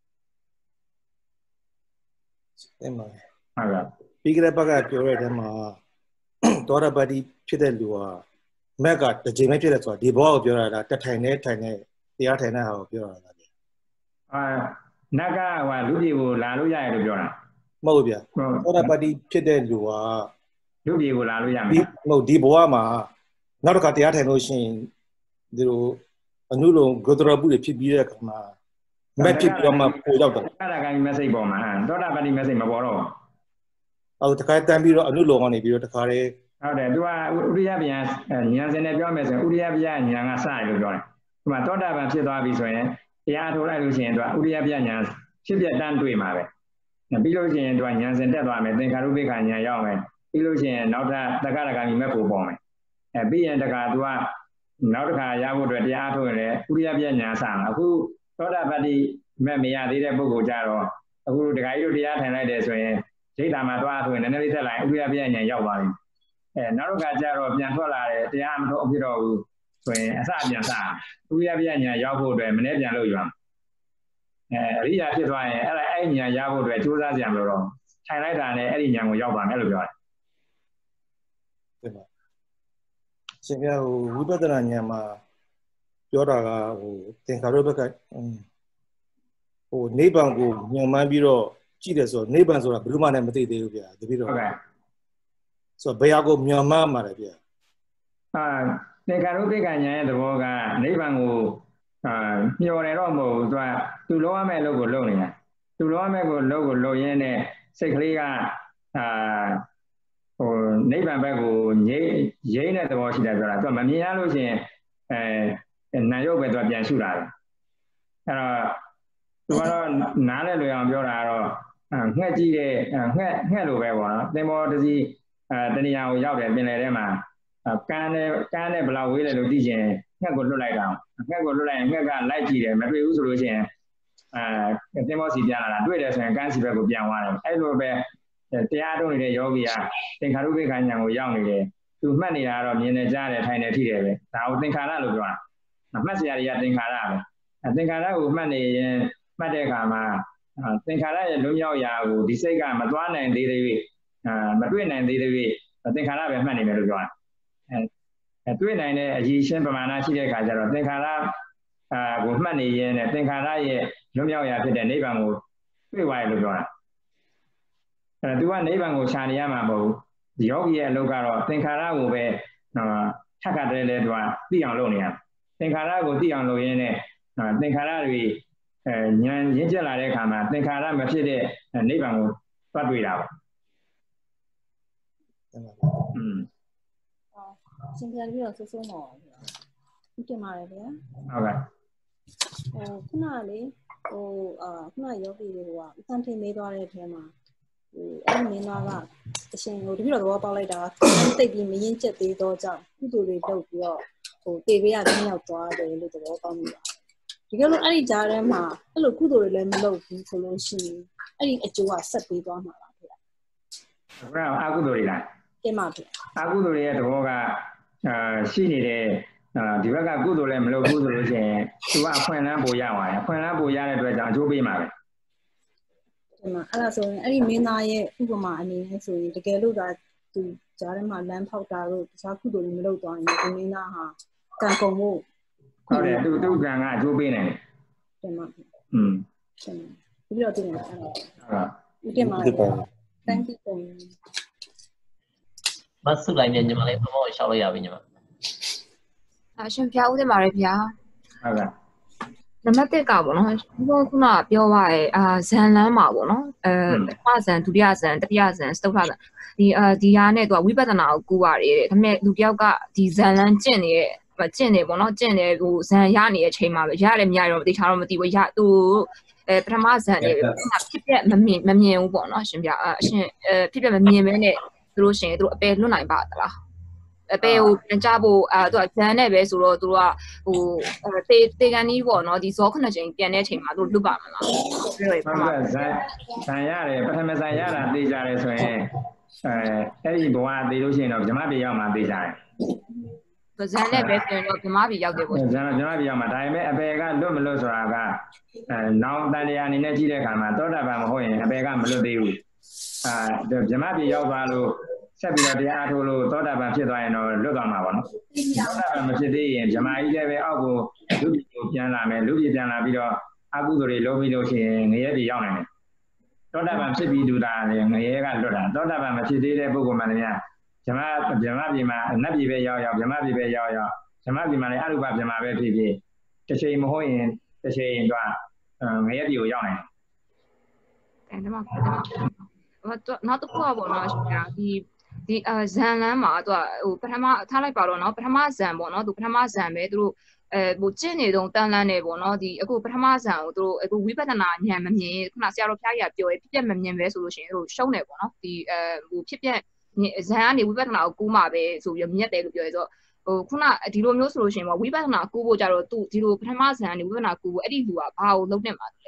တင်ပါဟုတ်ကဲ့ပြီးကြတဲ့ဘက်ကပြောရတဲ့မှာသောရပတိဖြစ်တဲ့လူဟာမက်ကတစ်ချိန်ပဲဖြစ်တယ်ဆိုတာဒီဘောကိုပြောတာလားတထိုင်နဲ့ထိုင်နဲ့တရားထိုင်တဲ့ဟာကိုပြောတာလားနတ်ကလူပြည်ကိုလာလို့ရတယ်လို့ပြောတာမဟုတ်ဘူးဗျာသောရပတိဖြစ်တဲ့လူဟာလူပြည်ကိုလာလို့ရမယ်မဟုတ်ဒီဘဝမှာနောက်တစ်ခါတရားထိုင်လို့ရှိရင်ဒီလိုအနုလုံဂုတရပုတွေဖြစ်ပြီးတဲ့အခါမှာမက်ဖြစ်ပြီးတော့မှပို့ရောက်တယ်အဲ့ဒါက message ပေါ်မှာသောတာပတိ message မပေါ်တော့တခါတန်းပြီးတော့အနုလုံကနေပြီးတော့တခါတည်းဟုတ်တယ်သူကဥရိယဗျာဉာဏ်စင်နဲ့ပြောမယ်ဆိုရင်ဥရိယဗျာဉာဏ်ကစတယ်လို့ပြောတယ်ဒီမှာသောတာပန်ဖြစ်သွားပြီဆိုရင်တရားထုတ်လိုက်လို့ရှိရင်သူကဥရိယပြညာဖြစ်ပြတန်းတွေ့မှာပဲပြီးလို့ရှိရင်သူကညာစင်တက်သွားမယ်သင်္ခါရုပ္ပခညာရောက်မယ်ပြီးလို့ရှိရင်နောက်ထပ်တက္ကရာဂမိမဲ့ဖို့ပေါ်မယ်ပြီးရင်တခါသူကနောက်တစ်ခါရဖို့အတွက်တရားထုတ်ရင်လည်းဥရိယပြညာစမှာအခုသောတာပတ္တိမဲ့မရသေးတဲ့ပုဂ္ဂိုလ်ကြတော့အခုဒကာကြီးတို့တရားထိုင်လိုက်တယ်ဆိုရင်ဒိဋ္ဌာမှာတွားဆိုရင်နည်းနည်းလေးတက်လိုက်ဥရိယပြညာရောက်သွားပြီနောက်တစ်ခါကျတော့ပြန်ထွက်လာတယ်တရားမထုတ်ဖြစ်တော့ဘူးဆိုရင်အစပြန်စဥရိယပြညာရောက်ဖို့အတွက်မနေ့ပြန်လို့ရအောင်အရိယာဖြစ်သွားရင်အဲ့ညာရဖို့အတွက်ကြိုးစားကြံလို့တော့ထိုင်လိုက်တာနဲ့အဲ့ဒီညာကိုရောက်ပါမယ်လို့ပြောတယ်ရှင်ပြဝိပဿနာဉာဏ်မှာပြောတာကသင်္ခါရုပ္ပခနိဗ္ဗာန်ကိုညှို့မှန်းပြီးတော့ကြည့်တယ်ဆိုတော့နိဗ္ဗာန်ဆိုတာဘယ်လိုမှလည်းမသိသေးဘူးဗျာတပည့်တော်ဟုတ်ကဲ့ဆိုတော့ဘယ်ဟာကိုညှို့မှန်းမှာလဲဗျာသင်္ခါရုပ္ပခဉာဏ်ရဲ့သဘောကနိဗ္ဗာန်ကိုမျောတယ်တော့မဟုတ်ဘူးသူလောရမယ့်အလုပ်ကိုလုပ်နေတာသူလောရမယ့်ကိုလုပ်ရင်းနဲ့စိတ်ကလေးကနိဗ္ဗာန်ဘက်ကိုရိမ့်တဲ့သဘောရှိတယ်ဆိုတာသူမမြင်ရလို့ရှိရင်နာယုတ်ပဲသူပြန်ရှုတာပဲအဲ့တော့သူကတော့နားလဲလွယ်အောင်ပြောတာကတော့ငှက်ကြည့်တဲ့ငှက်လိုပဲပေါ့နော်သင်္ဘောတစ်စီးတဏှာကိုရောက်တယ်ပင်လယ်ထဲမှာကန်းနဲ့ဘလောက်ဝေးလဲလို့သိချင်ငှက်ကိုလွတ်လိုက်တာငှက်ကိုလွတ်လိုက်ရင်ငှက်ကလိုက်ကြည့်တယ်မတွေ့ဘူးဆိုလို့ရှိရင်သင်္ဘောစီပြန်လာတာတွေ့တယ်ဆိုရင်ကန်းစီဘက်ကိုပြန်သွားတယ်အဲ့လိုပဲတရားထုတ်နေတဲ့ယောဂီကသင်္ခါရုပ္ပခဉာဏ်ကိုရောက်နေတယ်သူမှတ်နေတာကတော့မြင်နေကြားတယ်ထိုင်နေထိတယ်ပဲဒါကိုသင်္ခါရလို့ပြောတာမှတ်စရာတွေကသင်္ခါရပဲသင်္ခါရကိုမှတ်နေရင်မှတ်တဲ့အခါမှာသင်္ခါရရဲ့လုံးရောက်ရာကိုဒီစိတ်ကမသွားနိုင်သေးသေးမတွေ့နိုင်သေးသေးသင်္ခါရပဲမှတ်နေတယ်လို့ပြောတာတွေ့နိုင်တဲ့အရည်ရှင်းပမာဏရှိတဲ့အခါကျတော့သင်္ခါရကိုမှတ်နေရင်သင်္ခါရရဲ့လုံးရောက်ရာဖြစ်တဲ့နိဗ္ဗာန်ကိုတွေ့သွားရလို့ပြောတာသူကနိဗ္ဗာန်ကိုရှာနေရမှာမဟုတ်ဘူးယောဂီရဲ့အလုပ်ကတော့သင်္ခါရကိုပဲထပ်ခါတည်းလဲသူကသိအောင်လုပ်နေရသင်္ခါရကိုသိအောင်လုပ်ရင်းနဲ့သင်္ခါရတွေဉာဏ်ရင့်ကျက်လာတဲ့အခါမှာသင်္ခါရမဖြစ်တဲ့နိဗ္ဗာန်ကိုသွားတွေ့တာပါရှင်ပြန်ပြီးတော့စိုးစိုးမော်ဟုတ်တယ်ပါတယ်ဗျာဟုတ်ကဲ့ခုနလေးခုနယောဂီတွေကစံထင်မေးသွားတဲ့အထဲမှာအဲ့ဒီမင်းသားကတရှင်တပြည့်တော့ပေါက်လိုက်တာတိတ်ပြီးမရင်ကျက်သေးတော့ကြောင့်ကုသိုလ်တွေလုပ်ပြီးတော့တေပေးရတဲ့ရောက်သွားတယ်လို့သဘောပေါက်မိပါတယ်ဒီကလို့အဲ့ဒီကြားထဲမှာအဲ့လိုကုသိုလ်တွေလည်းမလုပ်ဘူးဆိုလို့ရှိရင်အဲ့ဒီအကျိုးကဆက်ပေးသွားမှာပါခင်ဗျာဟုတ်အကုသိုလ်တွေလားတင်ပါဗျာအကုသိုလ်တွေရဲ့သဘောကရှိနေတဲ့ဒီဘက်ကကုသိုလ်လည်းမလုပ်ဘူးဆိုလို့ရှိရင်သူကအခွင့်အလမ်းပိုရပါတယ်အခွင့်အလမ်းပိုရတဲ့အတွက်ကြောင့်အကျိုးပေးမှာပဲအဲ့ဒါဆိုရင်အဲ့ဒီမင်းသားရဲ့ဥပမာအနေနဲ့ဆိုရင်တကယ်လို့ဒါသူကြားထဲမှာလမ်းဖောက်တာတို့တခြားကုသိုလ်တွေမလုပ်သွားရင်ဒီမင်းသားဟာကံကုန်ဖို့ဟုတ်တယ်သူကံကအကျိုးပေးနိုင်တယ်တင်ပါတင်ပြီးတော့တင်ပါအဲ့ဒါဟုတ်တင်ပါ thank you မဆုလိုက်နေညီမလေးဘုံဘုံရှောက်လိုက်ရပြီညီမရှင်ဖျားဦးတင်ပါတယ်ဗျာဟုတ်ကဲ့နံပါတ်1ကပေါ့နော်ခုနကပြောပါရဲ့ဇန်လန်းမှာပေါ့နော်ပထမဇန်ဒုတိယဇန်တတိယဇန်စတုထဇန်ဒီဟာနဲ့သူကဝိပဿနာကိုကူပါတယ်တဲ့ဒါပေမဲ့လူတယောက်ကဒီဇန်လန်းကျင့်နေပေါ့နော်ကျင့်နေဟိုဇန်ရနေတဲ့အချိန်မှာပဲရတယ်မရတော့မသိချာတော့မသိဘူးသူပထမဇန်နေဖြစ်ပြမမြင်ဘူးပေါ့နော်ရှင်ပြရှင်ဖြစ်ပြမမြင်ဘဲနဲ့သူတို့ရှင်သူတို့အပယ်လွတ်နိုင်ပါသလားအပေကိုပြန်ကြဖို့သူကဇန်နဲ့ပဲဆိုတော့သူတို့ကဟိုတေကန်ကြီးပေါ့နော်ဒီဇော9ချိန်ပြန်တဲ့အချိန်မှာသူလွတ်ပါမလားပြောရပါမယ်ဇန်ရတယ်ပထမဇန်ရတာသိကြတယ်ဆိုရင်အဲ့ဒီဘဝသိလို့ရှိရင်တော့ဗြဟ္မပြည်ရောက်မှသိကြတယ်ဇန်နဲ့ပဲဆိုရင်တော့ဗြဟ္မပြည်ရောက်တယ်ပေါ့ဇန်ဗြဟ္မပြည်ရောက်မှဒါပေမဲ့အပေကလွတ်မလွတ်ဆိုတာကနောင်တန်တရားအနေနဲ့ကြည့်တဲ့အခါမှာသောတာပန်မဟုတ်ရင်အပေကမလွတ်သေးဘူးဗြဟ္မပြည်ရောက်သွားလို့ဆက်ပြီးတော့တရားထုတ်လို့သောတာပန်ဖြစ်သွားရင်တော့လွတ်သွားမှာပေါ့နော်သောတာပန်မဖြစ်သေးရင်ဗြဟ္မာကြီးလည်းပဲအောက်ကိုလူပြည်ကိုပြန်လာမယ်လူပြည်ပြန်လာပြီးတော့အကုသိုလ်တွေလုပ်ပြီးလို့ရှိရင်ငရဲပြည်ရောက်နိုင်တယ်သောတာပန်ဖြစ်ပြီးသူတာလည်းငရဲကလွတ်တာသောတာပန်မဖြစ်သေးတဲ့ပုဂ္ဂိုလ်မှလည်းဗြဟ္မာပြည်မှာနတ်ပြည်ပဲရောက်ဗြဟ္မာပြည်ပဲရောက်ဗြဟ္မာပြည်မှာလည်းအရုပဗြဟ္မာပဲဖြစ်ဖြစ်တစ်ချိန်မဟုတ်ရင်တစ်ချိန်တော့ငရဲပြည်ကိုရောက်နိုင်တယ်အဲ့ဒါမှနောက်တစ်ခုကပေါ့နော်ရှင်ကဒီဒီဇန်လန်းမှာသူဟိုပထမထားလိုက်ပါတော့เนาะပထမဇန်ပေါ့เนาะသူပထမဇန်ပဲသူတို့ဟိုကျင့်နေတော့တန်လန်းနေပေါ့เนาะဒီအခုပထမဇန်ကိုသူတို့အခုဝိပဿနာဉာဏ်မမြင်ခုနဆရာတော်ဖျားကြီးကပြောဖြစ်ပြမမြင်ပဲဆိုလို့ရှိရင်သူတို့ရှုံးတယ်ပေါ့เนาะဒီဟိုဖြစ်ပြဇန်ကနေဝိပဿနာကိုကူးမှာပဲဆိုပြီးမြတ်တယ်လို့ပြောရဆိုဟိုခုနဒီလိုမျိုးဆိုလို့ရှိရင်ပေါ့ဝိပဿနာကူးဖို့ကြတော့သူဒီလိုပထမဇန်ကနေဝိပဿနာကူးဖို့အဲ့ဒီလူကဘာကိုလုံးနေမှာလဲ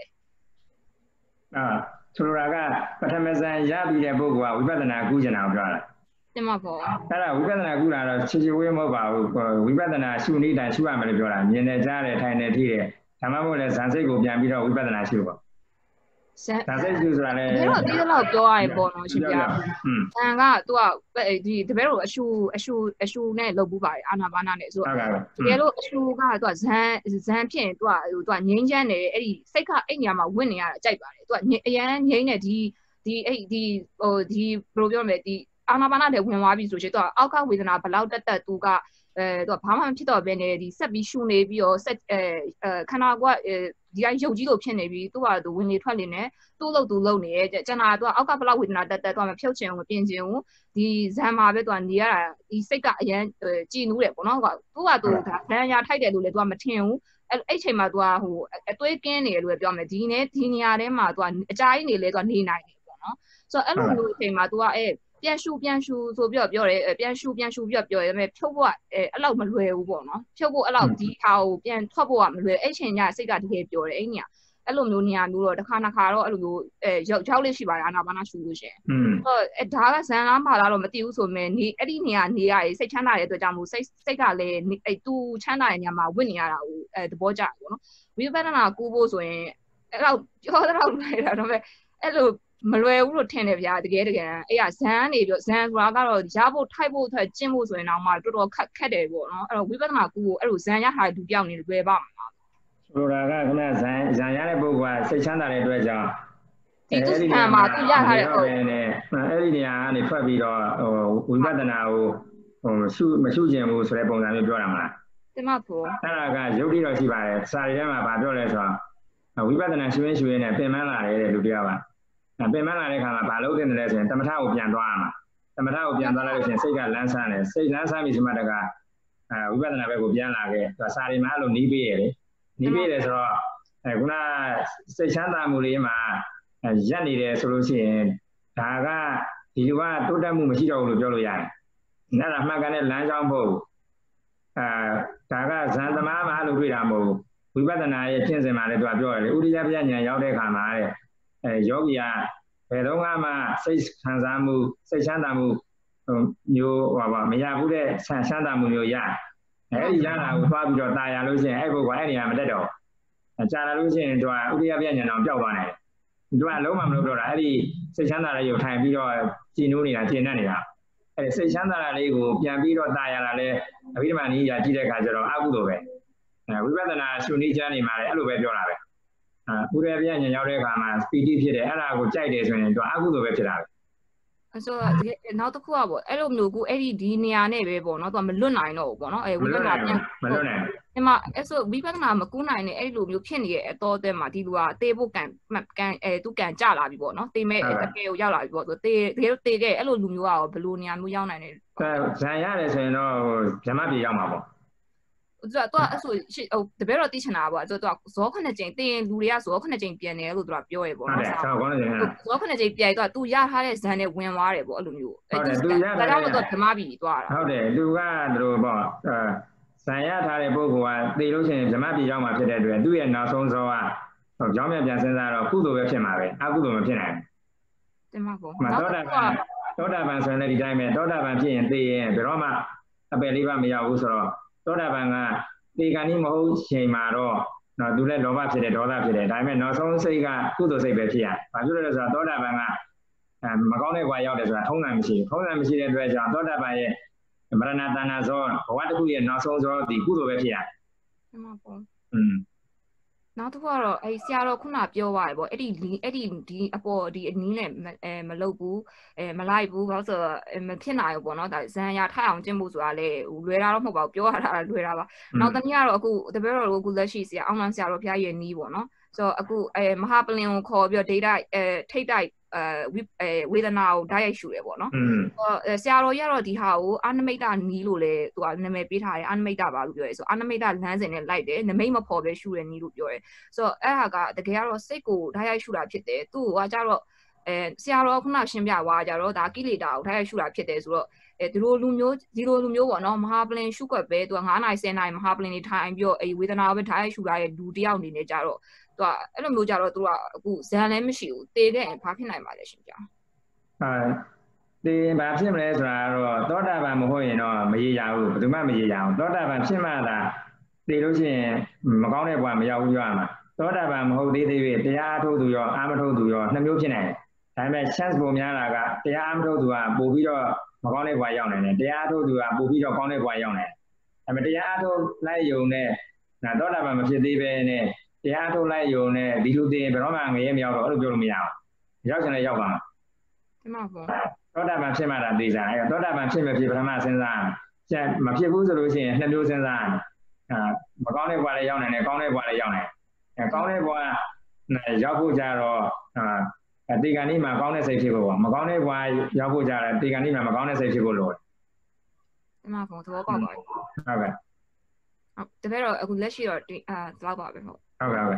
ဆိုလိုတာကပထမဇန်ရပြီးတဲ့ပုဂ္ဂိုလ်ကဝိပဿနာကူးကျင်တာကိုပြောတာတင်ပါပေါ့အဲ့ဒါဝိပဿနာကူးတာတော့ချေချေဝေးမဟုတ်ပါဘူးဝိပဿနာရှုနေတိုင်းရှုရမယ်လို့ပြောတာမြင်နေကြားတယ်ထိုင်နေထိတယ်ဒါမှမဟုတ်လဲဇန်စိတ်ကိုပြန်ပြီးတော့ဝိပဿနာရှုပေါ့ဇန်စိတ်ရှုဆိုတာလေဒီတော့ဒီလောက်ပြောရရင်ပေါ့နော်ရှင်ပြဇန်ကသူကဒီတပည့်တို့အရှူနဲ့လုပ်ဘူးပါတယ်အာနာပါနာနဲ့ဆိုတော့တကယ်လို့အရှူကသူကဇန်ဖြစ်ရင်သူကငိမ့်ချမ်းတယ်အဲ့ဒီစိတ်ကအဲ့နေရာမှာဝင်နေရတာကြိုက်ပါတယ်သူကအရန်ငိမ့်နေဒီဟိုဒီဘယ်လိုပြောမလဲဒီအာနာပါနာတွေဝင်သွားပြီဆိုရှင်သူကအောက်ကဝေဒနာဘလောက်တက်သူကသူကဘာမှမဖြစ်တော့ဘဲနဲ့ဒီဆက်ပြီးရှူနေပြီးတော့ဆက်ခန္ဓာကဒီအရုပ်ကြီးလိုဖြစ်နေပြီးသူကသူဝင်နေထွက်နေတယ်သူ့လို့သူလုံနေရဲ့ကျန်တာသူကအောက်ကဘလောက်ဝေဒနာတက်သူကမဖြုတ်ချင်ဘူးမပြင်ချင်ဘူးဒီဇန်မှာပဲသူကနေရတာဒီစိတ်ကအရန်ကြည်နူးတယ်ပေါ့နော်သူကသူဒါဒဏ်ရာထိုက်တယ်လို့လည်းသူကမထင်ဘူးအဲ့ချိန်မှာသူကဟိုအသွေးကင်းနေတယ်လို့ပြောမယ်ဒီနေရာထဲမှာသူကအကြာကြီးနေလဲသူကနေနိုင်တယ်ပေါ့နော်ဆိုတော့အဲ့လိုမျိုးအချိန်မှာသူကပြန်ရှူဆိုပြီးတော့ပြောတယ်ပြန်ရှူပြီးတော့ပြောရဲမယ်ဖြုတ်ဖို့အဲ့လောက်မလွယ်ဘူးပေါ့နော်ဖြုတ်ဖို့အဲ့လောက်ဒီဟာကိုပြန်ထွက်ဖို့ကမလွယ်အဲ့ချိန်ညစိတ်ကတကယ်ပြောတယ်အဲ့ညအဲ့လိုမျိုးနေရာမျိုးတော့တစ်ခါတော့အဲ့လိုမျိုးရောက်လေးရှိပါတယ်အာနာပါနာရှူလို့ရှင်ဆိုတော့ဒါကဇန်လားပါလားတော့မသိဘူးဆိုမဲ့နေအဲ့ဒီနေရာနေရရေးစိတ်ချမ်းသာတဲ့အတွက်ကြောင့်မို့စိတ်ကလည်းအဲ့သူချမ်းသာတဲ့နေရာမှာဝင့်နေရတာကိုသဘောကျတယ်ပေါ့နော်ဝိပဿနာကူးဖို့ဆိုရင်အဲ့လောက်ပြောတော့လိုက်တာတော့ပဲအဲ့လိုမလွယ်ဘူးလို့ထင်တယ်ဗျာတကယ်အဲ့ကဇန်နေပြီးဇန်ဆိုတာကတော့ရဖို့ထိုက်ဖို့အတွက်ကျင့်ဖို့ဆိုရင်တော့မှတော်တော်ခက်တယ်ပေါ့နော်အဲ့တော့ဝိပဿနာကူကိုအဲ့လိုဇန်ရထားတဲ့လူပြောက်နေလွယ်ပါမှာဆိုလိုတာကခဏဇန်ရတဲ့ပုဂ္ဂိုလ်ကစိတ်ချမ်းသာတဲ့အတွက်ကြောင့်ဒီသူဆံမှာသူရထားတဲ့ဟုတ်တယ်အဲ့ဒီနေရာကနေထွက်ပြီးတော့ဟိုဝိပဿနာကိုမရှုကျင်ဘူးဆိုတဲ့ပုံစံမျိုးပြောတာမလားတင်မဖို့အဲ့ဒါကယုတ်တိတော့ရှိပါတယ်စာရီထဲမှာဗာပြောလဲဆိုတော့ဝိပဿနာရှုရင်းနဲ့ပင်ပန်းလာတယ်လူတယောက်ကပင်ပန်းလာတဲ့ခါမှာဘာလုပ်တင်တယ်လဲဆိုရင်တမထကိုပြန်သွားရမှာတမထကိုပြန်သွားလိုက်လို့ရှိရင်စိတ်ကလန်းဆန်းတယ်စိတ်လန်းဆန်းပြီဆိုမှတကဝိပဿနာဘက်ကိုပြန်လာခဲ့သူစာရီမှာအဲ့လိုနီးပေးရတယ်နီးပေးတယ်ဆိုတော့ခုနစိတ်ချမ်းသာမှုလေးမှာရက်နေတယ်ဆိုလို့ရှိရင်ဒါကဒီလူကတိုးတက်မှုမရှိတော့ဘူးလို့ပြောလို့ရတယ်။အဲ့ဒါမှတ်ကန်တဲ့လမ်းကြောင်းမဟုတ်ဘူး။ဒါကဇန်သမားမှာလို့တွေ့တာမဟုတ်ဘူး။ဝိပဿနာရဲ့ဖြစ်စဉ်မှာလည်းသူကပြောရတယ်။ဥဒိယပညာရောက်တဲ့အခါမှာတဲ့ယောဂီကဘယ်တော့မှစိတ်ခံစားမှုစိတ်ချမ်းသာမှုမျိုးမရဘူးတဲ့ချမ်းသာမှုမျိုးရ။အဲ့ဒီရတာကိုသွားပြီးတော့တာယာလို့ရှိရင်အဲ့ဘုရားအဲ့နေရာမတက်တော့။ကြာလာလို့ရှိရင်သူကဥဒိယပညာအောင်ပျောက်သွားတယ်။သူကလုံးဝမလုပ်တော့တာအဲ့ဒီစိတ်ချမ်းသာတဲ့ရုပ်ထိုင်ပြီးတော့ကြည်နိုးနေတာကျင်တတ်နေတာအဲ့ဒီစိတ်ချမ်းသာတာလေးကိုပြန်ပြီးတော့တာယာလာလဲအဘိဓမ္မာနည်းရာကြည့်တဲ့အခါကျတော့အကုသိုလ်ပဲဝိပဿနာရှုနည်းကျမ်းနေမှာလည်းအဲ့လိုပဲပြောတာပဲဥရပြဉာဏ်ရောက်တဲ့အခါမှာပီတိဖြစ်တယ်အဲ့ဒါကိုကြိုက်တယ်ဆိုရင်သူအကုသိုလ်ပဲဖြစ်တာပဲဆိုတော့နောက်တစ်ခုကပေါ့အဲ့လိုမျိုးကိုအဲ့ဒီနေရာနဲ့ပဲပေါ့နော်သူကမလွတ်နိုင်တော့ဘူးပေါ့နော်ဝိပဿနာပြန်မလွတ်နိုင်ဒီမှာအဲ့ဆိုဝိပဿနာမကူးနိုင်နဲ့အဲ့လိုမျိုးဖြစ်နေတဲ့အတော်အသဲမှာဒီလူကတေးဖို့ကံသူကံကြလာပြီပေါ့နော်တေးမဲ့တကယ်ကိုရောက်လာပြီပေါ့ဆိုတေးတကယ်လို့တေးခဲ့အဲ့လိုလူမျိုးကရောဘယ်လိုနေရာမျိုးရောက်နိုင်လဲဇန်ရတယ်ဆိုရင်တော့ဗြဟ္မပြေရောက်မှာပေါ့သူကအဲ့ဆိုတပည့်တော်သိချင်တာပေါ့သူကဇော9ကြိမ်တင်လူတွေကဇော9ကြိမ်ပြန်တယ်လို့သူကပြောရပေါ့နော်ဇော9ကြိမ်ပြန်တော့သူရထားတဲ့ဇန်နဲ့ဝင်သွားတယ်ပေါ့အဲ့လိုမျိုးဟုတ်တယ်သူရတာတော့ဓမ္မပြီသွားတာဟုတ်တယ်သူကတို့ပေါ့ဇန်ရထားတဲ့ပုဂ္ဂိုလ်ကသိလို့ရှိရင်ဗြဟ္မပြေရောက်မှာဖြစ်တဲ့အတွက်သူ့ရဲ့နောက်ဆုံးဇောကကြောင်းပြန်စဉ်းစားတော့ကုသိုလ်ပဲဖြစ်မှာပဲအကုသိုလ်မဖြစ်နိုင်ဘူးတင်ပါပေါ့သောတာပန်ဆိုရင်လည်းဒီတိုင်းပဲသောတာပန်ဖြစ်ရင်သိရင်ဘယ်တော့မှအပယ်လေးပါမရောက်ဘူးဆိုတော့သောတာပန်ကတေကံကြီးမဟုတ်ချိန်မှာတော့သူလည်းလောဘဖြစ်တယ်ဒေါသဖြစ်တယ်ဒါပေမဲ့နောက်ဆုံးစိတ်ကကုသိုလ်စိတ်ပဲဖြစ်ရဘာဖြစ်လို့လဲဆိုတော့သောတာပန်ကမကောင်းတဲ့ဘဝရောက်တယ်ဆိုတာထုံးစံမရှိဘူးထုံးစံမရှိတဲ့အတွက်ကြောင့်သောတာပန်ရဲ့မရဏတဏ္ဍဇောဘဝတစ်ခုရဲ့နောက်ဆုံးဇောဒီကုသိုလ်ပဲဖြစ်ရမှန်ပါပေါ့နောက်တစ်ခုကတော့ဆရာတော်ခုနပြောသွားတယ်ပေါ့အဲ့ဒီဒီအပေါ်ဒီအနည်းနဲ့မလုပ်ဘူးမလိုက်ဘူးဘာလို့ဆိုတော့မဖြစ်နိုင်ဘူးပေါ့နော်ဒါဇန်ရထအောင်ကျင့်ဖို့ဆိုတာလေလွယ်တာတော့မဟုတ်ပါဘူးပြောရတာလွယ်တာပါနောက်တစ်နည်းကတော့အခုတပည့်တော်တို့အခုလက်ရှိဆရာအောင်လန်းဆရာတော်ဖျားရဲ့နီးပေါ့နော်ဆိုတော့အခုမဟာပလင်ကိုခေါ်ပြီးတော့ data ထိတ်တိုက်ဝေဒနာကိုဓာတ်ရိုက်ရှုတယ်ပေါ့နော်ဆရာတော်ရတော့ဒီဟာကိုအာနမိတနီးလို့လေသူကနာမည်ပေးထားတယ်အာနမိတပါလို့ပြောရဲဆိုအာနမိတလမ်းစဉ်နဲ့လိုက်တယ်နမိတ်မဖော်ပဲရှုတယ်နီးလို့ပြောရဲဆိုတော့အဲ့ဟာကတကယ်ကတော့စိတ်ကိုဓာတ်ရိုက်ရှုတာဖြစ်တယ်သူ့ကကြတော့ဆရာတော်ခုနရှင်းပြသွားကြတော့ဒါကိလေသာကိုဓာတ်ရိုက်ရှုတာဖြစ်တယ်ဆိုတော့ဒီလိုလူမျိုးပေါ့နော်မဟာပလင်ရှုခွက်ပဲသူက9နိုင်10နိုင်မဟာပလင်နေထိုင်ပြီးတော့ဝေဒနာပဲဓာတ်ရိုက်ရှုတာရဲ့လူတယောက်အနေနဲ့ကြတော့သူကအဲ့လိုမျိုးကြတော့သူကအခုဇန်လည်းမရှိဘူးတေခဲ့ရင်ဘာဖြစ်နိုင်ပါလဲရှင်ကြောင့်တေဘာဖြစ်မလဲဆိုတာတော့သောတာပန်မဟုတ်ရင်တော့မရေရဘူးဘယ်သူမှမရေရအောင်သောတာပန်ဖြစ်မှသာတေလို့ရှိရင်မကောင်းတဲ့ဘဝမရောက်ဘူးပြောရမှာသောတာပန်မဟုတ်သေးသေးပဲတရားအထုတ်သူရောအာမထုတ်သူရောနှစ်မျိုးဖြစ်နိုင်တယ်ဒါပေမဲ့ chance ပုံများတာကတရားအထုတ်သူကပို့ပြီးတော့မကောင်းတဲ့ဘဝရောက်နိုင်တယ်တရားအထုတ်သူကပို့ပြီးတော့ကောင်းတဲ့ဘဝရောက်နိုင်တယ်ဒါပေမဲ့တရားအထုတ်လိုက်ယုံနဲ့သောတာပန်မဖြစ်သေးပဲနဲ့တရားထုတ်လိုက်ယုံနဲ့ဒီလိုသိရင်ဘယ်တော့မှငရဲမရောက်တော့အဲ့လိုပြောလို့မရအောင်ရောက်ချင်လည်းရောက်ပါမှာဒီမှာပေါ့သောတာပန်ဖြစ်မှသာသိစားအဲ့သောတာပန်ဖြစ်မဖြစ်ပထမစဉ်းစားမဖြစ်ဘူးဆိုလို့ရှိရင်နှစ်မျိုးစဉ်းစားမကောင်းတဲ့ဘဝလည်းရောက်နိုင်တယ်ကောင်းတဲ့ဘဝလည်းရောက်နိုင်တယ်ကောင်းတဲ့ဘဝရောက်ဖို့ကြတော့တေဂန်ဒီမှာကောင်းတဲ့စိတ်ဖြစ်ဖို့မကောင်းတဲ့ဘဝရောက်ဖို့ကြတယ်တေဂန်ဒီမှာမကောင်းတဲ့စိတ်ဖြစ်ဖို့လိုတယ်ဒီမှာပေါ့သဘောပေါက်ပါပြီဟုတ်ကဲ့တကယ်တော့အခုလက်ရှိတော့ဒီလောက်ပါပဲဟုတ်ဟုတ်ကဲ့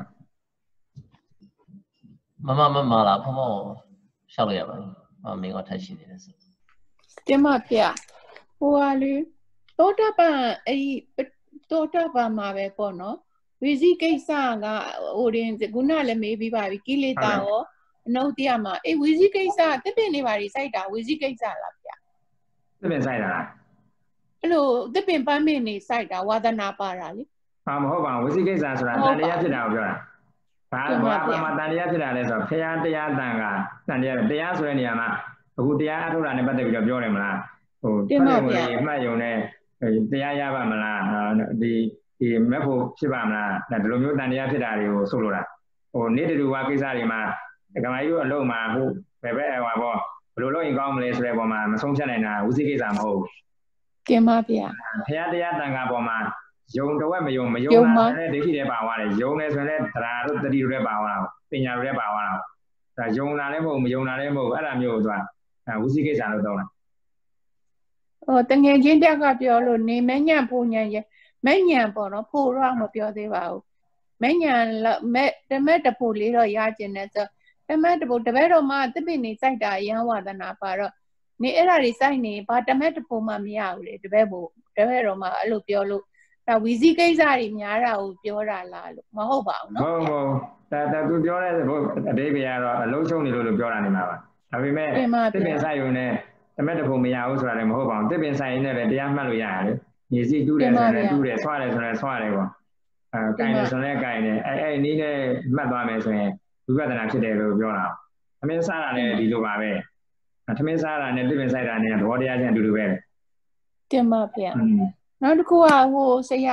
မလားဖုံရှောက်လို့ရပါဘူးမင်းကထပ်ရှိနေတယ်ဆိုတင်ပါဗျဟိုဟာလေသောတာပန်အဲ့ဒီသောတာပန်မှာပဲပေါ့နော်ဝိဇိကိစ္စကဟိုရင်ခုနလည်းမေးပြီးပါပြီကိလေသာရောအနုတ္တိယမှာအေးဝိဇိကိစ္စတစ်ပင်နေပါလိစိုက်တာဝိဇိကိစ္စလားဗျတစ်ပင်စိုက်တာလားအဲ့လိုတစ်ပင်ပန်းပင်နေစိုက်တာဝါဒနာပါတာလေမဟုတ်ပါဘူးဝိဇိကိစ္စဆိုတာတန်တရားဖြစ်တာကိုပြောတာဘာမှတန်တရားဖြစ်တာလဲဆိုတော့ဖရာတရားတန်ကတန်တရားဆိုတဲ့နေရာမှာအခုတရားအထုတ်တာနဲ့ပတ်သက်ပြီးတော့ပြောတယ်မလားဟိုတင်ပါဗျာမှတ်ယုံနဲ့တရားရပါမလားဒီမက်ဖို့ဖြစ်ပါမလားဒီလိုမျိုးတန်တရားဖြစ်တာတွေကိုဆိုလိုတာဟိုနေတူဝါကိစ္စတွေမှာကမာကြီးတို့အလုံးမှာဟိုဘယ်ဟွာပေါ့ဘယ်လိုလုပ်ရင်ကောင်းမလဲဆိုတဲ့ပုံမှာမဆုံးဖြတ်နိုင်တာဝိသိကိစ္စမဟုတ်ဘူးတင်ပါဗျာဖရာတရားတန်ကပုံမှာယုံတော့မယုံလာတဲ့ဒိဋ္ဌိတွေပါသွားတယ်ယုံနေဆိုရင်လည်းတရားတို့တတိတို့လည်းပါသွားတာပညာတို့လည်းပါသွားတာဒါယုံလာလည်းမဟုတ်မယုံလာလည်းမဟုတ်အဲ့ဒါမျိုးကိုသူကဝိသိကိစ္စလို့သုံးတာဟိုတငယ်ချင်းတယောက်ကပြောလို့နေမညံဖို့ညံရဲ့မညံပေါ့နော်ဖို့တော့မပြောသေးပါဘူးမညံတမက်တဖို့လေးတော့ရကျင်တယ်ဆိုတမက်တဖို့တပည့်တော်မှတစ်ပင်နေစိုက်တာရန်ဝါဒနာပါတော့နေအဲ့ဒါတွေစိုက်နေဘာတမက်တဖို့မှမရဘူးလေတပည့်တော်မှအဲ့လိုပြောလို့ဒါဝီစီကိစ္စတွေများတာကိုပြောတာလားလို့မဟုတ်ပါဘူးနော်ဟုတ်ဒါသူပြောတဲ့ဘုအတိပ္ပယ်ကတော့အလုံးချုံနေလို့ပြောတာနေမှာပါဒါပေမဲ့တစ်ပင်စိုက်ရုံနဲ့တမက်တဖို့မရဘူးဆိုတာလည်းမဟုတ်ပါဘူးတစ်ပင်စိုက်ရင်းနဲ့လည်းတရားမှတ်လို့ရတယ်လေညီစီတူးတယ်ဆိုရင်တူးတယ်ဆွားတယ်ဆိုရင်ဆွားတယ်ပေါ့ကိုင်တယ်ဆိုရင်ကိုင်တယ်အဲ့နည်းနဲ့မှတ်သွားမယ်ဆိုရင်ဝိပဿနာဖြစ်တယ်လို့ပြောတာသမင်းစားတာလည်းဒီလိုပါပဲသမင်းစားတာနဲ့တစ်ပင်စိုက်တာနဲ့သဘောတရားချင်းအတူတူပဲတင်ပါဗျာနောက်တစ်ခုကဟိုဆရာ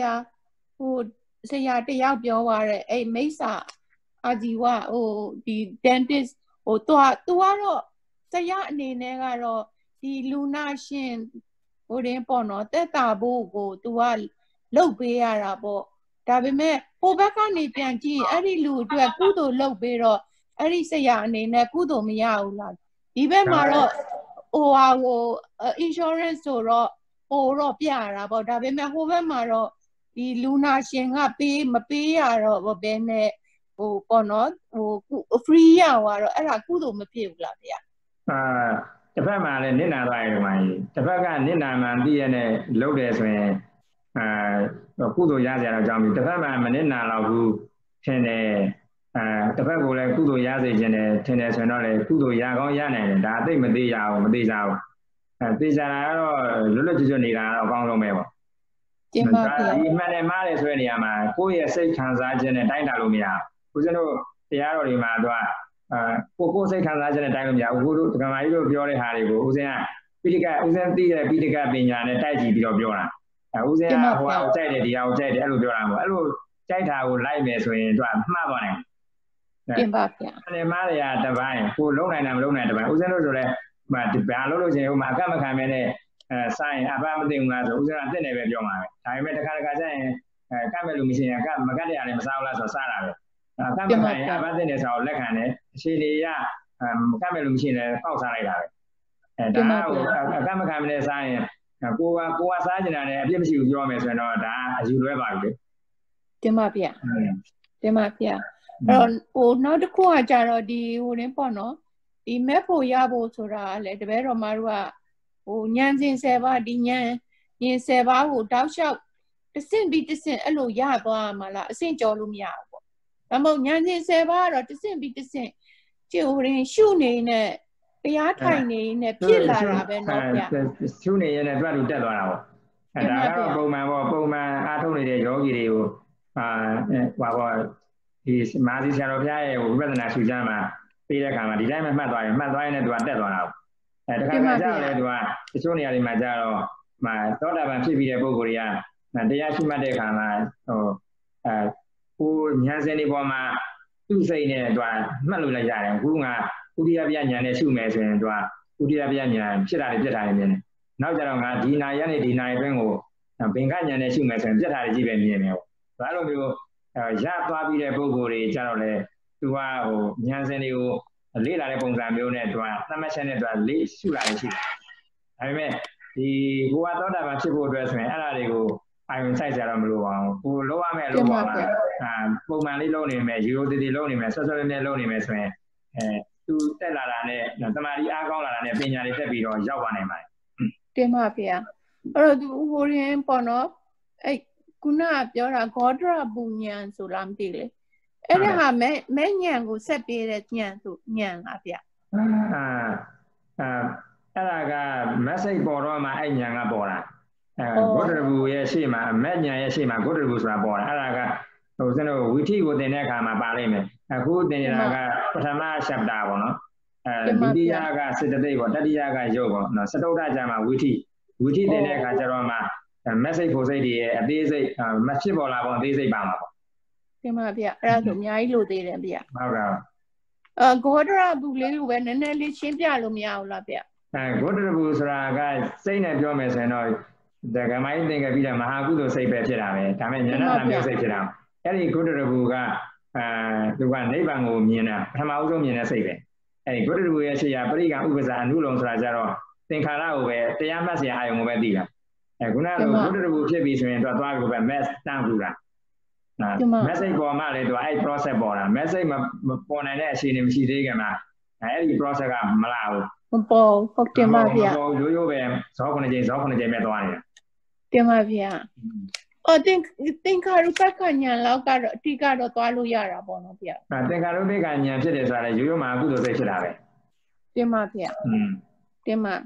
တယောက်ပြောသွားတဲ့အဲ့မိစ္ဆာအာဇီဝဟိုဒီ dentist ဟိုသူကတော့ဆရာအနေနဲ့ကတော့ဒီလူနာရှင်ဟိုရင်ပေါ့နော်တက်တာဖို့ကိုသူကလှုပ်ပေးရတာပေါ့ဒါပေမဲ့ဟိုဘက်ကနေပြန်ကြည့်အဲ့ဒီလူအတွက်ကုသိုလ်လှုပ်ပေးတော့အဲ့ဒီဆရာအနေနဲ့ကုသိုလ်မရဘူးလားဒီဘက်မှာတော့ဟို insurance ဆိုတော့ဟိုတော့ပြရတာပေါ့ဒါပေမဲ့ဟိုဘက်မှာတော့ဒီလူနာရှင်ကမပေးရတော့ဘယ်နဲ့ဟိုပေါ့နော်ဟို free ရသွားတော့အဲ့ဒါကုသိုလ်မဖြစ်ဘူးလားဗျာတစ်ဖက်မှာလည်းနစ်နာသွားရတယ်မှာကြီးတစ်ဖက်ကနစ်နာမှန်သိရတဲ့လုပ်တယ်ဆိုရင်ကုသိုလ်ရစရာတော့ကြောင်းပြီတစ်ဖက်မှာမနစ်နာတော့ဘူးထင်တယ်တစ်ဖက်ကလည်းကုသိုလ်ရစေခြင်းနဲ့ထင်တယ်ဆိုရင်တော့လေကုသိုလ်ရကောင်းရနိုင်တယ်ဒါအသိမသေးရအောင်မသေးကြဘူးသေချာတာကတော့လွတ်လွတ်ကျွတ်နေတာတော့အကောင်းဆုံးပဲပေါ့ကျင်းပါဗျာဒီမှန်တယ်မှားတယ်ဆိုတဲ့နေရာမှာကိုယ့်ရဲ့စိတ်ခံစားခြင်းနဲ့တိုင်းတာလို့မရဘူးဦးဇင်းတို့တရားတော်တွေမှာသူကကိုယ်စိတ်ခံစားခြင်းနဲ့တိုင်းလို့မရဘူးကိုတို့ဒကမာကြီးတို့ပြောတဲ့ဟာတွေကိုဦးဇင်းကပိဋကဦးဇင်းသိတဲ့ပိဋကပညာနဲ့တိုက်ကြည့်ပြီးတော့ပြောတာဦးဇင်းကဟိုကိုကြိုက်တယ်ဒီဟာကိုကြိုက်တယ်အဲ့လိုပြောတာမဟုတ်အဲ့လိုကြိုက်တာကိုလိုက်မယ်ဆိုရင်သူကမှားသွားတယ်ကျင်းပါဗျာမှန်တယ်မှားတယ်ကတပိုင်းကိုလုံးနိုင်တာမလုံးနိုင်တပိုင်းဦးဇင်းတို့ဆိုလဲဘာလို့လို့ချင်းဟိုမှာအကမခံမဲနဲ့စိုင်းအပမသိဘူးလားဆိုဦးဇင်းကအစ်နဲ့ပဲပြောမှာပဲဒါပေမဲ့တစ်ခါကျရင်ကတ်မဲ့လို့မရှိရင်မကတ်ရလည်းမစားဘူးလားဆိုစားတာပဲကတ်မခံရင်အပသိနေစားကိုလက်ခံတယ်အခြေအနေရကမဲ့လို့မရှိနဲ့ပေါက်စားလိုက်တာပဲဒါကအကမခံမနဲ့စားရင်ကိုကစားနေတာနဲ့အပြစ်မရှိဘူးပြောမယ်ဆိုရင်တော့ဒါအယူလွဲပါပြီတင်ပါဗျတင်ပါဗျအဲ့တော့ဟိုနောက်တစ်ခုကကြတော့ဒီဟိုရင်းပေါ့နော်ဒီမက်ဖို့ရဖို့ဆိုတာလေတပည့်တော်မတို့ကဟိုညံစင်10ပါးဒီညံရင်10ပါးကိုတောက်လျှောက်တစ်စင့်ပြီးတစ်စင့်အဲ့လိုရသွားမှာလားအဆင့်ကျော်လို့မရဘူးပေါ့ဒါမှမဟုတ်ညံစင်10ပါးကတော့တစ်စင့်ပြီးတစ်စင့်ကျိုးရင်ရှုနေနဲ့တရားထိုင်နေနဲ့ဖြစ်လာတာပဲเนาะဗျရှုနေရတဲ့အတွက်လူတက်သွားတာပေါ့ဒါကတော့ပုံမှန်ပေါ့ပုံမှန်အားထုတ်နေတဲ့ယောဂီတွေကိုဟိုဒီမာသီဆရာတော်ဘုရားရဲ့ဝိပဿနာရှုကြမှာပြီးတဲ့အခါမှာဒီတိုင်းမှမှတ်သွားရင်လည်းသူကတက်သွားတာပေါ့တခါမှကြာလဲသူကတချို့နေရာတွေမှာကြာတော့သောတာပန်ဖြစ်ပြီးတဲ့ပုဂ္ဂိုလ်တွေကတရားရှိမှတ်တဲ့အခါမှာကိုဉာဏ်စင်ဒီပေါ်မှာသူ့စိတ်နဲ့သူကမှတ်လို့လိုက်ရတယ်အခုကဥဒိယပြဉာဏ်နဲ့ရှုမယ်ဆိုရင်သူကဥဒိယပြဉာဏ်ဖြစ်တာတွေပြတ်တာတွေမြင်တယ်နောက်ကြတော့ငါဒီနာရနဲ့ဒီနာရအတွင်းကိုဘင်္ဂဉာဏ်နဲ့ရှုမယ်ဆိုရင်ပြတ်တာတွေကြီးပဲမြင်တယ်ပေါ့ဒါလိုမျိုးရသွားပြီးတဲ့ပုဂ္ဂိုလ်တွေကြတော့လေသူကဟိုဉာဏ်စင်တွေကိုလေ့လာတဲ့ပုံစံမျိုးနဲ့သူကသတ်မှတ်ချက်နဲ့သူကလေ့ရှုလာနေရှိတယ်ဒါပေမဲ့ဒီကိုကသောတာပန်ဖြစ်ဖို့အတွက်ဆိုရင်အဲ့ဒါတွေကိုအာယုံစိုက်ကြတော့မလိုပါဘူးကိုလုံးဝမဲ့လို့ပါပုံမှန်လေးလုံးနေမယ်ယူရိုတီတီလုံးနေမယ်ဆွဆွနဲ့လုံးနေမယ်ဆိုရင်သူတက်လာတာနဲ့တမာတိအားကောင်းလာတာနဲ့ပညာတွေတက်ပြီးတော့ရောက်ပါနိုင်ပါတယ်တင်ပါဗျာအဲ့တော့သူဟိုရင်ပေါ့နော်အဲ့ခုနကပြောတာဂေါဒရပူညံဆိုလားမသိလေအဲ့ဒါဟာမဲ့ညံကိုဆက်ပေးတဲ့ညံဆိုညံလားဗျာအဲ့ဒါက message ပေါ်တော့မှအဲ့ညံကပေါ်တာဂေါဒရပူရဲ့ရှေ့မှာမဲ့ညံရဲ့ရှေ့မှာဂေါဒရပူဆိုတာပေါ်တာအဲ့ဒါကဟိုစနဝီထိကိုသင်တဲ့အခါမှာပါလိမ့်မယ်အခုသင်နေတာကပထမ chapter ပေါ့နော်ဒုတိယကစေတသိက်ပေါ့တတိယကယုတ်ပေါ့နော်စတုတ္ထကျမှာဝီထိသင်တဲ့အခါကျတော့မှ message ဖို့စိတ်တွေရဲ့အသေးစိတ်မဖြစ်ပေါ်လာပေါ့အသေးစိတ်ပါမှာပေါ့တင်ပါဗျအဲ့ဒါဆိုအများကြီးလို့သေးတယ်ဗျဟုတ်ကဲ့ဂေါဒရပူလေးကိုပဲနည်းနည်းလေးရှင်းပြလို့မရဘူးလားဗျဂေါဒရပူဆိုတာကစိတ်နဲ့ပြောမယ်ဆိုရင်တော့ဒဂမိုင်းသင်္ကပြီးတော့မဟာကုသိုလ်စိတ်ပဲဖြစ်တာပဲဒါပေမဲ့ဉာဏ်တမျိုးစိတ်ဖြစ်တာအဲ့ဒီဂုတ္တရဘူကသူကနိဗ္ဗာန်ကိုမြင်တာပထမဦးဆုံးမြင်တဲ့စိတ်ပဲအဲ့ဒီဂုတ္တရဘူရဲ့ရှေ့ကပရိကံဥပ္ပဇာအနုလုံဆိုတာကြတော့သင်္ခါရကိုပဲတရားမှတ်စရာအာယုံကိုပဲသိတာခုနကဂုတ္တရဘူဖြစ်ပြီဆိုရင်သူကသွားပြီးပဲ mess တန်းထူတာmessage ပေါ်မှာလေသူကအဲ့ process ပေါ်တာ message မပေါ်နိုင်တဲ့အခြေအနေမရှိသေးခင်မှာအဲ့ဒီ process ကမလာဘူးမပေါ်ဟုတ်တယ်ပါဗျာရိုးရိုးပဲဇော9ချိန်ပဲသွားနေတာတင်ပါဗျာသင်္ခါရုပ္ပကဉာဏ်လောက်ကတော့အတိကတော့သွားလို့ရတာပေါ့နော်ဗျာသင်္ခါရုပ္ပကဉာဏ်ဖြစ်တယ်ဆိုတာလေရိုးရိုးမှာကုသိုလ်စိတ်ဖြစ်တာပဲတင်ပါဗျာတင်ပါ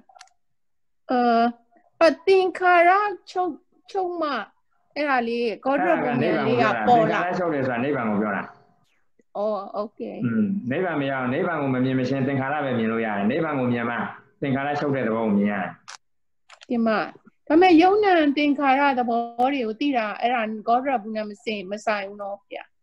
သင်္ခါရချုပ်မှအဲ့ဒါလေးဂေါဒရပူဉာဏ်လေးကပေါ်လာချုပ်တယ်ဆိုတာနိဗ္ဗာန်ကိုပြောတာโอเคနိဗ္ဗာန်မရအောင်နိဗ္ဗာန်ကိုမမြင်မချင်းသင်္ခါရပဲမြင်လို့ရတယ်နိဗ္ဗာန်ကိုမြင်မှသင်္ခါရချုပ်တဲ့သဘောကိုမြင်ရတယ်ဒီမှာဒါပေမဲ့ယုံနာသင်္ခါရသဘောတွေကိုသိတာအဲ့ဒါဂေါဒရပူနဲ့မဆိုင်ဘူးနော်ဗျာ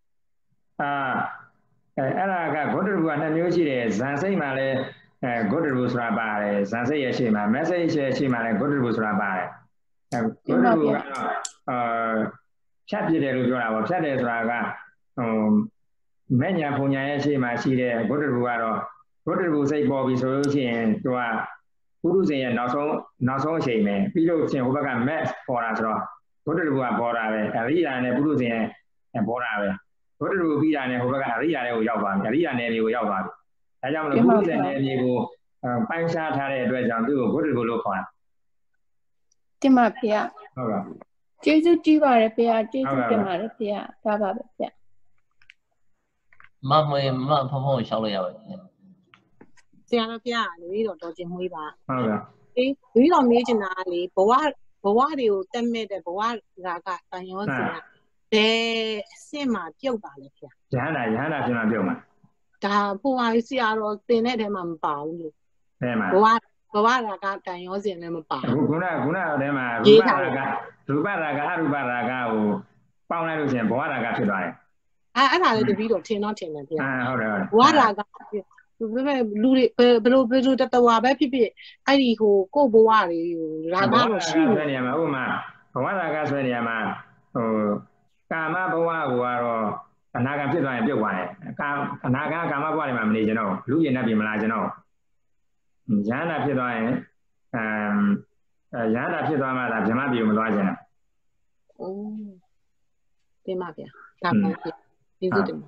အဲ့ဒါကဂေါဒရပူက2မျိုးရှိတယ်ဇန်စိတ်မှာလည်းဂေါဒရပူဆိုတာပါတယ်ဇန်စိတ်ရဲ့ရှေ့မှာ message ရဲ့ရှေ့မှာလည်းဂေါဒရပူဆိုတာပါတယ်ဂေါဒရပူကတော့ဖြတ်ပြတယ်လို့ပြောတာပေါ့ဖြတ်တယ်ဆိုတာကမဲ့ညာပုံညာရဲ့ရှေ့မှာရှိတဲ့ဂေါဒရပူကတော့ဂေါဒရပူစိတ်ပေါ်ပြီဆိုလို့ရှိရင်သူကပုရုဇဉ်ရဲ့နောက်ဆုံးအချိန်ပဲပြီးလို့ချင်းဟိုဘက်က math ပေါ်တာဆိုတော့ဂုတ္တရူကပေါ်တာပဲအရိယာနဲ့ပုရုဇဉ်ရဲ့ပေါ်တာပဲဂုတ္တရူပြီးတာနဲ့ဟိုဘက်ကအရိယာတွေကိုရောက်သွားပြီအရိယာနယ်မြေကိုရောက်သွားပြီဒါကြောင့်မလို့ပုရုဇဉ်နယ်မြေကိုပိုင်းခြားထားတဲ့အတွက်ကြောင့်သူ့ကိုဂုတ္တရူလို့ခေါ်တာတင်ပါဗျာဟုတ်ပါကျေးဇူးကြီးပါတယ်ဗျာကျေးဇူးတင်ပါတယ်ဗျာဒါပါပဲဗျာမဖုံးရှောက်လို့ရပါတယ်ဆရာတော်ဘုရားလူကြီးတော်ကျင်မွေးပါဟုတ်ကဲ့အေးလူကြီးတော်မေးချင်တာလေဘဝတွေကိုတက်မဲ့တဲ့ဘဝရာကတန်ရောစင်ဘယ်အဆင့်မှာပြုတ်ပါလဲဗျာရဟန္တာပြင်မှာပြုတ်မှာဒါဖို့ပါဆရာတော်သင်တဲ့ထဲမှာမပါဘူးလို့ဘယ်မှာဘဝရာကတန်ရောစင်လည်းမပါဘူးခုနထဲမှာရူပရာကအရူပရာကကိုပေါင်းလိုက်လို့ရှင်ဘဝရာကဖြစ်သွားတယ်အဲ့ဒါလည်းတပည့်တော်ထင်တယ်ဗျာဟုတ်တယ်ဘဝရာကလူတွေဘယ်လိုတတဝါပဲဖြစ်ဖြစ်အဲ့ဒီကိုယ့်ဘဝတွေရာဂတော့ရှိတယ်နေရာမှာဥပမာဘဝရာဂဆွဲနေရာမှာကာမဘဝကိုကတော့အနာဂတ်ဖြစ်သွားရင်ပြုတ်သွားတယ်အနာဂတ်ကာမဘဝတွေမှာမနေကြတော့လူရည်နဲ့ပြင်မလာကြတော့ရဟန္တာဖြစ်သွားရင်ရဟန္တာဖြစ်သွားမှသာဗြဟ္မပြည်ကိုမသွားကြဘူးအိုးတင်ပါဗျာဒါမှမဟုတ်ကျေးဇူးတင်ပါ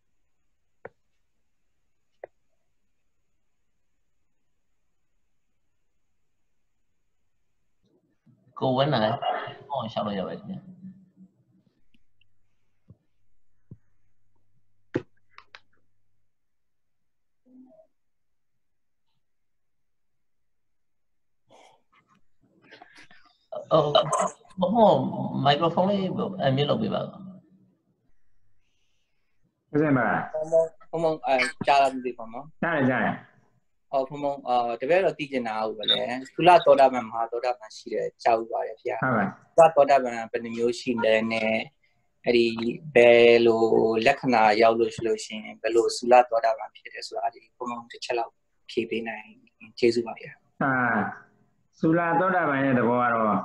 ကိုဝင်းနာလည်းဟောရှောက်လို့ရပါတယ်ခင်ဗျာမိုက်ခရိုဖုန်းလေးအမြင့်လုပ်ပေးပါဦးဟုတ်ကဲ့ပါဖုန်းကြားလာပြီပေါ့နော်ကြားတယ်ဖုန်းတပည့်တော့သိကျင်တာဟုတ်ပဲလေသုလသောတာပန်မဟာသောတာပန်ရှိတယ်ကြားဥပါတယ်ဗျာဟုတ်ပါသုလသောတာပန်ဘယ်နှမျိုးရှိလဲနဲ့အဲ့ဒီဘယ်လိုလက္ခဏာရောက်လို့ရှိလို့ရှင်ဘယ်လိုသုလသောတာပန်ဖြစ်တယ်ဆိုတာဒီဖုန်းတစ်ချက်လောက်ဖြေပေးနိုင်ကျေးဇူးပါဗျာသုလသောတာပန်ရဲ့သဘောကတော့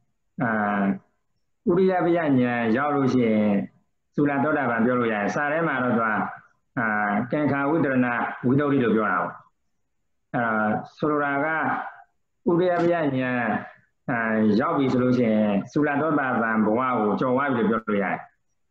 ဥရိယပယဉာဏ်ရောက်လို့ရှိရင်သုလသောတာပန်ပြောလို့ရတယ်စာထဲမှာတော့သူကကံခာဝိတရဏဝိတ္တုရိလို့ပြောတာပေါ့ဆိုလိုတာကဥရိယပယဉာဏ်ရောက်ပြီဆိုလို့ရှိရင်သုလသောတာပန်ဘဝကိုကျော်ဝါပြီလို့ပြောလို့ရတယ်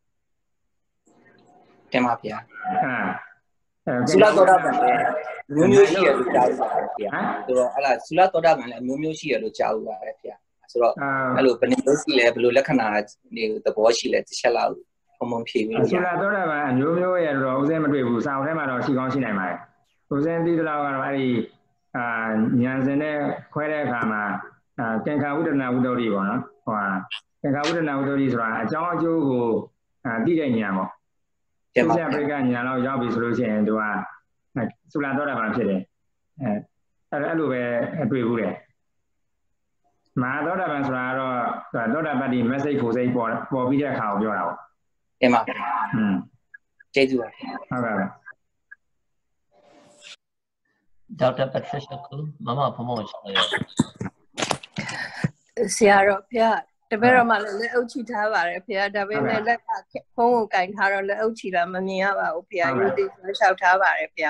တင်ပါဗျာသုလသောတာပန်လည်းမျိုးမျိုးရှိရလို့ကြားဥပါတယ်ဗျာဆိုတော့အဲ့ဒါသုလသောတာပန်လည်းမျိုးမျိုးရှိရလို့ကြားဥပါတယ်ဗျာဆိုတော့အဲ့လိုဘယ်နှမျိုးရှိလဲဘယ်လိုလက္ခဏာတွေသဘောရှိလဲတစ်ချက်လောက်ပုံဖြေပြီးလို့သုလသောတာပန်အမျိုးမျိုးရဲ့တော့ဥစဉ်မတွေ့ဘူးစာအုပ်ထဲမှာတော့ရှိကောင်းရှိနိုင်ပါတယ်ဥစဉ်သိသလောက်ကတော့အဲ့ဒီဉာဏ်စဉ်နဲ့ခွဲတဲ့အခါမှာကံခာဝိတ္တနာဝိတ္တုရိပေါ့နော်ကံခာဝိတ္တနာဝိတ္တုရိဆိုတာအကြောင်းအကျိုးကိုသိတဲ့ဉာဏ်ပေါ့သိစရာပရိက္ခဉာဏ်လောက်ရောက်ပြီဆိုလို့ရှိရင်သူကသုလသောတာပန်ဖြစ်တယ်အဲ့လိုပဲတွေ့ဘူးတယ်မဟာသောတာပန်ဆိုတာကတော့သောတာပတ္တိမက်ဆေ့ဖို့စိတ်ပေါ်ပြီးတဲ့အခါကိုပြောတာပေါ့တင်ပါကျေးဇူးပါဟုတ်ကဲ့ဒေါက်တာပက်ထရစ်ရှာကိုမမဖုန်းမောရှောက်ရဆရာတော်ဖေတပည့်တော်မှလည်းလက်အုပ်ချီထားပါတယ်ဖေဒါပေမဲ့လက်ကဖုန်းကိုကင်ထားတော့လက်အုပ်ချီတာမမြင်ရပါဘူးဖေရုပ်သိဆွဲလျှောက်ထားပါတယ်ဖေ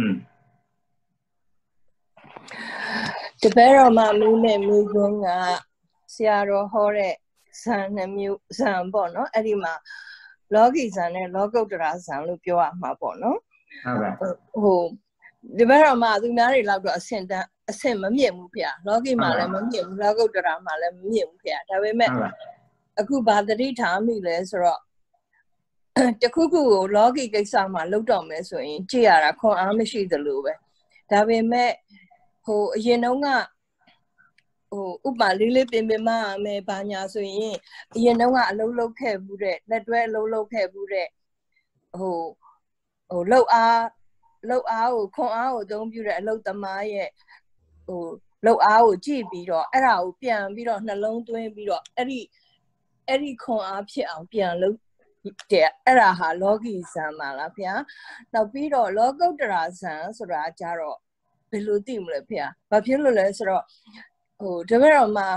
တပည့်တော်မှမူးနဲ့မိကွန်းကဆရာတော်ဟောတဲ့ဇန်နှမျိုးဇန်ပေါ့နော်အဲ့ဒီမှာလောကီဇန်နဲ့လောကုတ္တရာဇန်လို့ပြောရမှာပေါ့နော်ဟုတ်ကဲ့ဒီဘက်တော့မှသူများတွေလောက်တော့အဆင့်မမြင့်ဘူးဖေလောကီမှာလည်းမမြင့်ဘူးလောကုတ္တရာမှာလည်းမမြင့်ဘူးဖေဒါပေမဲ့အခုဗာသတိထားမိလဲဆိုတော့တခုခုကိုလောကီကိစ္စမှာလောက်တော့မယ်ဆိုရင်ကြည့်ရတာခွန်အားမရှိသလိုပဲဒါပေမဲ့အရင်တုန်းကဥပမာလေးပင်မမယ်ဘာညာဆိုရင်အရင်တုန်းကအလုပ်လုပ်ခဲ့ဘူးတဲ့လက်တွဲအလုပ်လုပ်ခဲ့ဘူးတဲ့လောက်အားကိုခွန်အားကိုအသုံးပြုတဲ့အလုပ်သမားရဲ့လောက်အားကိုကြည့်ပြီးတော့အဲ့ဒါကိုပြန်ပြီးတော့နှလုံးသွင်းပြီးတော့အဲ့ဒီခွန်အားဖြစ်အောင်ပြန်လုပ်တဲ့အဲ့ဒါဟာလောကီဇန်ပါလားဗျာနောက်ပြီးတော့လောကုတ္တရာဇန်ဆိုတာကြတော့ဘယ်လိုသိမလဲဖေ။ဘာဖြစ်လို့လဲဆိုတော့တပည့်တော်မှာ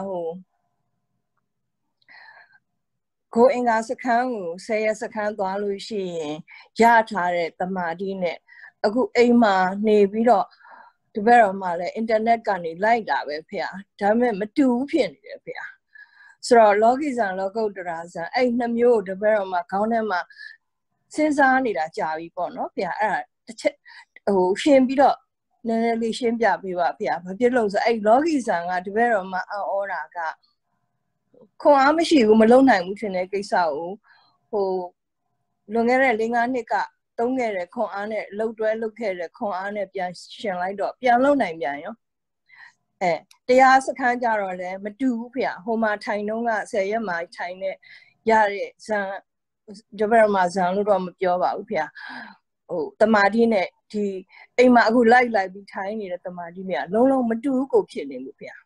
ကိုအင်္ဂါစခန်းကို10ရက်စခန်းသွားလို့ရှိရင်ရထားတဲ့တမာတိနဲ့အခုအိမ်မှာနေပြီးတော့တပည့်တော်မှာလည်းအင်တာနက်ကနေလိုက်တာပဲဖေ။ဒါပေမဲ့မတူဘူးဖြစ်နေတယ်ဖေ။ဆိုတော့လောကီဇန်လောကုတ္တရာဇန်အဲ့နှစ်မျိုးကိုတပည့်တော်မှာခေါင်းထဲမှာစဉ်းစားနေတာကြာပြီပေါ့နော်ဖေ။အဲ့ဒါတစ်ချက်ရှင်းပြီးတော့နည်းနည်းလေးရှင်းပြပေးပါဖေ။ဘာဖြစ်လို့ဆိုအဲ့လောကီဇန်ကတပည့်တော်မှာအော်တာကခွန်အားမရှိဘူးမလုံနိုင်ဘူးထင်တဲ့ကိစ္စကိုလွန်ခဲ့တဲ့4-5နှစ်ကသုံးခဲ့တဲ့ခွန်အားနဲ့လှုပ်တွဲလုပ်ခဲ့တဲ့ခွန်အားနဲ့ပြန်ရှင်လိုက်တော့ပြန်လုံနိုင်ပြန်ရောတရားစခန်းကြတော့လည်းမတူဘူးဖေ။ဟိုမှာထိုင်တော့က10ရက်မှာထိုင်နဲ့ရတဲ့ဇန်တပည့်တော်မှာဇန်လို့တော့မပြောပါဘူးဖေ။တမာတိနဲ့ဒီအိမ်မှာအခုလိုက်ပြီးထိုင်နေတဲ့တမာတိနဲ့လုံးမတူဘူးကိုဖြစ်နေလို့ဖေ။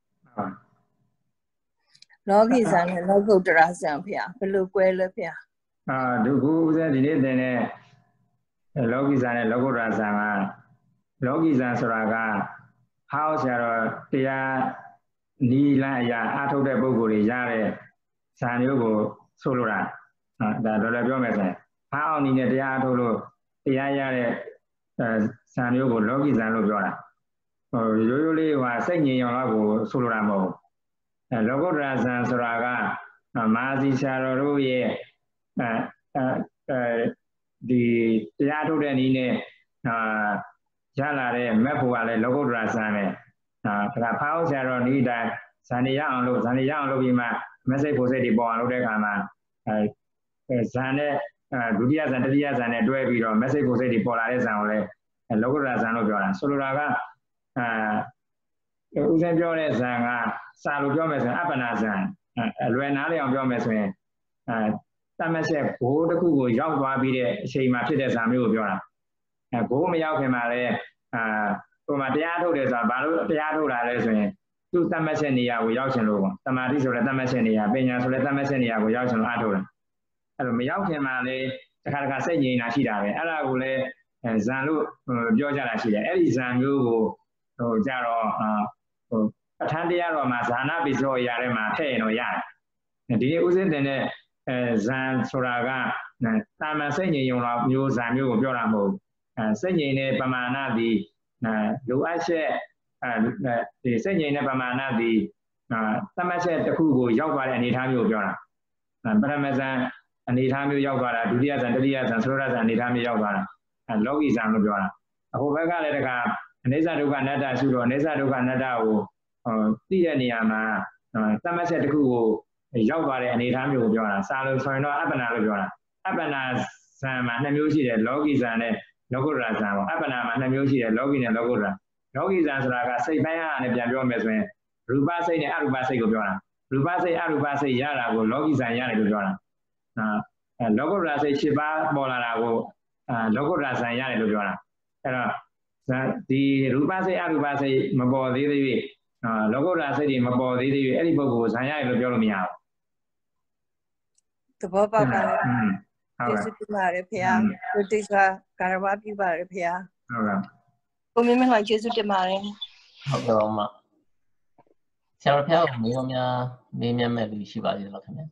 လောကီဇန်နဲ့လောကုတ္တရာဇန်ဖေ။ဘယ်လိုကွဲလဲဖေ။ဒုက္ခဥစ္စာဒီနေ့တင်တဲ့လောကီဇန်နဲ့လောကုတ္တရာဇန်ကလောကီဇန်ဆိုတာကဟောဆရာတော်တရားနီလန်းအရာအထုတ်တဲ့ပုဂ္ဂိုလ်တွေရတဲ့ဇန်မျိုးကိုဆိုလိုတာဒါတော့လည်းပြောမယ်ဆိုရင်အောင်နည်းနဲ့တရားထုတ်လို့တရားရတဲ့ဇာမျိုးကိုလောကီဇာလို့ပြောတာရိုးရိုးလေးဟိုစိတ်ငြိမ်အောင်လောက်ကိုဆိုလိုတာမဟုတ်ဘူးလောကုတ္တရာဇာဆိုတာကမဟာစီဆရာတော်တို့ရဲ့ဒီတရားထုတ်တဲ့နည်းနဲ့ရလာတဲ့မက်ဖို့ကလည်းလောကုတ္တရာဇာပဲဒါကဖောင်းဆရာတော်နည်းတိုင်းဇာနေရအောင်လို့ပြီးမှမစိတ်ဖို့စိတ်တွေပေါ်အောင်လုပ်တဲ့အခါမှာဇာနဲ့ဒုတိယဇာတတိယဇာနဲ့တွဲပြီးတော့မစိတ်ဖို့စိတ်တွေပေါ်လာတဲ့ဇာကိုလည်းလောကုတ္တရာဇာလို့ပြောတာဆိုလိုတာကဦးဇင်းပြောတဲ့ဇာကစာလို့ပြောမယ်ဆိုရင်အပ္ပနာဇာလွယ်နားလည်အောင်ပြောမယ်ဆိုရင်တမက်ချက်ဘိုးတစ်ခုကိုရောက်သွားပြီးတဲ့အချိန်မှာဖြစ်တဲ့ဇာမျိုးကိုပြောတာဘိုးမရောက်ခင်မှာလည်းဟိုမှာတရားထုတ်တယ်ဆိုတာဘာလို့တရားထုတ်လာလဲဆိုရင်သူ့တမက်ချက်နေရာကိုရောက်ချင်လို့ပေါ့တမာတိဆိုလည်းတမက်ချက်နေရာပညာဆိုလည်းတမက်ချက်နေရာကိုရောက်ချင်လို့အားထုတ်တယ်အဲ့လိုမရောက်ခင်မှာလည်းတစ်ခါစိတ်ငြိမ်တာရှိတာပဲအဲ့ဒါကိုလည်းဇံလို့ပြောကြတာရှိတယ်အဲ့ဒီဇံမျိုးကိုဟိုကြတော့ပဋ္ဌာန်းတရားတော်မှာဇာနာပိစောရထဲမှာထည့်ရင်တော့ရတယ်ဒီနေ့ဥစဉ်တင်တဲ့ဇံဆိုတာကတာမန်စိတ်ငြိမ်ရုံလောက်မျိုးဇံမျိုးကိုပြောတာမဟုတ်စိတ်ငြိမ်တဲ့ပမာဏသည်လိုအပ်ချက်ဒီစိတ်ငြိမ်တဲ့ပမာဏသည်သတ်မှတ်ချက်တစ်ခုကိုရောက်သွားတဲ့အနေအထားမျိုးကိုပြောတာပရမဇံအနေအထားမျိုးရောက်သွားတာဒုတိယဇံတတိယဇံသုရဇံအနေအထားမျိုးရောက်သွားတာလောကီဇံလို့ပြောတာဟိုဘက်ကလည်းတခါအနိစ္စဒုက္ခအနတ္တရှုတော့အနိစ္စဒုက္ခအနတ္တကိုသိတဲ့နေရာမှာသတ်မှတ်ချက်တစ်ခုကိုရောက်သွားတဲ့အနေအထားမျိုးကိုပြောတာစာလို့ဆိုရင်တော့အပ္ပနာလို့ပြောတာအပ္ပနာဇံမှာ2မျိုးရှိတယ်လောကီဇံနဲ့လောကုတ္တရာဇံပေါ့အပ္ပနာမှာ2မျိုးရှိတယ်လောကီနဲ့လောကုတ္တရာလောကီဇံဆိုတာကစိတ်ပိုင်းအားနဲ့ပြန်ပြောမယ်ဆိုရင်ရူပစိတ်နဲ့အရူပစိတ်ကိုပြောတာရူပစိတ်အရူပစိတ်ရတာကိုလောကီဇံရတယ်လို့ပြောတာလောကုတ္တရာစိတ်7ပါးပေါ်လာတာကိုလောကုတ္တရာဇံရတယ်လို့ပြောတာအဲ့တော့ဒီရူပစိတ်အရူပစိတ်မပေါ်သေးသေး၍လောကုတ္တရာစိတ်တွေမပေါ်သေးသေး၍အဲ့ဒီပုဂ္ဂိုလ်ကိုဇံရတယ်လို့ပြောလို့မရဘူးသဘောပေါက်ပါလေကျေးဇူးတင်ပါတယ်ဖေ။ဒီတိစ္ဆာကာရဝပြုပါတယ်ဖေ။ဟုတ်ကဲ့ကိုမင်းမလှကျေးဇူးတင်ပါတယ်ဟုတ်ကဲ့ပါဆရာတော်ဖျားကိုမေးမြန်းမဲ့လူရှိပါသေးတယ်ခင်ဗျ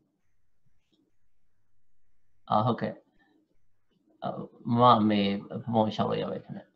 ဟုတ်ကဲ့မမေဘုံရှောက်ရရပဲခင်ဗျ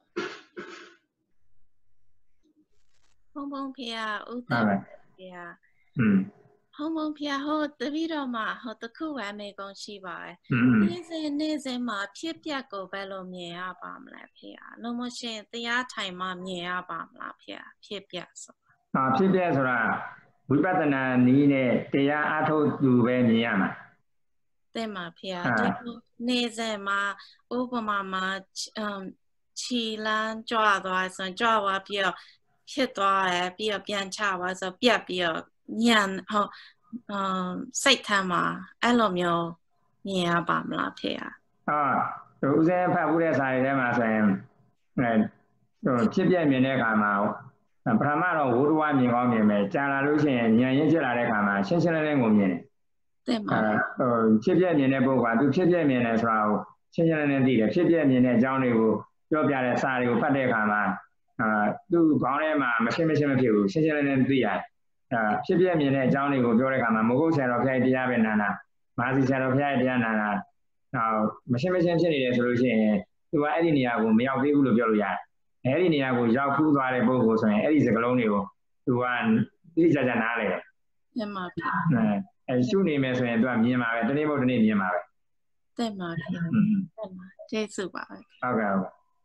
ဘုံဖေ။ဦးသားဖေ။ဘုံဖေဟိုတပည့်တော်မှာဟိုတခုဝမ်းမေကုန်းရှိပါတယ်နေ့စဉ်မှာဖြစ်ပျက်ကိုဘယ်လိုမြင်ရပါမလဲဖေ။လို့မရှင်တရားထိုင်မှမြင်ရပါမလားဖေ။ဖြစ်ပျက်ဆိုတာဖြစ်ပျက်ဆိုတာဝိပဿနာနည်းနဲ့တရားအားထုတ်သူပဲမြင်ရမှာတဲ့မှာဖေ။ဒီနေ့စဉ်မှာဥပမာမှာခြီလန်းကြွသွားဆိုကြွသွားပြီးတော့ဖြစ်သွားတယ်ပြီးတော့ပြန်ချသွားဆိုပြက်ပြီးတော့ညံစိတ်ထဲမှာအဲ့လိုမျိုးမြင်ရပါမလားဖေ။ဦးစင်းဖတ်မှုတဲ့စာရီထဲမှာဆိုရင်ဖြစ်ပြမြင်တဲ့အခါမှာပထမတော့ဝိုးတော်မြင်ကောင်းမြင်မယ်ကြာလာလို့ရှိရင်ဉာဏ်ရင်းဖြစ်လာတဲ့အခါမှာရှင်းရှင်းလင်းလင်းကိုမြင်တယ်။တဲ့မှာဖြစ်ပြမြင်တဲ့ပုဂ္ဂိုလ်ကသူဖြစ်ပြမြင်တယ်ဆိုတာကိုရှင်းရှင်းလင်းလင်းသိတယ်ဖြစ်ပြမြင်တဲ့အကြောင်းတွေကိုပြောပြတဲ့စာတွေကိုဖတ်တဲ့အခါမှာသူ့ခေါင်းထဲမှာမရှင်းမဖြစ်ဘူးရှင်းရှင်းလင်းလင်းသိရတယ်ဖြစ်ပြမြင်တဲ့အကြောင်းတွေကိုပြောတဲ့အခါမှာမဟုတ်ဆရာတော်ဖျားတရားပဲနာနာမာစီဆရာတော်ဖျားတရားနာနာမရှင်းဖြစ်နေတယ်ဆိုလို့ရှိရင်သူကအဲ့ဒီနေရာကိုမရောက်သေးဘူးလို့ပြောလို့ရတယ်အဲ့ဒီနေရာကိုရောက်ဖူးသွားတဲ့ပုဂ္ဂိုလ်ဆိုရင်အဲ့ဒီစကလုံးတွေကိုသူကသိကြနားလေတယ်။တင်ပါဗျာ။ရှုနေမယ်ဆိုရင်သူကမြင်ပါပဲတနေ့မဟုတ်တနေ့မြင်ပါပဲ။တင်ပါဗျာ။တင်ပါကျေးဇူးပါပဲ။ဟုတ်ကဲ့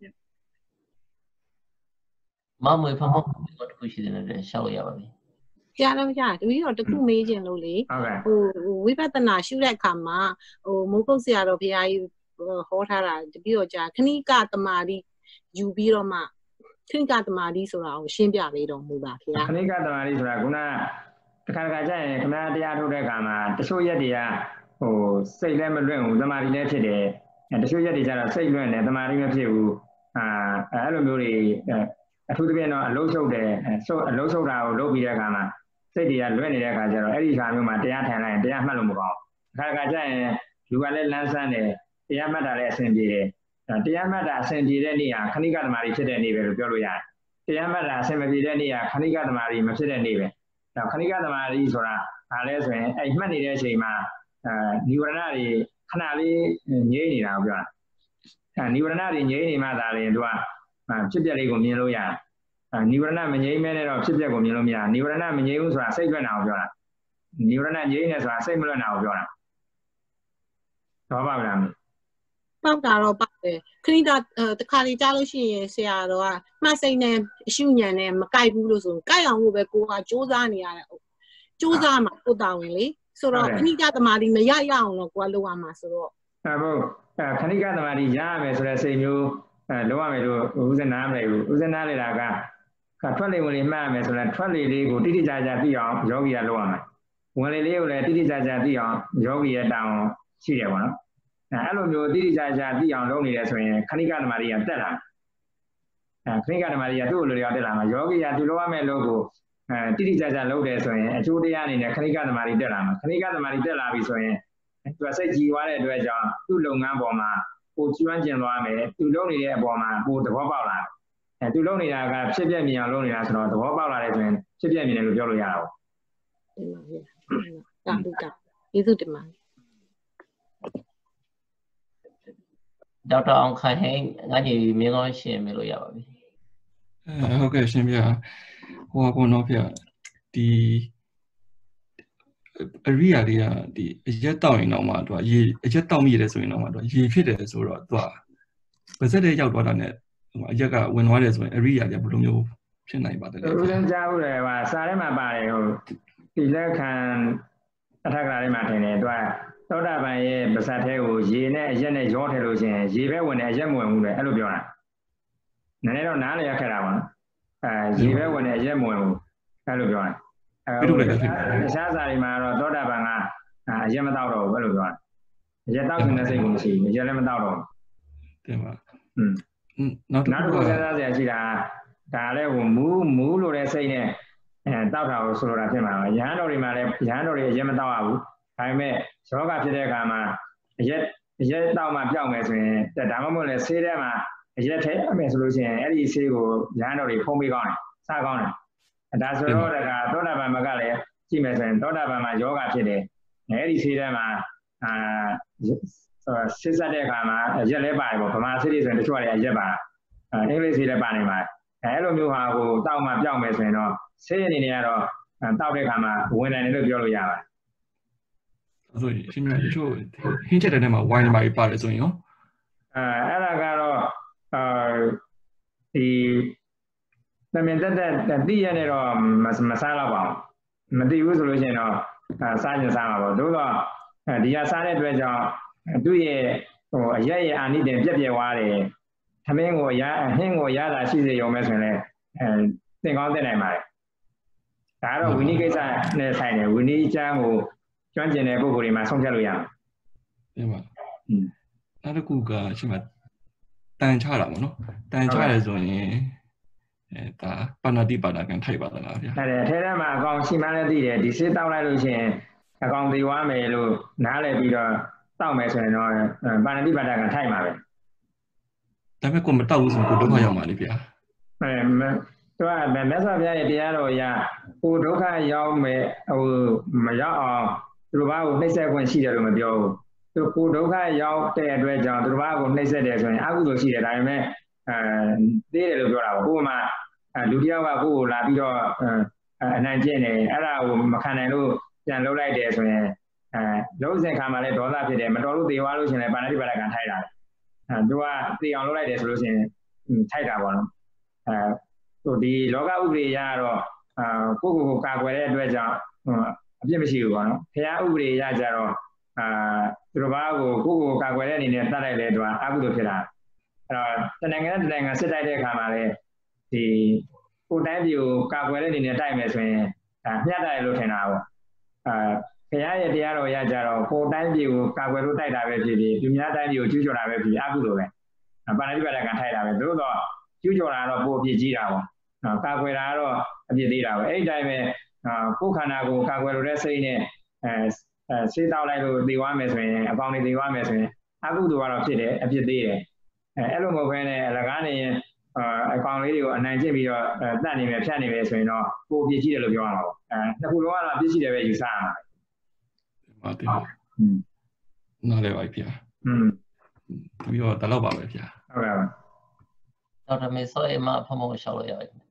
မမွေဖဖတခုရှိတယ်ရှောက်ရပါပြီ။ကြားတော့ကြားတပည့်တော်တခုမေးခြင်းလို့လေဟိုဝိပဿနာရှုတဲ့အခါမှာမိုးကုတ်ဆရာတော်ဘုရားကြီးဟောထားတာတပည့်တော်ကြားခဏိကတမာတိယူပြီးတော့မှခဏိကတမာတိဆိုတာကိုရှင်းပြပေးတော်မူပါခင်ဗျာခဏိကတမာတိဆိုတာခုနတခါကြာရင်ခဏတရားထုတ်တဲ့အခါမှာတချို့ရက်တွေကဟိုစိတ်လည်းမလွင့်ဘူးတမာတိလည်းဖြစ်တယ်တချို့ရက်တွေကျတော့စိတ်လွင့်တယ်တမာတိမဖြစ်ဘူးအဲ့လိုမျိုးတွေအထူးသဖြင့်တော့အလုံးချုပ်တယ်အလုံးချုပ်တာကိုလုပ်ပြီးတဲ့အခါမှာစိတ်တွေကလွင့်နေတဲ့အခါကျတော့အဲ့ဒီခါမျိုးမှာတရားထိုင်လိုက်ရင်တရားမှတ်လို့မကောင်းဘူးအခါကြာရင်လူကလည်းလန်းဆန်းတယ်တရားမှတ်တာလည်းအဆင်ပြေတယ်တရားမှတ်တာအဆင်ပြေတဲ့နေ့ဟာခဏိကသမารီဖြစ်တဲ့နေ့ပဲလို့ပြောလို့ရတယ်တရားမှတ်တာအဆင်မပြေတဲ့နေ့ဟာခဏိကသမารီမဖြစ်တဲ့နေ့ပဲခဏိကသမารီဆိုတာဘာလဲဆိုရင်အဲ့မှတ်နေတဲ့အချိန်မှာនិဝရဏတွေခဏလေးငြိမ့်နေတာကိုပြောတာနိဗ္ဗာန်တွေငြိမ့်နေမှသာလေသူကဖြစ်ပျက်လေးကိုမြင်လို့ရတယ်နိဗ္ဗာန်မငြိမ့်မဲနဲ့တော့ဖြစ်ပျက်ကိုမြင်လို့မရနိဗ္ဗာန်မငြိမ့်ဘူးဆိုတာစိတ်လွတ်တာကိုပြောတာနိဗ္ဗာန်ငြိမ့်နေဆိုတာစိတ်မလွတ်တာကိုပြောတာတော့ပါမလားပေါက်တာတော့ပါတယ်ခဏတခါလေးကြားလို့ရှိရင်ဆရာတော်ကမှတ်စိတ်နဲ့အရှုညံနဲ့မကိုက်ဘူးလို့ဆိုရင်ကိုက်အောင်လို့ပဲကိုကစူးစမ်းနေရတယ်စူးစမ်းမှာကိုတာဝင်လေဆိုတော့ခဏတသမာဓိမရရအောင်တော့ကိုကလုပ်ရမှာဆိုတော့ဟုတ်ခဏသမာဓိရရမယ်ဆိုတဲ့စိတ်မျိုးလုပ်ရမယ်လို့ဦးဇနာမလဲဘူးဦးဇနာလေတာကထွက်လေဝင်လေမှတ်ရမယ်ဆိုတော့ထွက်လေလေးကိုတိတိကျကျသိအောင်ယောဂီကလုပ်ရမယ်ဝင်လေလေးကိုလည်းတိတိကျကျသိအောင်ယောဂီရဲ့တောင်းရှိတယ်ပေါ့နော်အဲ့လိုမျိုးတိတိကျကျသိအောင်လုပ်နေတယ်ဆိုရင်ခဏသမာဓိကတက်လာခဏသမာဓိကသူ့လိုတွေတက်လာမှာယောဂီကသူလုပ်ရမယ့်လုပ်ကိုတိတိကျကျလုပ်တယ်ဆိုရင်အကျိုးတရားအနေနဲ့ခဏသမာဓိတက်လာမှာခဏသမာဓိတက်လာပြီဆိုရင်သူကစိတ်ကြည်သွားတဲ့အတွက်ကြောင့်သူ့လုပ်ငန်းပေါ်မှာကိုကျွမ်းကျင်သွားမယ်သူလုပ်နေတဲ့အပေါ်မှာကိုသဘောပေါက်လာသူလုပ်နေတာကဖြစ်ပြမြင်အောင်လုပ်နေတာဆိုတော့သဘောပေါက်လာတယ်ဆိုရင်ဖြစ်ပြမြင်တယ်လို့ပြောလို့ရတာပေါ့တာဘူးတာကျေးဇူးတင်ပါတယ်ဒေါက်တာအောင်ခိုင်ဟင်းငါညီမင်းကောင်းရှင်းပြလို့ရပါပြီဟုတ်ကဲ့ရှင်ဗျာဟိုပေါ့နော်ဗျာဒီအရိယာတွေကဒီအရက်တောက်ရင်တော့မှသူကရေအရက်တောက်မိရတယ်ဆိုရင်တော့မှသူကရေဖြစ်တယ်ဆိုတော့သူကပါဇက်တဲ့ရောက်သွားတာနဲ့အရက်ကဝင်သွားတယ်ဆိုရင်အရိယာတွေကဘယ်လိုမျိုးဖြစ်နိုင်ပါသလဲဦးဇင်းကြားဘူးလေဟာစာထဲမှာပါတယ်ဟိုဒီလက်ခံအထက်ကရာထဲမှာထင်တယ်သူကသောတာပန်ရဲ့ပါဇက်ထဲကိုရေနဲ့အရက်နဲ့ရောထည့်လို့ရှိရင်ရေပဲဝင်တယ်အရက်မဝင်ဘူးလေအဲ့လိုပြောတာနည်းနည်းတော့နားလည်ရခဲ့တာပါရေပဲဝင်တယ်အရက်မဝင်ဘူးအဲ့လိုပြောတာအခြားစာတွေမှာတော့သောတာပန်ကအရက်မတောက်တော့ဘူးအဲ့လိုပြောတာအရက်တောက်နေတဲ့စိတ်ကိုမရှိဘူးအရက်လည်းမတောက်တော့ဘူးတင်ပါနောက်တစ်ခုစဉ်းစားစရာရှိတာဒါလည်းဟိုမူးလို့တဲ့စိတ်နဲ့တောက်တာကိုဆိုလိုတာဖြစ်မှာပါရဟန်းတော်တွေမှာလည်းရဟန်းတော်တွေအရက်မတောက်ရဘူးဒါပေမဲ့ယောဂဖြစ်တဲ့အခါမှာအရက်တောက်မှပြောက်မယ်ဆိုရင်ဒါမှမဟုတ်လည်းဆေးထဲမှာအရက်ထဲအမယ်ဆိုလို့ရှိရင်အဲ့ဒီဆေးကိုရဟန်းတော်တွေဖုံးပေးကောင်းတယ်စားကောင်းတယ်ဒါဆိုတော့ဒါကသောတာပန်ဘက်ကလည်းကြည့်မယ်ဆိုရင်သောတာပန်မှာယောဂဖြစ်တယ်အဲ့ဒီဆေးထဲမှာစစ်ဆက်တဲ့အခါမှာရက်လဲပါတယ်ပေါ့ဗမာဆေးတွေဆိုရင်တချို့ကလည်းရက်ပါအင်္ဂလိပ်ဆေးလည်းပါနေပါတယ်အဲ့လိုမျိုးဟာကိုတောက်မှပြောက်မယ်ဆိုရင်တော့ဆေးအနေနဲ့ကတော့တောက်တဲ့အခါမှာဝင်နိုင်တယ်လို့ပြောလို့ရပါတယ်ဆိုရင်ရှင်များတချို့ဟင်းချက်တဲ့ထဲမှာဝိုင်းပါပါတယ်ဆိုရင်ရောအဲ့ဒါကတော့ဒီသမင်တက်တိရနဲ့တော့မစားတော့ပါဘူးမသိဘူးဆိုလို့ရှိရင်တော့စားရင်စားမှာပေါ့သို့တော့ဒီဟာစားတဲ့အတွက်ကြောင့်သူ့ရဲ့ဟိုအရက်ရဲ့အာနိသင်ပြက်ပြက်သွားတယ်သမင်းကိုဟင်းကိုရတာရှိစေရုံပဲဆိုရင်လည်းသင်ကောင်းသင်နိုင်ပါတယ်ဒါကတော့ဝိနည်းကိစ္စနဲ့ဆိုင်တယ်ဝိနည်းကျမ်းကိုကျွမ်းကျင်တဲ့ပုဂ္ဂိုလ်တွေမှာဆုံးဖြတ်လို့ရတယ်ပါနောက်တစ်ခုကရှင်မတန်ချတာပေါ့နော်တန်ချတယ်ဆိုရင်ဒါပါဏာတိပါဒကံထိုက်ပါသလားဗျာအဲ့ထဲထဲမှာအကောင်ရှိမှလည်းသိတယ်ဒီစစ်တောက်လိုက်လို့ရှိရင်အကောင်သေးသွားမယ်လို့နားလည်ပြီးတော့တောက်မယ်ဆိုရင်တော့ပါဏာတိပါဒကံထိုက်မှာပဲဒါပေမဲ့ကိုမတောက်ဘူးဆိုကိုဒုက္ခရောက်မှာလေဗျာသူကမြတ်စွာဘုရားရဲ့တရားတော်အရကိုဒုက္ခရောက်မယ်ဟိုမရောက်အောင်သူတို့ဘာကိုနှိမ့်ဆက်ခွင့်ရှိတယ်လို့မပြောဘူးသူကိုဒုက္ခရောက်တဲ့အတွက်ကြောင့်သူတို့ဘာကိုနှိမ့်ဆက်တယ်ဆိုရင်အကုသိုလ်ရှိတယ်ဒါပေမဲ့သေးတယ်လို့ပြောတာပေါ့ဥပမာလူတယောက်ကကိုယ်ကိုလာပြီးတော့အနိုင်ကျင့်နေအဲ့ဒါကိုမခံနိုင်လို့ပြန်လှုပ်လိုက်တယ်ဆိုရင်လုံးစင်ခါမှာလည်းဒေါသဖြစ်တယ်မတော်လို့သေသွားလို့ရှိရင်လည်းပါဏာတိပါဒကံထိုက်တာသူကသေအောင်လှုပ်လိုက်တယ်ဆိုလို့ရှိရင်ထိုက်တာပေါ့နော်ဟိုဒီလောကဥပဒေရတော့ကိုယ့်ကိုယ်ကာကွယ်တဲ့အတွက်ကြောင့်အပြစ်မရှိဘူးပေါ့နော်ဘုရားဥပဒေရကြတော့သူတို့ဘာကိုယ့်ကိုယ်ကာကွယ်တဲ့အနေနဲ့တတ်လိုက်တဲ့အတွက်အကုသိုလ်ဖြစ်တာအဲ့တော့တနိုင်ငံနဲ့တနိုင်ငံစစ်တိုက်တဲ့အခါမှာလည်းဒီကိုတိုင်းပြည်ကိုကာကွယ်တဲ့အနေနဲ့တိုက်မယ်ဆိုရင်မျှတတယ်လို့ထင်တာပေါ့ဘုရားရဲ့တရားတော်ရကြတော့ကိုတိုင်းပြည်ကိုကာကွယ်လို့တိုက်တာပဲဖြစ်ဖြစ်သူများတိုင်းပြည်ကိုကျူးကျော်တာပဲဖြစ်ဖြစ်အကုသိုလ်ပဲပါဏာတိပါဒကံထိုက်တာပဲသို့တော့ကျူးကျော်တာတော့ပိုအပြစ်ကြီးတာပေါ့ကာကွယ်တာကတော့အပြစ်သေးတာပဲအဲ့ဒီတိုင်းပဲကိုယ်ခန္ဓာကိုကာကွယ်လို့တဲ့စိတ်နဲ့ဆေးတောက်လိုက်လို့သေသွားမယ်ဆိုရင်အပေါင်းတွေသေသွားမယ်ဆိုရင်အကုသိုလ်ကတော့ဖြစ်တယ်အပြစ်သေးတယ်အဲ့လိုမဟုတ်ဘဲနဲ့အလကားနေရင်အကောင်လေးတွေကိုအနိုင်ကျင့်ပြီးတော့တတ်နေမယ်ဖြတ်နေမယ်ဆိုရင်တော့ပိုပြည့်ကြီးတယ်လို့ပြောရမှာပေါ့နှစ်ခုလုံးကတော့ပြည့်ရှိတယ်ပဲယူဆရမှာဟုတ်တယ်နားလည်ပါပြီဗျာပြီးတော့ဒါတော့ပါပဲဗျာဟုတ်ကဲ့တော့ဒါမေဆိုရင်မဖုံဖုံရှောက်လို့ရတယ်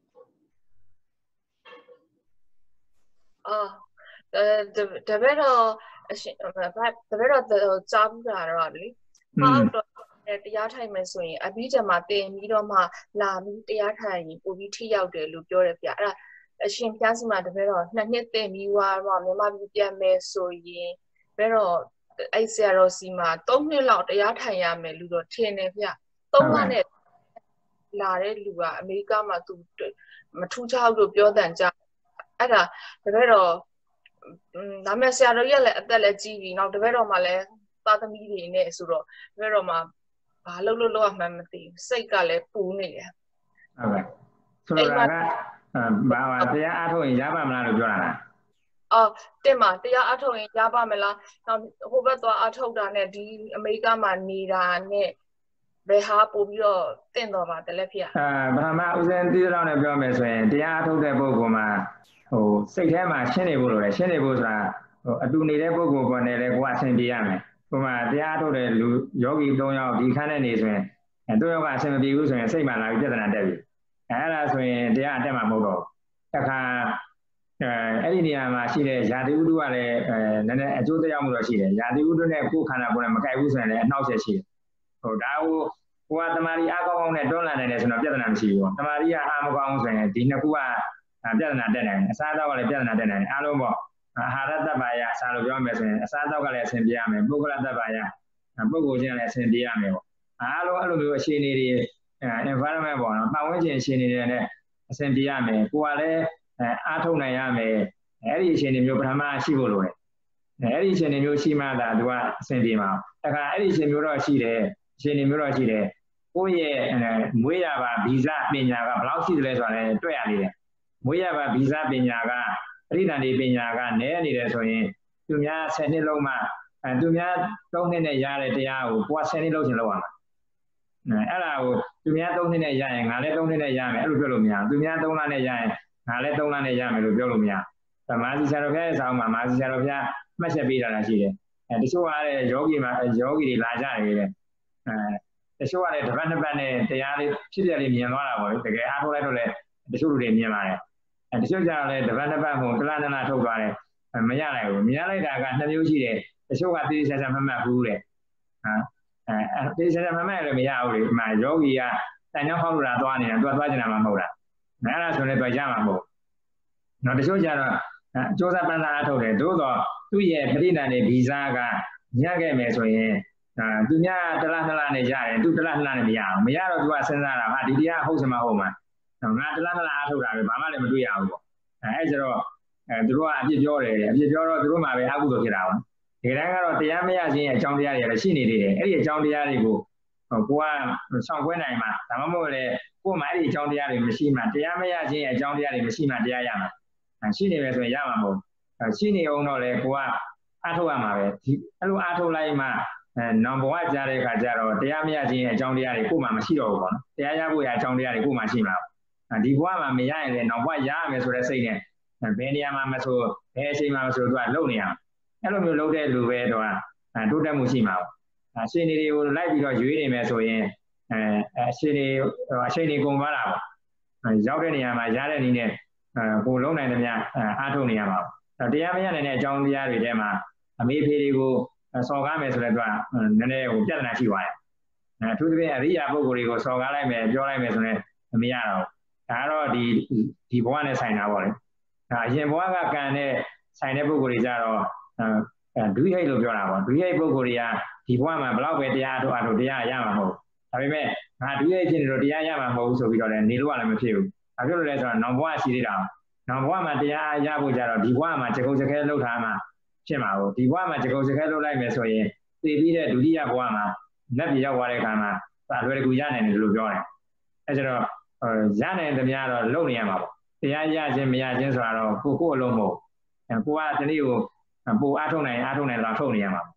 တပည့်တော်အရှင်တပည့်တော်ကြားဘူးတာတော့လေမောက်တော့တရားထိုင်မယ်ဆိုရင်အပြီးကျမှတင်ပြီးတော့မှလာပြီးတရားထိုင်ရင်ပို့ပြီးထိရောက်တယ်လို့ပြောတယ်ဗျအဲ့ဒါအရှင်ဖျားစီမှာတပည့်တော်2 နှစ်တင်ပြီးွားတော့မြန်မာပြည်ပြန်မယ်ဆိုရင်တပည့်တော်အဲ့ဆရာတော်စီမှာ3 နှစ်လောက်တရားထိုင်ရမယ်လို့တော့ထင်တယ်ဗျ3 လနဲ့လာတဲ့လူကအမေရိကမှာသူမထူးခြားဘူးလို့ပြောတဲ့ကြားအဲ့ဒါတပည့်တော်ဒါမဲ့ဆရာတော်ကြီးကလည်းအသက်လည်းကြီးပြီနောက်တပည့်တော်မှလည်းသားသမီးတွေနဲ့ဆိုတော့တပည့်တော်မှာဘာလို့ရမှန်းမသိဘူးစိတ်ကလည်းပူနေတယ်ဟုတ်ကဲ့ဆိုတော့ဘာတရားအားထုတ်ရင်ရပါမလားလို့ပြောတာလားတင်မှာတရားအားထုတ်ရင်ရပါမလားနောက်ဟိုဘက်သွားအားထုတ်တာနဲ့ဒီအမေရိကမှာနေတာနဲ့ဘယ်ဟာပို့ပြီးတော့တင့်တော်ပါတယ်လက်ဖြစ်ပထမဦးစင်းသိတဲ့လောက်နဲ့ပြောမယ်ဆိုရင်တရားအားထုတ်တဲ့ပုဂ္ဂိုလ်မှာဟိုစိတ်ထဲမှာရှင်းနေဖို့လိုတယ်ရှင်းနေဖို့ဆိုတာဟိုအတူနေတဲ့ပုဂ္ဂိုလ်ပေါ်နေလဲကိုယ်အဆင်ပြေရမယ်ဟိုမှာတရားထုတ်တဲ့လူယောဂီ3 ယောက်ဒီခန်းနဲ့နေဆိုရင်3 ယောက်ကအဆင်မပြေဘူးဆိုရင်စိတ်မှလာပြီးပြဿနာတက်ပြီအဲ့ဒါဆိုရင်တရားအတက်မှာမဟုတ်တော့တခါအဲ့ဒီနေရာမှာရှိတဲ့ယာတိဥဒ္ဓကလည်းနည်းနည်းအကျိုးသက်ရောက်မှုတော့ရှိတယ်ယာတိဥဒ္ဓနဲ့ကိုယ်ခန္ဓာကိုယ်နဲ့မကိုက်ဘူးဆိုရင်လည်းအနှောက်အယှက်ရှိတယ်ဟိုဒါကိုကတမာရီအားကောင်းကောင်းနဲ့တွန်းလှန်နိုင်တယ်ဆိုတော့ပြဿနာမရှိဘူးတမာရီကအားမကောင်းဆိုရင်ဒီ2 ခုကပြဿနာတက်နိုင်တယ်အစားအသောက်ကလည်းပြဿနာတက်နိုင်တယ်အားလုံးပေါ့အာဟာရတ္တပါယစာလို့ပြောမယ်ဆိုရင်အစားအသောက်ကလည်းအဆင်ပြေရမယ်ပုဂ္ဂလတ္တပါယပုဂ္ဂိုလ်ချင်းလည်းအဆင်ပြေရမယ်ပေါ့အားလုံးအဲ့လိုမျိုးအခြေအနေတွေ environment ပေါ့နော်ပတ်ဝန်းကျင်အခြေအနေတွေနဲ့အဆင်ပြေရမယ်ကိုယ်ကလည်းအားထုတ်နိုင်ရမယ်အဲ့ဒီအခြေအနေမျိုးပထမရှိဖို့လိုတယ်အဲ့ဒီအခြေအနေမျိုးရှိမှသာသူကအဆင်ပြေမှာတခါအဲ့ဒီအခြေအနေမျိုးတော့ရှိတယ်အခြေအနေမျိုးတော့ရှိတယ်ကိုယ့်ရဲ့မွေးရပါဗီဇပညာကဘယ်လောက်ရှိသလဲဆိုတာလည်းတွေ့ရနေတယ်မွေးရပါဗီဇပညာကပရိသန္တိပညာကနည်းနေတယ်ဆိုရင်သူများ10 နှစ်လုံးမှသူများ3 နှစ်နဲ့ရတဲ့တရားကိုကိုယ်က10 နှစ်လုံးချင်လောက်ရမှာအဲ့ဒါကိုသူများ3 နှစ်နဲ့ရရင်ငါလည်း3 နှစ်နဲ့ရမယ်အဲ့လိုပြောလို့မရဘူးသူများ3 လနဲ့ရရင်ငါလည်း3 လနဲ့ရမယ်လို့ပြောလို့မရဘူးမာဇီဆရာတော်ဖျားရဲ့ဆောင်းမှာမာဇီဆရာတော်ဖျားမှတ်ချက်ပေးတာလည်းရှိတယ်တချို့ကလည်းယောဂီတွေလာကြတယ်တဲ့တချို့ကလည်းတစ်ပတ်2 ပတ်နဲ့တရားလေးဖြစ်ပြလေးမြင်သွားတာပေါ့လေတကယ်အားထုတ်လိုက်တော့လည်းတချို့လူတွေမြင်ပါတယ်တချို့ကြတော့လည်းတစ်ပတ်2 ပတ်မို့1 လ 2 လထုတ်သွားတယ်မရနိုင်ဘူးမြင်လိုက်တာက2 မျိုးရှိတယ်တချို့ကသေချာချာမှတ်ဘူးတဲ့သေချာချာမှတ်လည်းမရဘူးလေဒီမှာယောဂီကတန်ကြောင်းဖောက်လို့တာသွားနေတာသူကသွားကျင်တာမှမဟုတ်တာအဲ့ဒါဆိုလည်းသူရမှာမဟုတ်နော်တချို့ကြတော့အကျိုးစားပန်းစားအားထုတ်တယ်သို့တော့သူ့ရဲ့ပရိသန္တိဗီဇကညံ့ခဲ့မယ်ဆိုရင်သူများ1 လ 2 လနဲ့ရတယ်သူ1 လ 2 လနဲ့မရအောင်မရတော့သူကစဉ်းစားတာဟာဒီတရားဟုတ်စမဟုတ်မှာငါ1 လ 2 လအားထုတ်တာပဲဘာမှလည်းမတွေ့ရဘူးပေါ့အဲ့ကျတော့သူတို့ကအပြစ်ပြောတယ်အပြစ်ပြောတော့သူတို့မှပဲအကုသိုလ်ဖြစ်တာပါဒီတိုင်းကတော့တရားမရခြင်းရဲ့အကြောင်းတရားတွေလည်းရှိနေသေးတယ်အဲ့ဒီအကြောင်းတရားတွေကိုကိုကဆောင်ခွဲနိုင်မှာဒါမှမဟုတ်လေကိုယ်မှအဲ့ဒီအကြောင်းတရားတွေမရှိမှတရားမရခြင်းရဲ့အကြောင်းတရားတွေမရှိမှတရားရမှာရှိနေမယ်ဆိုရင်ရမှာမဟုတ်ရှိနေအောင်တော့လေကိုကအားထုတ်ရမှာပဲဒီအဲ့လိုအားထုတ်လိုက်မှနောင်ဘဝကြားတဲ့အခါကျတော့တရားမရခြင်းရဲ့အကြောင်းတရားတွေကိုယ်မှမရှိတော့ဘူးပေါ့နော်တရားရဖို့ရအကြောင်းတရားတွေကိုယ်မှရှိမှာဒီဘဝမှာမရရင်လည်းနောက်ဘဝရရမယ်ဆိုတဲ့စိတ်နဲ့ဘယ်နေရာမှာမဆိုဘယ်အချိန်မှာမဆိုသူကလုံနေရအဲ့လိုမျိုးလုပ်တဲ့လူပဲတော့တိုးတက်မှုရှိမှာပေါ့အရှင်တွေကိုလိုက်ပြီးတော့ရွေးနေမယ်ဆိုရင်အရှင်တွေကုန်သွားတာပေါ့ရောက်တဲ့နေရာမှာရတဲ့နည်းနဲ့ကိုလုံးနိုင်တဲ့များအားထုတ်နေရမှာပေါ့တရားမရနိုင်တဲ့အကြောင်းတရားတွေထဲမှာအမေဖေတွေကိုစော်ကားမယ်ဆိုတော့သူကနည်းနည်းပြဿနာရှိသွားတယ်အထူးသဖြင့်အရိယာပုဂ္ဂိုလ်တွေကိုစော်ကားလိုက်မယ်ပြောလိုက်မယ်ဆိုရင်မရတော့ဒါကတော့ဒီဘဝနဲ့ဆိုင်တာပေါ့လေအရင်ဘဝကကံနဲ့ဆိုင်တဲ့ပုဂ္ဂိုလ်တွေကြတော့ဒွိဟိတ်လို့ပြောတာပေါ့ဒွိဟိတ်ပုဂ္ဂိုလ်တွေကဒီဘဝမှာဘလောက်ပဲတရားအထုတ်တရားရမှာမဟုတ်ဒါပေမဲ့ငါဒွိဟိတ်ဖြစ်နေတော့တရားရမှာမဟုတ်ဘူးဆိုပြီးတော့လည်းနေလို့လည်းမဖြစ်ဘူးဘာဖြစ်လို့လဲဆိုတော့နောင်ဘဝရှိသေးတာနောင်ဘဝမှာတရားရဖို့ကြတော့ဒီဘဝမှာချက်ကုတ်ချက်ခဲလှုပ်ထားမှာဖြစ်မှာဟုတ်ဒီဘဝမှာချက်ကုတ်ချက်ခဲလှုပ်လိုက်မယ်ဆိုရင်သိပြီးတဲ့ဒုတိယဘဝမှာလက်ပြရောက်သွားတဲ့အခါမှာအလွယ်တကူရနိုင်တယ်လို့ပြောတယ်အဲကျတော့ရနိုင်သမျှတော့လုပ်နေရမှာပေါ့တရားရခြင်းမရခြင်းဆိုတာတော့ကိုယ့်အလုံးမဟုတ်ကိုကတနည်းကိုပိုအားထုတ်နိုင်တော့ထုတ်နေရမှာ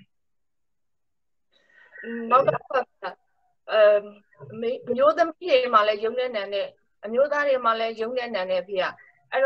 နောက်တော့မျိုးသမီးတွေမှာလည်းယုံနေတဲ့အမျိုးသားတွေမှာလည်းယုံနေတဲ့အဖြစ်အဲ့တော့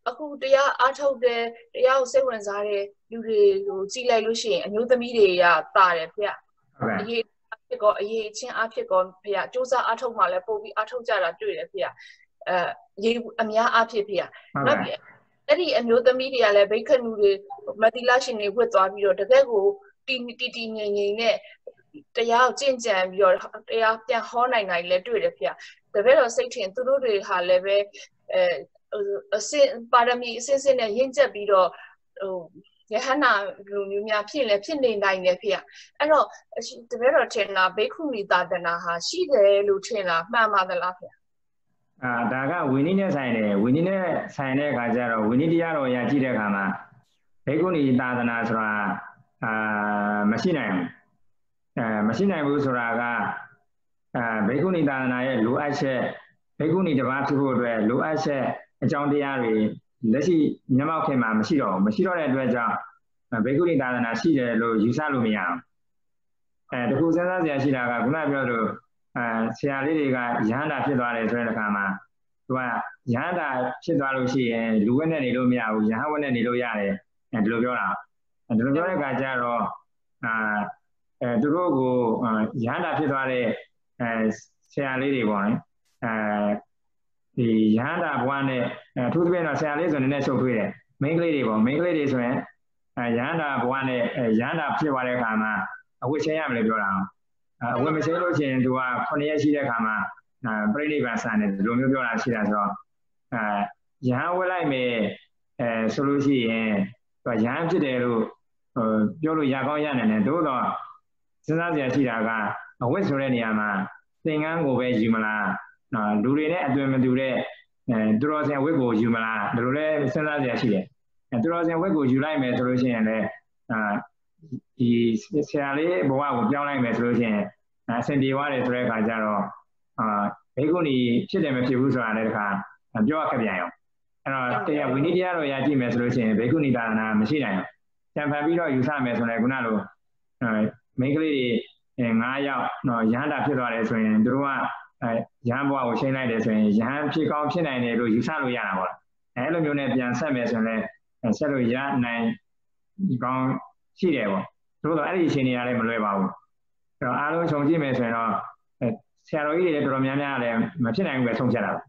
အခုတရားအားထုတ်တဲ့တရားကိုစိတ်ဝင်စားတဲ့လူတွေကိုကြည်လိုက်လို့ရှိရင်အမျိုးသမီးတွေကတာတယ်ဖေ။အရေးဖြစ်ကောအရေးချင်းအားဖြစ်ကောဖေ။စူးစမ်းအားထုတ်မှလည်းပို့ပြီးအားထုတ်ကြတာတွေ့တယ်ဖေ။ရေးအများအားဖြစ်ဖေ။နောက်ပြီးအဲ့ဒီအမျိုးသမီးတွေကလည်းဘိက္ခဏုတွေမတိလရှင်တွေဝတ်သွားပြီးတော့တကယ်ကိုတီငိမ်နဲ့တရားကိုကြင်ကြံပြီးတော့တရားပြန်ဟောနိုင်လည်းတွေ့တယ်ဖေ။တပည့်တော်စိတ်ထင်သူတို့တွေဟာလည်းပဲအစင်ပါရမီအစင်းနဲ့ရင့်ကျက်ပြီးတော့ယဟနာလူမျိုးများဖြစ်လည်းဖြစ်နေနိုင်တယ်ဖေ။အဲ့တော့တပည့်တော်ထင်တာဘိက္ခုနီသာသနာဟာရှိတယ်လို့ထင်တာမှန်ပါသလားဖေ။ဒါကဝိနည်းနဲ့ဆိုင်တယ်ဝိနည်းနဲ့ဆိုင်တဲ့အခါကျတော့ဝိနည်းတရားတော်ရကြည့်တဲ့အခါမှာဘိက္ခုနီသာသနာဆိုတာမရှိနိုင်ဘူးမရှိနိုင်ဘူးဆိုတာကဘိက္ခုနီသာသနာရဲ့လိုအပ်ချက်ဘိက္ခုနီတစ်ပါးဖြစ်ဖို့အတွက်လိုအပ်ချက်အကြောင်းတရားတွေလက်ရှိမျက်မှောက်ခင်မှာမရှိတော့တဲ့အတွက်ကြောင့်ဘိက္ခုနီသာသနာရှိတယ်လို့ယူဆလို့မရအောင်တခုစဉ်းစားစရာရှိတာကခုနပြောလို့ဆရာလေးတွေကရဟန္တာဖြစ်သွားတယ်ဆိုတဲ့အခါမှာသူကရဟန္တာဖြစ်သွားလို့ရှိရင်လူဝက်နဲ့နေလို့မရဘူးရဟန်းဝက်နဲ့နေလို့ရတယ်ဒီလိုပြောတာဒီလိုပြောတဲ့အခါကျတော့သူတို့ကိုရဟန္တာဖြစ်သွားတဲ့ဆရာလေးတွေပေါ့ဒီရဟန္တာဘဝနဲ့အထူးသဖြင့်တော့ဆရာလေးဆိုနေနဲ့ချုပ်ထွေးတယ်မိန်းကလေးတွေပေါ့မိန်းကလေးတွေဆိုရင်ရဟန္တာဘဝနဲ့ရဟန္တာဖြစ်သွားတဲ့အခါမှာအဝတ်ချင်းရမယ်လို့ပြောတာအဝတ်မချင်းလို့ရှိရင်သူက9ရက်ရှိတဲ့အခါမှာပြိဋိဘံဆန်တယ်ဒီလိုမျိုးပြောတာရှိတာဆိုတော့ရဟန်းဝတ်လိုက်မယ်ဆိုလို့ရှိရင်သူကရဟန်းဖြစ်တယ်လို့ပြောလို့ရကောင်းရနိုင်တယ်သို့တော့စဉ်းစားစရာရှိတာကအဝတ်ဆိုတဲ့နေရာမှာသင်္ကန်းကိုပဲယူမလားလူတွေနဲ့အသွင်မတူတဲ့သူတော်စင်ဝတ်ကိုယူမလားဒီလိုလဲစဉ်းစားစရာရှိတယ်သူတော်စင်ဝတ်ကိုယူလိုက်မယ်ဆိုလို့ရှိရင်လည်းဒီဆရာလေးဘဝကိုပြောင်းလိုက်မယ်ဆိုလို့ရှိရင်အဆင်ပြေသွားတယ်ဆိုတဲ့အခါကျတော့ဘိက္ခုနီဖြစ်တယ်မဖြစ်ဘူးဆိုတာလည်းတခါပြောရခက်ပြန်ရောအဲ့တော့တရားဝိနည်းတရားတော်ရကြည့်မယ်ဆိုလို့ရှိရင်ဘိက္ခုနီသာသနာမရှိနိုင်ဘူးကြံဖန်ပြီးတော့ယူဆမယ်ဆိုရင်ခုနလိုမိန်းကလေးတွေ9ယောက်ရဟန္တာဖြစ်သွားတယ်ဆိုရင်တို့ကရဟန်းဘဝကိုချိန်လိုက်တယ်ဆိုရင်ရဟန်းဖြစ်ကောင်းဖြစ်နိုင်တယ်လို့ယူဆလို့ရတာပေါ့အဲ့လိုမျိုးနဲ့ပြန်ဆက်မယ်ဆိုရင်လည်းဆက်လို့ရနိုင်ကောင်းရှိတယ်ပေါ့သို့တော့အဲ့ဒီအချိန်တွေကလည်းမလွယ်ပါဘူးအဲ့တော့အားလုံးခြုံကြည့်မယ်ဆိုရင်တော့ဆရာတော်ကြီးတွေလည်းတော်တော်များများလည်းမဖြစ်နိုင်ဘူးပဲဆုံးဖြတ်တာပါ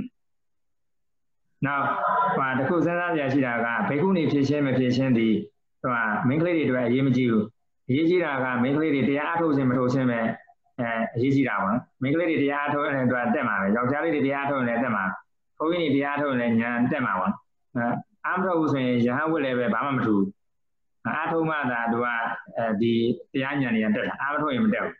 နောက်တခုစဉ်းစားစရာရှိတာကဘိက္ခုနီဖြစ်ခြင်းမဖြစ်ခြင်းဒီမိန်းကလေးတွေအတွက်အရေးမကြီးဘူးအရေးကြီးတာကမိန်းကလေးတွေတရားအထုတ်ခြင်းမထုတ်ခြင်းပဲအရေးကြီးတာပေါ့နော်မိန်းကလေးတွေတရားအထုတ်ရင်သူကတက်မှာပဲယောက်ျားလေးတွေတရားအထုတ်ရင်လည်းတက်မှာဘုန်းကြီးတွေတရားအထုတ်ရင်လည်းညာတက်မှာပေါ့အားမထုတ်ဘူးဆိုရင်ရဟန်းဝတ်လည်းပဲဘာမှမထူဘူးအားထုတ်မှသာသူကဒီတရားဉာဏ်တွေကတက်တာအားမထုတ်ရင်မတက်ဘူး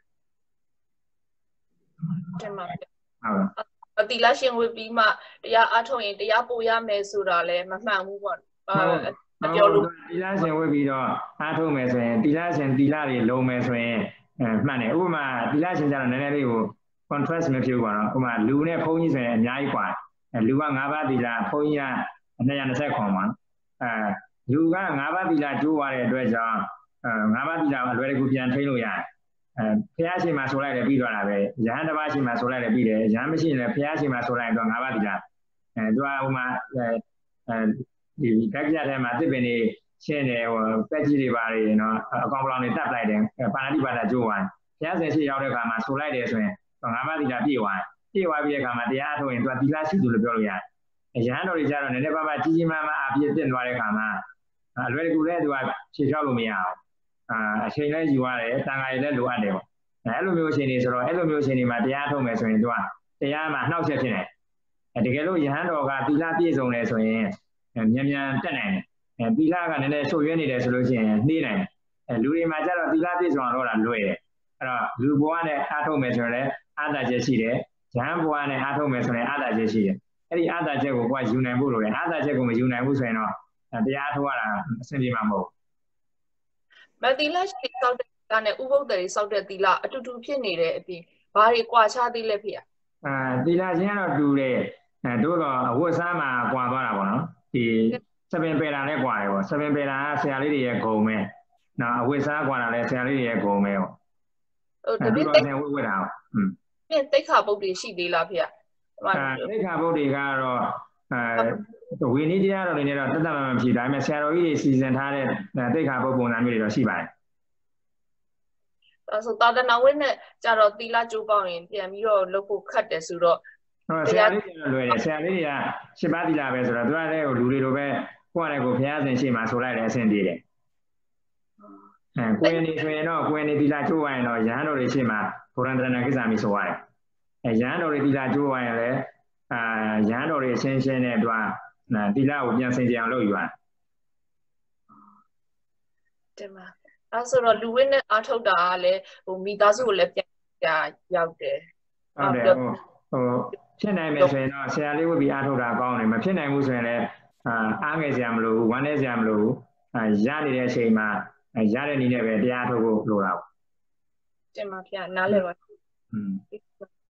တင်ပါဟုတ်တီလာရှင်ဝတ်ပြီးမှတရားအားထုတ်ရင်တရားပို့ရမယ်ဆိုတာလည်းမမှန်ဘူးပေါ့မပြောလို့တီလာရှင်ဝတ်ပြီးတော့အားထုတ်မယ်ဆိုရင်တီလာရှင်တီလာတွေလုံးမယ်ဆိုရင်မှန်တယ်ဥပမာတီလာရှင်ကျတော့နည်းနည်းလေးကို contrast မဖြစ်ဘူးပေါ့နော်ဥပမာလူနဲ့ဘုန်းကြီးဆိုရင်အများကြီးกว่าလူက9ပါးတီလာဘုန်းကြီးက220ခွန်ပါလူက9ပါးတီလာကျိုးသွားတဲ့အတွက်ကြောင့်9ပါးတီလာအလွယ်တကူပြန်ထိလို့ရတယ်ဖះရှင်မှာဆိုလိုက်တယ်ပြီးသွားတာပဲရဟန်းတစ်ပါးရှင်မှာဆိုလိုက်တယ်ပြီးတယ်ရဟန်းမရှိရင်လည်းဖះရှင်မှာဆိုလိုက်တော့9ပါးတီလာသူကဟိုမှာဒီဓာတ်ကြထဲမှာတစ်ပင်နေရှင်းတယ်ဟိုပက်ကြီးတွေပါတယ်နော်အကောင်ပလောင်တွေတတ်လိုက်တယ်ပါဏာတိပါဒကျိုးသွားဖះရှင်ရှိရောက်တဲ့အခါမှာဆိုလိုက်တယ်ဆိုရင်9ပါးတီလာပြည့်သွားပြီးတဲ့အခါမှာတရားထုတ်ရင်သူကတီလာရှိသူလို့ပြောလို့ရတယ်ရဟန်းတော်တွေကျတော့နည်းနည်းပါးပါးကြီးကြီးမားမားအပြည့်တင်သွားတဲ့အခါမှာအလွယ်တကူလည်းသူကဖြေလျှောက်လို့မရအောင်အချိန်လည်းယူရတယ်တန်ခါရည်လည်းလိုအပ်တယ်ပေါ့အဲ့လိုမျိုးအချိန်တွေဆိုတော့အဲ့လိုမျိုးအချိန်တွေမှာတရားထုတ်မယ်ဆိုရင်သူကတရားမှာနှောက်ယှက်ဖြစ်နေတကယ်လို့ယဟန်တော်ကသီလပြည့်စုံတယ်ဆိုရင်မြန်မြန်တက်နိုင်တယ်သီလကနည်းနည်းဆိုးရွေးနေတယ်ဆိုလို့ရှိရင်နှေးနိုင်တယ်လူတွေမှာကျတော့သီလပြည့်စုံတော့တာလွယ်တယ်အဲ့တော့လူဘဝနဲ့အားထုတ်မယ်ဆိုရင်လည်းအားသာချက်ရှိတယ်ယဟန်ဘဝနဲ့အားထုတ်မယ်ဆိုရင်အားသာချက်ရှိတယ်အဲ့ဒီအားသာချက်ကိုယူနိုင်ဖို့လိုတယ်အားသာချက်ကိုမယူနိုင်ဘူးဆိုရင်တော့တရားထုတ်ရတာအဆင်ပြေမှာမဟုတ်မသီလရှိစောက်တဲ့သီလနဲ့ဥပုသ္တရီစောက်တဲ့သီလအတူတူဖြစ်နေတဲ့အပြင်ဘာတွေကွာခြားသေးလဲဖေ။သီလချင်းကတော့တူတယ်။တို့တော့အဝတ်စားမှာကွာသွားတာပေါ့နော်။ဒီစပင်ပယ်တာလည်းကွာတယ်ပေါ့။စပင်ပယ်တာကဆရာလေးတွေရဲ့ဂုံပဲ။နော်အဝတ်စားကွာတာလည်းဆရာလေးတွေရဲ့ဂုံပဲပေါ့။တပည့်တော့ဆင်ဝတ်တာ။တိတ်ခါပုတ်တွေရှိသေးလားဖေ။တိတ်ခါပုတ်တွေကတော့ဝီနည်းတရားတော်တွေနဲ့တော့တတ်တတ်မှမဖြစ်ဒါပေမဲ့ဆရာတော်ကြီးတွေစီစဉ်ထားတဲ့တိတ်ခါပုတ်ပုံစံမျိုးတွေတော့ရှိပါတယ်ဆိုသာသနာ့ဝိနဲ့ကြတော့သီလကျိုးပေါင်းရင်ပြန်ပြီးတော့လုပ်ဖို့ခက်တယ်ဆိုတော့ဆရာလေးတွေလွယ်တယ်ဆရာလေးတွေကရှင်းပါသီလပဲဆိုတော့သူကလည်းလူတွေလိုပဲကိုယ့်အကိုဘုရားရှင်ရှိမှဆိုလိုက်တယ်အဆင်ပြေတယ်ကိုယ်နေဆိုရင်တော့ကိုယ်နေသီလကျိုးဝိုင်းတော့ရဟန်းတော်တွေရှိမှဘုရားတရဏကိစ္စမီဆိုရတယ်ရဟန်းတော်တွေသီလကျိုးဝိုင်းလည်းရဟန်းတော်တွေရှင်းရှင်းနဲ့သူကသီလကိုပြန်ဆင်ကြအောင်လုပ်ယူရတယ်တင်ပါအဲ့ဆိုတော့လူဝိနဲ့အားထုတ်တာကလည်းမိသားစုကိုလည်းပြန်ရောက်တယ်ဟုတ်တယ်ဖြစ်နိုင်မယ်ဆိုရင်တော့ဆရာလေးဝတ်ပြီးအားထုတ်တာကောင်းတယ်မဖြစ်နိုင်ဘူးဆိုရင်လည်းအားငယ်စရာမလိုဘူးဝမ်းနည်းစရာမလိုဘူးရနေတဲ့အချိန်မှာရတဲ့နည်းနဲ့ပဲတရားထုတ်ဖို့လိုတာတင်ပါဗျာနားလည်ပါ